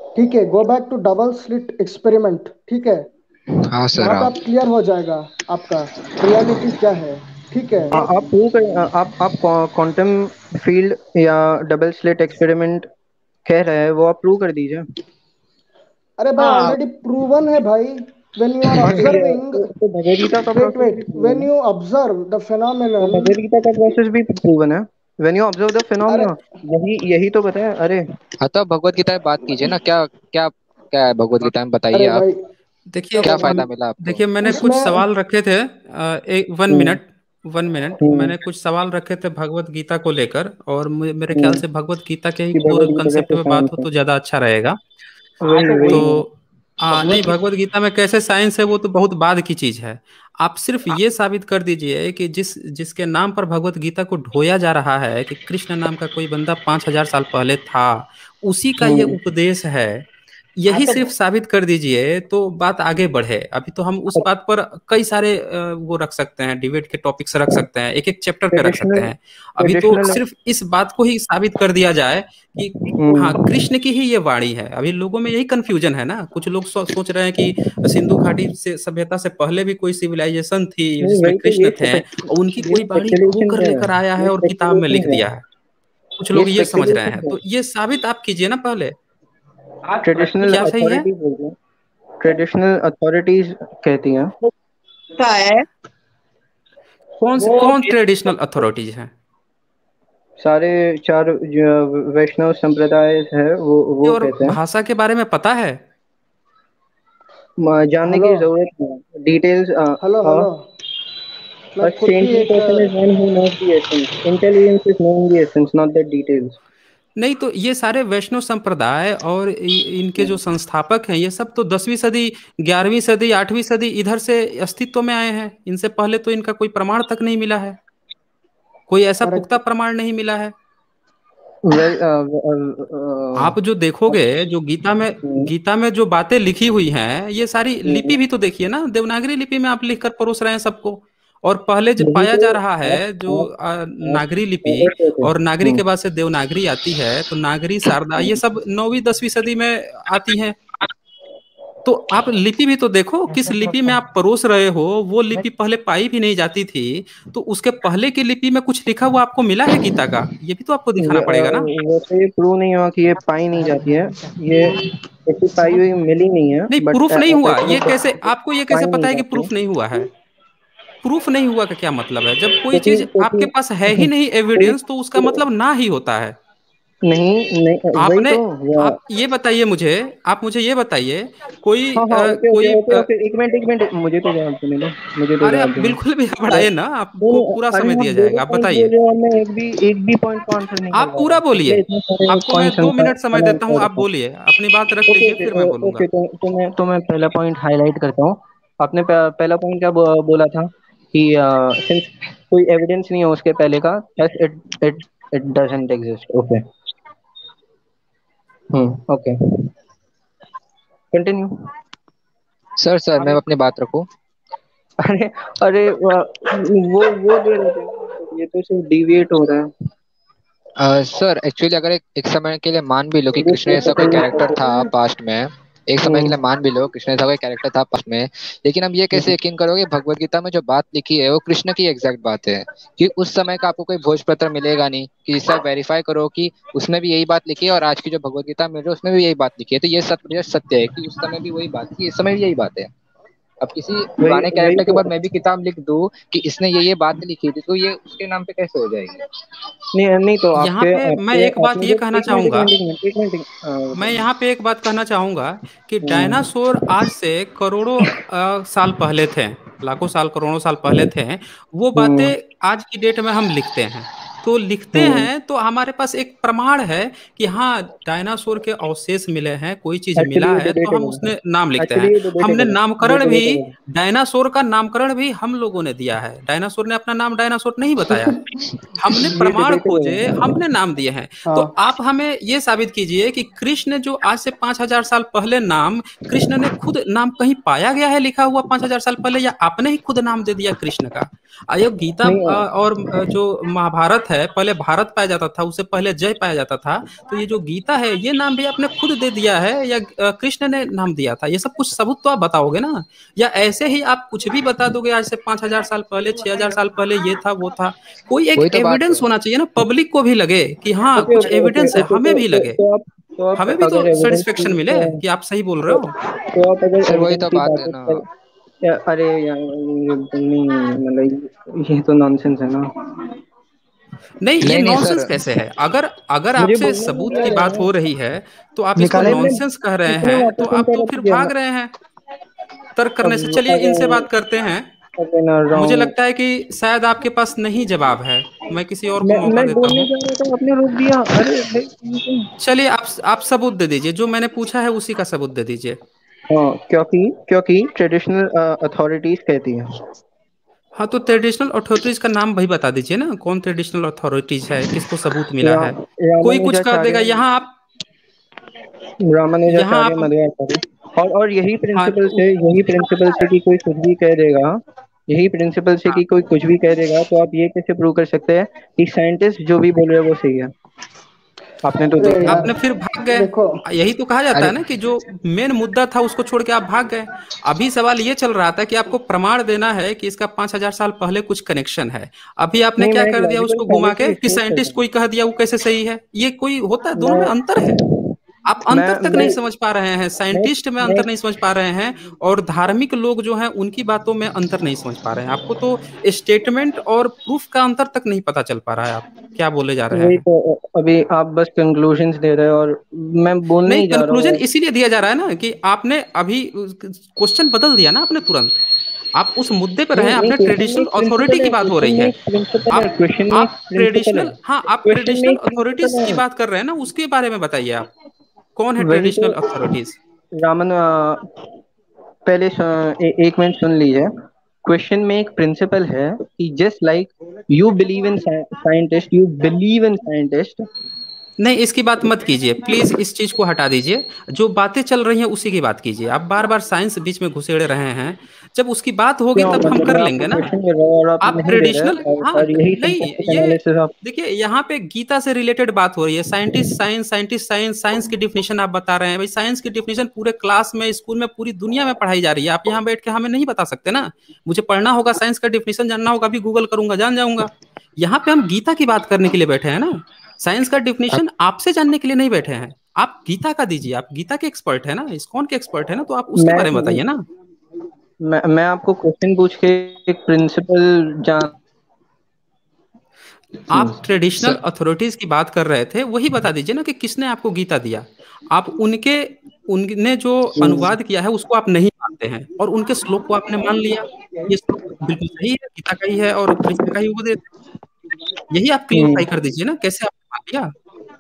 ठीक है, go back to double slit experiment, ठीक है, हाँ सर वहां पे हाँ। आप क्लियर हो जाएगा आपका रियलिटी क्या है, ठीक है। आप प्रूव कर, आप क्वांटम फील्ड या डबल स्लिट एक्सपेरिमेंट कह रहे हैं, वो आप प्रूव कर दीजिए। अरे भाई हाँ ऑलरेडी प्रूवन है भाई, व्हेन यू आर हाँ तो ये ऑब्जर्विंग, तो भगवद गीता का वेट प्रोसेस भी वेट, प्रूवन व्हेन है। यू ऑब्जर्व द तो फेनोमेनन। भगवद गीता का प्रोसेस भी प्रूवन है। व्हेन यू ऑब्जर्व द अरे फिनोमेना, यही यही तो बताया। अरे हाँ तो भगवत गीता में बात कीजिए ना, क्या क्या क्या है भगवत गीता में, बताइए अरे आप। भाई देखिए क्या फायदा मिला आपको। देखिए मैंने कुछ उसमें सवाल रखे थे, एक one hmm minute, one minute, hmm मैंने कुछ सवाल रखे थे भगवत गीता को लेकर, और मेरे ख्याल हम्म से भगवत गीता के ही कि कोर भगवद गीता कंसेप्ट कैसे पे बात साइंस हो है। तो ज़्यादा अच्छा रहेगा। हाँ, वही तो वही वही है। तो नहीं, भगवत गीता। भगवत गीता में कैसे साइंस है वो तो बहुत बाद की चीज है। आप सिर्फ ये साबित कर दीजिए कि जिसके नाम पर भगवत गीता को ढोया जा रहा है कि कृष्ण नाम का कोई बंदा 5,000 साल पहले था, उसी का ये हम्म उपदेश है, हाँ यही तो सिर्फ साबित कर दीजिए तो बात आगे बढ़े। अभी तो हम उस बात पर कई सारे वो रख सकते हैं, डिबेट के टॉपिक्स रख सकते हैं, एक एक चैप्टर पे रख सकते ट्रेडिशनल हैं। अभी तो ट्रेडिशनल सिर्फ इस बात को ही साबित कर दिया जाए कि हाँ, हम्म कृष्ण की ही ये वाणी है। अभी लोगों में यही कंफ्यूजन है ना, कुछ लोग सोच रहे हैं कि सिंधु घाटी से सभ्यता से पहले भी कोई सिविलाइजेशन थी नहीं, जिसमें वही तो कृष्ण थे, और उनकी ये कोई वाणी खो स्पेकुलेशन कर है। लेकर आया है ये और किताब में लिख स्पेकुलेशन है। दिया है। कुछ ये लोग ये समझ रहे हैं, स्पेकुलेशन है। तो ये साबित आप कीजिए ना पहले, आज ट्रेडिशनल क्या सही है। अथॉरिटीज बोलते हैं, ट्रेडिशनल अथॉरिटीज कहती हैं। होता है वो कौन ट्रेडिशनल अथॉरिटीज हैं। सारे चार जो वैष्णव संप्रदाय है वो और कहते हैं। भाषा के बारे में पता है। जानने हेलो की जरूरत नहीं, डिटेल्स। हेलो A हेलो, मैं खुद भी saintly एक person is one who knows the essence. Intelligence is knowing the essence, not the details. नहीं तो ये सारे वैष्णव संप्रदाय और इनके जो संस्थापक हैं, ये सब तो 10वीं सदी, 11वीं सदी, 8वीं सदी इधर से अस्तित्व में आए हैं। इनसे पहले तो इनका कोई प्रमाण तक नहीं मिला है, कोई ऐसा पुख्ता करेक्ट। प्रमाण नहीं मिला है। Well, आप जो देखोगे, जो गीता में जो बातें लिखी हुई हैं, ये सारी लिपि भी तो देखिए ना, देवनागरी लिपि में आप लिख कर परोस रहे हैं सबको। और पहले जो वही पाया तो जा रहा आप है जो आप नागरी लिपि, ऑर्डर देते और नागरी हैं। के बाद से देवनागरी आती है, तो नागरी, शारदा, ये सब 9वीं 10वीं सदी में आती हैं। तो आप लिपि भी तो देखो, किस लिपि में आप परोस रहे हो, वो लिपि पहले पाई भी नहीं जाती थी। तो उसके पहले की लिपि में कुछ लिखा हुआ आपको मिला है गीता का, ये भी तो आपको दिखाना पड़ेगा ना। वैसे ये प्रूव नहीं हुआ कि ये पाई नहीं जाती है। ये ऐसी पाई हुई मिली नहीं है, नहीं, बट प्रूफ नहीं हुआ, ये कैसे, एटलीस्ट आपको ये कैसे पाई पता नहीं है कि जाती है। प्रूफ नहीं हुआ है। प्रूफ नहीं हुआ का क्या मतलब है, जब कोई क्योंकि चीज आपके क्योंकि पास है ही नहीं एविडेंस, तो उसका कोई मतलब ना ही होता है। नहीं नहीं, वही आपने, तो आप ये बताइए मुझे, आप मुझे ये बताइए, कोई हाँ हाँ, ओके ओके कोई ओके ओके, एक मिनट, मुझे तो जवाब देने दो, मुझे तो अरे आप जवाब देने बिल्कुल भी दो। घबराइए ना, नहीं आपको नहीं, पूरा अरे समय आप दिया दो दो जाएगा, आप पॉइंट बोल बताइए। रहे हो और मैं एक भी पॉइंट को आंसर नहीं कर आप पा रहा पूरा हूँ। बोलिए, पिछले इतने सारे आपको मैं पॉइंट्स 2 मिनट समय देता हूँ, समझ आप रखा। बोलिए, अपनी बात रख ओके लीजिए, फिर मैं ओके बोलूंगा। ओके, तो मैं पहला पॉइंट हाईलाइट करता हूँ। आपने पहला पॉइंट क्या बोला था कि सिंस कोई एविडेंस नहीं है उसके पहले का, it it it doesn't exist. Okay, okay, continue. Sir sir मैं अपनी बात रखूं। अरे अरे, वो दे रहे थे ना, तो ये तो सिर्फ डिविएट हो रहा है। सर एक्चुअली अगर एक समय के लिए मान भी लो कि कृष्ण एक ऐसा कोई सेकंड कैरेक्टर था में। पास्ट में, एक समय के लिए मान भी लो कृष्ण ऐसा कोई कैरेक्टर था पास्ट में, लेकिन अब ये कैसे यकीन करोगे भगवत गीता में जो बात लिखी है वो कृष्ण की एग्जैक्ट बात है, कि उस समय का आपको कोई भोजपत्र मिलेगा नहीं कि जिससे आप वेरीफाई करो कि उसमें भी यही बात लिखी है और आज की जो भगवत गीता मिल रही है उसमें भी यही बात लिखी है। तो ये सत्य है कि उस समय भी वही बात थी, इस समय भी यही बात है। अब किसी वही पुराने वही कैरेक्टर के तो। ऊपर मैं भी किताब लिख दूं कि इसने ये बात लिखी थी, तो ये उसके नाम पे कैसे हो जाएगी। नहीं नहीं, तो यहाँ आपके पे मैं आपके एक बात आपने ये जो कहना एक मिनट एक चाहूंगा, मिनट एक मिनट एक मिनट मैं यहाँ पे एक बात कहना चाहूंगा कि हम्म डायनासोर आज से करोड़ों साल पहले थे, लाखों साल, करोड़ों साल पहले थे। वो बातें हम्म आज की डेट में हम लिखते हैं, तो लिखते हम्म हैं तो हमारे पास एक प्रमाण है कि हाँ, डायनासोर के अवशेष मिले हैं, कोई चीज एक्चुअली मिला ये है, तो हम डिबेटेबल है। उसने नाम लिखते एक्चुअली हैं। ये हमने डिबेटेबल है, ये नामकरण भी, डिबेटेबल है। डायनासोर का नामकरण भी हम लोगों ने दिया है। डायनासोर ने अपना नाम डायनासोर नहीं बताया है, हमने ये प्रमाण डिबेटेबल खोजे, है। हमने नाम दिए हैं। तो हाँ आप हमें ये साबित कीजिए कि कृष्ण जो आज से 5,000 साल पहले नाम, कृष्ण ने खुद नाम कहीं पाया गया है लिखा हुआ 5,000 साल पहले, या आपने ही खुद नाम दे दिया कृष्ण का। ये गीता नहीं और जो महाभारत भारत है, पहले भारत पाया जाता था, उससे पहले जय पाया जाता था, तो ये जो गीता है ये नाम भी आपने खुद दे दिया है या कृष्ण ने नाम दिया था? ये सब कुछ सबूत तो आप बताओगे ना, या ऐसे ही आप कुछ भी बता दोगे आज से 5,000 साल पहले, 6,000 साल पहले ये था वो था? कोई एक वही तो बात एविडेंस है। होना चाहिए ना, पब्लिक को भी लगे कि हाँ ओके कुछ ओके ओके एविडेंस है, ओके हमें भी लगे, तो आप हमें भी तो अगर एविडेंस सेटिस्फेक्शन की मिले कि आप सही बोल रहे हो। तो आप अगर सर वही एविडेंस तो की बात है बात ना। कर अरे यार ये नहीं, मतलब ये तो नॉनसेंस है ना। नहीं, ये नहीं नहीं नॉनसेंस सर, कैसे है? अगर अगर मुझे आपसे बोलने नहीं सबूत दिया की जा बात रहा हो है। रही है तो आप इसको निकाले मैं नॉनसेंस कह रहे इसमें हैं, तो वापस आप तो इंटरप्ट फिर किया भाग रहे हैं तर्क करने से। अब चलिए इनसे अगर बात करते हैं। अगर ना मुझे रॉन्ग लगता है कि शायद आपके पास नहीं जवाब है, मैं किसी और को मौका मैं देता बोलने हूँ। जा रहा था, आपने रोक दिया। अरे भाई चलिए आप सबूत दे दीजिए, जो मैंने पूछा है उसी का सबूत दे दीजिए। हाँ, क्योंकि क्योंकि ट्रेडिशनल अथॉरिटीज कहती हैं। हाँ, तो ट्रेडिशनल अथॉरिटीज का नाम भाई बता दीजिए ना, कौन ट्रेडिशनल अथॉरिटीज है, किसको सबूत मिला है? कोई कुछ कह देगा, रामानुजाचार्य, यहाँ आप, यहाँ रामानुजाचार्य, आप, मध्वाचार्य। और यही हाँ प्रिंसिपल से, कि कोई कुछ भी कह देगा, यही प्रिंसिपल से कि कोई कुछ भी कह देगा, तो आप ये कैसे प्रूव कर सकते हैं कि साइंटिस्ट जो भी बोल रहे हैं वो सही है? आपने तो अरे देखा यार आपने फिर भाग गए। देखो, यही तो कहा जाता अरे है ना कि जो मेन मुद्दा था उसको छोड़ के आप भाग गए। अभी सवाल ये चल रहा था कि आपको प्रमाण देना है कि इसका 5,000 साल पहले कुछ कनेक्शन है। अभी आपने नहीं, क्या मैं एक कर दिया लॉजिकल उसको घुमा फैलेसी के कि स्टेट कर साइंटिस्ट रहा कोई कह दिया वो कैसे सही है? ये कोई होता है? हूँ। दोनों में अंतर है। आप अंतर तक मैं नहीं समझ पा रहे हैं, मैं साइंटिस्ट में मैं अंतर नहीं समझ पा रहे हैं, और धार्मिक लोग जो हैं उनकी बातों में अंतर नहीं समझ पा रहे हैं। आपको तो स्टेटमेंट और प्रूफ का अंतर तक नहीं पता चल पा रहा है, आप क्या बोले जा रहे वही हैं। तो, अभी आप बस कंक्लूजन्स दे रहे हो और मैं बोलने नहीं, ही जा रहा कंक्लूजन हूँ। इसीलिए दिया जा रहा है ना कि आपने अभी क्वेश्चन बदल दिया ना आपने तुरंत। आप उस मुद्दे पर नहीं हैं, नहीं, आपने क्वेश्चन में ट्रेडिशनल एक अथॉरिटी प्रिंसिपल की है, बात हो रही क्वेश्चन में है। एक प्रिंसिपल है, आप क्वेश्चन में एक आप प्रिंसिपल है, ट्रेडिशनल, हाँ आप क्वेश्चन में ट्रेडिशनल एक अथॉरिटीज प्रिंसिपल की है। बात कर रहे हैं ना, उसके बारे में बताइए आप, कौन है वही तो ट्रेडिशनल अथॉरिटीज? रामन, पहले एक मिनट सुन लीजिए। क्वेश्चन में एक प्रिंसिपल है कि just like you believe in scientist, you believe in scientist. नहीं, इसकी बात मत कीजिए प्लीज, इस चीज को हटा दीजिए। जो बातें चल रही हैं उसी की बात कीजिए। आप बार बार साइंस बीच में घुसेड़ रहे हैं, जब उसकी बात होगी क्यों, तब हम मतलब कर मैं लेंगे आपको ना। क्वेश्चन दे रहा हूँ और आप आप नहीं दे रहे, ट्रेडिशनल, हाँ और यही नहीं, सिंथेटिक ये एनालिसिस आप। देखिए यहाँ पे गीता से रिलेटेड बात हो रही है। Scientist science, scientist science, science की डिफिनेशन आप बता रहे हैं। भाई साइंस की डिफिनेशन पूरे क्लास में, स्कूल में, पूरी दुनिया में पढ़ाई जा रही है। आप यहाँ बैठ के हमें नहीं बता सकते ना। मुझे पढ़ना होगा, साइंस का डिफिनेशन जानना होगा, अभी गूगल करूंगा, जान जाऊंगा। यहाँ पे हम गीता की बात करने के लिए बैठे हैं ना, साइंस का डिफिनेशन आपसे जानने के लिए नहीं बैठे हैं। आप गीता का दीजिए, आप गीता के एक्सपर्ट है ना, इस्कॉन के एक्सपर्ट है ना, तो आप उसके मैं बारे में बताइए ना। मैं आपको क्वेश्चन पूछ के एक प्रिंसिपल जान। आप ट्रेडिशनल सर अथॉरिटीज की बात कर रहे थे, वही बता दीजिए ना कि किसने आपको गीता दिया। आप उनके, उनने जो अनुवाद किया है उसको आप नहीं मानते हैं, और उनके श्लोक को आपने मान लिया। ये श्लोक बिल्कुल सही है, गीता का ही है और कृष्ण का ही उपदेश है। यही आप क्लियरिफाई कर दीजिए ना, कैसे आपने मान लिया?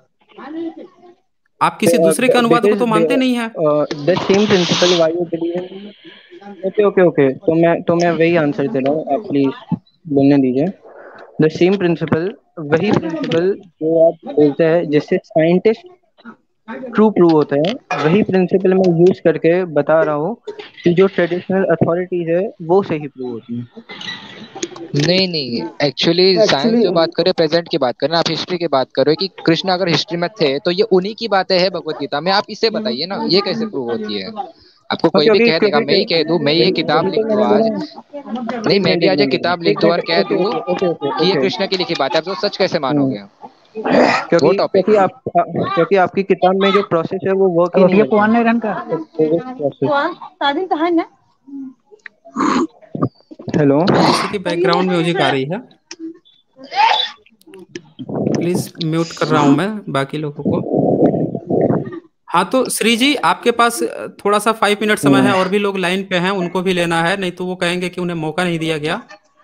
आप किसी दूसरे के अनुवाद को बिकॉज तो मानते नहीं है। The same principle why you believe in. Okay okay okay, तो मैं वही आंसर दे रहा हूँ, आप प्लीज बोलने दीजिए। द सेम प्रिंसिपल, वही प्रिंसिपल जो आप बोलते हैं जिससे साइंटिस्ट ट्रू प्रूव होता है, वही प्रिंसिपल मैं यूज करके बता रहा हूँ कि जो ट्रेडिशनल अथॉरिटीज है वो सही प्रूव होती है। नहीं नहीं, एक्चुअली साइंस एक्चुअली जो बात कर रहे हो प्रेजेंट की बात कर रहे हैं, आप हिस्ट्री की बात कर रहे हो कि कृष्ण अगर हिस्ट्री में थे तो ये उन्हीं की बातें हैं भगवत गीता में। आप इसे बताइए ना, ये कैसे प्रूव होती है? आपको हाँ, कोई भी क्योंकि कह देगा, क्योंकि मैं ही कह दूं, मैं ये किताब वही लिख तो दूं मैंने आज, बोला। नहीं मैं भी आज एक किताब लिख एक दूं और मिनट, कह ओके दूं ओके ओके ओके कि ये ओके। कृष्ण की लिखी बात है, आप तो सच कैसे मानोगे? वो क्योंकि टॉपिक। क्योंकि आपकी किताब में जो प्रोसेस है वो वर्क ही अब नहीं ये करता। पुराने रंग का प्रोसेस। हेलो। किसी की बैकग्राउंड म्यूजिक आ रही है, प्लीज म्यूट कर रहा हूं मैं बाकी लोगों को। हाँ, तो श्री जी आपके पास थोड़ा सा 5 मिनट समय है, और भी लोग लाइन पे हैं, उनको भी लेना है, नहीं तो वो कहेंगे कि उन्हें मौका नहीं दिया गया।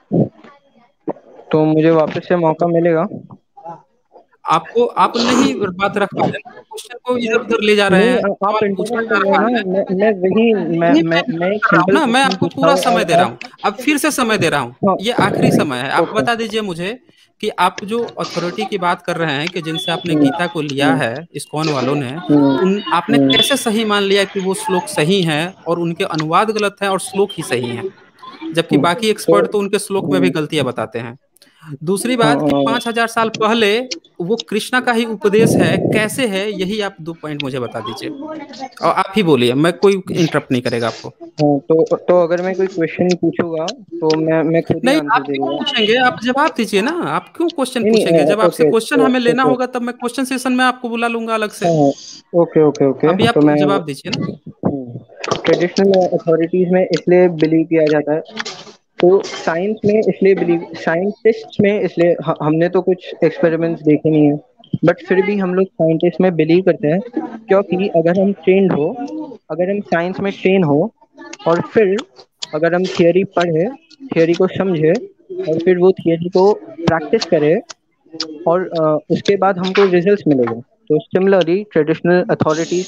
तो मुझे वापस से मौका मिलेगा? आपको, आप नहीं बात रख पा रहे हैं, क्वेश्चन को इधर उधर ले जा रहे नहीं, हैं, आप सवाल पूछा इंटरप्ट जा कर रहे हैं रहा ना। है। मैं वही नहीं, मैं मैं एक कर रहा हूँ सिंपल ना, मैं क्वेश्चन आपको पूछा पूरा हूँ समय और दे रहा हूँ। आप। अब फिर से समय दे रहा हूँ, हाँ, ये आखिरी समय है। आप ओके। बता दीजिए मुझे कि आप जो अथॉरिटी की बात कर रहे हैं कि जिनसे आपने हम्म, गीता को लिया हम्म, है, इस्कॉन वालों ने, हम्म, उन आपने हम्म, कैसे सही मान लिया कि वो श्लोक सही हैं और उनके अनुवाद गलत हैं और श्लोक ही सही हैं, जबकि बाकी तो एक्सपर्ट तो उनके श्लोक में भी गलतियां बताते हैं? दूसरी बात कि 5000 साल पहले वो कृष्णा का ही उपदेश है, कैसे है, यही आप 2 पॉइंट मुझे बता दीजिए। और आप ही बोलिए, मैं कोई इंटरप्ट नहीं करेगा आपको। हाँ, तो अगर मैं कोई क्वेश्चन पूछूंगा तो मैं खुद ही नहीं, आंसर आप दे क्यों दूंगा। पूछेंगे? आप जवाब दीजिए ना, आप क्यों क्वेश्चन नहीं नहीं, पूछेंगे? जब आपसे ओके क्वेश्चन हमें लेना ओके होगा तब मैं क्वेश्चन सेशन में आपको बुला लूंगा अलग से। हाँ ओके ओके ओके अभी तो आप मैं जवाब दीजिए ना। ट्रेडिशनल अथॉरिटीज में इसलिए बिलीव किया जाता है, तो साइंस में इसलिए बिलीव, साइंटिस्ट में इसलिए हमने तो कुछ एक्सपेरिमेंट्स देखे नहीं है, बट फिर भी हम लोग साइंटिस्ट में बिलीव करते हैं, क्योंकि अगर हम ट्रेंड हो, अगर हम साइंस में ट्रेन हो, और फिर अगर हम थियोरी पढ़े, थियोरी को समझे, और फिर वो थियोरी को प्रैक्टिस करें, और उसके बाद हमको रिजल्ट्स मिलेंगे। तो सिमिलरली ट्रेडिशनल अथॉरिटीज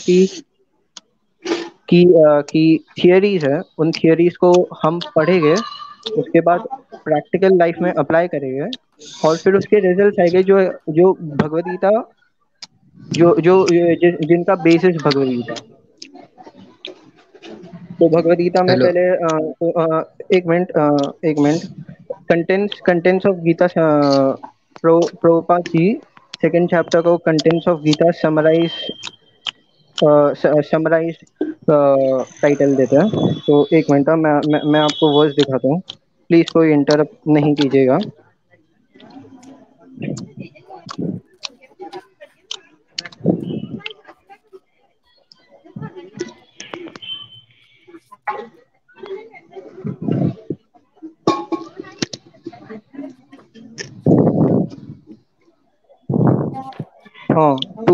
की थियरीज है, उन थियरीज को हम पढ़ेंगे, उसके बाद प्रैक्टिकल लाइफ में अप्लाई करेंगे, और फिर उसके रिजल्ट्स आएंगे, जो जो भगवद गीता, जो जो जिनका बेसिस भगवद गीता। तो भगवद गीता में हेलो। पहले एक minute, contents of Gita, Prabhupad ji second chapter को contents of Gita summarise title देते हैं। तो एक मिनट, मैं आपको वर्स दिखाता हूँ, प्लीज कोई इंटरप्ट नहीं कीजिएगा। हाँ, टू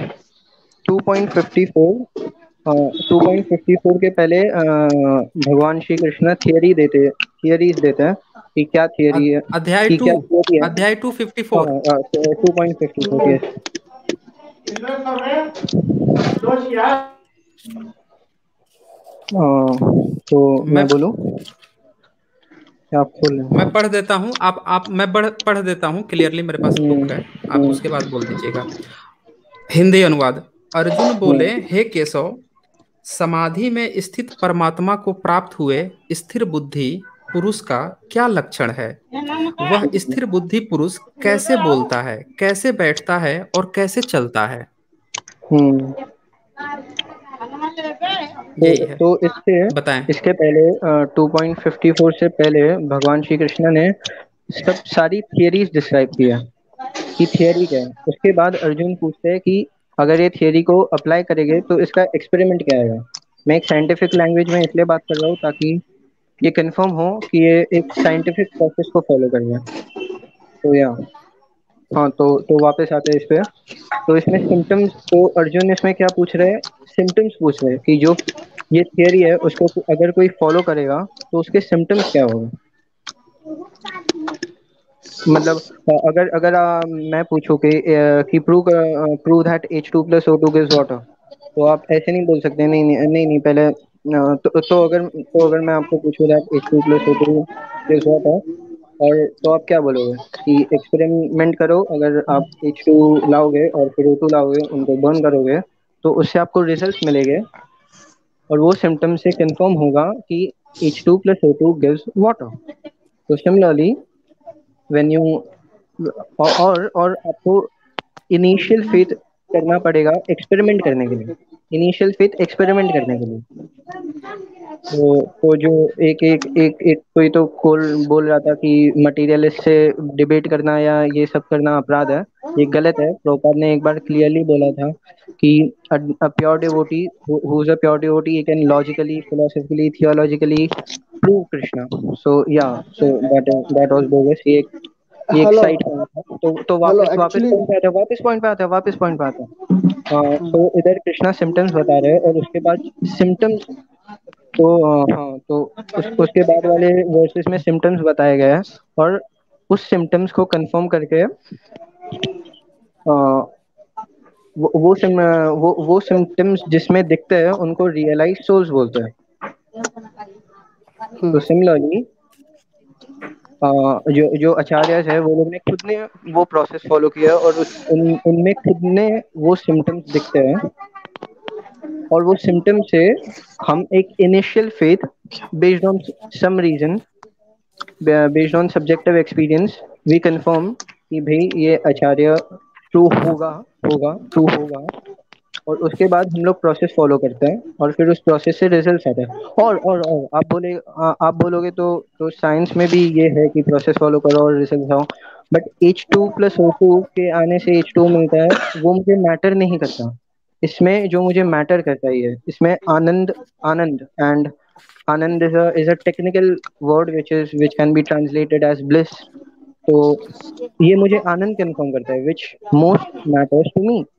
2.54, 2.54 के पहले भगवान श्री कृष्ण थियरीज देते हैं कि क्या थियरी है, अध्याय कि टू, क्या थियरी है। अध्याय 254। हाँ, 2.54, यस। तो मैं मैं बोलूँ, आप खोल मैं लें। पढ़ देता हूँ, आप मैं पढ़ देता हूँ क्लियरली, मेरे पास बुक है, आप हम्म, उसके बाद बोल दीजिएगा। हिंदी अनुवाद। अर्जुन बोले, हम्म, हे केशव, समाधि में स्थित परमात्मा को प्राप्त हुए स्थिर बुद्धि पुरुष का क्या लक्षण है? वह स्थिर बुद्धि पुरुष कैसे बोलता है, कैसे बैठता है और कैसे चलता है? हम्म। यही है, तो इससे बताएं। इसके पहले 2.54 से पहले भगवान श्री कृष्ण ने सब सारी थियरीज डिस्क्राइब किया कि थियरी क्या है। उसके बाद अर्जुन पूछते हैं कि अगर ये थियरी को अप्लाई करेंगे तो इसका एक्सपेरिमेंट क्या आएगा। मैं एक साइंटिफिक लैंग्वेज में इसलिए बात कर रहा हूँ ताकि ये कंफर्म हो कि ये एक साइंटिफिक प्रोसेस को फॉलो कर रहे हैं। तो या हाँ, तो वापस आते हैं इस पे। तो इसमें सिम्टम्स, तो अर्जुन इसमें क्या पूछ रहे हैं, सिम्टम्स पूछ रहे हैं कि जो ये थियरी है उसको अगर कोई फॉलो करेगा तो उसके सिम्टम्स क्या होंगे। मतलब अगर अगर मैं पूछूं कि prove that H2+O2 gives water, तो आप ऐसे नहीं बोल सकते, नहीं नहीं नहीं नहीं, पहले तो अगर मैं आपको पूछूं दैट H2+O2 गिव्स वाटर, और तो आप क्या बोलोगे कि एक्सपेरिमेंट करो, अगर आप H2 लाओगे और फिर O2 लाओगे, उनको बर्न करोगे, तो उससे आपको रिजल्ट मिलेंगे, और वो सिम्टम से कंफर्म होगा कि H2+O2 गिव्स वाटर। तो सिमिलरली व्हेन यू, और आपको इनिशियल फेथ करना पड़ेगा एक्सपेरिमेंट करने के लिए, इनिशियल फेथ एक्सपेरिमेंट करने के लिए। तो जो एक एक एक एक कोई तो कोल बोल रहा था कि मटेरियलिस्ट से डिबेट करना या ये सब करना अपराध है, ये गलत है। प्रभुपाद ने एक बार क्लियरली बोला था कि a pure devotee who is a pure devotee, he can logically, philosophically, theologically prove Krishna. So yeah, so that was bogus। ये एक हेलो साइड पॉइंट था। तो हेलो वापस वापस एक्चुअली पॉइंट पे आता है, वापस पॉइंट पे आता है। तो इधर कृष्णा सिम्टम्स बता रहे हैं, और उसके बाद सिम्टम्स, तो हाँ, तो उसके बाद वाले वर्सेस में सिम्टम्स बताए गए हैं, और उस सिम्टम्स को कंफर्म करके अ, वो सिम्टम्स जिसमें दिखते हैं उनको रियलाइज सोल्स बोलते हैं। तो सिमिलरली जो आचार्य है वो लोग ने खुद ने वो प्रोसेस फॉलो किया, और उनमें खुद ने वो सिम्टम्स दिखते हैं, और वो सिम्टम से हम एक initial faith based on some reason, based on subjective experience, we confirm कि भाई ये आचार्य ट्रू होगा, और उसके बाद हम लोग प्रोसेस फॉलो करते हैं और फिर उस प्रोसेस से रिजल्ट आते हैं। और आप बोलोगे तो साइंस में भी ये है कि प्रोसेस फॉलो करो और रिजल्ट आओ, बट H2+O2 के आने से H2 मिलता है, वो मुझे मैटर नहीं करता। इसमें जो मुझे मैटर करता है, इसमें anand and anand is a technical word which can be translated as bliss। तो ये मुझे आनंद कंफर्म करता है, which most matters to me।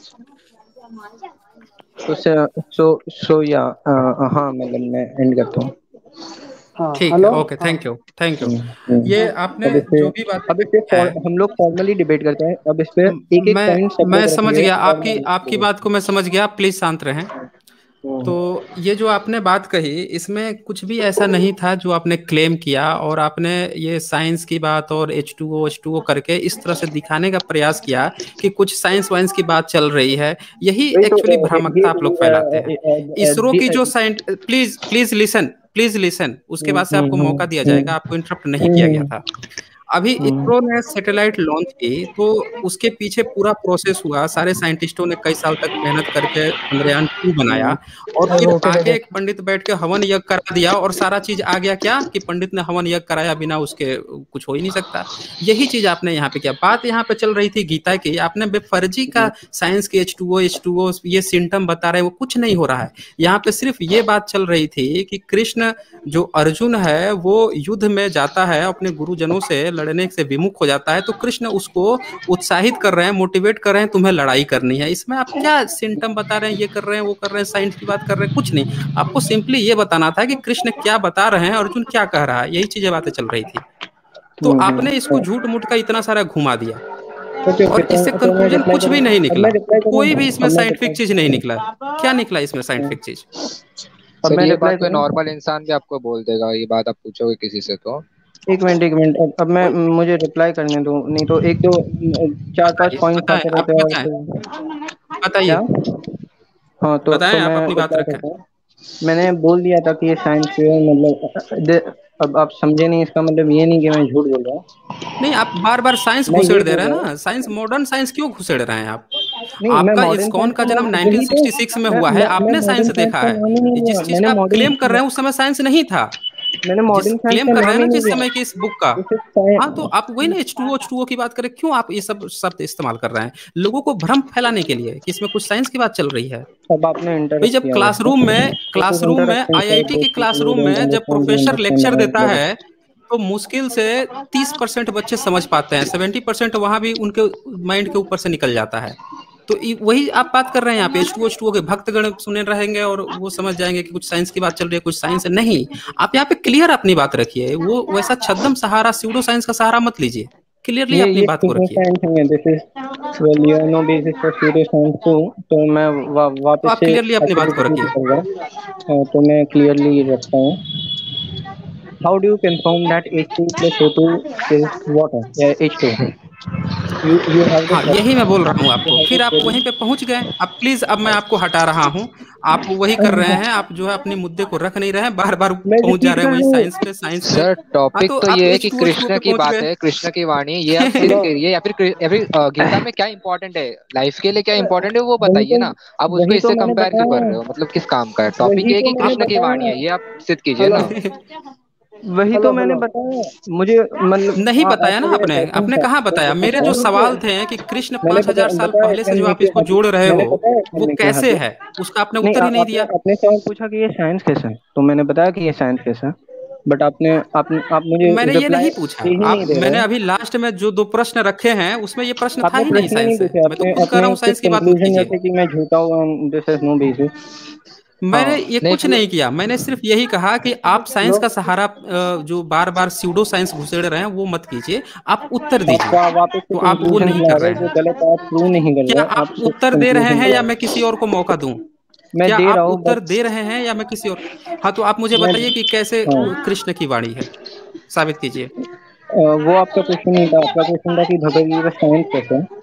सो या हाँ, मतलब मैं एंड करता हूँ। हाँ, ठीक है, hello. Okay, thank you, thank you. ये आपने अब इस पे जो भी बातें अब इस पे कही हैं, हम लोग फॉर्मली डिबेट करते हैं। अब इस पे एक एक पॉइंट मैं सेपरेट समझ रखेंगे गया और आपकी बात को, मैं समझ गया, आप प्लीज शांत रहें। तो ये जो आपने बात कही, इसमें कुछ भी ऐसा नहीं था जो आपने क्लेम किया, और आपने ये साइंस की बात और H2O करके इस तरह से दिखाने का प्रयास किया कि कुछ साइंस वाइंस की बात चल रही है। यही वही तो एक्चुअली भ्रामकता आप लोग फैलाते हैं। इसरो की जो प्लीज लिसन, उसके बाद से आपको मौका दिया जाएगा, आपको इंटरप्ट नहीं किया गया था। अभी इसरो ने सैटेलाइट लॉन्च की, तो उसके पीछे पूरा प्रोसेस हुआ, सारे साइंटिस्टों ने कई साल तक मेहनत करके चंद्रयान 2 बनाया, और फिर आगे एक पंडित बैठ के हवन यज्ञ करा दिया, और सारा चीज आ गया क्या कि पंडित ने हवन यज्ञ कराया, बिना उसके कुछ हो ही नहीं सकता। यही चीज आपने यहाँ पे किया। बात यहाँ पे चल रही थी गीता की, आपने बेफर्जी का साइंस की H2O ये सिम्टम बता रहे हैं, वो कुछ नहीं हो रहा है। यहाँ पे सिर्फ ये बात चल रही थी कि कृष्ण जो अर्जुन है वो युद्ध में जाता है, अपने गुरुजनों से लड़ने से विमुख हो जाता है, तो कृष्ण उसको उत्साहित कर रहे हैं, मोटिवेट कर रहे हैं, तुम्हें लड़ाई करनी है। इसमें आप क्या सिम्टम बता रहे हैं, ये कर रहे हैं, वो कर रहे हैं, साइंस की बात कर रहे हैं, कुछ नहीं। आपको सिंपली ये बताना था कि कृष्ण क्या बता रहे हैं, अर्जुन क्या कह रहा है, यही चीजें बातें चल रही थी। तो आपने इसको झूठ मूठ का इतना सारा घुमा दिया, और इससे कंक्लूजन कुछ भी नहीं निकला, कोई भी इसमें साइंटिफिक चीज नहीं निकला। क्या निकला इसमें साइंटिफिक चीज? अब मैं ये रिप्लाई बात कोई करूं? नॉर्मल इंसान भी आपको बोल देगा, ये बात आप पूछोगे किसी से तो। एक मिनट, अब मैं मुझे रिप्लाई करने दो, नहीं तो एक दो 4-5 पॉइंट बताएं, आते आप रहते हैं और बताइए, क्या। हाँ, बताएं, आप मैं अपनी बात रिप्लाई रखें। करता हूँ। मैंने बोल दिया था कि ये साइंस पे है, मतलब अब आप समझे नहीं, इसका मतलब ये नहीं कि मैं झूठ बोल रहा हूँ। नहीं, आप बार बार साइंस मैं ये घुसेड़ दे बोल रहे हैं रहा हूँ, ना, साइंस, मॉडर्न साइंस क्यों घुसेड़ रहे हैं आप? नहीं, मैं आपका मॉडर्न इस्कॉन साइंस का जन्म वही तो 1966 में हुआ है, मैं आपने साइंस मॉडर्न साइंस देखा का है। नाम ही नहीं जिस लिया चीज मैंने। का आप मॉडर्न क्लेम कर रहे हैं उस समय साइंस नहीं था, मैंने जिस मॉडर्न साइंस क्लेम का कर रहे नाम हैं ही ना नहीं जिस लिया। समय की इस बुक का। दिस इज हाँ, तो आप वही ना H2O की बात करें, क्यों आप ये सब शब्द इस्तेमाल कर रहे हैं लोगों को भ्रम फैलाने के लिए कि इसमें कुछ साइंस की बात चल रही है? अब आपने भाई, इंटरप्ट जब किया मेरे को। दिस इज क्लासरूम में इंटरप्शन साइड, आईआईटी दो के पीपल हु क्लासरूम डोंट में जब अंडरस्टैंड, दे प्रोफेसर लेक्चर देता अंडरस्टैंड। है, तो मुश्किल से 30% बच्चे समझ पाते हैं, 70% वहां भी उनके माइंड के ऊपर से निकल जाता है। तो वही आप बात कर रहे हैं यहाँ पे, H2O के भक्तगण सुने रहेंगे और वो समझ जाएंगे कि कुछ साइंस की बात चल रही है, कुछ साइंस है नहीं। आप यहाँ पे क्लियर अपनी बात रखिए, वो वैसा छद्म सहारा, स्यूडो साइंस का सहारा मत लीजिए, क्लियरली अपनी ये बात को स्यूडो रखिए। साइंस नहीं है, this is well you know basis for pseudo science too. तो मैं तो वापस आप से क्लियरली अपनी आपको बात को रिपीट रखिए। करूंगा। तो मैं क्लियरली रखता हूँ। How do you confirm that H2+O2 is water या H2? यू हैव हाँ, दिस, यही मैं बोल रहा हूँ यू आपको, हैव फिर आप दिस वहीं पे पहुंच गए। अब प्लीज, अब मैं आपको हटा रहा हूँ, आप वही कर रहे हैं, आप जो है अपने मुद्दे को रख नहीं रहे हैं, बार बार मैं पहुंच जा रिपीट रहे हैं कर वही रहा हूँ। साइंस पे। सर, हाँ, टॉपिक तो तो आप ये है कि H2O कृष्ण पे की पहुंच बात गए। है, कृष्ण की वाणी, ये आप सिद्ध करिए, या फिर गीता में क्या इंपॉर्टेंट है, लाइफ के लिए क्या इंपॉर्टेंट है वो वही बताइए तो ना। आप उसको वही तो इससे मैंने कंपेयर क्यों कर बताया, रहे हो, मतलब किस काम का है? टॉपिक वही ये है तो कि मैंने कृष्ण की वाणी बताया। है, ये आप सिद्ध कीजिए हेलो ना। वही तो हेलो मैंने हेलो। बताया। मुझे मतलब नहीं बताया आपका ना जो आपने, अटेंशन आपने था, कहाँ बताया? मेरे जो वही तो सवाल थे कि कृष्ण मैंने 5000 साल बताया पहले से जो करने आप के इसको हाथ जोड़ रहे मैंने हो, बताया वो करने के कैसे हाथ है, उसका आपने नहीं, उत्तर ही नहीं आपने दिया। आपने सवाल पूछा कि ये साइंस कैसा है, तो मैंने बताया कि ये साइंस कैसा है, बट आप मुझे मैंने ये रिप्लाई नहीं पूछा, दे ही आप नहीं दे मैंने रहे। अभी लास्ट में जो 2 प्रश्न रखे हैं उसमें ये प्रश्न था आपने ही नहीं प्रश्न नहीं साइंस है, पूछे, मैं तो आपने खुद कह रहा आपने हूँ सिर्फ साइंस की बात मत कंक्लूजन कीजिए। रखे कि मैं झूठा हूँ, दिस इज नो बेसिस। मैंने हाँ, ये नहीं कुछ नहीं किया, मैंने सिर्फ यही कहा कि आप साइंस हेलो का सहारा जो बार बार स्यूडो साइंस घुसेड़ रहे हैं वो मत कीजिए, आप उत्तर आप दीजिए। वापस से तो आप वो कंक्लूजन नहीं ला कर रहे रहे हो, जो हैं। गलत आप प्रूव नहीं कर क्या रहे हो, आप आप सिर्फ उत्तर दे रहे कंक्लूजन हैं ला या रहे मैं किसी और को मौका दूं? हो। मैं क्या दे रहा आप हूँ उत्तर बस। दे रहे हैं या मैं किसी और? हाँ, तो आप मुझे मैं बताइए कि कैसे हाँ, कृष्ण की वाणी है, साबित कीजिए। वो आपका क्वेश्चन नहीं था, आपका क्वेश्चन था कि भगवद गीता साइंस कैसा है।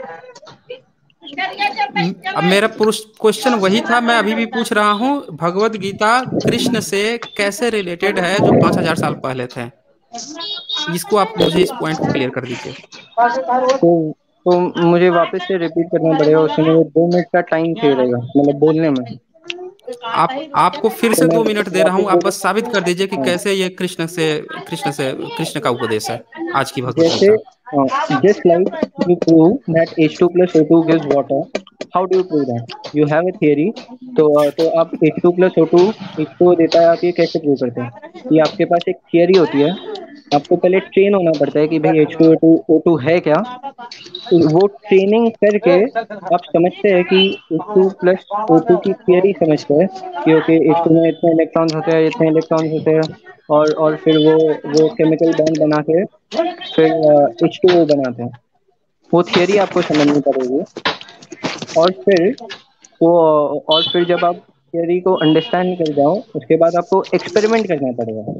अब मेरा क्वेश्चन वही था, मैं अभी भी पूछ रहा हूँ, भगवत गीता कृष्ण से कैसे रिलेटेड है जो 5000 साल पहले थे? इसको आप मुझे इस पॉइंट को क्लियर कर दीजिए। तो मुझे वापस से रिपीट करना पड़ेगा, उसमें मुझे 2 मिनट का टाइम चाहिए रहेगा, मतलब बोलने में। आपको फिर तो से मैं 2 मिनट दे रहा हूँ, आप वापस बस साबित कर दीजिए कि हाँ, कैसे ये कृष्ण का उपदेश है आज की भगवत जैसे Gita. just like you prove that H2 plus O2 gives water, how do you prove that? You have a theory, तो आप H2 plus O2 H2O देता है, आप ये कैसे प्रूव करते हैं? कि आपके पास एक थियरी होती है, आपको पहले ट्रेन होना पड़ता है कि भाई H2O2 है क्या, तो वो ट्रेनिंग करके आप समझते हैं कि H2 प्लस O2 की थियरी समझते हैं कि ओके H2 में इतने इलेक्ट्रॉन्स होते हैं, इतने इलेक्ट्रॉन्स होते हैं, और फिर वो केमिकल बॉन्ड बना के फिर H2O बनाते हैं। वो थियरी आपको समझनी पड़ेगी, और फिर वो और फिर जब आप थियरी को अंडरस्टैंड कर जाओ, उसके बाद आपको एक्सपेरिमेंट करना पड़ेगा,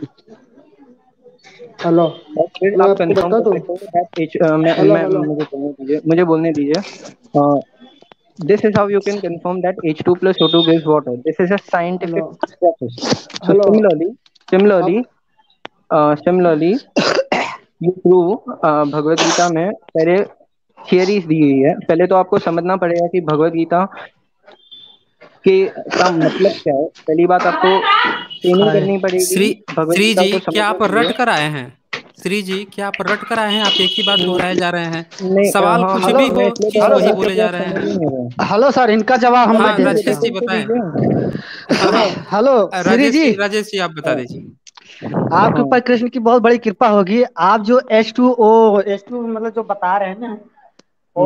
हेलो, और फिर मैं आप आपको कंफर्म बता कर दूं। सकते हो that हेलो मैं हेलो मुझे बोलने दीजिए। This is how you can confirm that H2 plus O2 gives water. This is a hello scientific process. So hello similarly, आप similarly, you prove Bhagavad Gita में पहले थियरीज दी गई है। पहले तो आपको समझना पड़ेगा कि भगवत गीता के का मतलब क्या है। पहली बात आपको ट्रेनिंग करनी पड़ेगी भगवत श्री गीता जी, को क्या समझने आप के लिए। रट कर आए हैं? श्री जी, क्या आप रट कर आए हैं? आप एक ही बात दोहराए जा रहे हैं। नहीं, सवाल हाँ, कुछ मैं भी मैं हो, इसलिए कह चीज रहा वही था बोले क्योंकि जा आप रहे समझ ही हैं। नहीं रहे। हेलो सर, इनका जवाब हम हाँ, दे देता राजेश जी हूँ। तो बताएं। दीजिए। हेलो हेलो श्री जी, राजेश जी आप बता दीजिए। आपके ऊपर कृष्ण की बहुत बड़ी कृपा होगी। आप जो H2O मतलब जो बता रहे हैं ना, वो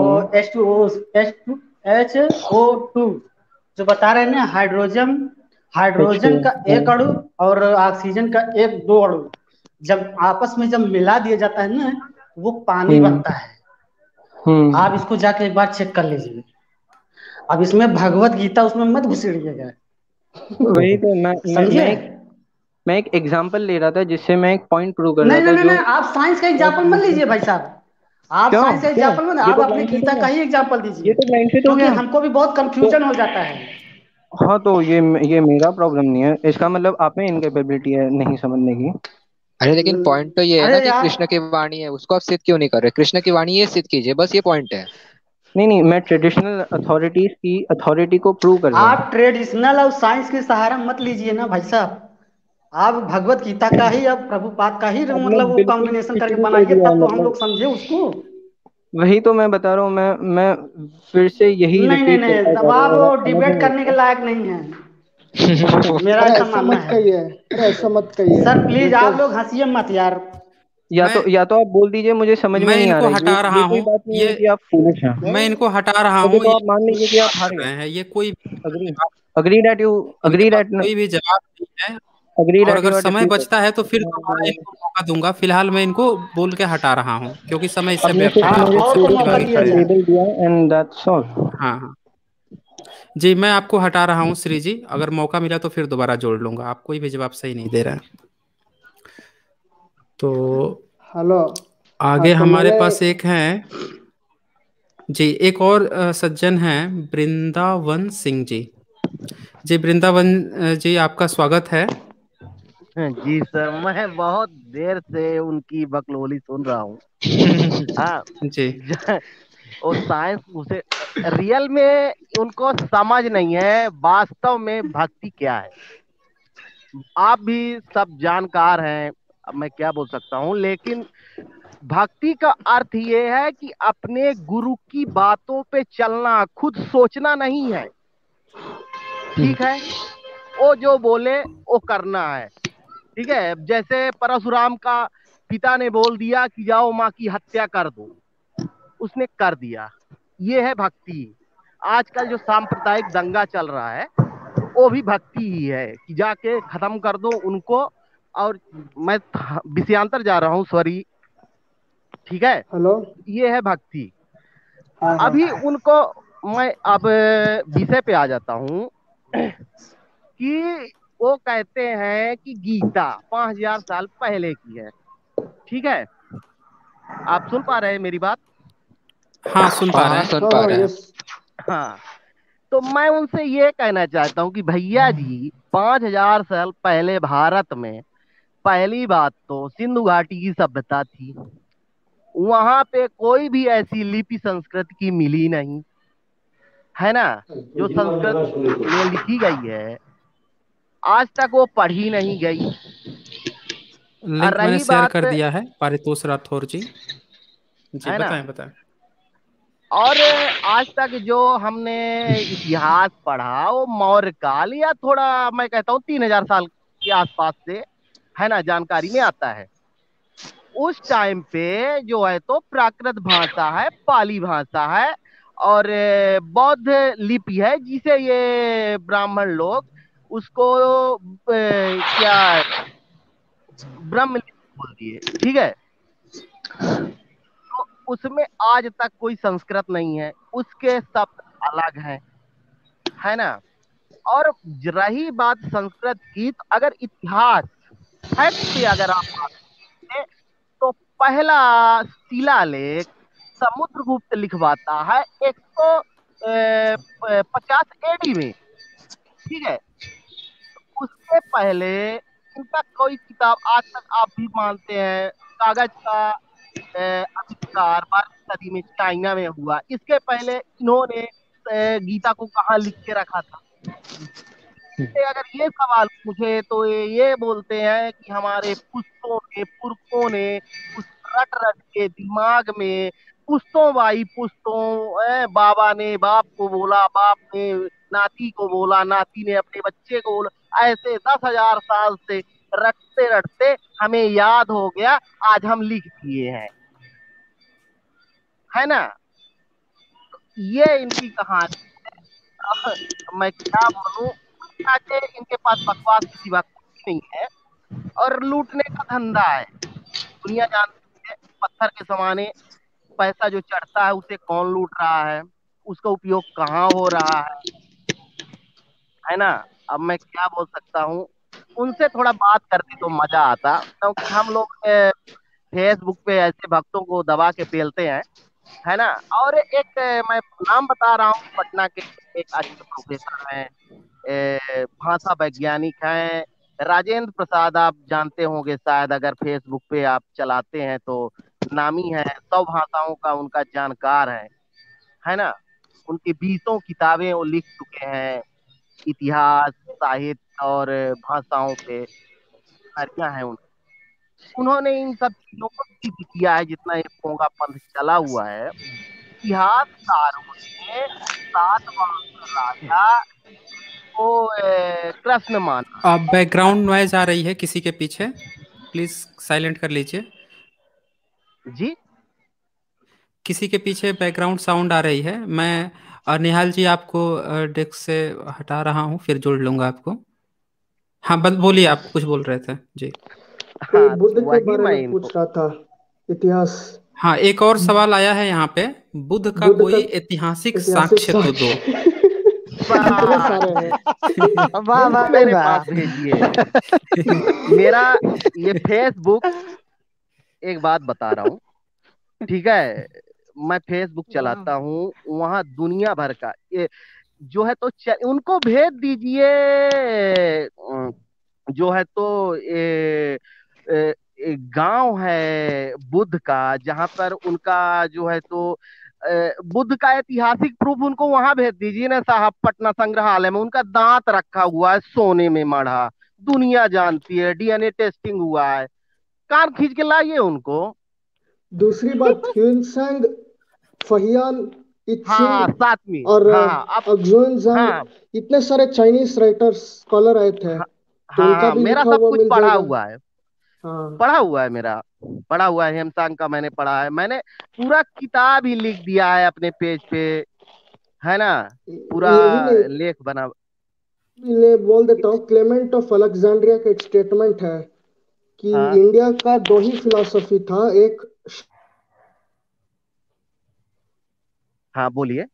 HO2 जो बता रहे हैं ना, हाइड्रोजन का एक अणु और ऑक्सीजन का एक दो अणु जब आपस में जब मिला दिया जाता है ना, वो पानी बनता है। आप इसको जाके एक बार चेक कर लीजिए। अब इसमें भगवत गीता उसमें मत घुसेड़िएगा, वही तो समझे? मैं एक एग्जांपल ले रहा था जिससे मैं एक पॉइंट प्रूव कर नहीं रहा नहीं था नहीं जो नहीं, आप साइंस का एग्जाम्पल मत लीजिए भाई साहब। आप क्यों साइंस का क्यों एग्जाम्पल मत, ये आप तो अपने ब्लाइंड फेथ गीता हो का गया, ही एग्जाम्पल ये दीजिए, तो ब्लाइंड फेथ हो क्योंकि गया। हमको भी बहुत तो कंफ्यूजन हो जाता है। हाँ, तो ये मेरा प्रॉब्लम नहीं है, इसका मतलब आप में इनकेपेबिलिटी है नहीं समझने की। अरे लेकिन पॉइंट तो ये है ना अरे कि यार, कृष्ण की वाणी है, उसको आप सिद्ध क्यों नहीं कर रहे? कृष्ण की वाणी ये सिद्ध कीजिए, बस ये पॉइंट है। नहीं, मैं ट्रेडिशनल अथॉरिटीज की अथॉरिटी को प्रूव कर रहा हूँ। आप ट्रेडिशनल और साइंस के सहारा मत लीजिए ना भाई साहब। आप भगवत गीता का ही, अब प्रभुपाद का ही आपने मतलब वो बिल्कुल कॉम्बिनेशन करके शुरू कर बनाइए, दिया, तब तो हम मतलब लोग समझे उसको। वही तो मैं बता रहा हूँ। मैं फिर से यही नहीं नहीं रिपीट नहीं, करता तब जा रहा आप हूँ और आप वो समझ ही डिबेट नहीं करने के रहे। लायक नहीं है, मेरा अरे ऐसा ऐसा मानना मत है। कहिए, अरे ऐसा मत कहिए। सर प्लीज आप बिकॉज लोग हंसिए मत यार। मैं या तो आप बोल दीजिए, मुझे समझ में मैं नहीं आ इनको रहा है। हटा रहा ये कोई हूँ। बात नहीं ये है कि आप फूलिश हैं। मैं इनको हटा रहा ओके, हूँ। तो ये आप मान लीजिए कि आप बात हार कर गए। रहे हैं, ये कोई अग्री जवाब, अग्री दैट यू इनके अग्री पास दैट कोई भी जवाब नहीं है। अग्री और दैट अगर यू आर समय डिफीटेड। बचता है तो फिर दोबारा इनको मौका दूंगा। फिलहाल मैं इनको बोल के हटा रहा हूँ क्योंकि समय इससे आपने व्यर्थ सिर्फ हो रहा है। मुझे बहुत और समय को की मौका बात थ्योरी दिया का खड़ी है। जाए। लेबल दिया एंड दैट्स ऑल। हाँ हाँ जी, मैं आपको हटा रहा हूँ श्री जी। अगर मौका मिला तो फिर दोबारा जोड़ लूंगा। आप कोई भी जवाब सही नहीं दे रहे हैं। तो हेलो। हाँ आगे तो हमारे मैंने पास एक है जी, एक और सज्जन हैं, वृंदावन सिंह जी। जी वृंदावन जी, आपका स्वागत है। जी सर, मैं बहुत देर से उनकी बकलोली सुन रहा हूँ। हाँ, जी वो साइंस उसे रियल में उनको समझ नहीं है वास्तव में भक्ति क्या है। आप भी सब जानकार हैं, अब मैं क्या बोल सकता हूँ, लेकिन भक्ति का अर्थ ये है कि अपने गुरु की बातों पे चलना, खुद सोचना नहीं है। ठीक है, वो जो बोले वो करना है। ठीक है, जैसे परशुराम का पिता ने बोल दिया कि जाओ माँ की हत्या कर दो, उसने कर दिया। ये है भक्ति। आजकल जो सांप्रदायिक दंगा चल रहा है वो भी भक्ति ही है कि जाके खत्म कर दो उनको। और मैं विषयांतर जा रहा हूँ, सॉरी। ठीक है, हेलो। ये है भक्ति। हाँ हाँ अभी उनको मैं अब विषय पे आ जाता हूँ कि वो कहते हैं कि गीता 5000 साल पहले की है। ठीक है, आप सुन पा रहे हैं मेरी बात? हाँ, सुन पा हाँ रहे हाँ, हैं। सुन हाँ पा हाँ रहे हैं। यस। हाँ, तो मैं उनसे ये कहना चाहता हूँ कि भैया जी 5000 साल पहले भारत में पहली बात तो सिंधु घाटी की सभ्यता थी, वहां पे कोई भी ऐसी लिपि संस्कृत की मिली नहीं, है ना, जो संस्कृत में लिखी गई है आज तक वो पढ़ी नहीं गई। और लिंक मैंने रही शेयर बात, कर दिया है, पारितोष राठौर जी। जी है ना, बताएं बताएं। और आज तक जो हमने इतिहास पढ़ा वो मौर्य काल या थोड़ा मैं कहता हूँ 3000 साल के आसपास से, है ना, जानकारी में आता है। उस टाइम पे जो है तो प्राकृत भाषा है, पाली भाषा है, और बौद्ध लिपि है, जिसे ये ब्राह्मण लोग उसको क्या ब्रह्म लिपि बोल दिए, ठीक है। तो उसमें आज तक कोई संस्कृत नहीं है, उसके शब्द अलग हैं, है ना। और रही बात संस्कृत की, तो अगर इतिहास फैक्ट पे अगर आप बात करें तो पहला शिलालेख समुद्रगुप्त लिखवाता है 150 एडी में, ठीक है। उससे पहले इनका कोई किताब आज तक आप भी मानते हैं, कागज का आविष्कार 12वीं सदी में चाइना में हुआ। इसके पहले इन्होंने गीता को कहाँ लिख के रखा था। अगर ये सवाल पूछे तो ये बोलते हैं कि हमारे पुश्तों ने, पुरखों ने उस रट रट के दिमाग में पुश्तों बाई पुश्तों, बाबा ने बाप को बोला, बाप ने नाती को बोला, नाती ने अपने बच्चे को बोला, ऐसे 10,000 साल से रटते रटते हमें याद हो गया, आज हम लिख दिए हैं, है ना। ये इनकी कहानी है। मैं क्या बोलूं, ताकि इनके पास बकवास की सिवा कुछ नहीं है, और लूटने का धंधा है। दुनिया जानती है पत्थर के समाने पैसा जो चढ़ता है उसे कौन लूट रहा है, उसका उपयोग कहाँ हो रहा है ना। अब मैं क्या बोल सकता हूँ, उनसे थोड़ा बात करते तो मजा आता, क्योंकि हम लोग फेसबुक पे ऐसे भक्तों को दबा के पेलते हैं, है ना। और एक मैं नाम बता रहा हूँ, पटना के एक अच्छे प्रोफेसर हैं, भाषा वैज्ञानिक हैं, राजेंद्र प्रसाद, आप जानते होंगे शायद, अगर फेसबुक पे आप चलाते हैं तो नामी है, 100 भाषाओं का उनका जानकार है ना। उनकी 20 किताबें वो लिख चुके हैं, इतिहास, साहित्य और भाषाओं पे कार्य है उन्होंने इन सब चीजों को सिद्ध किया है। जितना ये पोंगा पंथ चला हुआ है, इतिहासकारों ने सातवां राजा को कृष्ण माना। अब बैकग्राउंड नॉइज आ रही है किसी के पीछे, प्लीज साइलेंट कर लीजिए। जी, किसी के पीछे बैकग्राउंड साउंड आ रही है। मैं निहाल जी आपको डेस्क से हटा रहा हूँ, फिर जोड़ लूंगा आपको। हाँ बस बोलिए, आप कुछ बोल रहे थे जी। कोई हाँ, बुद्ध तो के वही बारे मैं में इनको, पूछ रहा था, इतिहास। हाँ एक और सवाल आया है यहाँ पे, बुद्ध का बुद्ध कोई का ऐतिहासिक ऐतिहासिक साक्ष्य तो दो। इतने सारे हैं। वाह वाह भाई मेरे वाह। पास भेजिए। मेरा ये फेसबुक, एक बात बता रहा हूँ, ठीक है, मैं फेसबुक चलाता हूँ, वहां दुनिया भर का ये जो है तो उनको भेज दीजिए। जो है तो गांव है बुद्ध का, जहां पर उनका जो है तो बुद्ध का ऐतिहासिक प्रूफ उनको वहां भेज दीजिए ना साहब। पटना संग्रहालय में उनका दांत रखा हुआ है सोने में मढ़ा, दुनिया जानती है, डीएनए टेस्टिंग हुआ है, कान खींच के लाइए उनको। दूसरी बात, ह्यूनसैंग, फहियान, हाँ, इत्सिंग सातवीं, और हाँ हाँ, अब, अक्सुएनजांग, हाँ इतने सारे चाइनीज राइटर्स स्कॉलर आए थे, हाँ तो हाँ उनका हाँ, भी मेरा लिखा सब हुआ कुछ मिल पढ़ा जाएगा। हुआ है, हाँ, पढ़ा हुआ है मेरा, पढ़ा हुआ है, हेमसांग का मैंने पढ़ा है, मैंने पूरा किताब ही लिख दिया है अपने पेज पे, है ना, पूरा यही नहीं, लेख बना। मैं बोल देता हूँ, क्लेमेंट ऑफ अलेक्जेंड्रिया का एक स्टेटमेंट है कि हाँ इंडिया का दो ही फिलॉसफी था, एक हाँ, बोलिए।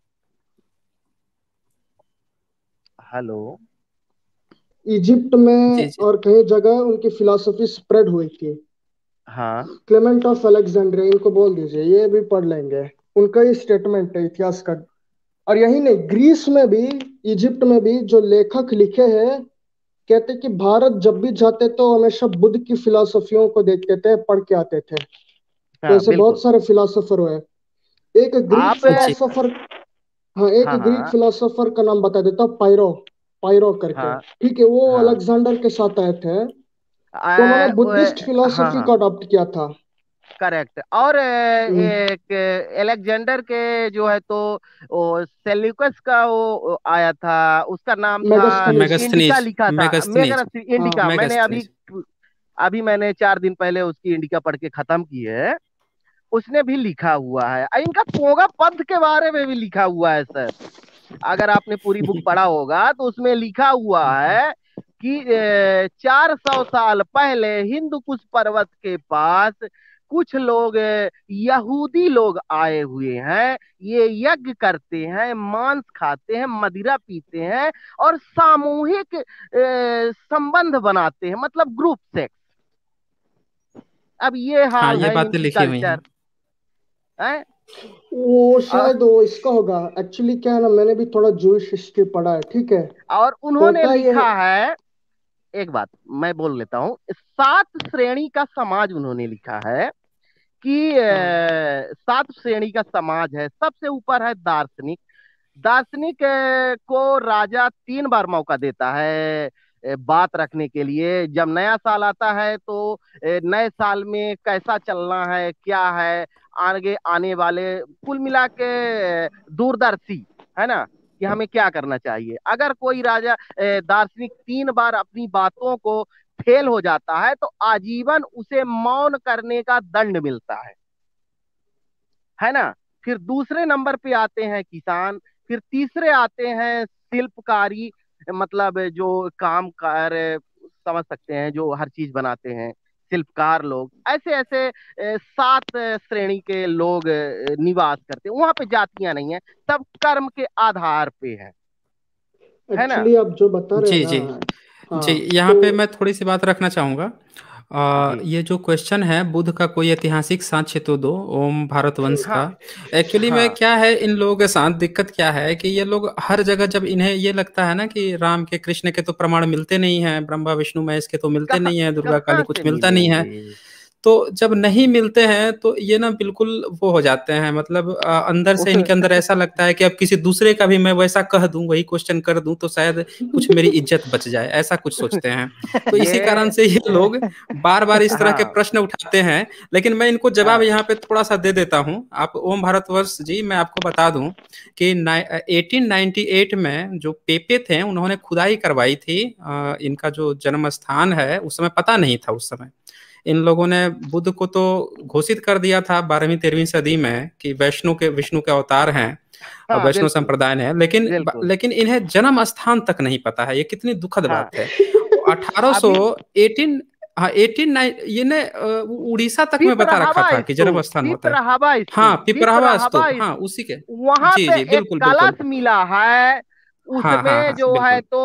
हेलो। इजिप्ट जी में जी। और कई जगह उनकी फिलॉसफी स्प्रेड हुई थी। हाँ क्लेमेंट ऑफ अलेक्जेंड्रिया, इनको बोल दीजिए, ये भी पढ़ लेंगे, उनका ही स्टेटमेंट है इतिहास का। और यही नहीं, ग्रीस में भी, इजिप्ट में भी जो लेखक लिखे हैं कहते कि भारत जब भी जाते तो हमेशा बुद्ध की फिलोसफियों को देखते थे, पढ़ के आते थे। तो हाँ ऐसे बिल्कुल। बहुत सारे फिलोसोफर हुए। एक ग्रीक आप फिलोसोफर, हाँ एक हाँ ग्रीक हाँ फिलोसोफर का नाम बता देता हूँ, पायरो, पायरो करके। हाँ ठीक है, वो हाँ अलेक्जेंडर के साथ आए थे, तो उन्होंने बुद्धिस्ट हाँ फिलोसफी हाँ को अडॉप्ट किया था। करेक्ट। और हम्म, एक एलेक्जेंडर के जो है तो वो सेल्यूकस का वो आया था, उसका नाम था मेगास्थनीज। इंडिका मेगास्थनीज, लिखा था, मेगास्थनीज, मेगास्थनीज हाँ इंडिका। मैंने अभी मेगास्थनीज। अभी मैंने 4 दिन पहले उसकी इंडिका पढ़ के खत्म की है। उसने भी लिखा हुआ है, इनका पोगा पंथ के बारे में भी लिखा हुआ है सर। अगर आपने पूरी बुक पढ़ा होगा तो उसमें लिखा हुआ है कि 400 साल पहले हिंदू कुश पर्वत के पास कुछ लोग यहूदी लोग आए हुए हैं। ये यज्ञ करते हैं, मांस खाते हैं, मदिरा पीते हैं और सामूहिक संबंध बनाते हैं, मतलब ग्रुप सेक्स। अब ये हाँ, हाल ये है बातें इनकी लिखी हुई कल्चर हैं। है। वो शायद वो इसका होगा। एक्चुअली क्या है ना, मैंने भी थोड़ा जूइश हिस्ट्री पढ़ा है, ठीक है। और उन्होंने होता ये है। लिखा है, एक बात मैं बोल लेता हूँ, 7 श्रेणी का समाज उन्होंने लिखा है कि हाँ 7 श्रेणी का समाज है। सबसे ऊपर है दार्शनिक। दार्शनिक को राजा 3 बार मौका देता है बात रखने के लिए। जब नया साल आता है तो नए साल में कैसा चलना है, क्या है आगे आने वाले, कुल मिला के दूरदर्शी है ना, कि हमें क्या करना चाहिए। अगर कोई राजा दार्शनिक 3 बार अपनी बातों को फेल हो जाता है तो आजीवन उसे मौन करने का दंड मिलता है ना। फिर दूसरे नंबर पे आते हैं किसान। फिर तीसरे आते हैं शिल्पकारी, मतलब जो काम कार समझ सकते हैं, जो हर चीज बनाते हैं, शिल्पकार लोग। ऐसे ऐसे 7 श्रेणी के लोग निवास करते हैं वहां पे। जातियां नहीं है, सब कर्म के आधार पे है ना। एक्चुअली आप जो बता रहे हैं जी, ना, जी। जी, हाँ यहाँ तो पे मैं थोड़ी-सी बात रखना चाहूँगा। जी ये जो क्वेश्चन है, बुद्ध का कोई ऐतिहासिक साक्ष्य तो दो, ओम भारतवंश हाँ का। एक्चुअली में हाँ क्या है, इन लोगों के साथ दिक्कत क्या है कि ये लोग हर जगह जब इन्हें ये लगता है ना कि राम के, कृष्ण के तो प्रमाण मिलते नहीं हैं, ब्रह्मा, विष्णु, महेश के तो मिलते कहाँ नहीं हैं, दुर्गा, काली कहाँ कुछ से मिलता नहीं है। मिलेंगे। तो जब नहीं मिलते हैं तो ये ना बिल्कुल वो हो जाते हैं, मतलब अंदर से इनके अंदर ऐसा लगता है कि अब किसी दूसरे का भी मैं वैसा कह दूं, वही क्वेश्चन कर दूं तो शायद कुछ मेरी इज्जत बच जाए, ऐसा कुछ सोचते हैं। तो इसी कारण ये से ये लोग बार बार इस तरह के हाँ प्रश्न उठाते हैं। लेकिन मैं इनको जवाब हाँ यहाँ पे थोड़ा सा दे देता हूँ। आप ओम भारतवर्ष जी, मैं आपको बता दूं कि 1898 में जो पेपे थे उन्होंने खुदाई करवाई थी। इनका जो जन्म स्थान है उस समय पता नहीं था। उस समय इन लोगों ने बुद्ध को तो घोषित कर दिया था 12वीं-13वीं सदी में कि वैष्णु के, विष्णु के अवतार हैं और हाँ वैष्णव बिल्कुल संप्रदाय है। लेकिन बिल्कुल। लेकिन इन्हें जन्म स्थान तक नहीं पता है। ये कितनी दुखद हाँ बात है। वो 1800 अभी 18 हाँ 89 ये ने उड़ीसा तक में बता रखा पिपराहवा था कि जन्म स्तूप, स्थान होता है। पिपराहवा हाँ, स्तूप, पिपरावा पिपराहवा स्तूप, हाँ स्तूप। उसी के। वहां जी, पे जी, एक बिल्कुल, बिल्कुल। कलश मिला है। हाँ, हाँ, उसमें हाँ, जो है बिल्कुल। तो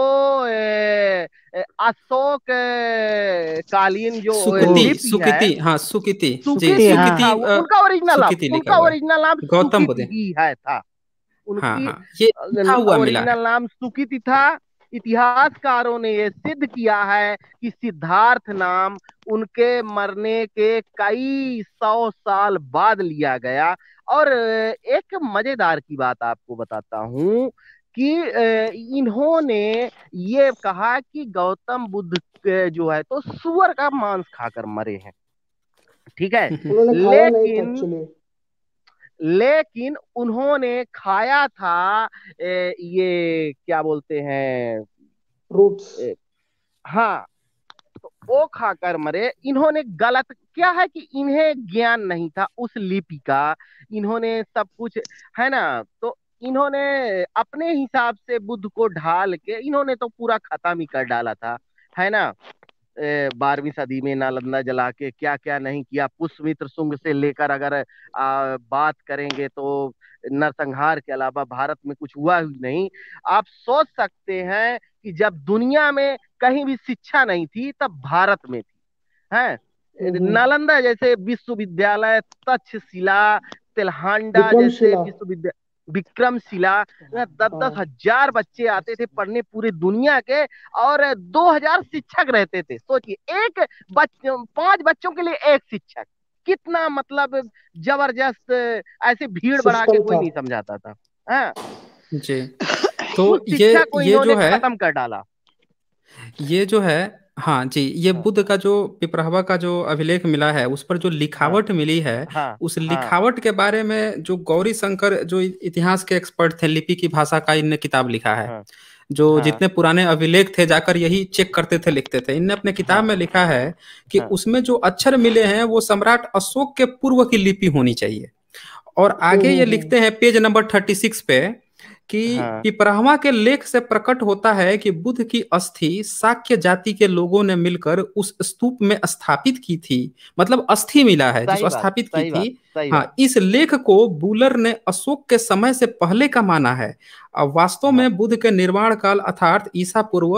अशोक कालीन जो वो सुकृति, लिपि है, सुकृति, हाँ, सुकृति। जी, सुकृति, सुकृति हाँ। था। सुकृति उनका ओरिजिनल नाम, सुकृति लिखा उनका हुआ है। ओरिजिनल नाम गौतम सुकृति बुद्ध। ही है था। हाँ, उनकी हाँ, ये लिखा हुआ मिला है। ओरिजिनल नाम सुकृति था। इतिहासकारों ने यह सिद्ध किया है कि सिद्धार्थ नाम उनके मरने के कई 100 साल बाद लिया गया। और एक मजेदार की बात आपको बताता हूं कि इन्होंने ये कहा कि गौतम बुद्ध जो है तो सुअर का मांस खाकर मरे हैं, ठीक है। उन्होंने खाया नहीं था लेकिन एक्चुअली। लेकिन उन्होंने खाया था ये क्या बोलते हैं, रूट्स। ए, हाँ, तो वो खाकर मरे। इन्होंने गलत क्या है कि इन्हें ज्ञान नहीं था उस लिपि का। इन्होंने सब कुछ है ना, तो इन्होंने अपने हिसाब से बुद्ध को ढाल के इन्होंने तो पूरा खत्म ही कर डाला था, है ना। 12वीं सदी में नालंदा जला के क्या क्या नहीं किया। पुष्यमित्र शुंग से लेकर अगर बात करेंगे तो नरसंहार के अलावा भारत में कुछ हुआ ही नहीं। आप सोच सकते हैं कि जब दुनिया में कहीं भी शिक्षा नहीं थी तब भारत में थी, है। हम्म। नालंदा जैसे विश्वविद्यालय, तक्षशिला, तेलहांडा जैसे विक्रमशिला। विश्वविद्यालय, विक्रमशिला, 10-10 हजार बच्चे आते थे पढ़ने पूरे दुनिया के, और 2000 शिक्षक रहते थे। सोचिए, 5 बच्चों के लिए एक शिक्षक, कितना मतलब जबरदस्त। ऐसे भीड़ बढ़ा के सिस्टम कोई था। नहीं समझाता था। हाँ, जी। तो उस शिक्षा को ये जो इन्होंने है, खत्म कर डाला। ये जो है, हाँ जी, ये हाँ बुद्ध का जो पिपरावा का जो अभिलेख मिला है, उस पर जो हाँ लिखावट मिली है, हाँ उस हाँ लिखावट के बारे में जो गौरी शंकर, जो इतिहास के एक्सपर्ट थे, लिपि की भाषा का इनने किताब लिखा है। हाँ जो हाँ जितने पुराने अभिलेख थे, जाकर यही चेक करते थे, लिखते थे। इनने अपने किताब हाँ में लिखा है कि हाँ उसमें जो अक्षर मिले हैं वो सम्राट अशोक के पूर्व की लिपि होनी चाहिए। और आगे ये हम्म। लिखते हैं पेज नंबर 36 पे कि हाँ। पिपरावा के लेख से प्रकट होता है कि बुद्ध की अस्थि शाक्य जाति के लोगों ने मिलकर उस स्तूप में स्थापित की थी। मतलब अस्थि मिला है सही जिसको बात, स्थापित की सही बात, थी। सही हाँ, बात। इस लेख को बूलर ने अशोक के समय से पहले का माना है। अब वास्तव हाँ में बुद्ध के निर्माण काल अर्थात ईसा पूर्व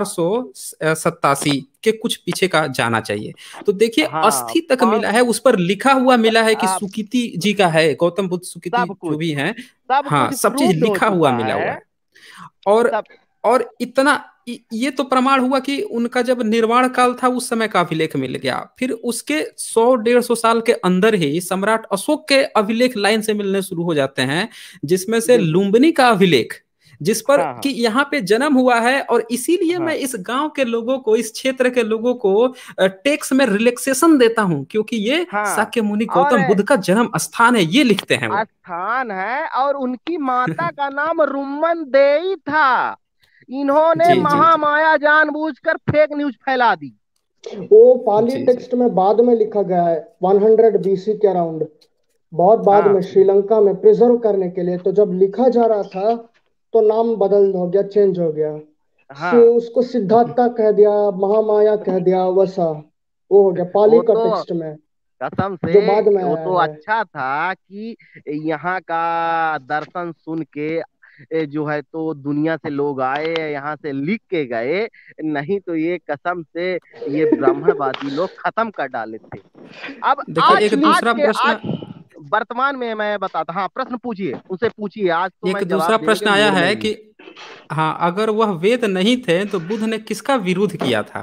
487 के कुछ पीछे का जाना चाहिए। तो देखिए, हाँ, अस्थि तक मिला है, उस पर लिखा हुआ मिला है कि आप सुकीति जी का है, गौतम बुद्ध सुकीति सब जो कुछ, भी हैं। सब हाँ, कुछ सब चीज प्रूव्ड हो लिखा हुआ चुका मिला हुआ है। है। और सब और इतना ये तो प्रमाण हुआ कि उनका जब निर्माण काल था उस समय का अभिलेख मिल गया। फिर उसके 100-150 साल के अंदर ही सम्राट अशोक के अभिलेख लाइन से मिलने शुरू हो जाते हैं, जिसमें से बिल्कुल। लुम्बिनी का अभिलेख, जिस पर हाँ कि हाँ यहाँ पे जन्म हुआ है। और इसीलिए मैं हाँ इस गांव के लोगों को, इस क्षेत्र के लोगों को टैक्स में रिलैक्सेशन देता हूं, क्योंकि ये हाँ। शाक्य मुनि और गौतम बुद्ध का जन्म स्थान है, ये लिखते हैं वो। स्थान है, और उनकी माता का नाम रुम्मन देई था। इन्होंने जी जी जी महामाया जानबूझकर फेक न्यूज फैला दी। वो पाली जी जी। टेक्स्ट में बाद में लिखा गया है, 100 BC के अराउंड, बहुत बाद हाँ में, श्रीलंका में प्रिजर्व करने के लिए। तो जब लिखा जा रहा था तो नाम बदल हो गया, चेंज हो गया। हाँ। उसको सिद्धार्था कह दिया, महामाया कह दिया, वैसा वो हो गया पाली वो का तो टेक्स्ट में, कसम जो से, बाद में वो आया तो है। अच्छा था कि यहाँ का दर्शन सुन के जो है तो दुनिया से लोग आए, यहाँ से लिख के गए। नहीं तो ये कसम से ये ब्राह्मणवादी लोग खत्म कर डाले थे। अब देखिए, एक एक्चुअली दूसरा प्रश्न, आज वर्तमान में मैं बताता। हाँ, प्रश्न पूछिए, उनसे पूछिए। आज तो एक मैं दूसरा जवाब देने के प्रश्न आया मूड में है नहीं हूँ। कि हाँ, अगर वह वेद नहीं थे तो बुद्ध ने किसका विरोध किया था?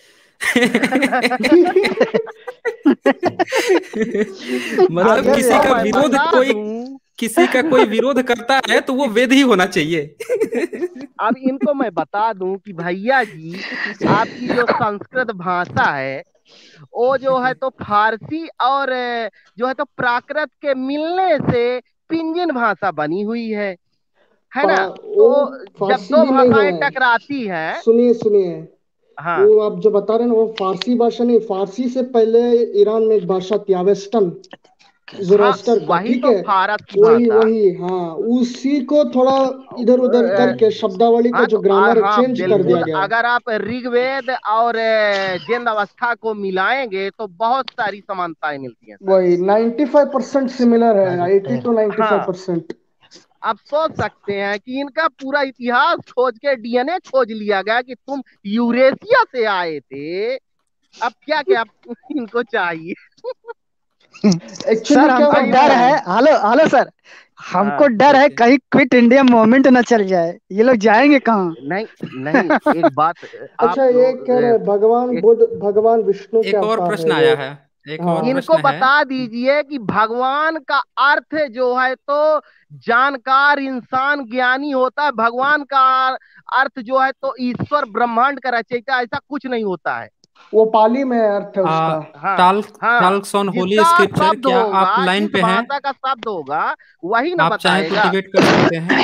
मतलब अगर इनको किसी का मैं विरोध, बता कोई दूं, किसी का कोई विरोध करता है तो वो वेद ही होना चाहिए। अब इनको मैं बता दूं कि भैया जी, आपकी जो संस्कृत भाषा है, वो जो है तो फारसी और जो है तो प्राकृत के मिलने से पिंजिन भाषा बनी हुई है ना? वो तो जब फारसी दो भी नहीं भाषाएं है। टकराती हैं। सुनिए सुनिए, हाँ वो आप जो बता रहे हैं ना, वो फारसी भाषा नहीं, फारसी से पहले ईरान में एक भाषा थी अवेस्टन, हाँ, जोरास्टर का, वही ठीक तो है। फारस की वही भाषा। वही, हाँ, उसी को थोड़ा इधर उधर अ, करके शब्दावली का हाँ जो तो ग्रामर है हाँ, चेंज कर दिया बिल्कुल। गया है। अगर आप ऋग्वेद और जिंद अवस्था को मिलाएंगे तो बहुत सारी समानताएं मिलती हैं सर। वही 95% सिमिलर है, 80 to 95 हाँ, परसेंट आप सोच सकते हैं कि इनका पूरा इतिहास खोज के डीएनए खोज लिया गया कि तुम यूरेशिया से आए थे। अब क्या क्या इनको चाहिए? एक्चुअली सर क्या हमको हुआ भाई ना। डर है, हेलो हेलो सर, हमको हाँ, डर है देखिए, कहीं क्विट इंडिया मूवमेंट न चल जाए, ये लोग जाएंगे कहाँ? नहीं नहीं, एक बात आप अच्छा, ये लोग कह रहे हैं भगवान एक बुद्ध भगवान विष्णु के एक और अवतार है प्रश्न वो। आया है, एक और हाँ, इनको प्रश्न है। बता दीजिए कि भगवान का अर्थ जो है तो जानकार इंसान ज्ञानी होता है। भगवान का अर्थ जो है तो ईश्वर ब्रह्मांड का रचयिता, ऐसा कुछ नहीं होता है। वो पाली में अर्थ है आ, उसका। हाँ टाल्क हाँ, टाल्क्स ऑन होली जिसका स्क्रिप्चर, शब्द क्या आप होगा, लाइन जिस पे हैं? भाषा का शब्द होगा, वही ना आप चाहें तो बताएगा। डिबेट कर सकते हैं।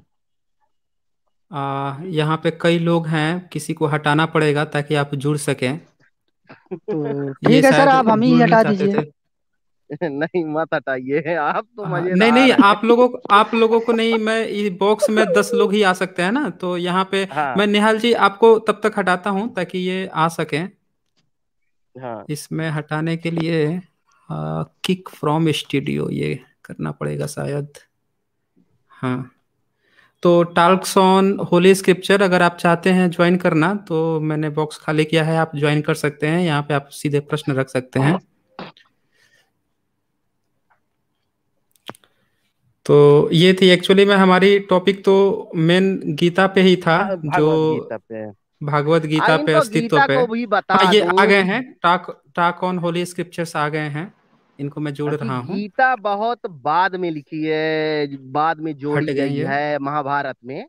यहाँ पे कई लोग हैं, किसी को हटाना पड़ेगा ताकि आप जुड़ सकें। तो ये ठीक है सर, शायद आप हम ही जुड़ना हटा चाहते दीजिए। थे। नहीं, मत हटाइए, आप तो हाँ, नहीं नहीं, मजेदार है। आप लोगों को नहीं, मैं इस बॉक्स में 10 लोग ही आ सकते हैं ना, तो यहाँ पे हाँ मैं निहाल जी आपको तब तक हटाता हूँ ताकि ये आ सकें। हाँ इसमें हटाने के लिए किक फ्रॉम स्टूडियो ये करना पड़ेगा शायद। हाँ, तो टाल्क्स ऑन होली स्क्रिप्चर अगर आप चाहते हैं ज्वाइन करना तो मैंने बॉक्स खाली किया है, आप ज्वाइन कर सकते हैं। यहाँ पे आप सीधे प्रश्न रख सकते हैं। तो ये थी एक्चुअली में हमारी टॉपिक, तो मेन गीता पे ही था, जो भगवत गीता पे। भागवत गीता पे, इनको अस्तित्व गीता पे। को भी बता हाँ, ये आ दूं गए कि हैं, टाक ऑन होली स्क्रिप्चर्स आ गए हैं, इनको मैं जोड़ रहा हूँ। गीता बहुत बाद में लिखी है, बाद में हट जोड़ी गए गई ये। है महाभारत में,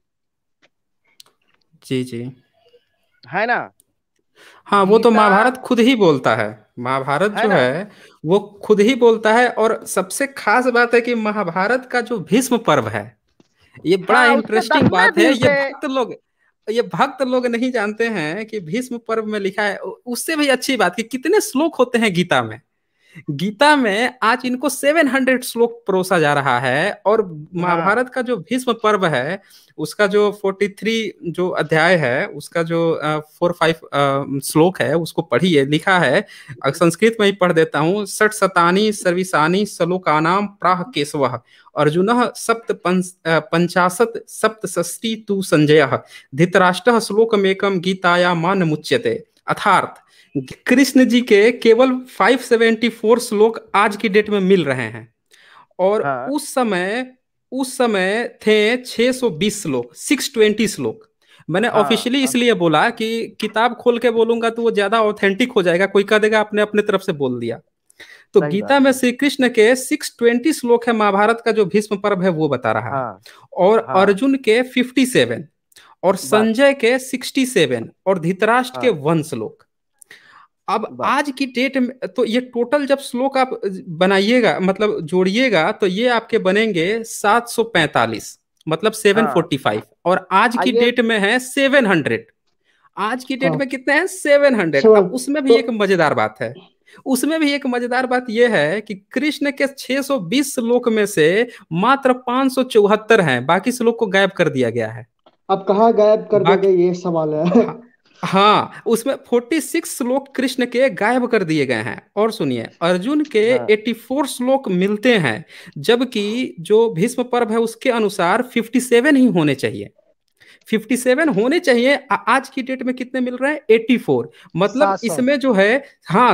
जी जी। है ना। हाँ, वो तो गीता महाभारत खुद ही बोलता है, महाभारत है जो ना। है वो खुद ही बोलता है। और सबसे खास बात है कि महाभारत का जो भीष्म पर्व है, ये बड़ा हाँ, उसके इंटरेस्टिंग 10वें बात है। दिन से। ये भक्त लोग नहीं जानते हैं कि भीष्म पर्व में लिखा है। उससे भी अच्छी बात कि कितने श्लोक होते हैं गीता में। गीता में आज इनको 700 श्लोक परोसा जा रहा है। और हाँ महाभारत का जो भीष्म पर्व है, उसका जो 43 जो अध्याय है, उसका जो 4-5 श्लोक है, उसको पढ़िए। लिखा है, संस्कृत में ही पढ़ देता हूँ। षट शतानि सर्विसानि श्लोकानां प्राह केशवः अर्जुनः पंचाशत सप्तषष्टि तु संजयः धृतराष्ट्रः श्लोकमेकं गीताया मान मुच्यते। अर्थात कृष्ण जी के केवल 574 श्लोक आज की डेट में मिल रहे हैं। और हाँ उस समय थे 620 श्लोक, 620 श्लोक। मैंने हाँ ऑफिशियली इसलिए बोला कि किताब खोल के बोलूंगा तो वो ज्यादा ऑथेंटिक हो जाएगा, कोई कह देगा अपने अपने तरफ से बोल दिया। तो सही गीता बात में है। श्री कृष्ण के 620 श्लोक है, महाभारत का जो भीष्म पर्व है वो बता रहा है। हाँ और हाँ अर्जुन के 57, और बस। संजय के 67, और धृतराष्ट्र के हाँ 1 श्लोक। अब बस। आज की डेट में तो ये टोटल जब श्लोक आप बनाइएगा, मतलब जोड़िएगा, तो ये आपके बनेंगे 745, मतलब हाँ 745। और आज की आइए। डेट में है 700। आज की डेट हाँ में कितने हैं? 700। सेवन अब उसमें भी तो एक मजेदार बात है। उसमें भी एक मजेदार बात यह है कि कृष्ण के 620 श्लोक में से मात्र 574 हैं, बाकी श्लोक को गायब कर दिया गया है। अब कहाँ गायब कर दिया बाकी, गया, ये सवाल है। हाँ, हाँ, उसमें 46 श्लोक कृष्ण के गायब कर दिए गए हैं। और सुनिए, अर्जुन के हाँ 84 श्लोक मिलते हैं, जबकि जो भीष्म पर्व है उसके अनुसार 57 ही होने चाहिए। 57 होने चाहिए। आज की डेट में कितने मिल रहे हैं? 84। मतलब 700। इसमें जो है, हाँ,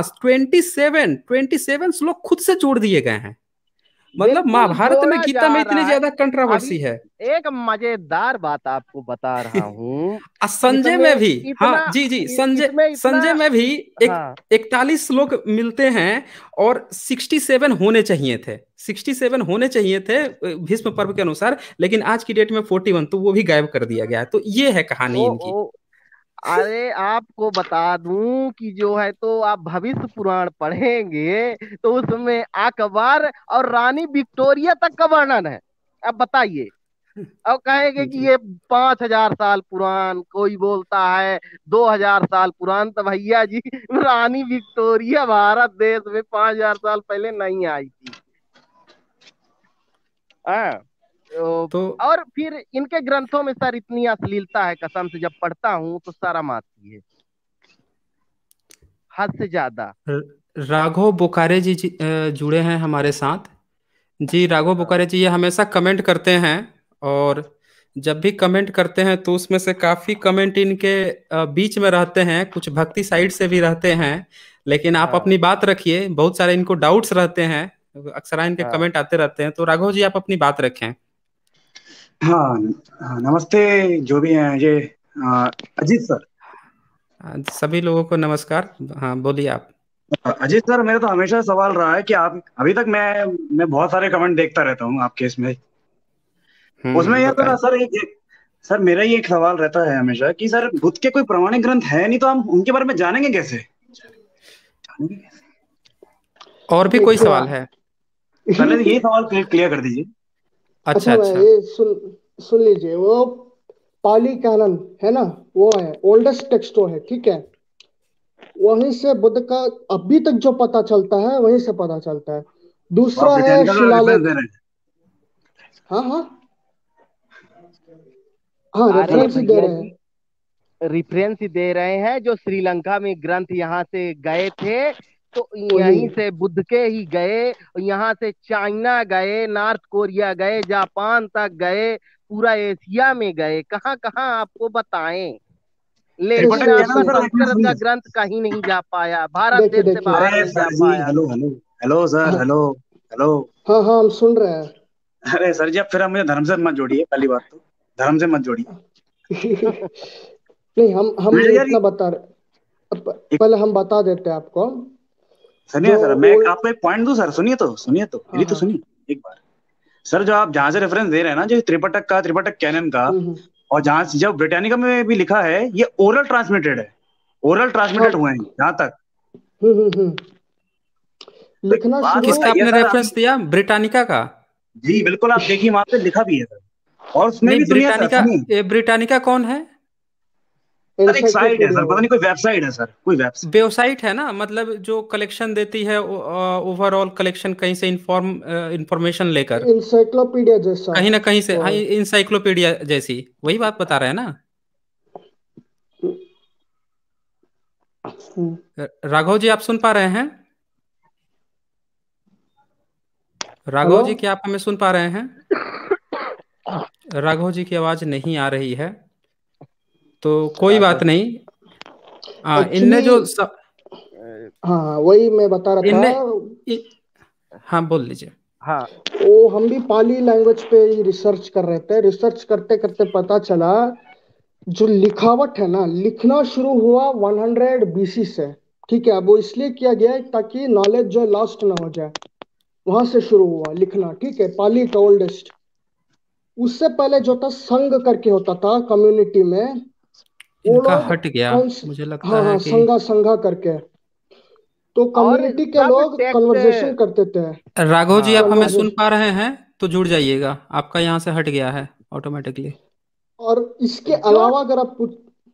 27 श्लोक खुद से जोड़ दिए गए हैं। मतलब बिल्कुल महाभारत में, जोड़ा गीता जा में इतनी रहा है। ज्यादा अभी कंट्रोवर्सी है। एक मजेदार बात आपको बता रहा हूँ। संजय इसमें में भी, हाँ इतना जी जी, संजय इसमें इतना। संजय में भी एक हाँ 41 श्लोक मिलते हैं। और 67 होने चाहिए थे, 67 होने चाहिए थे भीष्म पर्व के अनुसार। लेकिन आज की डेट में 41, तो वो भी गायब कर दिया गया है। तो ये है कहानी इनकी। ओ अरे आपको बता दूं कि जो है, तो आप भविष्य पुराण पढ़ेंगे तो उसमें अकबर और रानी विक्टोरिया तक का वर्णन है। अब बताइए। अब कहेंगे कि जी। ये 5,000 साल पुरान, कोई बोलता है 2,000 साल पुरान। तो भैया जी, रानी विक्टोरिया भारत देश में 5,000 साल पहले नहीं आई थी। हाँ। तो और फिर इनके ग्रंथों में सर इतनी अश्लीलता है, कसम से जब पढ़ता हूँ तो शर्म आती है, हद से ज्यादा। राघव बोकारे जी, जुड़े हैं हमारे साथ। जी, राघव हाँ बोकारे जी ये हमेशा कमेंट करते हैं। और जब भी कमेंट करते हैं तो उसमें से काफी कमेंट इनके बीच में रहते हैं, कुछ भक्ति साइड से भी रहते हैं। लेकिन आप हाँ अपनी बात रखिए, बहुत सारे इनको डाउट्स रहते हैं, अक्सर इनके हाँ कमेंट आते रहते हैं। तो राघव जी आप अपनी बात रखें। हाँ। हाँ, नमस्ते जो भी हैं ये अजीत सर। सभी लोगों को नमस्कार। हाँ, बोलिए आप। अजीत सर, मेरा तो हमेशा सवाल रहा है कि आप अभी तक मैं बहुत सारे कमेंट देखता रहता हूँ आपके इसमें। उसमें यह बताएं। सर सर मेरा ये एक सवाल रहता है हमेशा कि सर बुद्ध के कोई प्रमाणिक ग्रंथ है नहीं, तो हम उनके बारे में जानेंगे कैसे? और भी कोई देखो सवाल है? पहले तो यही सवाल क्लियर कर दीजिए। अच्छा अच्छा मैं अच्छा। ये सुन लीजिए। वो पाली कैनन है ना, वो है ओल्डेस्ट टेक्स्ट है, ठीक है। वहीं से बुद्ध का अभी तक जो पता चलता है वहीं से पता चलता है। आप दूसरा है ब्रिटानिका का रेफरेंस शिलालेख। दे रहे हैं? हाँ हाँ हाँ, अरे रेफरेंस ही दे भैया रहे जी, हैं। रिफरेंस ही दे रहे हैं। जो श्रीलंका में ग्रंथ यहाँ से गए थे, तो वही यहीं से बुद्ध के ही गए। यहाँ से चाइना गए, नॉर्थ कोरिया गए, जापान तक गए, पूरा एशिया में गए, कहाँ कहाँ आपको बताएं। लेकिन त्रिपिटक सुनिए कहना आपका ना सर, सुनिए, एक मिनट संस्कृत का सुनिए। ग्रंथ कहीं नहीं जा पाया, भारत देखिए देश से देखिए। बाहर अरे नहीं जा सर जी, पाया। हेलो हेलो हेलो सर, हाँ हेलो हेलो। हाँ हाँ, हम सुन रहे हैं। अरे सर जी, अब फिर आप मुझे धर्म से मत जोड़िए, पहली बात तो धर्म से मत जोड़िए। नहीं, हम मुझे यार इतना बता रहे, पहले हम बता देते हैं आपको। सुनिए जो सर, मैं ओल्ड, आपको एक पॉइंट दूं सर, सुनिए तो हाँ मेरी तो हाँ, सुनिए एक बार। सर जो आप जहां से रेफरेंस दे रहे हैं ना, जो त्रिपिटक कैनन का, हम्म, और जहां से जब ब्रिटानिका में भी लिखा है, ये ओरल ट्रांसमिटेड है, ओरल हाँ, ट्रांसमिटेड हुए हैं जहां तक। तो एक लिखना बात शुरू। किसका बताइए आपने सर, रेफरेंस अभी दिया, ब्रिटानिका का? जी बिल्कुल, आप देखिए वहां पे लिखा भी है सर। और उसमें नहीं, भी सुनिए सर, ब्रिटानिका, सुनिए। ये ब्रिटानिका कौन है? सर एक साइट है एनसाइक्लोपीडिया सर, वो। पता नहीं कोई वेबसाइट है सर, कोई वेबसाइट। वेबसाइट है ना, मतलब जो कलेक्शन देती है ओवरऑल कलेक्शन, कहीं से इंफॉर्मेशन लेकर, इंसाइक्लोपीडिया जैसा कहीं ना कहीं से, वो हाँ, है। इंसाइक्लोपीडिया जैसी, वही बात बता रहे हैं ना? हम्म, राघव जी, आप सुन पा रहे हैं? राघव हेलो। जी, क्या आप हमें सुन पा रहे हैं? राघव जी की आवाज नहीं आ रही है, तो कोई राघव बात नहीं। हाँ, इनने एक्चुअली, जो हाँ हाँ, वही मैं बता रहा इनने था। हाँ, बोल लीजिए। हाँ वो हम भी पाली लैंग्वेज पे ही रिसर्च कर रहे थे। रिसर्च करते करते पता चला, जो लिखावट है ना, लिखना शुरू हुआ 100 बीसी से। ठीक है, अब वो इसलिए किया गया है ताकि नॉलेज जो लॉस्ट ना हो जाए। वहां से शुरू हुआ लिखना, ठीक है, पाली का ओल्डेस्ट। उससे पहले जो था संघ करके होता था कम्युनिटी में। वो इनका लोग हट गया, कौन मुझे लगता हाँ है हाँ, कि संघा संघा करके। तो और कम्युनिटी के सब लोग कन्वर्सेशन टेक्स्ट। करते थे। राघव जी, आप हाँ हमें सुन कन्वर्सेशन। पा रहे हैं तो जुड़ जाइएगा, आपका यहाँ से हट गया है ऑटोमेटिकली। और इसके जो अलावा अगर आप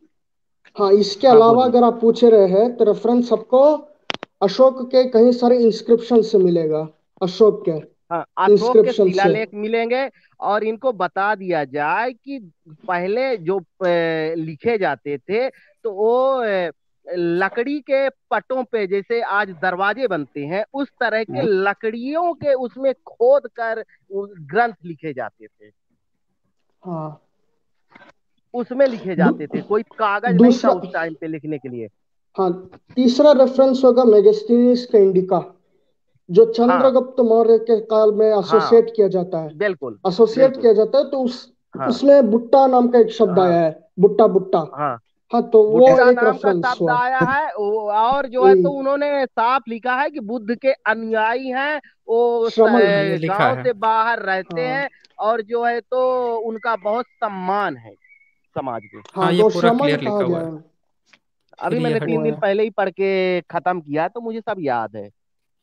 हाँ, इसके हाँ अलावा बोलिए। अगर आप पूछ रहे हैं तो रेफरेंस आपको अशोक के कई सारे इंस्क्रिप्शन से मिलेगा। अशोक के हाँ, अशोक के इंस्क्रिप्शन से। शिलालेख मिलेंगे। और इनको बता दिया जाए कि पहले जो लिखे जाते थे, तो वो लकड़ी के पटों पे, जैसे आज दरवाजे बनते हैं, उस तरह के लकड़ियों के उसमें खोद कर वो ग्रंथ लिखे जाते थे। हाँ। उसमें लिखे दू, जाते थे, कोई कागज नहीं था दूसरा, उस टाइम पे लिखने के लिए। हाँ, तीसरा रेफरेंस होगा मेगास्थनीज का इंडिका, जो हाँ चंद्रगुप्त मौर्य के काल में हाँ, एसोसिएट किया जाता है। बिल्कुल एसोसिएट बिल्कुल। किया जाता है, तो उस हाँ उसमें बुट्टा नाम का एक शब्द हाँ आया है, बुट्टा बुट्टा। हाँ, हाँ, तो वो बुट्टा एक नाम का रेफरेंस शब्द हुआ। आया है। और जो है वही तो उन्होंने साफ लिखा है कि बुद्ध के अनुयायी हैं। वो श्रमण। हाँ, ये लिखा गांव है। से बाहर रहते हाँ हैं। और जो है तो उनका बहुत सम्मान है समाज में। हाँ, हाँ, ये तो पूरा श्रमण क्लियर कहा लिखा हुआ गया है। है। अभी फिर ये मैंने हट वो 3 दिन है। पहले ही पढ़ के खत्म किया, तो मुझे सब याद है।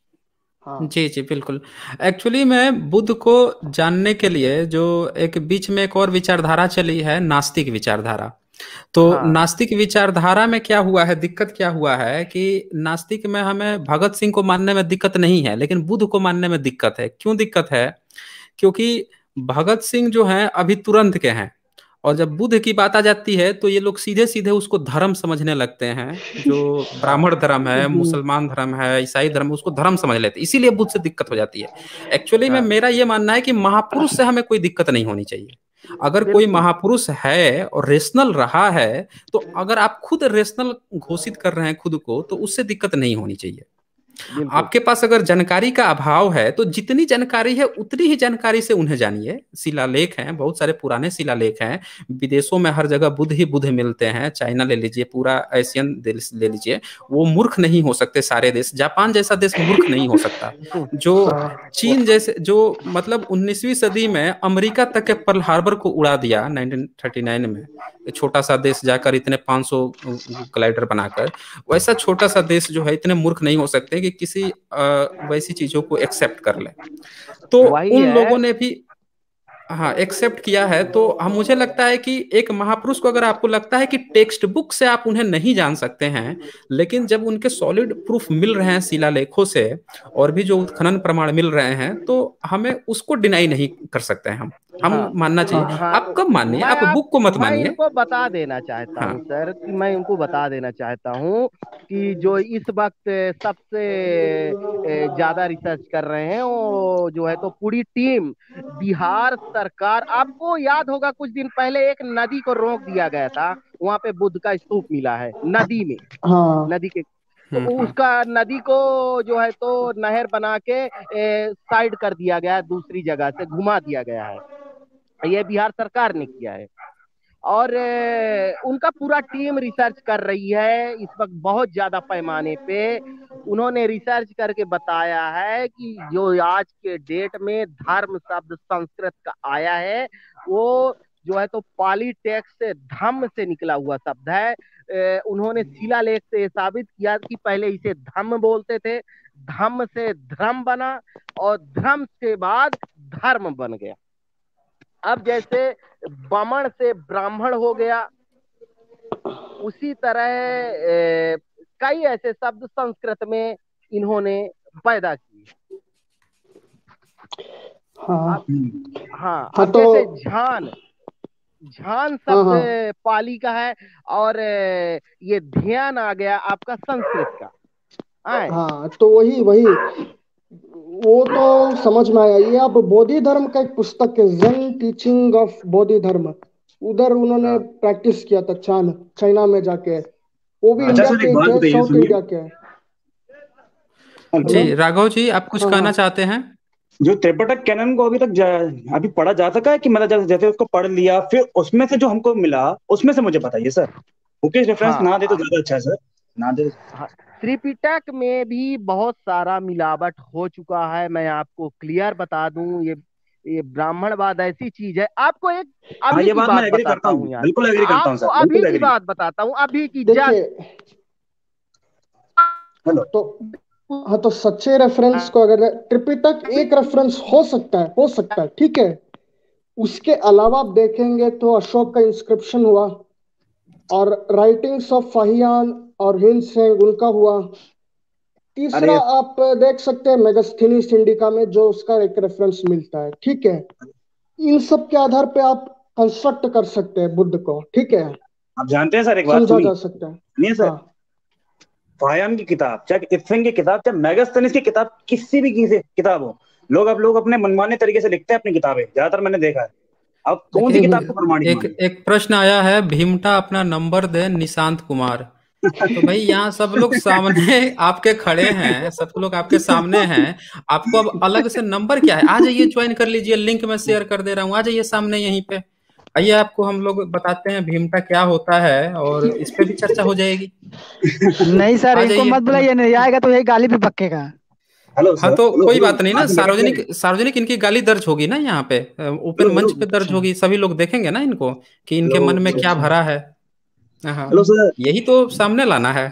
हाँ जी जी, बिल्कुल। एक्चुअली मैं बुद्ध को जानने के लिए, जो एक बीच में एक और विचारधारा चली है, नास्तिक विचारधारा। तो हाँ नास्तिक विचारधारा में क्या हुआ है, दिक्कत क्या हुआ है कि नास्तिक में हमें भगत सिंह को मानने में दिक्कत नहीं है, लेकिन बुद्ध को मानने में दिक्कत है। क्यों दिक्कत है? क्योंकि भगत सिंह जो हैं अभी तुरंत के हैं, और जब बुद्ध की बात आ जाती है तो ये लोग सीधे सीधे उसको धर्म समझने लगते हैं। जो हाँ ब्राह्मण धर्म है, हम्म, मुसलमान धर्म है, ईसाई धर्म, उसको धर्म समझ लेते हैं, इसीलिए बुद्ध से दिक्कत हो जाती है। एक्चुअली में हाँ, मेरा ये मानना है कि महापुरुष से हमें कोई दिक्कत नहीं होनी चाहिए। अगर कोई बिल्कुल महापुरुष है और रेशनल रहा है, तो अगर आप खुद रेशनल घोषित कर रहे हैं खुद को, तो उससे दिक्कत नहीं होनी चाहिए। बिल्कुल। आपके पास अगर जानकारी का अभाव है, तो जितनी जानकारी है उतनी ही जानकारी से उन्हें जानिए। शिलालेख हैं, बहुत सारे पुराने शिलालेख हैं। विदेशों में हर जगह बुद्ध ही बुद्ध मिलते हैं। चाइना ले लीजिए, पूरा एशियन देश ले लीजिए, वो मूर्ख नहीं हो सकते सारे देश। जापान जैसा देश मूर्ख नहीं हो सकता। जो चीन जैसे, जो मतलब 19वीं सदी में अमेरिका तक के पर्ल हार्बर को उड़ा दिया 1939 में, छोटा सा देश जाकर इतने 500 ग्लाइडर बनाकर, वैसा छोटा सा देश जो है इतने मूर्ख नहीं हो सकते कि किसी वैसी चीजों को एक्सेप्ट कर ले। तो वही उन है। लोगों ने भी हाँ एक्सेप्ट किया है। तो हम, मुझे लगता है कि एक महापुरुष को, अगर आपको लगता है कि टेक्स्ट बुक से आप उन्हें नहीं जान सकते हैं, लेकिन जब उनके सॉलिड प्रूफ मिल रहे हैं शिलालेखों से, और भी जो उत्खनन प्रमाण मिल रहे हैं, तो हमें उसको डिनाई नहीं कर सकते हैं। हम हाँ मानना चाहिए। हाँ, आप कब मानिए, मैं आप आप बुक को मत मैं मानिए। इनको बता देना चाहता हाँ हूँ सर, कि मैं इनको बता देना चाहता हूँ कि जो इस वक्त सबसे ज्यादा रिसर्च कर रहे हैं, वो जो है तो पूरी टीम बिहार सरकार। आपको याद होगा कुछ दिन पहले एक नदी को रोक दिया गया था, वहां पे बुद्ध का स्तूप मिला है नदी में। हाँ नदी के तो उसका नदी को जो है तो नहर बना के साइड कर दिया गया है, दूसरी जगह से घुमा दिया गया है। ये बिहार सरकार ने किया है और उनका पूरा टीम रिसर्च कर रही है इस वक्त बहुत ज्यादा पैमाने पे। उन्होंने रिसर्च करके बताया है कि जो आज के डेट में धर्म शब्द संस्कृत का आया है वो जो है तो पाली टेक्स्ट से धम्म से निकला हुआ शब्द है। उन्होंने शिलालेख से साबित किया कि पहले इसे धम्म बोलते थे, धम्म से धर्म बना और धर्म के बाद धर्म बन गया। अब जैसे बामण से ब्राह्मण हो गया, उसी तरह कई ऐसे शब्द संस्कृत में इन्होंने पैदा किए। हाँ हाँ, हाँ अब तो जैसे झान शब्द पाली का है और ये ध्यान आ गया आपका संस्कृत का। हाँ तो वही वो तो समझ में आया। ये अब बोधि धर्म का एक पुस्तक है, जेन टीचिंग ऑफ बोधि धर्म, उधर उन्होंने प्रैक्टिस किया था चाइना में जाके। वो भी इंडिया सर, के एक बात थे, बताइए, साउथ सुनिए। इंडिया के। जी राघव जी, आप कुछ कहना चाहते हैं? जो त्रिपिटक कैनन को अभी पढ़ा जा सका है कि मतलब जैसे उसको पढ़ लिया फिर उसमें से जो हमको मिला उसमें से मुझे बताइए सर। बुकिश रेफरेंस ना दे तो ज्यादा अच्छा है सर, ना दे। त्रिपिटक में भी बहुत सारा मिलावट हो चुका है। मैं आपको क्लियर बता दूं, ये ब्राह्मणवाद ऐसी चीज है। आपको एक अभी ये की बात बात मैं एग्री करता बताता हूँ, हूँ यार, बिल्कुल एग्री करता हूँ आपको सर, अभी बिल्कुल की एग्री। बात बताता हूँ, अभी की तो सच्चे रेफरेंस को अगर त्रिपिटक एक रेफरेंस हो सकता है ठीक है। उसके अलावा आप देखेंगे तो अशोक का इंस्क्रिप्शन हुआ और राइटिंग्स ऑफ फाहियान और हिंसेंग उनका हुआ। तीसरा आप देख सकते हैं मेगास्थनीज इंडिका में जो उसका एक रेफरेंस मिलता है, ठीक है। इन सब के आधार पे आप कंस्ट्रक्ट कर सकते हैं बुद्ध को, ठीक है। आप जानते हैं सर, एक बात समझा सुनिए, जा सकता है। सुनिए सर। फाहियान की किताब चाहे इत्सिंग की किताब चाहे मेगास्थनीज की किताब, किसी भी किताब हो, लोग अपने मनमाने तरीके से लिखते हैं अपनी किताबें, ज्यादातर मैंने देखा है। अब कौन सी किताब को प्रमाणित माने? एक प्रश्न आया है, भीमटा अपना नंबर दे निशांत कुमार। तो भाई यहाँ सब लोग सामने आपके खड़े हैं, सब लोग आपके सामने हैं, आपको अब अलग से नंबर क्या है? आ जाइए, ज्वाइन कर लीजिए, लिंक मैं शेयर कर दे रहा हूँ, आ जाइए सामने यहीं पे आइए, आपको हम लोग बताते हैं भीमटा क्या होता है और इस पे भी चर्चा हो जाएगी। नहीं सर, इनको मत बुलाइए, नहीं आएगा तो यही गाली भी पक्केगा। हाँ तो कोई बात नहीं ना, सार्वजनिक इनकी गाली दर्ज होगी ना, यहाँ पे ओपन मंच पे दर्ज होगी, सभी लोग देखेंगे ना इनको कि इनके मन में क्या भरा है। हाँ, यही तो सामने लाना है।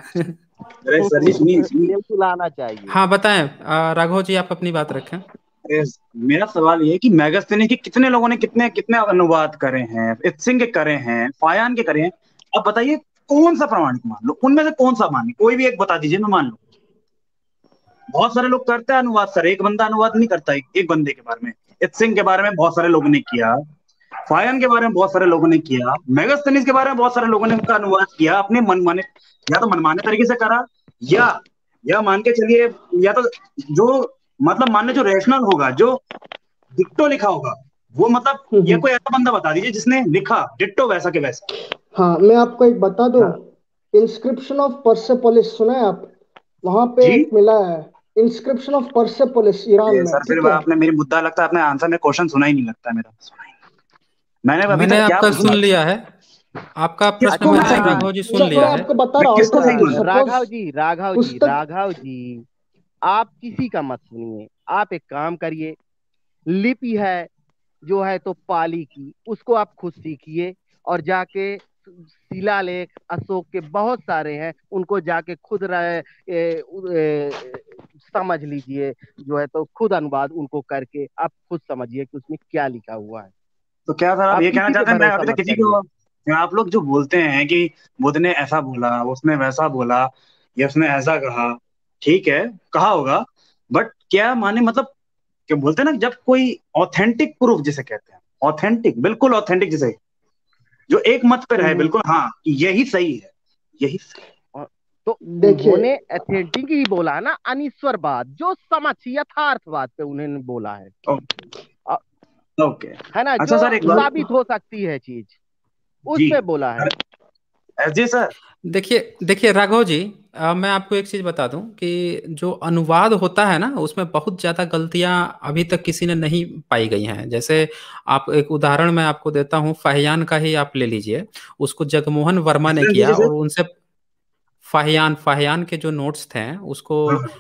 लाना चाहिए। हाँ बताएं राघव जी, आप अपनी बात रखें। मेरा सवाल ये है कि मेगास्थनीज के कितने लोगों ने कितने कितने अनुवाद करे हैं, इत्सिंग के करे हैं, फाहियान के करे हैं। अब बताइए कौन सा प्रमाणिक मान लो, उनमें से कौन सा मान लो, कोई भी एक बता दीजिए, मैं मान लो। बहुत सारे लोग करते हैं अनुवाद सर, एक बंदा अनुवाद नहीं करता एक बंदे के बारे में। इत्सिंग के बारे में बहुत सारे लोगों ने किया, फाहियान के बारे में बहुत सारे लोगों ने किया, मेगास्थनीज के बारे में बहुत सारे लोगों ने उनका अनुवाद किया अपने मनमाने, या तो मनमाने तरीके से करा, या मान के चलिए, या तो जो मतलब मान लो जो रैशनल होगा, जो डिट्टो लिखा होगा वो, मतलब ये कोई ऐसा बंदा बता दीजिए जिसने लिखा डिट्टो वैसा के वैसा। हाँ मैं आपको एक बता दूं, इंस्क्रिप्शन ऑफ परसेपोलिस सुना है आप? वहां पे एक मिला है इंस्क्रिप्शन ऑफ परसेपोलिस ईरान में। सर फिर आपने मेरी मुद्दा लगता है, आपने आंसर में क्वेश्चन सुना ही नहीं लगता है मेरा। मैंने आपका सुन लिया है, आपका प्रश्न मैंने राघव जी सुन लिया है। आपको बता रहा हूँ राघव जी आप किसी का मत सुनिए, आप एक काम करिए, लिपि है जो है तो पाली की, उसको आप खुद सीखिए और जाके शिलालेख अशोक के बहुत सारे हैं, उनको जाके खुद समझ लीजिए, जो है तो खुद अनुवाद उनको करके आप खुद समझिए कि उसमें क्या लिखा हुआ है। तो क्या सर आप ये कहना चाहते हैं, मैं अभी तक किसी को, आप लोग जो बोलते हैं कि बुद्ध ने ऐसा बोला, उसने वैसा बोला, या उसने ऐसा कहा, ठीक है कहा होगा, बट क्या माने, मतलब क्या बोलते हैं ना, जब कोई ऑथेंटिक प्रूफ जिसे कहते हैं, ऑथेंटिक, बिल्कुल ऑथेंटिक, जिसे जो एक मत पे रहे बिल्कुल, हाँ यही सही है, यही सही। तो उन्होंने ऑथेंटिक ही बोला ना, अनिश्वरवाद जो समझ यथार्थवाद पे उन्होंने बोला है। ओके है ना, अच्छा जो सर, एक साबित हो सकती है चीज, उस पे बोला है। जी सर। देखिए राघव जी, मैं आपको एक चीज बता दूं कि जो अनुवाद होता है ना उसमें बहुत ज्यादा गलतियां अभी तक किसी ने नहीं पाई गई हैं। जैसे आप एक उदाहरण मैं आपको देता हूं, फाहियान का ही आप ले लीजिए। उसको जगमोहन वर्मा ने रेफरेंस किया दीजिए और सर। उनसे फाहियान के जो नोट्स थे उसको हाँ हाँ।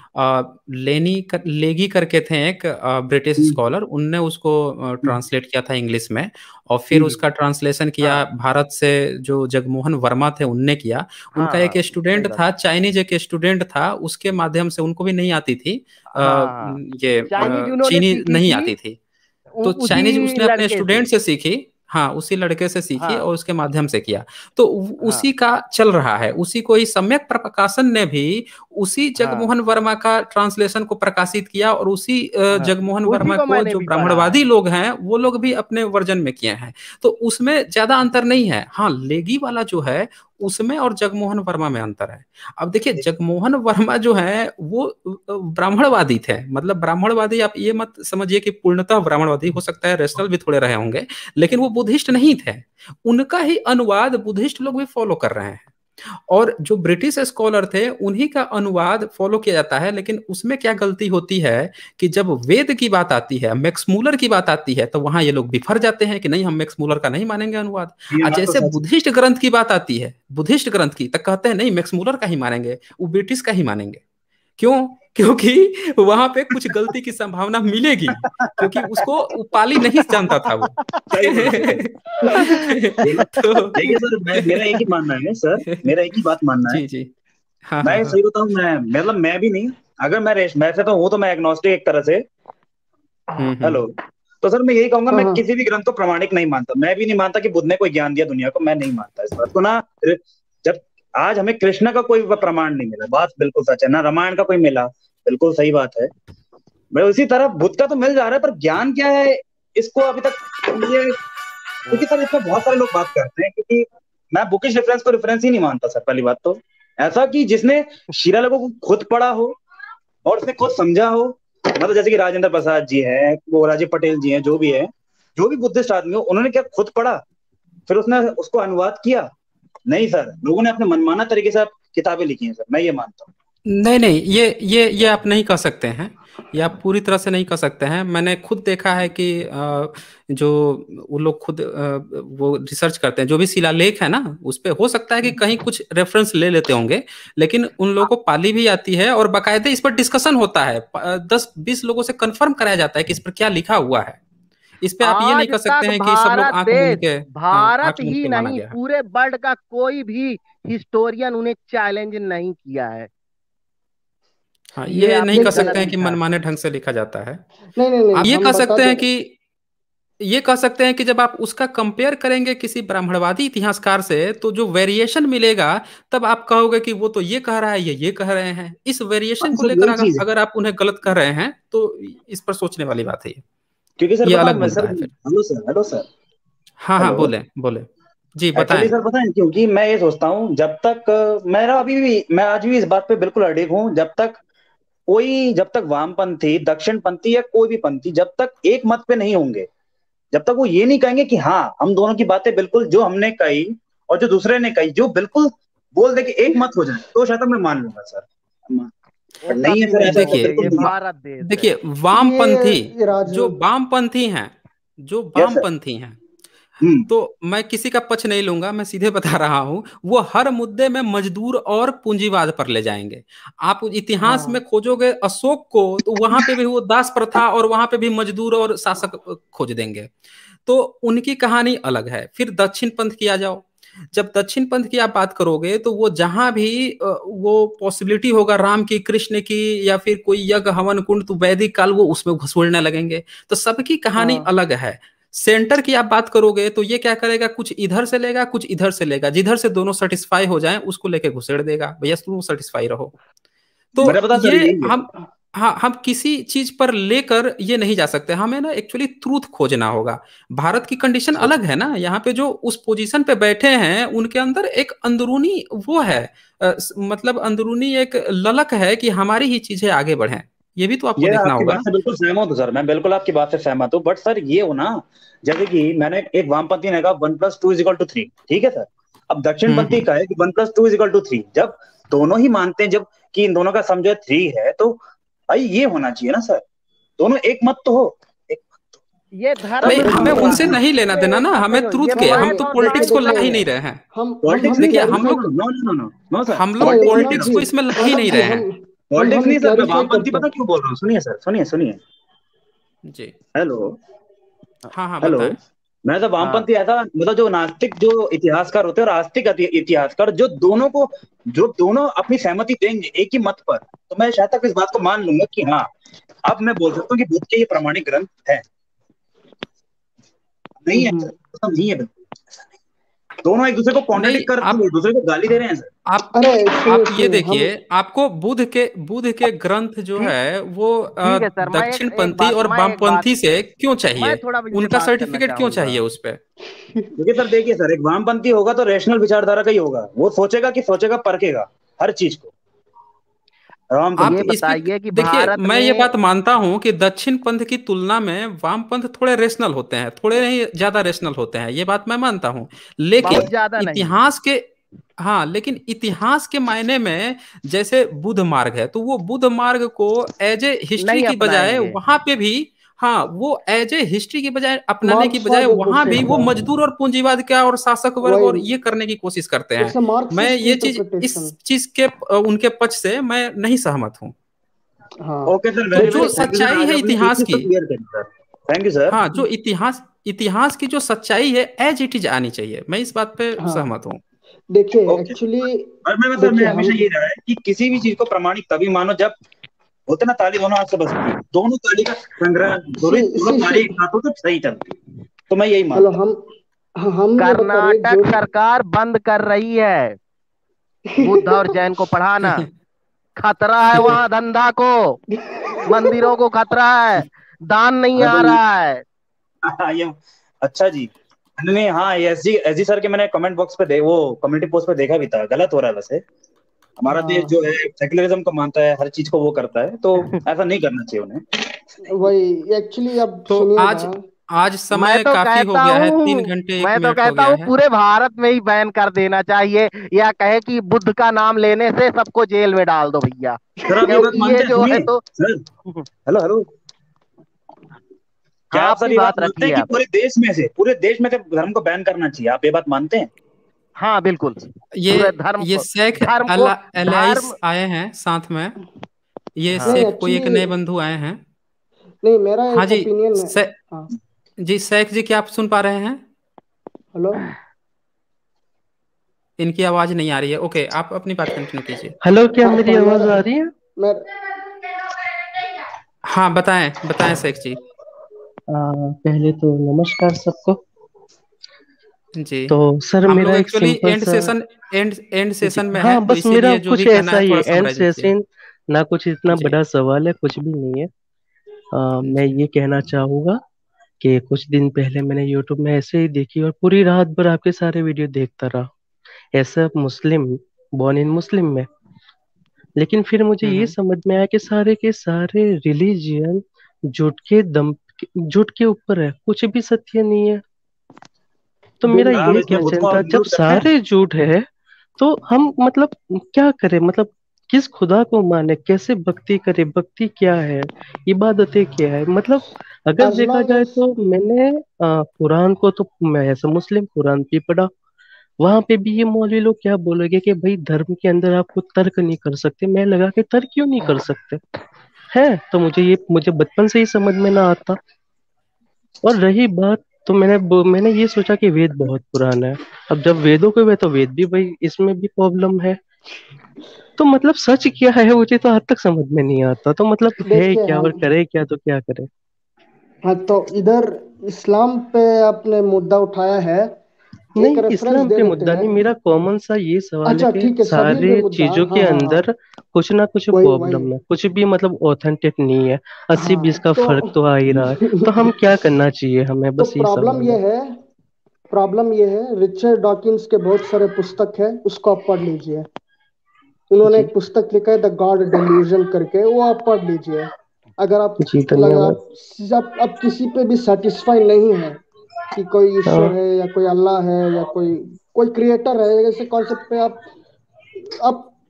लेगी करके थे एक ब्रिटिश हम्म, स्कॉलर, उनने उसको हम्म, ट्रांसलेट किया था इंग्लिश में। और फिर हम्म, उसका ट्रांसलेशन किया हाँ भारत से जो जगमोहन वर्मा थे उनने किया। हाँ उनका एक हाँ, सही स्टूडेंट बात। था, चाइनीज एक स्टूडेंट था, उसके माध्यम से, उनको भी नहीं आती थी हाँ, ये चाइनीज उन्होंने चीनी सीखी नहीं थी आती थी। तो चाइनीज उसी उसने अपने लड़के से। स्टूडेंट से सीखी। हाँ, उसी लड़के से सीखी हाँ और उसके माध्यम से किया। तो हाँ उसी का चल रहा है, उसी को ही सम्यक प्रकाशन ने भी उसी हाँ जगमोहन वर्मा का ट्रांसलेशन को प्रकाशित किया और उसी हाँ, जगमोहन उसी वर्मा को को मैंने जो भी पढ़ा ब्राह्मणवादी है। लोग हैं वो लोग भी अपने वर्जन में किए हैं। तो उसमें ज्यादा अंतर नहीं है। हाँ, लेगी वाला जो है उसमें और जगमोहन वर्मा में अंतर है। अब देखिए, जगमोहन वर्मा जो है वो ब्राह्मणवादी थे। मतलब ब्राह्मणवादी आप ये मत समझिए कि पूर्णतः ब्राह्मणवादी, हो सकता है रेशनल भी थोड़े रहे होंगे, लेकिन वो बुद्धिस्ट नहीं थे। उनका ही अनुवाद बुद्धिस्ट लोग भी फॉलो कर रहे हैं। और जो ब्रिटिश स्कॉलर थे उन्हीं का अनुवाद फॉलो किया जाता है। लेकिन उसमें क्या गलती होती है कि जब वेद की बात आती है, मैक्स मूलर की बात आती है, तो वहां ये लोग बिफर जाते हैं कि नहीं, हम मैक्स मूलर का नहीं मानेंगे अनुवाद। ये और बात तो जैसे सच है। बुद्धिस्ट ग्रंथ की बात आती है, बुद्धिस्ट ग्रंथ की, तब कहते हैं नहीं, मैक्स मूलर का ही मानेंगे, वो ब्रिटिश का ही मानेंगे। क्यों? क्योंकि वहां पे कुछ गलती की संभावना मिलेगी, क्योंकि उसको वो पाली नहीं जानता था वो। सही बात है सर। तो देखिए सर, मेरा एक ही मानना है सर, मेरा एक ही बात मानना है। जी जी, हाँ हाँ मैं हाँ, सही बताऊं, मैं मतलब मैं भी नहीं, अगर मैं वैसे तो हूं, तो मैं एग्नोस्टिक एक तरह से। हम्म। हेलो। तो सर मैं यही कहूंगा, हाँ मैं हाँ। किसी भी ग्रंथ को प्रामाणिक नहीं मानता। मैं भी नहीं मानता कि बुद्ध ने कोई ज्ञान दिया दुनिया को, मैं नहीं मानता इस बात को ना। जब आज हमें कृष्ण का कोई प्रमाण नहीं मिला, बात बिल्कुल सच है ना, रामायण का कोई मिला, बिल्कुल सही बात है। मैं उसी तरह बुद्ध का तो मिल जा रहा है, पर ज्ञान क्या है इसको अभी तक ये, क्योंकि सर इसमें बहुत सारे लोग बात करते हैं, क्योंकि मैं बुकिश रेफरेंस को रेफरेंस ही नहीं मानता सर। पहली बात तो ऐसा कि जिसने शिलालेखों को खुद पढ़ा हो और उसने खुद समझा हो, मतलब जैसे कि राजेंद्र प्रसाद जी हैं, वो राजीव पटेल जी हैं, जो भी है, जो भी बुद्धिस्ट आदमी हो, उन्होंने क्या खुद पढ़ा फिर उसने उसको अनुवाद किया? नहीं सर, लोगों ने अपने मनमाना तरीके से किताबें लिखी हैं सर, मैं ये मानता हूँ। नहीं नहीं, ये आप नहीं कह सकते हैं। ये आप पूरी तरह से नहीं कह सकते हैं। मैंने खुद देखा है कि जो वो लोग खुद वो रिसर्च करते हैं, जो भी शिलालेख है ना, उस पे हो सकता है कि कहीं कुछ रेफरेंस ले लेते होंगे, लेकिन उन लोगों को पाली भी आती है और बाकायदे इस पर डिस्कशन होता है। 10-20 लोगों से कंफर्म कराया जाता है कि इस पर क्या लिखा हुआ है। इस पे आप ये नहीं आज कह सकते तक हैं कि सब लोग भारत आंख मूंद देश, के, हाँ, भारत आंख मूंद ही के माना नहीं गया है। पूरे वर्ल्ड का कोई भी हिस्टोरियन उन्हें चैलेंज नहीं किया है। हाँ, ये ये नहीं आपने कह गलत सकते हैं कि लिखा है। मनमाने ढंग से लिखा जाता है। नहीं नहीं नहीं, आप ये हम कह बता सकते दे हैं रहे कि, ये कह सकते हैं कि जब आप उसका कंपेयर करेंगे किसी ब्राह्मणवादी इतिहासकार से, तो जो वेरिएशन मिलेगा, तब आप कहोगे कि वो तो ये कह रहा है, ये कह रहे हैं। इस वेरिएशन हाँ को सर, लेकर यही अगर चीज है। अगर आप उन्हें गलत कह रहे हैं तो इस पर सोचने वाली बात है। क्योंकि सर ये बताऊं अलग मैं मुद्दा सर, है फिर। हेलो सर, हेलो सर, हाँ हाँ, हेलो। बोले बोले, जी एक्चुअली बताएं। सर पता है, क्योंकि मैं ये सोचता हूँ, जब तक मेरा अभी भी, मैं आज भी इस बात पे बिल्कुल अडिग हूँ, जब तक वामपंथी, दक्षिणपंथी या कोई भी पंथी जब तक एक मत पे नहीं होंगे, जब तक वो ये नहीं कहेंगे कि हाँ हम दोनों की बातें बिल्कुल जो हमने कही और जो दूसरे ने कही, जो बिल्कुल बोल दे कि एक मत हो जाए, तो शायद तक मैं मान लूंगा सर। पर ऐसा नहीं है भी सर, नहीं ऐसा तो होंगे, बिल्कुल ये नहीं है। भारत देश है। देखिए, ये राज जो वामपंथी हैं, जो यस सर। वामपंथी हैं, हम्म। तो मैं किसी का पक्ष नहीं लूंगा, मैं सीधे बता रहा हूं, वो हर मुद्दे में मजदूर और पूंजीवाद पर ले जाएंगे। आप इतिहास में हाँ खोजोगे अशोक को, तो वहां पे भी वो दास प्रथा और वहां पे भी मजदूर और शासक खोज देंगे। तो उनकी कहानी अलग है। फिर दक्षिण पंथ की आ जाओ। जब दक्षिण पंथ की आप बात करोगे, तो वो जहां भी वो पॉसिबिलिटी होगा राम की, कृष्ण की, या फिर कोई यज्ञ हवन कुंड, तो वैदिक काल, वो उसमें घुसोड़ने लगेंगे। तो सबकी कहानी हाँ अलग है। सेंटर की आप बात करोगे तो ये क्या करेगा, कुछ इधर से लेगा, कुछ इधर से लेगा, जिधर से दोनों सेटिस्फाई हो जाएं उसको लेके घुसेड़ देगा, भैया तुम सेटिस्फाई रहो। तो मेरा पता सर ये यही है। हम, हाँ, हम किसी चीज पर लेकर ये नहीं जा सकते। हमें ना एक्चुअली ट्रूथ खोजना होगा। भारत की कंडीशन अलग है ना, यहाँ पे जो उस पोजीशन पे बैठे हैं उनके अंदर एक अंदरूनी वो है, मतलब अंदरूनी एक ललक है कि हमारी ही चीजें आगे बढ़ें। ये भी तो आपको ये देखना आपकी होगा बात ना। से बिल्कुल सहमत हूँ सर, मैं बिल्कुल आपकी बात से सहमत हूँ, बट सर ये हो ना, जैसे कि मैंने एक वामपंथी ने कहा 1+2=3, ठीक है सर। अब दक्षिणपंथी हम्म। का है कि 1+2=3। जब दोनों ही मानते हैं जब कि इन दोनों का सम जो है 3 है, तो भाई ये होना चाहिए ना सर, दोनों एक मत तो हो। ये धर्म नहीं, हमें देखो, उनसे नहीं लेना देना ना, हमें देखो, ट्रूथ ये के, हम मैं तो कौन सा पॉलिटिक्स को ला देखिए, ही नहीं रहे हैं। हम पॉलिटिक्स ही नहीं देखिए, सर, हम लोग नो सर, हम लोग अरे पॉलिटिक्स को जी, इसमें ला ही नहीं रहे हैं। पॉलिटिक्स नहीं सर, मैं क्लैरिफाई वामपंथी करते पता हैं। क्यों बोल रहा हूँ, सुनिए सर, सुनिए। जी, हेलो हाँ हाँ, हेलो, बताएं। मैं तो हाँ वामपंथी ऐसा मतलब जो नास्तिक जो इतिहासकार होते हैं और आस्तिक इतिहासकार जो दोनों अपनी सहमति देंगे एक ही मत पर, तो मैं शायद तक इस बात को मान लूंगा कि हाँ, अब मैं बोल सकता हूँ कि बुद्ध के ये प्रमाणिक ग्रंथ है। नहीं है सर, ऐसा नहीं है बिल्कुल, ऐसा नहीं। दोनों एक दूसरे को नहीं, कॉन्ट्रडिक्ट करते हैं, एक दूसरे को गाली दे रहे हैं सर। आप अरे आप ये सुनिए, देखिए, आपको बुद्ध के ग्रंथ जो ठीक है वो ठीक है सर, दक्षिणपंथी और मैं एक बात, वामपंथी से क्यों मैं चाहिए? थोड़ा इनसे उनका बात करना सर्टिफिकेट क्यों चाहूंगा। चाहिए उस पे? क्योंकि सर देखिए सर, एक वामपंथी होगा तो रैशनल विचारधारा का ही होगा, वो सोचेगा परखेगा हर चीज को। आप ये इस पे बताइए कि देखिए, भारत मैं ये में बात मानता हूं कि दक्षिण पंथ की तुलना में वाम पंथ थोड़े रेशनल होते हैं, थोड़े नहीं ज्यादा रेशनल होते हैं, ये बात मैं मानता हूं। बहुत लेकिन ज्यादा नहीं। इतिहास के हाँ, लेकिन इतिहास के मायने में जैसे बुद्ध मार्ग है, तो वो बुद्ध मार्ग को एज ए हिस्ट्री नहीं की बजाय अपनाएंगे। वहां पे भी, हाँ, वो एज ए हिस्ट्री की बजाय अपनाने की बजाय मार्क्सवाद वहां भी वो विशेषता, मजदूर और पूंजीवाद का और शासक वर्ग वही और ये करने की कोशिश करते हैं। इट्स अ मैं मार्क्सिस्ट ये चीज, इंटरप्रिटेशन। इस चीज के उनके पक्ष से मैं नहीं सहमत हूँ। हाँ, ओके सर, तो वेरी जो वेरी थैंक यू सर, सच्चाई आज है आपने एक इतिहास चीज तो की, क्लियर कर दी सर, थैंक यू सर। हाँ, जो इतिहास की जो सच्चाई है एज इट इज आनी चाहिए, मैं इस बात पे हाँ, सहमत हूँ। देखिए ओके एक्चुअली, और मैं सर, मैं देखिए हमेशा ये रहा है कि किसी भी चीज को प्रमाणिक तभी मानो जब होते ना ताली दोनों हाथ से बजती है, दोनों ताली का संग्रह, सी दोनों सी सी ताली एक साथ हो तो सही चलती है, तो मैं यही हेलो, मानता हूँ। हम ये बता रहे जो कर्नाटक सरकार बंद कर रही है बुद्ध और जैन को पढ़ाना। खतरा है वहां धंधा को, मंदिरों को खतरा है, दान नहीं हाँ आ तो रहा है। ये अच्छा जी, नहीं हाँ, ये एस जी सर के मैंने कमेंट बॉक्स पे वो कम्युनिटी पोस्ट पे देखा भी था, गलत हो रहा है वैसे। हमारा देश हाँ, जो है सेक्युलरिज्म को मानता है, हर चीज को वो करता है, तो ऐसा नहीं करना चाहिए उन्हें। वही एक्चुअली अब तो सुनिएगा। आज समय काफी हो गया है, 3 घंटे 1 मिनट हो कहता गया हूँ है। पूरे भारत में ही बैन कर देना चाहिए, या कहे कि बुद्ध का नाम लेने से सबको जेल में डाल दो भैया, सर आप ये बात क्योंकि ये मानते हैं, जो है सुनिए तो। सर, हेलो हेलो, क्या हाँ, आप सर अपनी ये बात बात मानते रखिए हैं कि आप। पूरे देश में से धर्म को बैन करना चाहिए, आप ये बात मानते हैं? हाँ बिल्कुल, ये पूरे धर्म ये को, शेख धर्म को, एलाइस धर्म। आए हैं साथ में, ये हाँ नहीं शेख कोई एक एक्चुअली, नए बंधु आए हैं। नहीं मेरा हाँ एक जी, ओपिनियन है। हाँ, जी शेख जी, क्या आप सुन पा रहे हैं? हेलो, इनकी आवाज नहीं आ रही है। ओके, आप अपनी बात कंटिन्यू कीजिए। हेलो, क्या हाँ मेरी तो आवाज आ रही है? मैं हाँ, बताएं बताएं शेख जी। पहले तो नमस्कार सबको। जी, तो सर हम मेरा लोग एक एक्चुअली सिंपल सा, एंड जी सेशन में है, हाँ, तो बस मेरा इसीलिए जो भी कुछ कहना ऐसा है ही है, थोड़ा एंड समराइज कीजिए। सेशन ना, कुछ इतना जी बड़ा सवाल है, कुछ भी नहीं है। मैं जी ये कहना चाहूंगा कि कुछ दिन पहले मैंने यूट्यूब में ऐसे ही देखी और पूरी रात भर आपके सारे वीडियो देखता रहा, ऐसा मुस्लिम, बॉर्न इन मुस्लिम में। लेकिन फिर मुझे ये हम्म। समझ में आया कि सारे के सारे रिलीजियन झूठ के ऊपर है, कुछ भी सत्य नहीं है। तो मेरा बिल्कुल, सर आप ये इसमें खुद क्वेश्चन को था, जब इंक्लूड करते हैं? सारे झूठ है तो हम मतलब क्या करें, मतलब किस खुदा को माने, कैसे भक्ति करें, भक्ति क्या है, इबादतें क्या है, मतलब अगर एज देखा लॉन्ग जाए एज तो मैंने कुरान को तो मैं ऐसा मुस्लिम कुरान भी पढ़ा, वहां पे भी ये मौलवी लोग क्या बोलोगे कि भाई धर्म के अंदर आपको तर्क नहीं कर सकते, मैं लगा के तर्क क्यों नहीं कर सकते है, तो मुझे बचपन से ही समझ में ना आता। और रही बात, तो मैंने ये सोचा कि वेद बहुत पुराना है, अब जब वेदों को वे तो वेद भी भाई इसमें भी प्रॉब्लम है, तो मतलब सच क्या है मुझे तो आज तक समझ में नहीं आता, तो मतलब है देखिए क्या और हम, करे क्या, तो क्या करे। हाँ तो इधर इस्लाम पे आपने मुद्दा उठाया है, एक नहीं, रेफरेंस इस्लाम दे पे देते मुद्दा हैं। नहीं, मेरा कॉमन सा ये सवाल है अच्छा कि ठीक है, सभी सारे पे मुद्दा, चीजों के हाँ हाँ हाँ, अंदर कुछ ना कुछ वही वही, प्रॉब्लम है, कुछ भी मतलब ऑथेंटिक नहीं है, 80-20 हाँ का तो फर्क तो आ ही रहा है, तो हम क्या करना चाहिए हमें, तो बस ये सवाल है। प्रॉब्लम ये है, रिचर्ड डॉकिंस के बहुत सारे पुस्तक है, उसको आप पढ़ लीजिए। उन्होंने जी एक पुस्तक लिखा है द गॉड डेल्यूजन करके, वो आप पढ़ लीजिए। अगर आप जी, लगा धन्यवाद। आप किसी पे भी सेटिस्फाई नहीं है कि कोई ईश्वर हाँ है या कोई अल्लाह है या कोई कोई क्रिएटर है, ऐसे कॉन्सेप्ट पे आप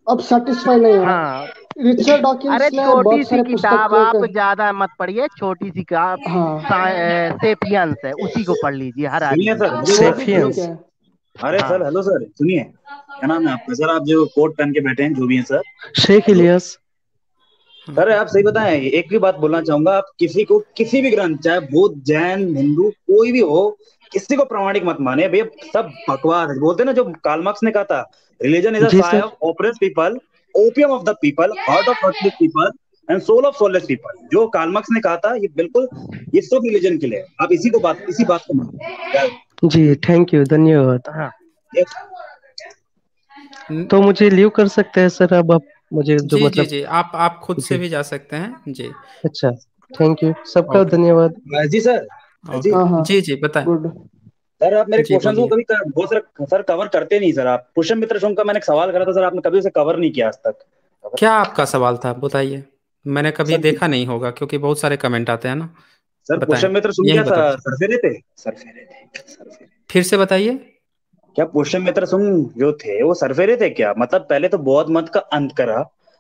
अब सेटिस्फाई नहीं हो रहा। हाँ रिचर्ड अरे डॉकिंस ने छोटी बहुत सी सारे किताब पुस्तकों आप के ज्यादा मत पढ़िए, छोटी सी किताब हाँ सेपियंस है, उसी को पढ़ लीजिए हर सुनिए आदमी। सर, हेलो वो सर, भी हेलो। ठीक है। अरे हाँ सर, हेलो सर, सुनिए, क्या नाम है आपका सर? आप जो कोट पहन के बैठे हैं, जो भी हैं sir, Sheikh hello Ilyas. Sir. आप सही बताएं, एक भी बात बोलना चाहूंगा, आप किसी को किसी भी ग्रंथ, चाहे बौद्ध, जैन, हिंदू, कोई भी हो, किसी को प्रामाणिक मत माने भैया, सब बकवास है। बोलते हैं ना, जो कार्ल मार्क्स ने कहा था, रिलीजन इज अ जी sigh sir. Of oppressed people, opium of the people, heart of heartless people and soul of soulless people. जो कार्ल मार्क्स ने कहा था, ये बिल्कुल, ये सब रिलीजन के लिए है। आप इसी बात को मानिए। जी थैंक यू, धन्यवाद। हाँ तो मुझे लीव कर सकते हैं सर अब आप, मुझे जो जी जी मतलब। जी, आप खुद से जी भी जा सकते हैं जी। अच्छा, थैंक यू, सबका ओके धन्यवाद। जी सर, जी ओके हाँ हाँ जी जी, बताएं। गुड। सर। आप मेरे जी क्वेश्चन को बोलिए। कभी बहुत सर कवर करते नहीं सर। आप पुष्यम मित्र शुंग का मैंने एक सवाल करा था सर, आपने कभी उसे कवर नहीं किया आज तक। कवर क्या आपका सवाल था बताइए, मैंने कभी सर, देखा नहीं होगा क्योंकि बहुत सारे कमेंट आते हैं ना। सर बताएं, पुष्यम मित्र शुंग यही क्या बता दीजिए, सरफेरे थे? सरफेरे थे, सरफेरे। फिर से बताइए। क्या पुष्यम मित्र शुंग जो थे वो सरफेरे थे क्या? मतलब पहले तो बौद्ध मत का अंत करा,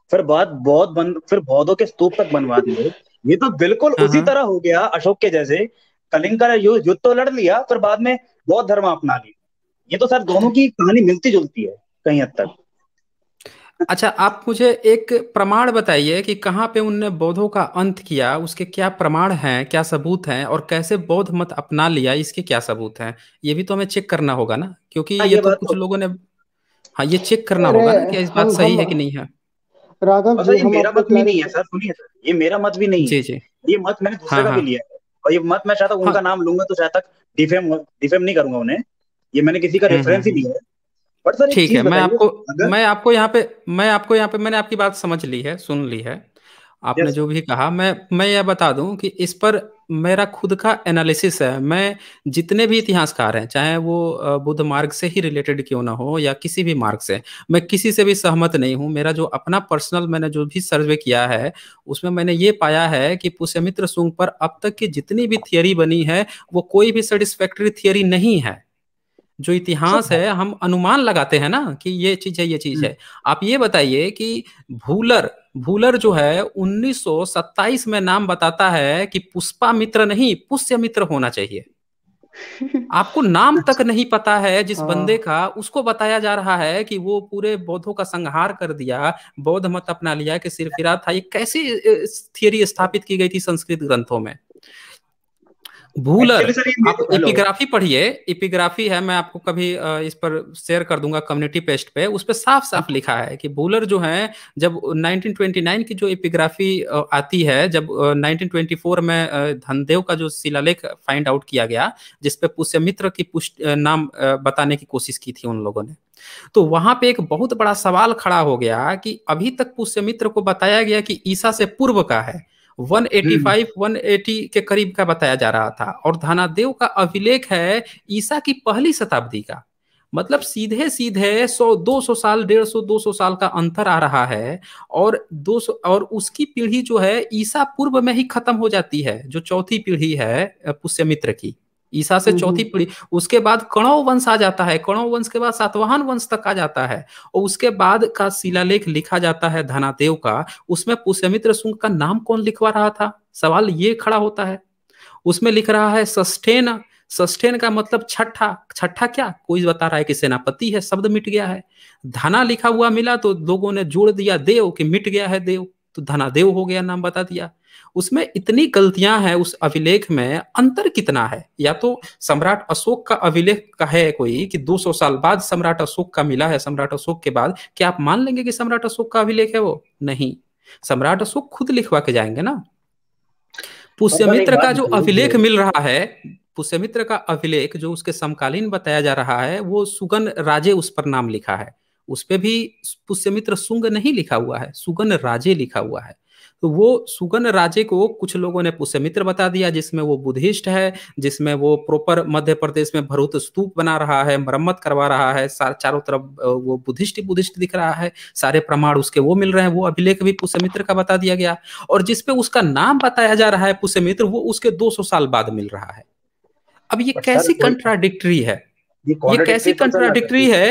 फिर बौद्धों के स्तूप तक बनवा दिए। ये तो बिल्कुल हाँ उसी हाँ। तरह हो गया अशोक के जैसे। कलिंग का युद्ध तो लड़ लिया, फिर बाद में बौद्ध धर्म अपना लिया। ये तो सर दोनों की कहानी मिलती जुलती है कहीं हद तक। अच्छा, आप मुझे एक प्रमाण बताइए कि कहाँ पे उनने बौद्धों का अंत किया, उसके क्या प्रमाण हैं, क्या सबूत हैं, और कैसे बौद्ध मत अपना लिया, इसके क्या सबूत हैं। ये भी तो हमें चेक करना होगा ना, क्योंकि हाँ, ये ये तो बात कुछ तो। लोगों ने, हाँ ये चेक करना अरे होगा ना कि इस बात सही है कि नहीं है। राघव और सर जी ये हम मेरा आपको मत भी नहीं है सर, सुनिए सर, ये मेरा मत भी नहीं है। जी जी। ये मत मैंने दूसरे हाँ का भी हाँ लिया है, और ये मत मैं चाहता हूँ, हाँ। उनका नाम लूंगा तो चाहे तक डिफेम डिफेम नहीं करूंगा उन्हें। ये मैंने किसी का रेफरेंस ही हम्म। लिया है। बट सर एक ठीक है, चीज बताइए, अगर मैं आपको यहाँ पे मैंने आपकी बात समझ ली है, सुन ली है। आपने यस जो भी कहा, मैं यह बता दूं कि इस पर मेरा खुद का एनालिसिस है। मैं जितने भी इतिहासकार हैं, चाहे वो बुद्ध मार्ग से ही रिलेटेड क्यों ना हो या किसी भी मार्ग से, मैं किसी से भी सहमत नहीं हूं। मेरा जो अपना पर्सनल मैंने जो भी सर्वे किया है, उसमें मैंने ये पाया है कि पुष्यमित्र शुंग पर अब तक की जितनी भी थियरी बनी है, वो कोई भी सेटिस्फैक्टरी थियरी नहीं है। जो सर। इतिहास है, हम अनुमान लगाते हैं ना कि ये चीज है, ये चीज है। आप ये बताइए कि भूलर भूलर जो है 1927 में नाम बताता है कि पुष्पामित्र नहीं, पुष्यमित्र होना चाहिए। आपको नाम तक नहीं पता है जिस बंदे हाँ का, उसको बताया जा रहा है कि वो पूरे बौद्धों का संहार कर दिया, बौद्ध मत अपना लिया, कि सिरफिरा था। ये कैसी थियरी स्थापित की गई थी संस्कृत ग्रंथों में। भूलर, एक्चुअली सर ये आप मेरे, हेलो। इपिग्राफी पढ़िए, इपिग्राफी है, मैं आपको कभी इस पर शेयर कर दूंगा कम्युनिटी पेज पे। उस पे साफ साफ लिखा है कि भूलर जो है, जब 1929 की जो इपिग्राफी आती है, जब 1924 में धनदेव का जो शिलालेख फाइंड आउट किया गया, जिसपे पुष्यमित्र की पुष्ट नाम बताने की कोशिश की थी उन लोगों ने, तो वहां पे एक बहुत बड़ा सवाल खड़ा हो गया कि अभी तक पुष्यमित्र को बताया गया कि ईसा से पूर्व का है, 185 180 के करीब का बताया जा रहा था, और धनादेव का अभिलेख है ईसा की पहली शताब्दी का। मतलब सीधे सीधे 100 200 साल, 150 200 साल का अंतर आ रहा है। और 200, और उसकी पीढ़ी जो है ईसा पूर्व में ही खत्म हो जाती है, जो चौथी पीढ़ी है पुष्यमित्र की, ईसा से चौथी पीढ़ी। उसके बाद कणव वंश आ जाता है, कणव वंश के बाद सातवाहन वंश तक आ जाता है, और उसके बाद का शिलालेख लिखा जाता है धनादेव का। उसमें पुष्यमित्र शुंग का नाम कौन लिखवा रहा था, सवाल ये खड़ा होता है। उसमें लिख रहा है सस्टेन। सस्टेन का मतलब छठा। छठा क्या, कोई बता रहा है कि सेनापति है, शब्द मिट गया है। धना लिखा हुआ मिला तो लोगों ने जोड़ दिया देव, कि मिट गया है देव, तो धनादेव हो गया, नाम बता दिया। उसमें इतनी गलतियां हैं उस अभिलेख में, अंतर कितना है। या तो सम्राट अशोक का अभिलेख का है कोई कि 200 साल बाद सम्राट अशोक का मिला है, सम्राट अशोक के बाद, क्या आप मान लेंगे कि सम्राट अशोक का अभिलेख है वो? नहीं, सम्राट अशोक खुद लिखवा के जाएंगे ना। और सर एक पुष्यमित्र बात का जो अभिलेख बताइए, मिल रहा है, पुष्यमित्र का अभिलेख जो उसके समकालीन बताया जा रहा है, वो सुगन राजे उस पर नाम लिखा है। उस पे भी पुष्यमित्र शुंग नहीं लिखा हुआ है, सुगन राजे लिखा हुआ है। तो वो सुगन राजे को कुछ लोगों ने पुष्यमित्र बता दिया, जिसमें वो बुद्धिस्ट है, जिसमें वो प्रॉपर मध्य प्रदेश में भरूत स्तूप बना रहा है, मरम्मत करवा रहा है, चारों तरफ वो बुद्धिस्ट ही बुद्धिस्ट दिख रहा है, सारे प्रमाण उसके वो मिल रहे हैं, वो अभिलेख भी पुष्यमित्र का बता दिया गया। और जिसपे उसका नाम बताया जा रहा है पुष्यमित्र, वो उसके 200 साल बाद मिल रहा है। अब ये बट सर कैसी कोई कंट्राडिक्टरी है, ये ये कैसी कॉन्ट्रडिक्टरी तो सर कंट्राडिक्टरी है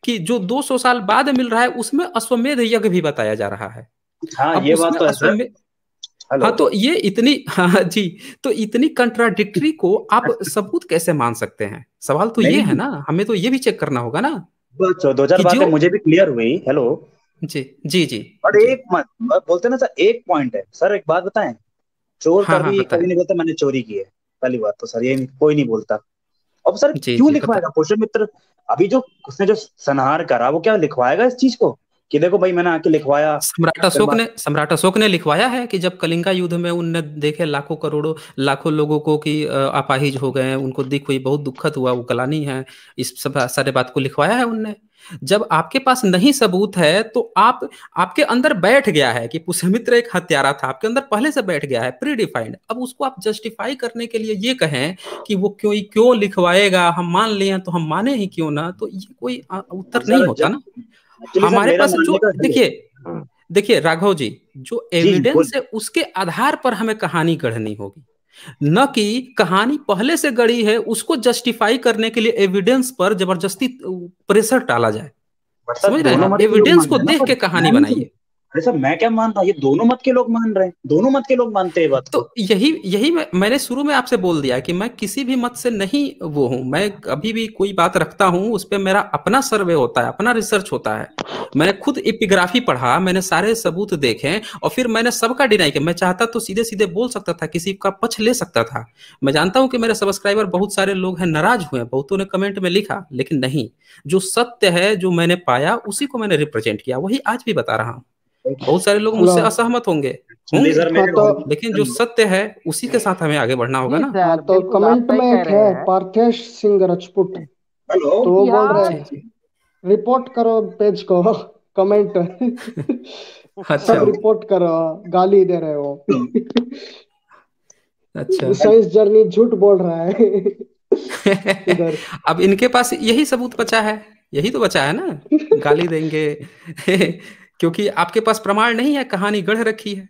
कि जो 200 साल बाद मिल रहा है उसमें अश्वमेध यज्ञ भी बताया जा रहा है। हाँ अब ये बात उसमें तो है सर। अश्वमेध, हेलो। हाँ तो ये इतनी, हाँ जी, तो इतनी कंट्राडिक्टरी को आप सबूत कैसे मान सकते हैं? सवाल तो ये है नहीं, ना, हमें तो ये भी चेक करना होगा ना बस दो चार कि बातें जो, मुझे भी क्लियर हुई। हेलो। जी जी जी और जी, एक मत बोलते ना सर, एक पॉइंट है सर, एक बात बताएं। चोर हाँ हाँ कभी बताएं, नहीं बोलता मैंने चोरी की है। पहली बात तो सर ये कोई नहीं बोलता। अब सर जी क्यों जी लिखवाएगा बताएं। पुष्यमित्र? अभी जो उसने जो संहार करा वो क्या लिखवाएगा इस चीज को कि देखो भाई मैंने आके लिखवाया? फिर बात सम्राट अशोक ने लिखवाया है कि जब कलिंगा युद्ध में उनने देखे लाखों करोड़ों लाखों लोगों को कि अपाहिज हो गए हैं, उनको दिख हुई, बहुत दुखद हुआ, वो गलानी है, इस सब सारे बात को लिखवाया है उनने। जब आपके पास नहीं सबूत है तो आप, आपके अंदर बैठ गया है कि पुष्यमित्र एक हत्यारा था, आपके अंदर पहले से बैठ गया है, प्री डिफाइंड। अब उसको आप जस्टिफाई करने के लिए ये कहें कि वो क्यों क्यों लिखवाएगा, हम मान लिए तो हम माने ही क्यों ना, तो ये कोई अब उत्तर नहीं सर होता ना। एक्चुअली सर हमारे मेरा पास मानने जो, का हेलो। देखिए देखिए राघव जी, जो जी जी बोल। एविडेंस है उसके आधार पर हमें कहानी गढ़नी होगी, न कि कहानी पहले से गढ़ी है उसको जस्टिफाई करने के लिए एविडेंस पर जबरदस्ती प्रेशर डाला जाए। बट सर समझ रहे हैं दोनों आप, मत के लोग एविडेंस मान को रहे हैं ना, देख पर के मैं कहानी नहीं बनाइए। अरे सर मैं क्या मान रहा हूँ, ये दोनों मत के लोग मान रहे हैं, दोनों मत के लोग मानते हैं ये बात तो को। यही यही मैंने शुरू में आपसे बोल दिया कि मैं किसी भी मत से नहीं वो हूं, मैं कभी भी कोई बात रखता हूं उस पर मेरा अपना सर्वे होता है, अपना रिसर्च होता है। मैंने खुद एपिग्राफी पढ़ा, मैंने सारे सबूत देखे और फिर मैंने सबका डिनाई किया। मैं चाहता तो सीधे सीधे बोल सकता था, किसी का पक्ष ले सकता था। मैं जानता हूं कि मेरे सब्सक्राइबर बहुत सारे लोग हैं, नाराज हुए हैं, बहुतों ने कमेंट में लिखा, लेकिन नहीं, जो सत्य है जो मैंने पाया उसी को मैंने रिप्रेजेंट किया, वही आज भी बता रहा हूं। बहुत सारे लोग हेलो। मुझसे असहमत होंगे एक्चुअली होंगे सर हाँ मेरे तो लेकिन जो सत्य है उसी के साथ हमें आगे बढ़ना होगा जी ना। हाँ सर, तो बिल्कुल आप कमेंट सही में कह एक रहे है हैं। पार्थेश सिंह राजपूत, हेलो। तो वो बोल रहे इतिहास जी हैं जी, रिपोर्ट करो पेज को कमेंट अच्छा सब रिपोर्ट करो, गाली दे रहे हो अच्छा साइंस जर्नी झूठ बोल रहा है इधर अब इनके पास यही सबूत बचा है, यही तो बचा है ना, गाली देंगे क्योंकि आपके पास प्रमाण नहीं है, कहानी गढ़ रखी है।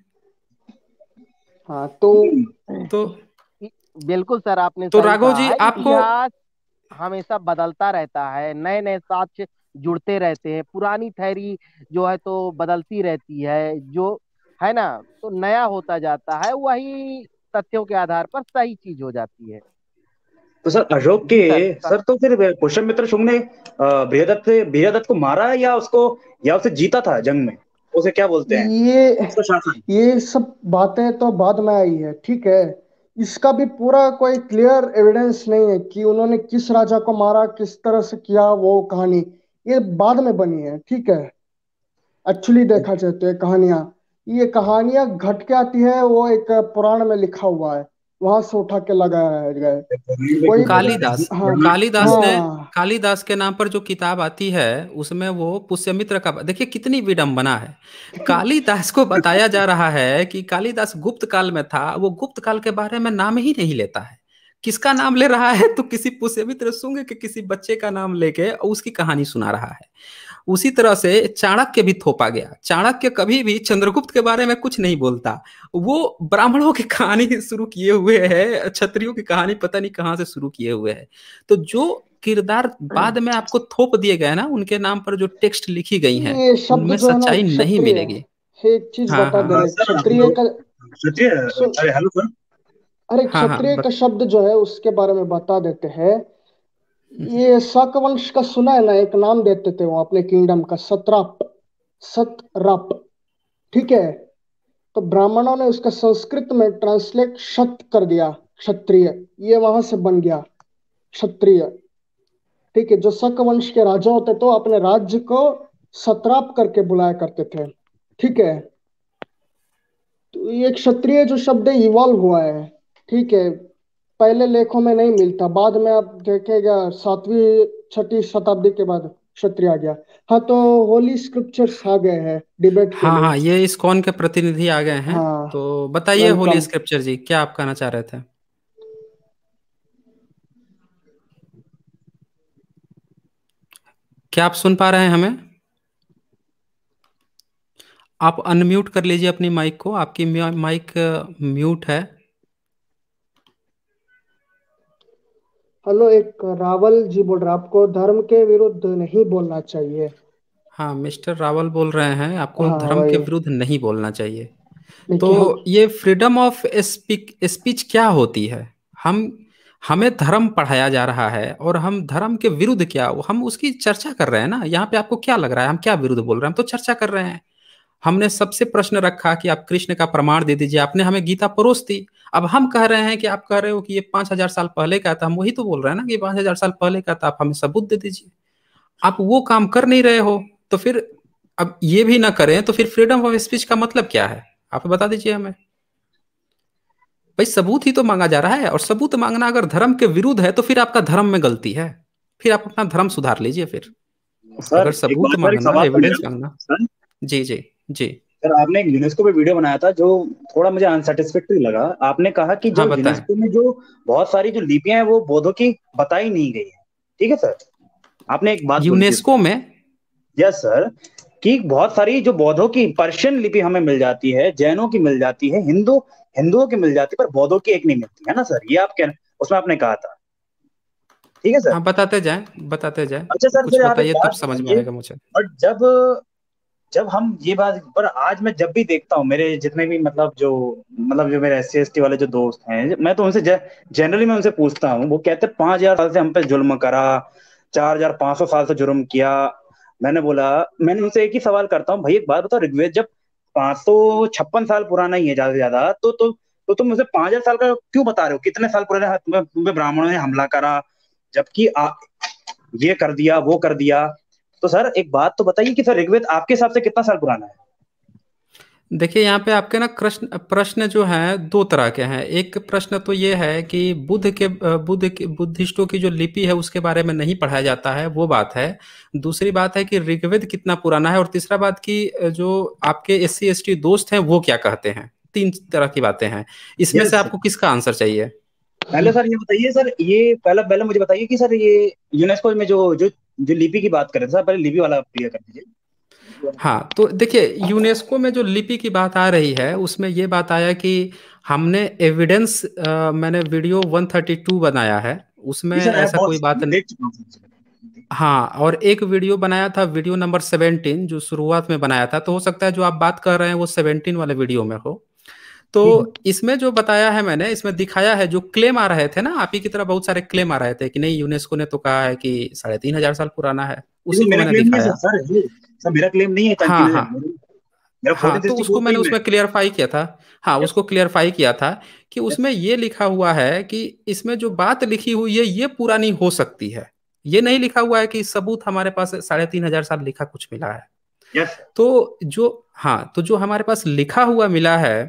हाँ तो तो बिल्कुल सर, आपने तो सही राघव कहा जी है। आपको, इतिहास हमेशा बदलता रहता है, नए नए साक्ष्य जुड़ते रहते हैं, पुरानी थ्योरी जो है तो बदलती रहती है, जो है ना, तो नया होता जाता है, वही तथ्यों के आधार पर सही चीज हो जाती है। तो सर अशोक के जी सर। सर तो फिर पुष्यमित्र शुंग ने बृहदत्त को मारा या उसे जीता था जंग में? उसे क्या बोलते हैं, ये उसका शासन? ये सब बातें तो बाद में आई है, ठीक है। इसका भी पूरा कोई क्लियर एविडेंस नहीं है कि उन्होंने किस राजा को मारा, किस तरह से किया, वो कहानी ये बाद में बनी है, ठीक है। एक्चुअली देखा जाए तो ये कहानियां घट के आती है, वो एक पुराण में लिखा हुआ है, वहां से उठा के लगाया गया है कोई। कालिदास, हाँ कालिदास ने, हाँ कालिदास के नाम पर जो किताब आती है उसमें वो पुष्यमित्र का, देखिए कितनी विडंबना है। कालिदास को बताया जा रहा है कि कालिदास गुप्त काल में था, वो गुप्त काल के बारे में नाम ही नहीं लेता है। किसका नाम ले रहा है? तो किसी पुष्यमित्र शुंग के किसी बच्चे का नाम लेके और उसकी कहानी सुना रहा है। उसी तरह से चाणक्य भी थोपा गया। चाणक्य कभी भी चंद्रगुप्त के बारे में कुछ नहीं बोलता, वो ब्राह्मणों की कहानी शुरू किए हुए है, क्षत्रियों की कहानी पता नहीं कहां से शुरू किए हुए है। तो जो किरदार बाद में आपको थोप दिए गए ना, उनके नाम पर जो टेक्स्ट लिखी गई हैं ये शब्द उनमें जो है ना सच्चाई नहीं क्षत्रिय, मिलेगी। एक चीज हाँ बता हाँ दे हाँ रहे, सर क्षत्रिय का क्षत्रिय, सुन, अरे हेलो सर। अरे हाँ हाँ क्षत्रिय का शब्द जो है उसके बारे में बता देते हैं। ये शकवंश का सुना है ना, एक नाम देते थे वो अपने किंगडम का, सत्राप, सतराप, ठीक है। तो ब्राह्मणों ने उसका संस्कृत में ट्रांसलेट क्षत कर दिया, क्षत्रिय, ये वहां से बन गया क्षत्रिय, ठीक है। जो शक वंश के राजा होते तो अपने राज्य को सत्राप करके बुलाया करते थे, ठीक है। तो ये क्षत्रिय जो शब्द इवॉल्व हुआ है, ठीक है। पहले लेखों में नहीं मिलता, बाद में आप देखेगा 7वीं 6वीं शताब्दी के बाद क्षत्रिय आ गया। हाँ तो होली स्क्रिप्चर्स आ गए हैं डिबेट के हाँ लिए। हाँ, ये इस्कॉन के प्रतिनिधि आ गए हैं। हाँ तो बताइए होली वेलकम। स्क्रिप्चर जी, क्या आप कहना चाह रहे थे? क्या आप सुन पा रहे हैं हमें? आप अनम्यूट कर लीजिए अपनी माइक को, आपकी माइक म्यूट है। हेलो, एक रावल जी बोल रहे हैं, आपको धर्म के विरुद्ध नहीं बोलना चाहिए। हाँ, मिस्टर रावल बोल रहे हैं, आपको हाँ धर्म के वही। विरुद्ध नहीं बोलना चाहिए। देखिए हम। तो ये फ्रीडम ऑफ स्पीच क्या होती है? हम हमें धर्म पढ़ाया जा रहा है और हम धर्म के विरुद्ध क्या, हम उसकी चर्चा कर रहे हैं ना। यहाँ पे आपको क्या लग रहा है हम क्या विरुद्ध बोल रहे हैं? हम तो चर्चा कर रहे हैं। हमने सबसे प्रश्न रखा कि आप कृष्ण का प्रमाण दे दीजिए, आपने हमें गीता परोस दी। अब हम कह रहे हैं कि आप कह रहे हो कि ये 5,000 साल पहले का था, हम वही तो बोल रहे हैं ना कि 5,000 साल पहले का था, आप हमें सबूत दे दीजिए। आप वो काम कर नहीं रहे हो, तो फिर अब ये भी ना करें तो फिर फ्रीडम ऑफ स्पीच का मतलब क्या है? आप बता दीजिए हमें। भाई सबूत ही तो मांगा जा रहा है, और सबूत मांगना अगर धर्म के विरुद्ध है तो फिर आपका धर्म में गलती है। फिर आप अपना धर्म सुधार लीजिए फिर। सर अगर एक सबूत बात, सर एक मांगना, सवाल था एविडेंस मेरा। मांगना। सर जी जी जी। सर आपने एक यूनेस्को पे वीडियो बनाया था जो थोड़ा मुझे अनसेटिस्फैक्टरी लगा। आपने कहा कि हाँ जो बताएं। यूनेस्को में जो बहुत सारी जो लिपियां हैं वो बौद्धों की बताई नहीं गई है, ठीक है सर? आपने एक बात बोली थी उसमें। यूनेस्को में? यस सर, कि बहुत सारी जो बौद्धों की पर्शियन लिपि हमें मिल जाती है, जैनों की मिल जाती है, हिंदुओं की मिल जाती है, पर बौद्धों की एक नहीं मिलती है ना सर, ये आप क्या उसमें आपने कहा था, ठीक है सर? हाँ बताते जाएं, बताते जाएं। अच्छा सर, कुछ फिर आप एक बताइए तब बात समझ में बताइए। आएगा मुझे। और जब जब हम ये बात पर आज मैं जब भी देखता हूँ, मेरे जितने भी मतलब जो मेरे SC ST वाले जो दोस्त हैं, मैं तो उनसे जनरली मैं उनसे पूछता हूँ, वो कहते हैं 5,000 साल से हम पे जुल्म करा, 4,500 साल से जुर्म किया। मैंने उनसे एक ही सवाल करता हूँ, भाई एक बात बताओ, ऋग्वेद जब 556 साल पुराना ही है ज्यादा से ज्यादा, तो तुम मुझे 5,000 साल का क्यों बता रहे हो? कितने साल पुराने तुम्हें ब्राह्मणों ने हमला करा, जबकि ये कर दिया वो कर दिया। तो सर एक बात तो बताइए कि सर ऋग्वेद आपके हिसाब से कितना साल पुराना है? देखिए यहाँ पे आपके ना प्रश्न प्रश्न जो हैं दो तरह के हैं। एक प्रश्न तो ये है कि बुद्धिस्टों की जो लिपि है उसके बारे में नहीं पढ़ाया जाता है, वो बात है। दूसरी बात है कि ऋग्वेद कितना पुराना है, और तीसरा बात कि जो आपके SC ST दोस्त हैं वो क्या कहते हैं। तीन तरह की बातें हैं, इसमें से यस सर। आपको किसका आंसर चाहिए? पहले सर ये बताइए सर, ये पहले पहले मुझे बताइए कि सर ये यूनेस्को में जो जो जो लिपि की बात कर रहे थे सर, पहले लिपि वाला क्लियर कर दीजिए। हाँ तो देखिए, यूनेस्को में जो लिपि की बात आ रही है उसमें ये बात आया कि हमने एविडेंस, मैंने वीडियो 132 बनाया है, उसमें जी सर, ऐसा कोई बात मैं देख चुका हूँ सर। हाँ, और एक वीडियो बनाया था, वीडियो नंबर 17 जो शुरुआत में बनाया था, तो हो सकता है जो आप बात कर रहे हैं वो 17 वाले वीडियो में हो। तो इसमें जो बताया है मैंने, इसमें दिखाया है जो क्लेम आ रहे थे ना, आप ही की तरह बहुत सारे क्लेम आ रहे थे कि नहीं यूनेस्को ने तो कहा है कि 3,500 साल पुराना है, ये उसी को मेरा मैंने क्लेम नहीं है दिखाया। सर, ये सर मेरा क्लेम नहीं है हाँ 3,000। हाँ। मेरा हाँ तो 1460 उसको कोड मैंने नहीं है। उसमें क्लियरफाई किया था। हाँ यस उसको क्लियरफाई किया था कि यस उसमें ये लिखा हुआ है कि इसमें जो बात लिखी हुई है ये पुरानी हो सकती है। ये नहीं लिखा हुआ है कि सबूत हमारे पास 3,500 साल लिखा कुछ मिला है। यस। तो जो हमारे पास लिखा हुआ मिला है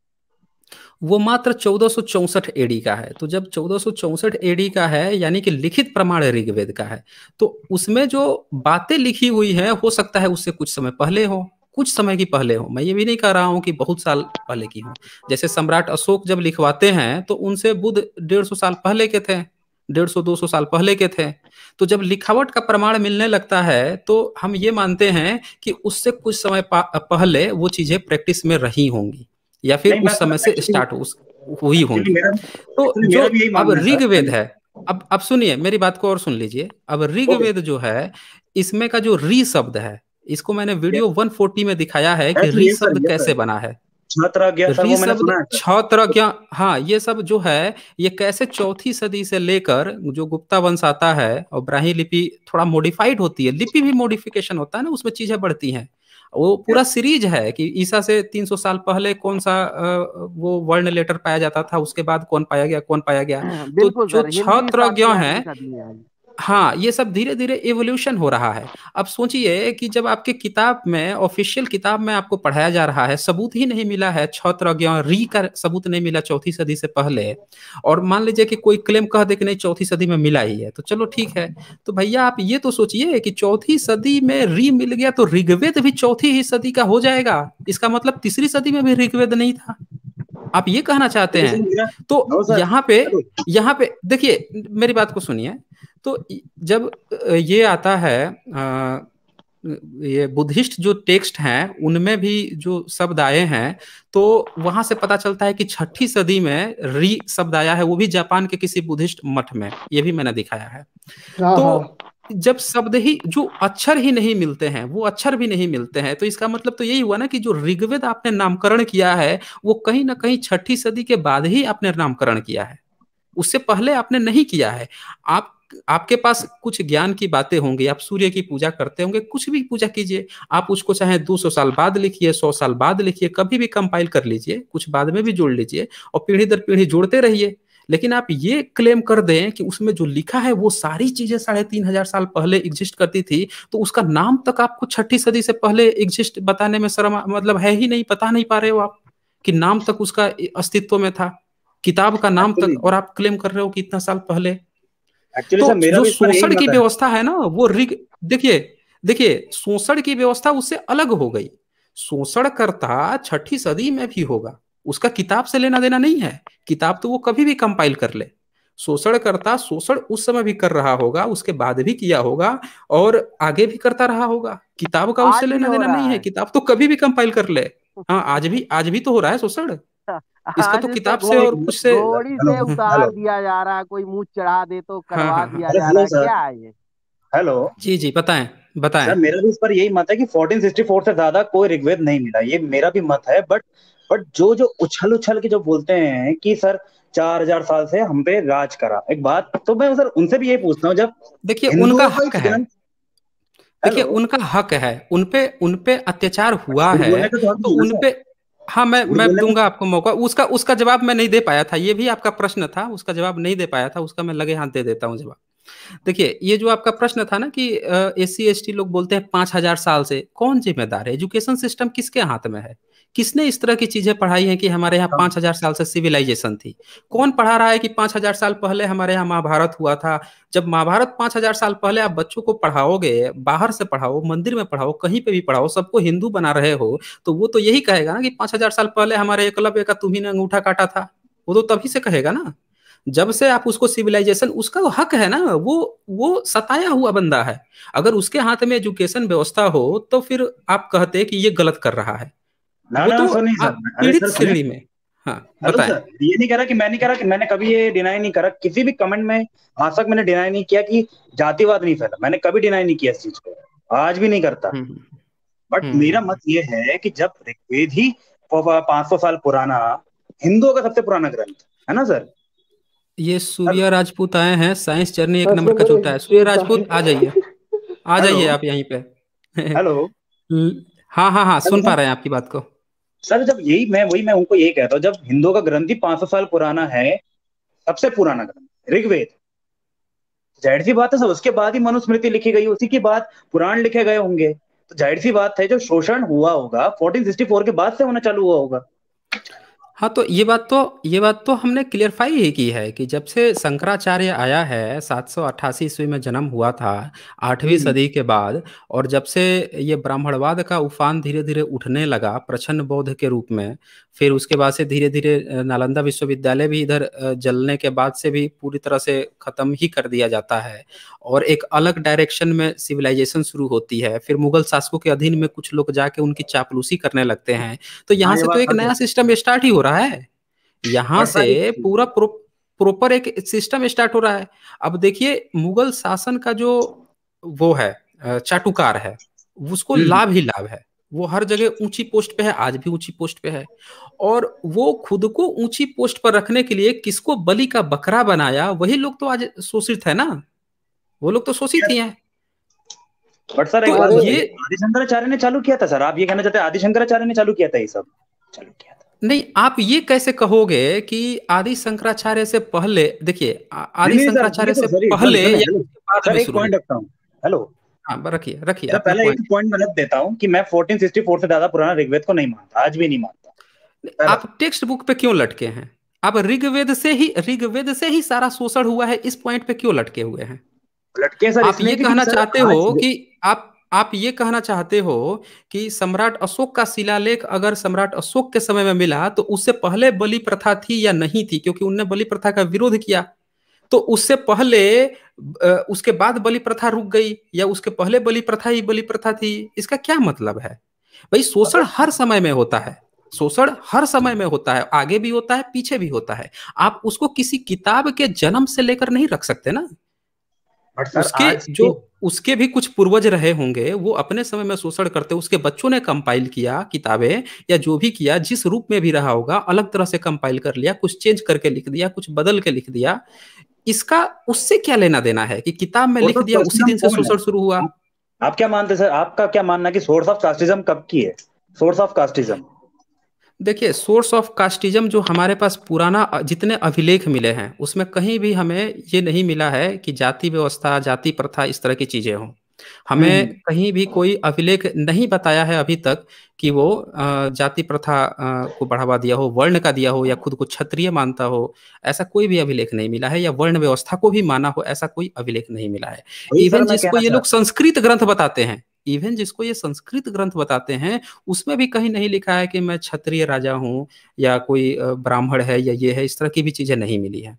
वो मात्र 1464 AD का है। तो जब 1464 AD का है, यानी कि लिखित प्रमाण ऋग्वेद का है, तो उसमें जो बातें लिखी हुई हैं हो सकता है उससे कुछ समय पहले हो, कुछ समय की पहले हो। मैं ये भी नहीं कह रहा हूं कि बहुत साल पहले की हो। जैसे सम्राट अशोक जब लिखवाते हैं तो उनसे बुद्ध 150 साल पहले के थे, 150-200 साल पहले के थे। तो जब लिखावट का प्रमाण मिलने लगता है तो हम ये मानते हैं कि उससे कुछ समय पहले वो चीजें प्रैक्टिस में रही होंगी, या फिर नहीं मैं उस सर समय से एक्चुअली स्टार्ट हुई एक्चुअली होंगी। मेरा तो एक्चुअली जो मेरा भी यही अब मानना है ऋग्वेद सर। है, अब सुनिए मेरी बात को और सुन लीजिए। अब ओके। ऋग्वेद जो है, इसमें का जो री शब्द है, इसको मैंने वीडियो 140 में दिखाया है कि यस री ये सर, शब्द ये कैसे सर बना है। छात्र गया सर, री वो मैंने शब्द सुना है सर। क्षत्रज्ञ, हाँ ये सब जो है ये कैसे 4वीं सदी से लेकर जो गुप्ता वंश आता है और ब्राह्मी लिपि थोड़ा मॉडिफाइड होती है, लिपि भी मॉडिफिकेशन होता है ना, उसमें चीजें बढ़ती हैं। वो पूरा यस सीरीज है कि ईसा से 300 साल पहले कौन सा वो वर्ण लेटर पाया जाता था, उसके बाद कौन पाया गया, कौन पाया गया। तो बिल्कुल जो सर, हिंदी क्षत्रज्ञ साक्य हैं, आदि का दिए हैं। हाँ ये सब धीरे धीरे एवोल्यूशन हो रहा है। अब सोचिए कि जब आपके किताब में, ऑफिशियल किताब में आपको पढ़ाया जा रहा है, सबूत ही नहीं मिला है, क्षत्रज्ञ री का सबूत नहीं मिला 4वीं सदी से पहले, और मान लीजिए कि कोई क्लेम कह दे कि नहीं 4वीं सदी में मिला ही है, तो चलो ठीक है। तो भैया आप ये तो सोचिए कि 4वीं सदी में री मिल गया तो ऋग्वेद भी 4वीं सदी का हो जाएगा। इसका मतलब 3री सदी में भी ऋग्वेद नहीं था, आप ये कहना चाहते देखिए सर हैं? मेरा, तो नो सर, हेलो। यहाँ पे देखिए मेरी बात को सुनिए। तो जब ये आता है ये बुद्धिस्ट जो टेक्स्ट हैं उनमें भी जो शब्द आए हैं, तो वहां से पता चलता है कि 6ठी सदी में री शब्द आया है, वो भी जापान के किसी बुद्धिस्ट मठ में, ये भी मैंने दिखाया है। हाँ तो हाँ जब शब्द ही, जो अक्षर ही नहीं मिलते हैं, वो अक्षर भी नहीं मिलते हैं, तो इसका मतलब तो यही हुआ ना कि जो ऋग्वेद आपने नामकरण किया है वो कहीं ना कहीं 6ठी सदी के बाद ही आपने नामकरण किया है, उससे पहले आपने नहीं किया है। आप आपके पास कुछ ज्ञान की बातें होंगी, आप सूर्य की पूजा करते होंगे, कुछ भी पूजा कीजिए, आप उसको चाहे 200 साल बाद लिखिए, 100 साल बाद लिखिए, कभी भी कंपाइल कर लीजिए, कुछ बाद में भी जोड़ लीजिए और पीढ़ी दर पीढ़ी जोड़ते रहिए। लेकिन आप ये क्लेम कर दें कि उसमें जो लिखा है वो सारी चीजें 3500 साल पहले एग्जिस्ट करती थी, तो उसका नाम तक आपको 6ठी सदी से पहले एग्जिस्ट बताने में शर्म, मतलब है ही नहीं, पता नहीं पा रहे हो आप कि नाम तक उसका अस्तित्व में था, किताब का नाम तक, और आप क्लेम कर रहे हो कि इतना साल पहले। एक्चुअली तो सर मेरा जो भी इस पर यही शोषण की मत है। व्यवस्था है ना, वो देखिए देखिए शोषण की व्यवस्था उससे अलग हो गई। शोषणकर्ता 6ठी सदी में भी होगा, उसका किताब से लेना देना नहीं है, किताब तो वो कभी भी कंपाइल कर ले। शोषणकर्ता शोषण उस समय भी कर रहा होगा, उसके बाद भी किया होगा और आगे भी करता रहा होगा, किताब का उससे आज भी लेना हो देना नहीं रहा है, है। किताब तो कभी भी कंपाइल कर ले। हाँ, आज भी तो हो रहा है शोषण, इसका आज तो तो किताब से और कुछ से। घोड़ी हेलो से उतार हेलो दिया जा रहा है, कोई मुंह चढ़ा दे तो हाँ करवा हाँ हाँ, दिया अरे जा रहा हेलो है, सर। क्या है ये? हेलो जी जी, बताएं बताएं। सर, मेरा भी इस पर यही मत है कि 1464 से ज्यादा कोई ऋग्वेद नहीं मिला, ये मेरा भी मत है। बट जो जो उछल उछल के जो बोलते हैं कि सर 4000 साल से हम पे राज करा, एक बात तो मैं सर उनसे भी यही पूछता हूँ, जब देखिए उनका हिंदुओं का हक इस है, ग्रंथ। देखिए हेलो, उनका हक है, उनपे अत्याचार हुआ झूठ बोलने है, का तो हक तो नहीं है ना सर। उनपे, हाँ झूठ मैं बोलने का। दूंगा आपको मौका, उसका उसका जवाब मैं नहीं दे पाया था, ये भी आपका प्रश्न था, उसका जवाब नहीं दे पाया था, उसका मैं लगे हाथ दे देता हूँ जवाब। देखिए ये जो आपका प्रश्न था ना कि SC ST लोग बोलते हैं 5000 साल से, कौन जिम्मेदार है? एजुकेशन सिस्टम किसके हाथ में है? किसने इस तरह की चीजें पढ़ाई हैं कि हमारे यहाँ 5000 साल से सिविलाइजेशन थी? कौन पढ़ा रहा है कि 5000 साल पहले हमारे यहाँ महाभारत हुआ था? जब महाभारत 5000 साल पहले आप बच्चों को पढ़ाओगे, बाहर से पढ़ाओ, मंदिर में पढ़ाओ, कहीं पे भी पढ़ाओ, सबको हिंदू बना रहे हो, तो वो तो यही कहेगा ना कि 5000 साल पहले हमारे एकलव्य का तुम्ही ने अंगूठा काटा था, वो तो तभी से कहेगा ना। जब से आप उसको सिविलाइजेशन, उसका हक है ना, वो सताया हुआ बंदा है, अगर उसके हाथ में एजुकेशन व्यवस्था हो तो फिर आप कहते कि ये गलत कर रहा है, ना वो ना तो सुनिए सर, अरे पीड़ित सर सुनिए। श्रेणी में। हाँ हेलो बताएं। सर, ये नहीं कह रहा कि मैं नहीं कह रहा कि मैंने कभी ये डिनाई नहीं करा किसी भी कमेंट में। आज तक मैंने डिनाई नहीं किया कि जातिवाद नहीं फैला, मैंने कभी डिनाई नहीं किया इस चीज को, आज भी नहीं करता। हम्म बट मेरा हम्म। मत ये है कि जब ऋग्वेद ही 500 साल पुराना, हिंदुओं का सबसे पुराना ग्रंथ है ना सर। ये हेलो सूर्या राजपूत आए हैं, साइंस जर्नी 1 नंबर का नंबर झूठा है, एक सूर्या झूठा है। राजपूत आ जाइए, आ हेलो जाइए आप यहीं पे। हेलो हाँ हाँ हाँ, हेलो सुन पा सर। रहे हैं आपकी बात को। सर जब यही मैं उनको यही कहता हूँ, जब हिंदुओं का ग्रंथ ही 500 साल पुराना है, सबसे पुराना ग्रंथ ऋग्वेद, जाहिर सी बात है सर उसके बाद ही मनुस्मृति लिखी गई, उसी के बाद पुराण लिखे गए होंगे, तो जाहिर सी बात है जो शोषण हुआ होगा 1464 के बाद से होना चालू हुआ होगा। हाँ, तो ये बात तो हमने क्लियरफाई ही की है कि जब से शंकराचार्य आया है, 788 ईस्वी में जन्म हुआ था, 8वीं हम्म। सदी के बाद, और जब से ये ब्राह्मणवाद का उफान धीरे धीरे उठने लगा प्रछन्न बौद्ध के रूप में, फिर उसके बाद से धीरे धीरे नालंदा विश्वविद्यालय भी इधर जलने के बाद से भी पूरी तरह से खत्म ही कर दिया जाता है, और एक अलग डायरेक्शन में सिविलाइजेशन शुरू होती है, फिर मुगल शासकों के अधीन में कुछ लोग जाके उनकी चापलूसी करने लगते हैं, तो हाँ यहाँ ये से तो बात एक सच है। नया सिस्टम स्टार्ट ही हो रहा है, यहाँ बट से सर पूरा प्रॉपर एक सिस्टम स्टार्ट हो रहा है। अब देखिए मुगल शासन का जो वो है चाटुकार है, उसको हम्म। लाभ ही लाभ है, वो हर जगह ऊंची पोस्ट पे है, आज भी ऊंची पोस्ट पे है, और वो खुद को ऊंची पोस्ट पर रखने के लिए किसको बलि का बकरा बनाया, वही लोग तो आज शोषित है ना, वो लोग तो शोषित ही हैं। बट सर एक तो बात अरे ये बताइए, आदि शंकराचार्य ने चालू किया था सर, आप ये कहना चाहते हैं आदि शंकराचार्य ने चालू किया था ये सब? चालू किया था। नहीं, आप ये कैसे कहोगे कि आदि शंकराचार्य से पहले, देखिए नहीं आदि नहीं सर, शंकराचार्य से सॉरी सर, पहले सुने या हेलो उसके बाद सर, में एक शुरू पॉइंट हुआ? रखता हूँ। हेलो, हाँ रखिए रखिए मेरा अपना पहला एक पॉइंट। पॉइंट मैं रख देता हूँ कि मैं 1464 से ज्यादा पुराना ऋग्वेद को नहीं मानता, आज भी नहीं मानता। पहला। आप टेक्स्ट बुक पे क्यों लटके हैं? आप ऋग्वेद से ही सारा शोषण हुआ है, इस पॉइंट पे क्यों लटके हुए हैं? लटके सर आप इसलिए ये क्योंकि कहना सर चाहते आज। हो कि आप ये कहना चाहते हो कि सम्राट अशोक का शिलालेख अगर सम्राट अशोक के समय में मिला तो उससे पहले बलि प्रथा थी या नहीं थी, क्योंकि उनने बलि प्रथा का विरोध किया, तो उससे पहले उसके बाद बलि प्रथा रुक गई, या उसके पहले बलि प्रथा ही बलि प्रथा थी, इसका क्या मतलब है? भाई शोषण हर समय में होता है, शोषण हर समय में होता है, आगे भी होता है, पीछे भी होता है। आप उसको किसी किताब के जन्म से लेकर नहीं रख सकते ना। बट सर उसके आज जो उसके भी कुछ पूर्वज रहे होंगे, वो अपने समय में शोषण करते, उसके बच्चों ने कंपाइल किया किताबें, या जो भी किया, जिस रूप में भी रहा होगा, अलग तरह से कंपाइल कर लिया, कुछ चेंज करके लिख दिया, कुछ बदल के लिख दिया। इसका उससे क्या लेना देना है कि किताब में लिख दिया, उसी दिन से शोषण शुरू हुआ? आप क्या मानते हैं सर, आपका क्या मानना है कि सोर्स ऑफ कास्टिज्म कब की है? सोर्स ऑफ कास्टिज्म, देखिए, सोर्स ऑफ कास्टिज्म जो हमारे पास पुराना जितने अभिलेख मिले हैं, उसमें कहीं भी हमें ये नहीं मिला है कि जाति व्यवस्था, जाति प्रथा, इस तरह की चीजें हों। हमें कहीं भी कोई अभिलेख नहीं बताया है अभी तक कि वो जाति प्रथा को बढ़ावा दिया हो, वर्ण का दिया हो, या खुद को क्षत्रिय मानता हो। ऐसा कोई भी अभिलेख नहीं मिला है, या वर्ण व्यवस्था को भी माना हो, ऐसा कोई अभिलेख नहीं मिला है। इवन जिसको ये लोग संस्कृत ग्रंथ बताते हैं, इवन जिसको ये संस्कृत ग्रंथ बताते हैं, उसमें भी कहीं नहीं लिखा है कि मैं क्षत्रिय राजा हूं, या कोई ब्राह्मण है, या ये है, इस तरह की भी चीजें नहीं मिली है।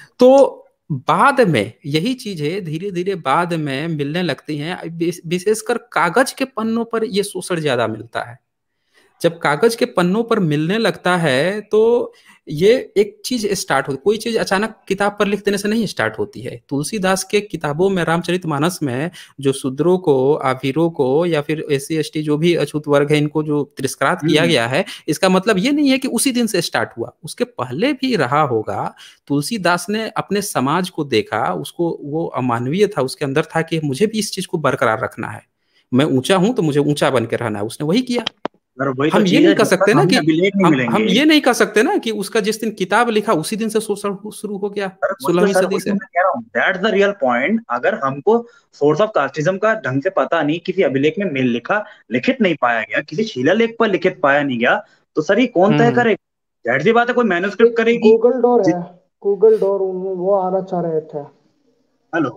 तो बाद में यही चीजें धीरे धीरे बाद में मिलने लगती हैं, विशेषकर कागज के पन्नों पर ये शोषण ज्यादा मिलता है। जब कागज के पन्नों पर मिलने लगता है तो ये एक चीज स्टार्ट होती, कोई चीज अचानक किताब पर लिख देने से नहीं स्टार्ट होती है। तुलसीदास के किताबों में, रामचरितमानस में, जो शूद्रों को, आभीरों को, या फिर एससी एसटी जो भी अछूत वर्ग है, इनको जो तिरस्कृत किया गया है, इसका मतलब ये नहीं है कि उसी दिन से स्टार्ट हुआ, उसके पहले भी रहा होगा। तुलसीदास ने अपने समाज को देखा, उसको वो अमानवीय था, उसके अंदर था कि मुझे भी इस चीज को बरकरार रखना है, मैं ऊंचा हूं तो मुझे ऊंचा बन के रहना है, उसने वही किया। हम ये नहीं कर सकते ना कि हम ये नहीं कर सकते ना कि उसका जिस दिन किताब लिखा उसी दिन से शोषण शुरू हो गया 16वीं सदी से। That's the real point. अगर हमको सोर्स ऑफ कास्टिज्म का ढंग से पता नहीं, किसी अभिलेख में मिल लिखित नहीं पाया गया, किसी शिलालेख पर लिखित पाया नहीं गया, तो सर ये कौन तय करेगा? जाहिर सी बात है कोई मैन्युस्क्रिप्ट करेगी। गूगल डोर है, गूगल डोर वो आना चाह रहे थे। हेलो,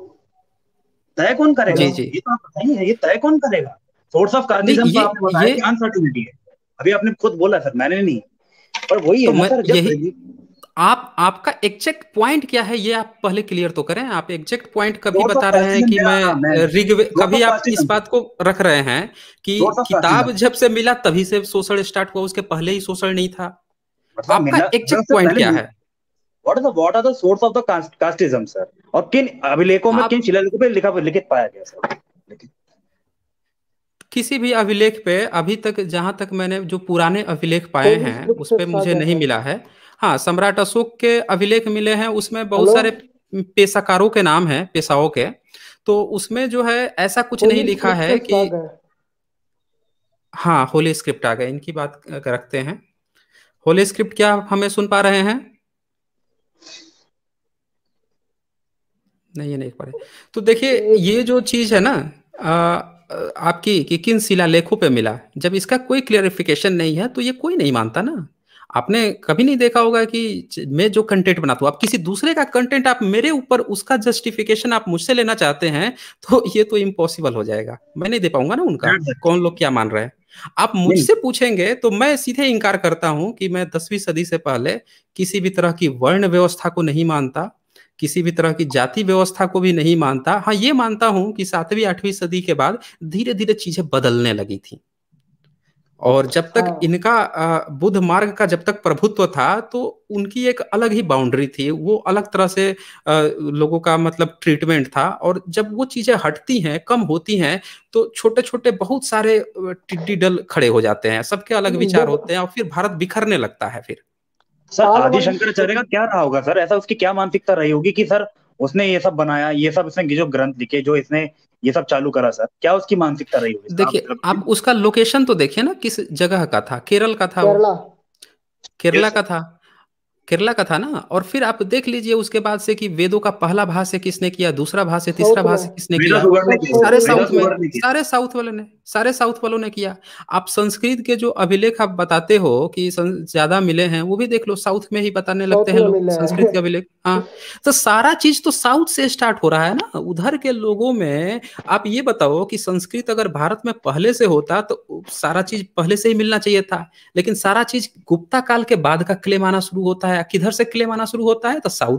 तय कौन करेगा? ये तो आप बताइए, ये तय कौन करेगा? सोर्स ऑफ कास्टिज्म का आपने बताया कि अनसर्टेनिटी है, अभी आपने खुद बोला सर, मैंने नहीं। पर वही है ना सर, जब आपका एग्जैक्ट पॉइंट क्या है ये आप पहले क्लियर तो करें। आप एग्जैक्ट पॉइंट कभी बता रहे हैं कि मैं ऋग्वेद, कभी आप इस बात को रख रहे हैं कि किताब जब से मिला तभी से शोषण स्टार्ट हुआ, उसके पहले ही शोषण नहीं था? आपका एग्जैक्ट पॉइंट क्या है? What are the source of the casteism sir? और किन अभिलेखों में, किन शिलालेखों पे लिखित पाया गया सर? किसी भी अभिलेख पे अभी तक, जहां तक मैंने जो पुराने अभिलेख पाए हैं उस पे मुझे नहीं मिला है। हाँ, सम्राट अशोक के अभिलेख मिले हैं, उसमें बहुत सारे पेशाकारों के नाम हैं, पेशाओं के, तो उसमें जो है ऐसा कुछ नहीं लिखा है कि हाँ होली स्क्रिप्ट आ गए। इनकी बात रखते हैं। होली स्क्रिप्ट क्या हमें सुन पा रहे हैं? नहीं, ये नहीं पा रहे। तो देखिए, ये जो चीज है ना आपकी कि किन शिलालेखों पे मिला, जब इसका कोई क्लियरिफिकेशन नहीं है तो ये कोई नहीं मानता ना। आपने कभी नहीं देखा होगा कि मैं जो कंटेंट बनाता हूँ, आप किसी दूसरे का कंटेंट आप मेरे ऊपर उसका जस्टिफिकेशन आप मुझसे लेना चाहते हैं, तो ये तो इम्पॉसिबल हो जाएगा, मैं नहीं दे पाऊंगा ना उनका कौन लोग क्या मान रहे हैं। आप मुझसे पूछेंगे तो मैं सीधे इनकार करता हूं कि मैं 10वीं सदी से पहले किसी भी तरह की वर्ण व्यवस्था को नहीं मानता, किसी भी तरह की जाति व्यवस्था को भी नहीं मानता। हाँ, ये मानता हूं कि 7वीं 8वीं सदी के बाद धीरे धीरे चीजें बदलने लगी थी, और जब तक इनका बुद्ध मार्ग का जब तक प्रभुत्व था तो उनकी एक अलग ही बाउंड्री थी, वो अलग तरह से लोगों का मतलब ट्रीटमेंट था। और जब वो चीजें हटती हैं, कम होती हैं, तो छोटे छोटे बहुत सारे टिड्डी दल खड़े हो जाते हैं, सबके अलग विचार होते हैं, और फिर भारत बिखरने लगता है। फिर सर आदि शंकराचार्य का क्या रहा होगा सर? ऐसा उसकी क्या मानसिकता रही होगी कि सर उसने ये सब बनाया, ये सब इसने जो ग्रंथ लिखे, जो इसने ये सब चालू करा, सर क्या उसकी मानसिकता रही होगी? देखिए, आप उसका लोकेशन तो देखिए ना, किस जगह का था। केरल का था, केरला का था, केरला का था ना। और फिर आप देख लीजिए उसके बाद से कि वेदों का पहला भाष्य किसने किया, दूसरा भाष्य, तीसरा भाष्य किसने किया? सारे साउथ में, सारे साउथ वालों ने किया। आप संस्कृत के जो अभिलेख आप बताते हो कि ज्यादा मिले हैं, वो भी देख लो, साउथ में ही बताने लगते हैं लोग संस्कृत के अभिलेख। हाँ, तो सारा चीज तो साउथ से स्टार्ट हो रहा है ना, उधर के लोगों में। आप ये बताओ कि संस्कृत अगर भारत में पहले से होता तो सारा चीज पहले से ही मिलना चाहिए था, लेकिन सारा चीज गुप्ता काल के बाद का क्लेम आना शुरू होता है। किधर से क्लेम आना शुरू होता है? तो साउथ से।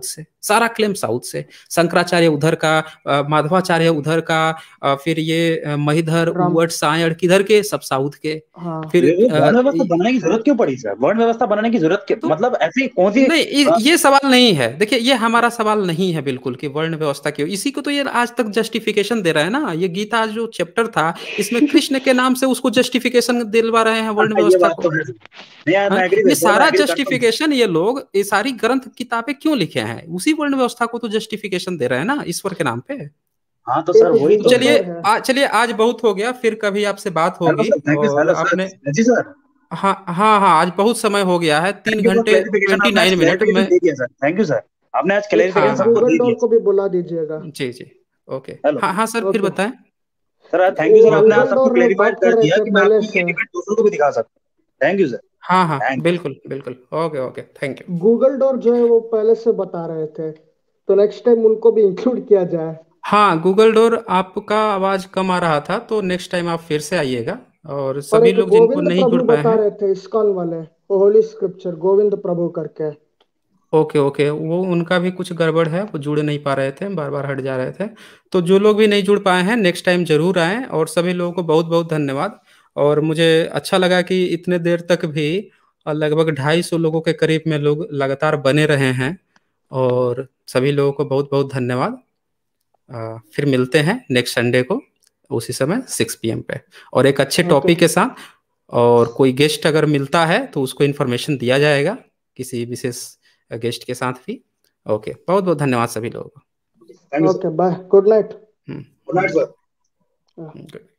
सारा क्लेम साउथ से, शंकराचार्य उधर का, माधवाचार्य उधर का, फिर ये महीधर, उवट, सायण किधर के, सब साउथ के। फिर वर्ण व्यवस्था बनाने की जरूरत क्यों पड़ी सर? वर्ण व्यवस्था बनाने की जरूरत क्यों, मतलब ऐसी कौन सी? नहीं, ये सवाल नहीं है। देखिए, ये हमारा सवाल नहीं है बिल्कुल कि वर्ण व्यवस्था क्यों। इसी को तो ये आज तक जस्टिफिकेशन दे रहे हैं ना। ये गीता जो चैप्टर था, इसमें कृष्ण के नाम से उसको जस्टिफिकेशन दिलवा रहे हैं वर्ण व्यवस्था को। ये सारा जस्टिफिकेशन ये लोग, ये सारी ग्रंथ किताबें क्यों लिखे हैं, उसी वर्ण व्यवस्था को तो जस्टिफिकेशन दे रहे हैं ना, ईश्वर के नाम पे। हाँ तो सर वही तो। चलिए आज बहुत हो गया, फिर कभी आपसे बात होगी। और आपने हाँ, आज बहुत समय हो गया है, 3 घंटे 29 मिनट में। थैंक यू सर, आपने आज क्लैरिफिकेशन सबको दे दिया। को भी बुला दीजिएगा। जी, ओके। हाँ सर, फिर बताएं सर। थैंक यू सर, आपने आज सबको क्लैरिफाइड कर दिया कि मैं आपको ये डिबेट दूसरों को भी दिखा सकता हूं। Thank you sir. हाँ, बिल्कुल। Okay, thank you. गूगल डॉर जो है वो पहले से बता रहे थे, तो नेक्स्ट टाइम उनको भी इंक्लूड किया जाए। हाँ, गूगल डोर, आपका आवाज कम आ रहा था, तो नेक्स्ट टाइम आप फिर से आइएगा। और सभी लोग जिनको नहीं जुड़ पाए बता रहे थे इस्कॉन वाले, होली स्क्रिप्चर गोविंद प्रभु करके। ओके, वो उनका भी कुछ गड़बड़ है, वो जुड़ नहीं पा रहे थे, बार बार हट जा रहे थे। तो जो लोग भी नहीं जुड़ पाए हैं, नेक्स्ट टाइम जरूर आएँ। और सभी लोगों को बहुत बहुत धन्यवाद। और मुझे अच्छा लगा कि इतने देर तक भी लगभग 250 लोगों के करीब में लोग लगातार बने रहे हैं। और सभी लोगों को बहुत बहुत धन्यवाद। फिर मिलते हैं नेक्स्ट संडे को उसी समय 6 PM पे, और एक अच्छे टॉपिक के साथ। और कोई गेस्ट अगर मिलता है तो उसको इन्फॉर्मेशन दिया जाएगा, किसी विशेष गेस्ट के साथ भी। ओके, बहुत बहुत धन्यवाद सभी लोगों को। Okay, bye, good night. Good night sir.